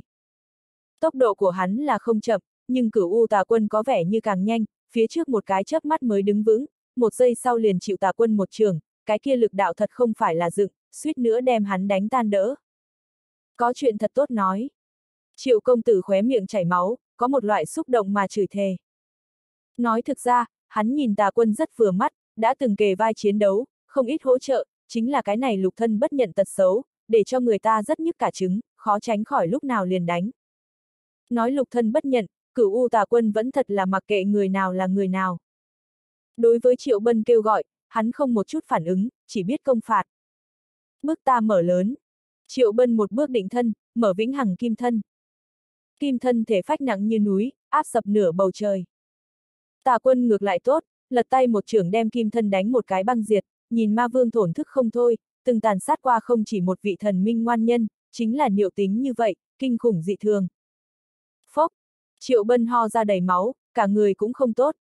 Tốc độ của hắn là không chậm, nhưng Cửu U Tà Quân có vẻ như càng nhanh, phía trước một cái chớp mắt mới đứng vững, một giây sau liền chịu Tà Quân một trường, cái kia lực đạo thật không phải là dựng, suýt nữa đem hắn đánh tan đỡ. Có chuyện thật tốt nói. Triệu công tử khóe miệng chảy máu, có một loại xúc động mà chửi thề. Nói thực ra, hắn nhìn Tà Quân rất vừa mắt, đã từng kề vai chiến đấu, không ít hỗ trợ, chính là cái này lục thân bất nhận tật xấu, để cho người ta rất nhức cả trứng, khó tránh khỏi lúc nào liền đánh. Nói lục thân bất nhận, Cửu U Tà Quân vẫn thật là mặc kệ người nào là người nào. Đối với Triệu Bân kêu gọi, hắn không một chút phản ứng, chỉ biết công phạt. Bước ta mở lớn. Triệu Bân một bước định thân, mở vĩnh hằng kim thân. Kim thân thể phách nặng như núi, áp sập nửa bầu trời. Tà Quân ngược lại tốt, lật tay một chưởng đem kim thân đánh một cái băng diệt, nhìn ma vương thổn thức không thôi, từng tàn sát qua không chỉ một vị thần minh ngoan nhân, chính là niệu tính như vậy, kinh khủng dị thường. Phốc! Triệu Bân ho ra đầy máu, cả người cũng không tốt.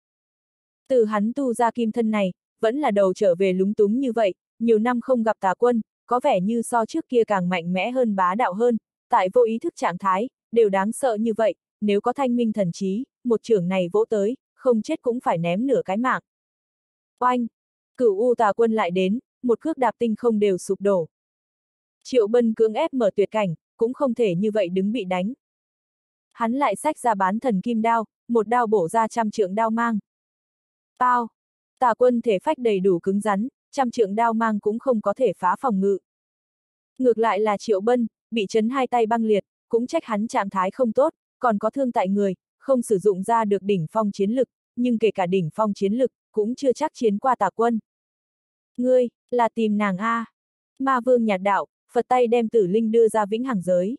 Từ hắn tu ra kim thân này, vẫn là đầu trở về lúng túng như vậy, nhiều năm không gặp Tà Quân, có vẻ như so trước kia càng mạnh mẽ hơn bá đạo hơn, tại vô ý thức trạng thái, đều đáng sợ như vậy, nếu có thanh minh thần trí, một chưởng này vỗ tới, không chết cũng phải ném nửa cái mạng. Oanh! Cửu U Tà Quân lại đến, một cước đạp tinh không đều sụp đổ. Triệu Bân cưỡng ép mở tuyệt cảnh, cũng không thể như vậy đứng bị đánh. Hắn lại xách ra bán thần kim đao, một đao bổ ra trăm trượng đao mang. Bao! Tà Quân thể phách đầy đủ cứng rắn, trăm trượng đao mang cũng không có thể phá phòng ngự. Ngược lại là Triệu Bân, bị chấn hai tay băng liệt, cũng trách hắn trạng thái không tốt, còn có thương tại người, không sử dụng ra được đỉnh phong chiến lực, nhưng kể cả đỉnh phong chiến lực, cũng chưa chắc chiến qua Tà Quân. Ngươi, là tìm nàng a? Ma vương nhạt đạo, Phật tay đem Tử Linh đưa ra vĩnh hằng giới.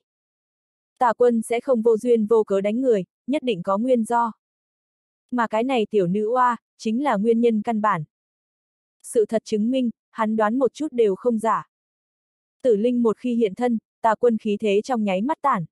Tà Quân sẽ không vô duyên vô cớ đánh người, nhất định có nguyên do. Mà cái này tiểu nữ oa, chính là nguyên nhân căn bản. Sự thật chứng minh, hắn đoán một chút đều không giả. Tử Linh một khi hiện thân, Tà Quân khí thế trong nháy mắt tản.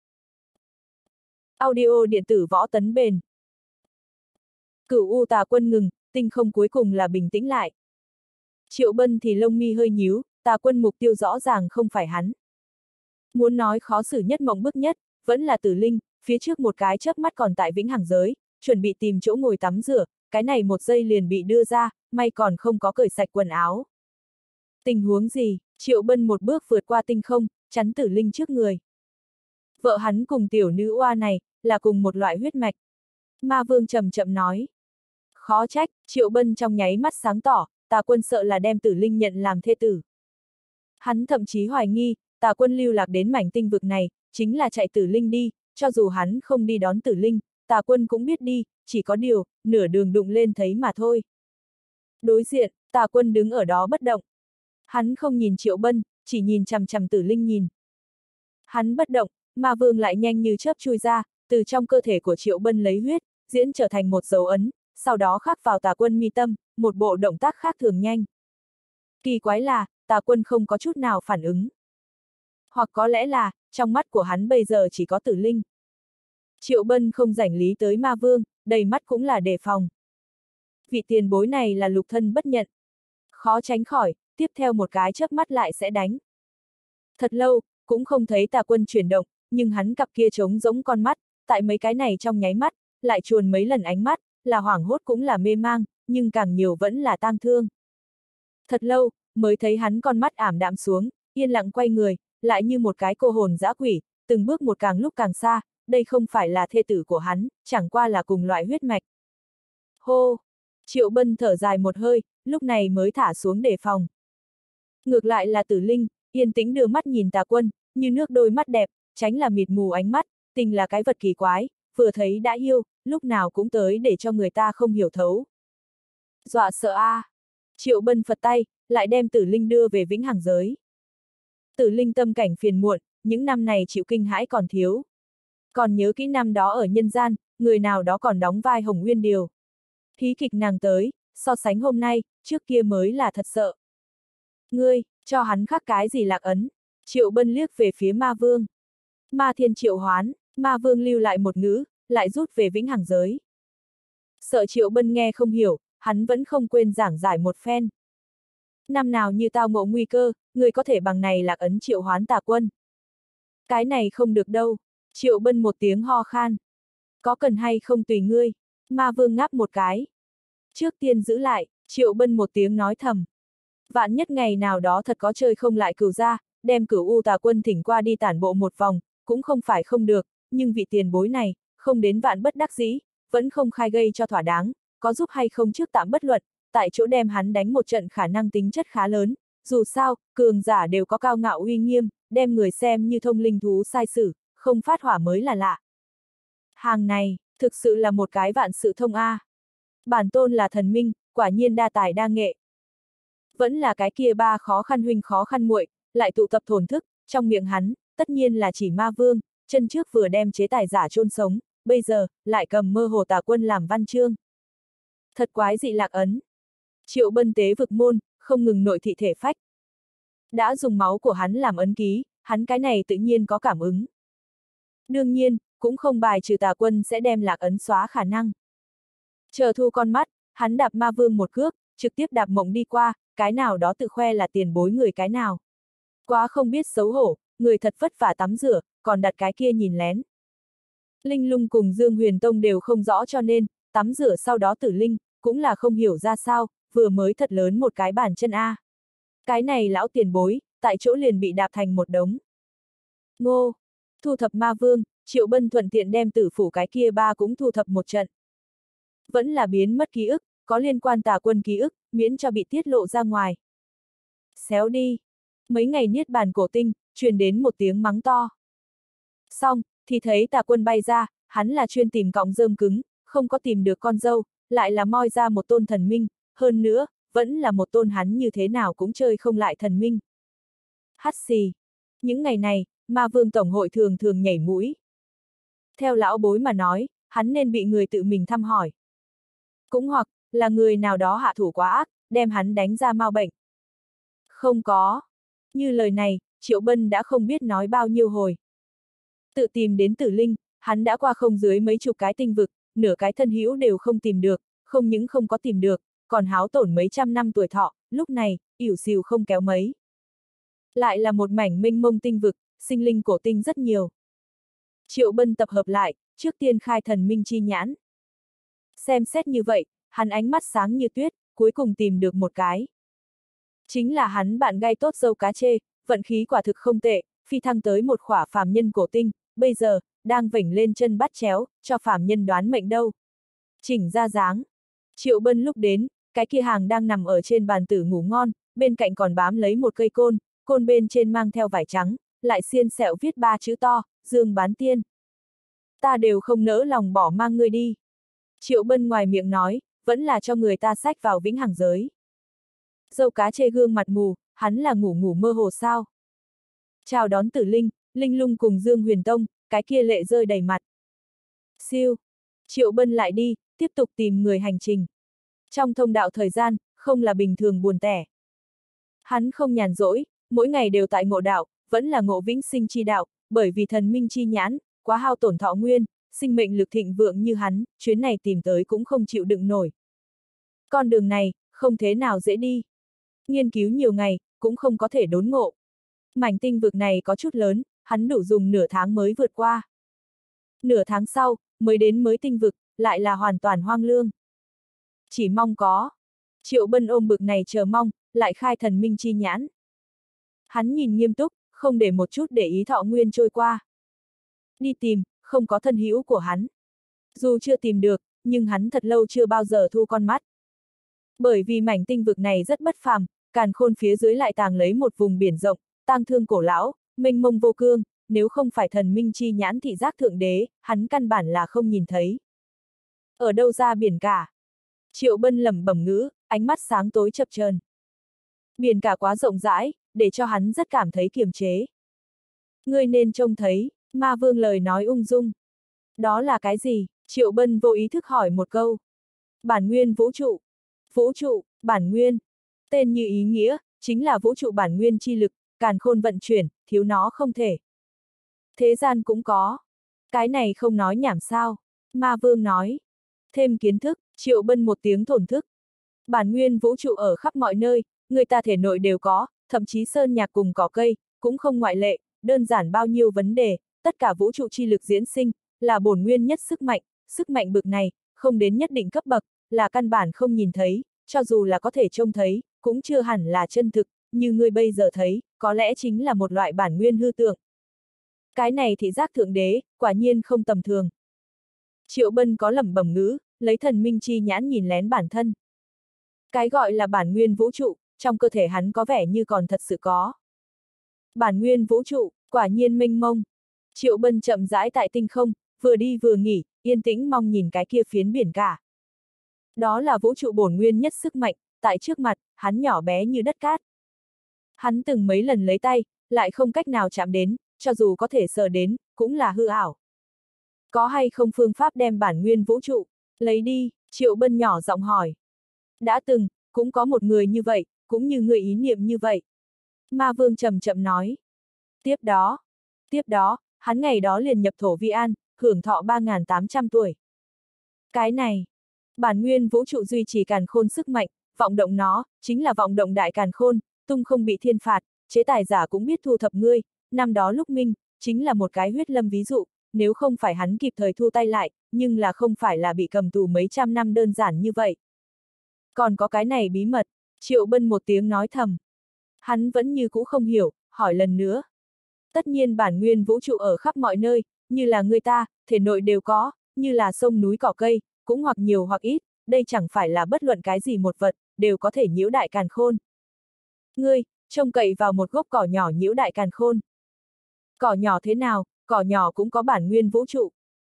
Audio điện tử võ tấn bền. Cửu U Tà Quân ngừng, tinh không cuối cùng là bình tĩnh lại. Triệu Bân thì lông mi hơi nhíu, Tà Quân mục tiêu rõ ràng không phải hắn. Muốn nói khó xử nhất mộng bức nhất, vẫn là Tử Linh, phía trước một cái chớp mắt còn tại vĩnh hằng giới, chuẩn bị tìm chỗ ngồi tắm rửa, cái này một giây liền bị đưa ra, may còn không có cởi sạch quần áo. Tình huống gì? Triệu Bân một bước vượt qua tinh không, chắn Tử Linh trước người. Vợ hắn cùng tiểu nữ oa này, là cùng một loại huyết mạch. Ma Vương chậm chậm nói. Khó trách, Triệu Bân trong nháy mắt sáng tỏ, Tà Quân sợ là đem Tử Linh nhận làm thê tử. Hắn thậm chí hoài nghi, Tà Quân lưu lạc đến mảnh tinh vực này, chính là chạy Tử Linh đi, cho dù hắn không đi đón Tử Linh, Tà Quân cũng biết đi, chỉ có điều, nửa đường đụng lên thấy mà thôi. Đối diện, Tà Quân đứng ở đó bất động. Hắn không nhìn Triệu Bân, chỉ nhìn chằm chằm Tử Linh nhìn. Hắn bất động, Ma Vương lại nhanh như chớp chui ra, từ trong cơ thể của Triệu Bân lấy huyết, diễn trở thành một dấu ấn, sau đó khắc vào Tà Quân mi tâm, một bộ động tác khác thường nhanh. Kỳ quái là, Tà Quân không có chút nào phản ứng. Hoặc có lẽ là, trong mắt của hắn bây giờ chỉ có Tử Linh. Triệu Bân không rảnh lý tới ma vương, đầy mắt cũng là đề phòng. Vị tiền bối này là lục thân bất nhận. Khó tránh khỏi, tiếp theo một cái chớp mắt lại sẽ đánh. Thật lâu, cũng không thấy Tà Quân chuyển động, nhưng hắn cặp kia trống rỗng con mắt, tại mấy cái này trong nháy mắt, lại chuồn mấy lần ánh mắt, là hoảng hốt cũng là mê mang, nhưng càng nhiều vẫn là tang thương. Thật lâu, mới thấy hắn con mắt ảm đạm xuống, yên lặng quay người, lại như một cái cô hồn dã quỷ, từng bước một càng lúc càng xa, đây không phải là thê tử của hắn, chẳng qua là cùng loại huyết mạch. Hô! Triệu Bân thở dài một hơi, lúc này mới thả xuống đề phòng. Ngược lại là Tử Linh, yên tĩnh đưa mắt nhìn Tà Quân, như nước đôi mắt đẹp, tránh là mịt mù ánh mắt, tình là cái vật kỳ quái, vừa thấy đã yêu, lúc nào cũng tới để cho người ta không hiểu thấu. Dọa sợ a! Triệu Bân phật tay, lại đem Tử Linh đưa về vĩnh hằng giới. Tử Linh tâm cảnh phiền muộn, những năm này chịu kinh hãi còn thiếu. Còn nhớ kỹ năm đó ở nhân gian, người nào đó còn đóng vai Hồng Nguyên Điều. Hí kịch nàng tới, so sánh hôm nay, trước kia mới là thật sợ. Ngươi, cho hắn khắc cái gì lạc ấn? Triệu Bân liếc về phía ma vương. Ma thiên triệu hoán, ma vương lưu lại một ngữ, lại rút về vĩnh hằng giới. Sợ Triệu Bân nghe không hiểu, hắn vẫn không quên giảng giải một phen. Năm nào như tao ngộ nguy cơ, người có thể bằng này lạc ấn triệu hoán Tà Quân. Cái này không được đâu. Triệu Bân một tiếng ho khan. Có cần hay không tùy ngươi. Ma vương ngáp một cái. Trước tiên giữ lại, Triệu Bân một tiếng nói thầm. Vạn nhất ngày nào đó thật có chơi không lại cửu ra, đem Cửu U Tà Quân thỉnh qua đi tản bộ một vòng, cũng không phải không được, nhưng vị tiền bối này, không đến vạn bất đắc dĩ, vẫn không khai gây cho thỏa đáng, có giúp hay không trước tạm bất luận, tại chỗ đem hắn đánh một trận khả năng tính chất khá lớn, dù sao, cường giả đều có cao ngạo uy nghiêm, đem người xem như thông linh thú sai sử, không phát hỏa mới là lạ. Hàng này, thực sự là một cái vạn sự thông a. Bản tôn là thần minh, quả nhiên đa tài đa nghệ. Vẫn là cái kia ba khó khăn huynh khó khăn muội, lại tụ tập thổn thức, trong miệng hắn, tất nhiên là chỉ ma vương, chân trước vừa đem chế tài giả chôn sống, bây giờ, lại cầm mơ hồ Tà Quân làm văn chương. Thật quái dị lạc ấn. Triệu Bân tế vực môn, không ngừng nội thị thể phách. Đã dùng máu của hắn làm ấn ký, hắn cái này tự nhiên có cảm ứng. Đương nhiên, cũng không bài trừ Tà Quân sẽ đem lạc ấn xóa khả năng. Chờ thu con mắt, hắn đạp ma vương một cước, trực tiếp đạp mộng đi qua, cái nào đó tự khoe là tiền bối người cái nào. Quá không biết xấu hổ, người thật vất vả tắm rửa, còn đặt cái kia nhìn lén. Linh Lung cùng Dương Huyền Tông đều không rõ cho nên, tắm rửa sau đó Tử Linh, cũng là không hiểu ra sao, vừa mới thật lớn một cái bàn chân A. Cái này lão tiền bối, tại chỗ liền bị đạp thành một đống. Ngô! Thu thập ma vương, Triệu Bân thuận tiện đem Tử phủ cái kia ba cũng thu thập một trận. Vẫn là biến mất ký ức, có liên quan Tà Quân ký ức, miễn cho bị tiết lộ ra ngoài. Xéo đi! Mấy ngày niết bàn cổ tinh, truyền đến một tiếng mắng to. Xong, thì thấy Tà Quân bay ra, hắn là chuyên tìm cọng rơm cứng, không có tìm được con dâu, lại là moi ra một tôn thần minh, hơn nữa, vẫn là một tôn hắn như thế nào cũng chơi không lại thần minh. Hắt xì. Những ngày này, ma vương tổng hội thường thường nhảy mũi. Theo lão bối mà nói, hắn nên bị người tự mình thăm hỏi. Cũng hoặc, là người nào đó hạ thủ quá ác, đem hắn đánh ra mau bệnh. Không có. Như lời này, Triệu Bân đã không biết nói bao nhiêu hồi. Tự tìm đến Tử Linh, hắn đã qua không dưới mấy chục cái tinh vực, nửa cái thân hữu đều không tìm được, không những không có tìm được, còn háo tổn mấy trăm năm tuổi thọ, lúc này, ỉu xìu không kéo mấy. Lại là một mảnh mênh mông tinh vực, sinh linh cổ tinh rất nhiều. Triệu Bân tập hợp lại, trước tiên khai thần minh chi nhãn. Xem xét như vậy, hắn ánh mắt sáng như tuyết, cuối cùng tìm được một cái. Chính là hắn bạn gai tốt dâu cá chê, vận khí quả thực không tệ, phi thăng tới một khỏa phàm nhân cổ tinh, bây giờ, đang vểnh lên chân bắt chéo, cho phàm nhân đoán mệnh đâu. Chỉnh ra dáng. Triệu Bân lúc đến, cái kia hàng đang nằm ở trên bàn tử ngủ ngon, bên cạnh còn bám lấy một cây côn, côn bên trên mang theo vải trắng, lại xiên sẹo viết ba chữ to, Dương Bán Tiên. Ta đều không nỡ lòng bỏ mang ngươi đi. Triệu Bân ngoài miệng nói, vẫn là cho người ta xách vào vĩnh hằng giới. Dâu cá chê gương mặt mù, hắn là ngủ mơ hồ sao. Chào đón Tử Linh, Linh Lung cùng Dương Huyền Tông, cái kia lệ rơi đầy mặt. Siêu. Triệu Bân lại đi, tiếp tục tìm người hành trình. Trong thông đạo thời gian, không là bình thường buồn tẻ. Hắn không nhàn rỗi, mỗi ngày đều tại ngộ đạo, vẫn là ngộ vĩnh sinh chi đạo, bởi vì thần minh chi nhãn, quá hao tổn thọ nguyên, sinh mệnh lực thịnh vượng như hắn, chuyến này tìm tới cũng không chịu đựng nổi. Con đường này, không thế nào dễ đi. Nghiên cứu nhiều ngày, cũng không có thể đốn ngộ. Mảnh tinh vực này có chút lớn, hắn đủ dùng nửa tháng mới vượt qua. Nửa tháng sau, mới đến mới tinh vực, lại là hoàn toàn hoang lương. Chỉ mong có. Triệu Bân ôm bực này chờ mong, lại khai thần minh chi nhãn. Hắn nhìn nghiêm túc, không để một chút để ý thọ nguyên trôi qua. Đi tìm, không có thân hữu của hắn. Dù chưa tìm được, nhưng hắn thật lâu chưa bao giờ thu con mắt. Bởi vì mảnh tinh vực này rất bất phàm, càn khôn phía dưới lại tàng lấy một vùng biển rộng, tang thương cổ lão, mênh mông vô cương, nếu không phải thần minh chi nhãn thị giác thượng đế, hắn căn bản là không nhìn thấy. Ở đâu ra biển cả? Triệu Bân lẩm bẩm ngữ, ánh mắt sáng tối chập chờn. Biển cả quá rộng rãi, để cho hắn rất cảm thấy kiềm chế. Ngươi nên trông thấy, Ma Vương lời nói ung dung. Đó là cái gì? Triệu Bân vô ý thức hỏi một câu. Bản nguyên vũ trụ. Vũ trụ, bản nguyên. Tên như ý nghĩa, chính là vũ trụ bản nguyên chi lực, càn khôn vận chuyển, thiếu nó không thể. Thế gian cũng có. Cái này không nói nhảm sao. Ma Vương nói. Thêm kiến thức, Triệu Bân một tiếng thổn thức. Bản nguyên vũ trụ ở khắp mọi nơi, người ta thể nội đều có, thậm chí sơn nhạc cùng cỏ cây, cũng không ngoại lệ, đơn giản bao nhiêu vấn đề, tất cả vũ trụ chi lực diễn sinh, là bổn nguyên nhất sức mạnh bực này, không đến nhất định cấp bậc, là căn bản không nhìn thấy, cho dù là có thể trông thấy, cũng chưa hẳn là chân thực, như ngươi bây giờ thấy, có lẽ chính là một loại bản nguyên hư tượng. Cái này thị giác thượng đế, quả nhiên không tầm thường. Triệu Bân có lẩm bẩm ngữ, lấy thần minh chi nhãn nhìn lén bản thân. Cái gọi là bản nguyên vũ trụ, trong cơ thể hắn có vẻ như còn thật sự có. Bản nguyên vũ trụ, quả nhiên mênh mông. Triệu Bân chậm rãi tại tinh không, vừa đi vừa nghỉ, yên tĩnh mong nhìn cái kia phiến biển cả. Đó là vũ trụ bổn nguyên nhất sức mạnh, tại trước mặt, hắn nhỏ bé như đất cát. Hắn từng mấy lần lấy tay, lại không cách nào chạm đến, cho dù có thể sờ đến, cũng là hư ảo. Có hay không phương pháp đem bản nguyên vũ trụ, lấy đi, Triệu Bân nhỏ giọng hỏi. Đã từng, cũng có một người như vậy, cũng như người ý niệm như vậy. Ma Vương chậm chậm nói. Tiếp đó, hắn ngày đó liền nhập thổ vi an, hưởng thọ 3.800 tuổi. Cái này, bản nguyên vũ trụ duy trì càn khôn sức mạnh, vọng động nó, chính là vọng động đại càn khôn, tung không bị thiên phạt, chế tài giả cũng biết thu thập ngươi, năm đó lúc minh, chính là một cái huyết lâm ví dụ, nếu không phải hắn kịp thời thu tay lại, nhưng là không phải là bị cầm tù mấy trăm năm đơn giản như vậy. Còn có cái này bí mật, Triệu Bân một tiếng nói thầm. Hắn vẫn như cũ không hiểu, hỏi lần nữa. Tất nhiên bản nguyên vũ trụ ở khắp mọi nơi, như là người ta, thể nội đều có, như là sông núi cỏ cây, cũng hoặc nhiều hoặc ít, đây chẳng phải là bất luận cái gì một vật, đều có thể nhiễu đại càn khôn. Ngươi, trông cậy vào một gốc cỏ nhỏ nhiễu đại càn khôn. Cỏ nhỏ thế nào, cỏ nhỏ cũng có bản nguyên vũ trụ.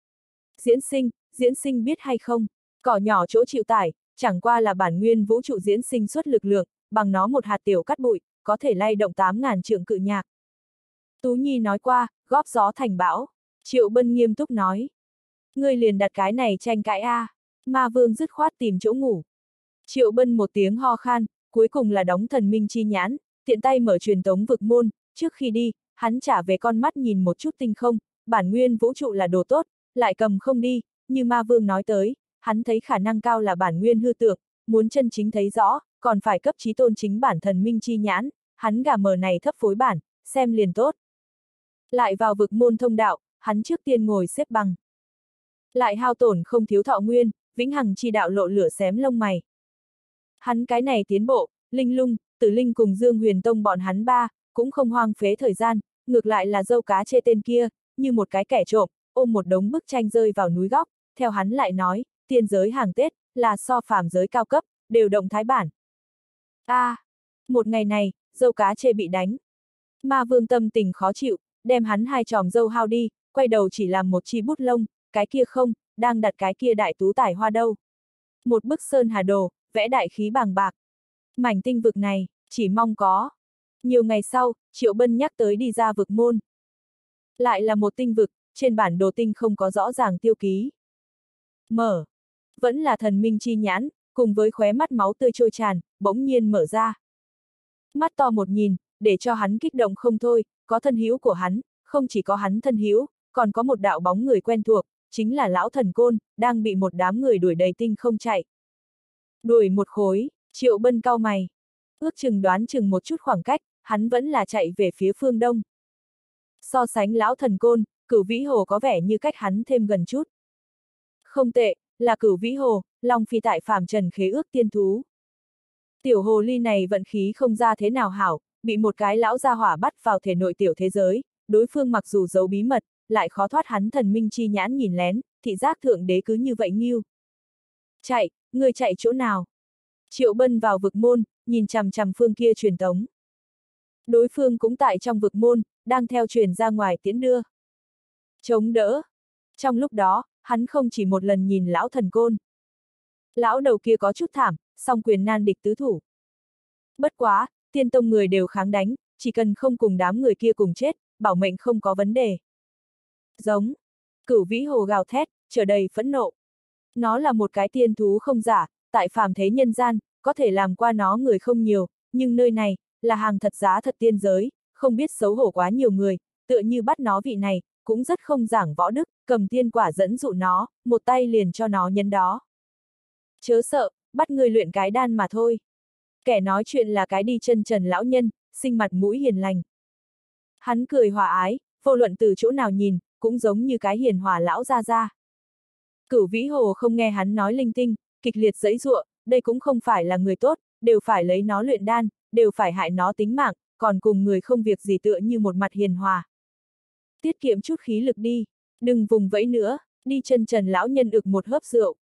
Diễn sinh biết hay không, cỏ nhỏ chỗ chịu tải, chẳng qua là bản nguyên vũ trụ diễn sinh xuất lực lượng, bằng nó một hạt tiểu cát bụi, có thể lay động 8.000 trượng cự nhạc. Tú Nhi nói qua, góp gió thành bão. Triệu Bân nghiêm túc nói. Ngươi liền đặt cái này tranh cãi a. Ma Vương dứt khoát tìm chỗ ngủ. Triệu Bân một tiếng ho khan, cuối cùng là đóng thần minh chi nhãn, tiện tay mở truyền tống vực môn, trước khi đi, hắn trả về con mắt nhìn một chút tinh không, bản nguyên vũ trụ là đồ tốt, lại cầm không đi, như Ma Vương nói tới, hắn thấy khả năng cao là bản nguyên hư tượng, muốn chân chính thấy rõ, còn phải cấp chí tôn chính bản thần minh chi nhãn, hắn gà mờ này thấp phối bản, xem liền tốt. Lại vào vực môn thông đạo, hắn trước tiên ngồi xếp bằng. Lại hao tổn không thiếu thọ nguyên, vĩnh hằng chi đạo lộ lửa xém lông mày. Hắn cái này tiến bộ, Linh Lung, Tử Linh cùng Dương Huyền Tông bọn hắn ba, cũng không hoang phế thời gian, ngược lại là dâu cá chê tên kia, như một cái kẻ trộm, ôm một đống bức tranh rơi vào núi góc, theo hắn lại nói, tiên giới hàng Tết, là so phàm giới cao cấp, đều động thái bản. Một ngày này, dâu cá chê bị đánh. Ma Vương tâm tình khó chịu, đem hắn hai chòm dâu hao đi, quay đầu chỉ làm một chi bút lông, cái kia không, đang đặt cái kia đại tú tài hoa đâu. Một bức sơn hà đồ, vẽ đại khí bàng bạc. Mảnh tinh vực này, chỉ mong có. Nhiều ngày sau, Triệu Bân nhắc tới đi ra vực môn. Lại là một tinh vực, trên bản đồ tinh không có rõ ràng tiêu ký. Mở. Vẫn là thần minh chi nhãn, cùng với khóe mắt máu tươi trôi tràn, bỗng nhiên mở ra. Mắt to một nhìn, để cho hắn kích động không thôi, có thân hữu của hắn, không chỉ có hắn thân hữu, còn có một đạo bóng người quen thuộc, chính là lão thần côn, đang bị một đám người đuổi đầy tinh không chạy. Đuổi một khối, Triệu Bân cau mày. Ước chừng đoán chừng một chút khoảng cách, hắn vẫn là chạy về phía phương đông. So sánh lão thần côn, Cửu Vĩ Hồ có vẻ như cách hắn thêm gần chút. Không tệ, là Cửu Vĩ Hồ, Long Phi tại phàm trần khế ước tiên thú. Tiểu hồ ly này vận khí không ra thế nào hảo, bị một cái lão gia hỏa bắt vào thể nội tiểu thế giới, đối phương mặc dù giấu bí mật, lại khó thoát hắn thần minh chi nhãn nhìn lén, thị giác thượng đế cứ như vậy nghiêu. Chạy, người chạy chỗ nào? Triệu Bân vào vực môn, nhìn chằm chằm phương kia truyền tống. Đối phương cũng tại trong vực môn, đang theo truyền ra ngoài tiễn đưa. Chống đỡ. Trong lúc đó, hắn không chỉ một lần nhìn lão thần côn. Lão đầu kia có chút thảm, song quyền nan địch tứ thủ. Bất quá, tiên tông người đều kháng đánh, chỉ cần không cùng đám người kia cùng chết, bảo mệnh không có vấn đề. Giống. Cửu Vĩ Hồ gào thét, trở đầy phẫn nộ. Nó là một cái tiên thú không giả, tại phàm thế nhân gian, có thể làm qua nó người không nhiều, nhưng nơi này, là hàng thật giá thật tiên giới, không biết xấu hổ quá nhiều người, tựa như bắt nó vị này, cũng rất không giảng võ đức, cầm tiên quả dẫn dụ nó, một tay liền cho nó nhấn đó. Chớ sợ, bắt người luyện cái đan mà thôi. Kẻ nói chuyện là cái đi chân trần lão nhân, sinh mặt mũi hiền lành. Hắn cười hòa ái, vô luận từ chỗ nào nhìn, cũng giống như cái hiền hòa lão gia gia. Cửu Vĩ Hồ không nghe hắn nói linh tinh, kịch liệt giãy giụa, đây cũng không phải là người tốt, đều phải lấy nó luyện đan, đều phải hại nó tính mạng, còn cùng người không việc gì tựa như một mặt hiền hòa. Tiết kiệm chút khí lực đi, đừng vùng vẫy nữa, đi chân trần lão nhân ực một hớp rượu.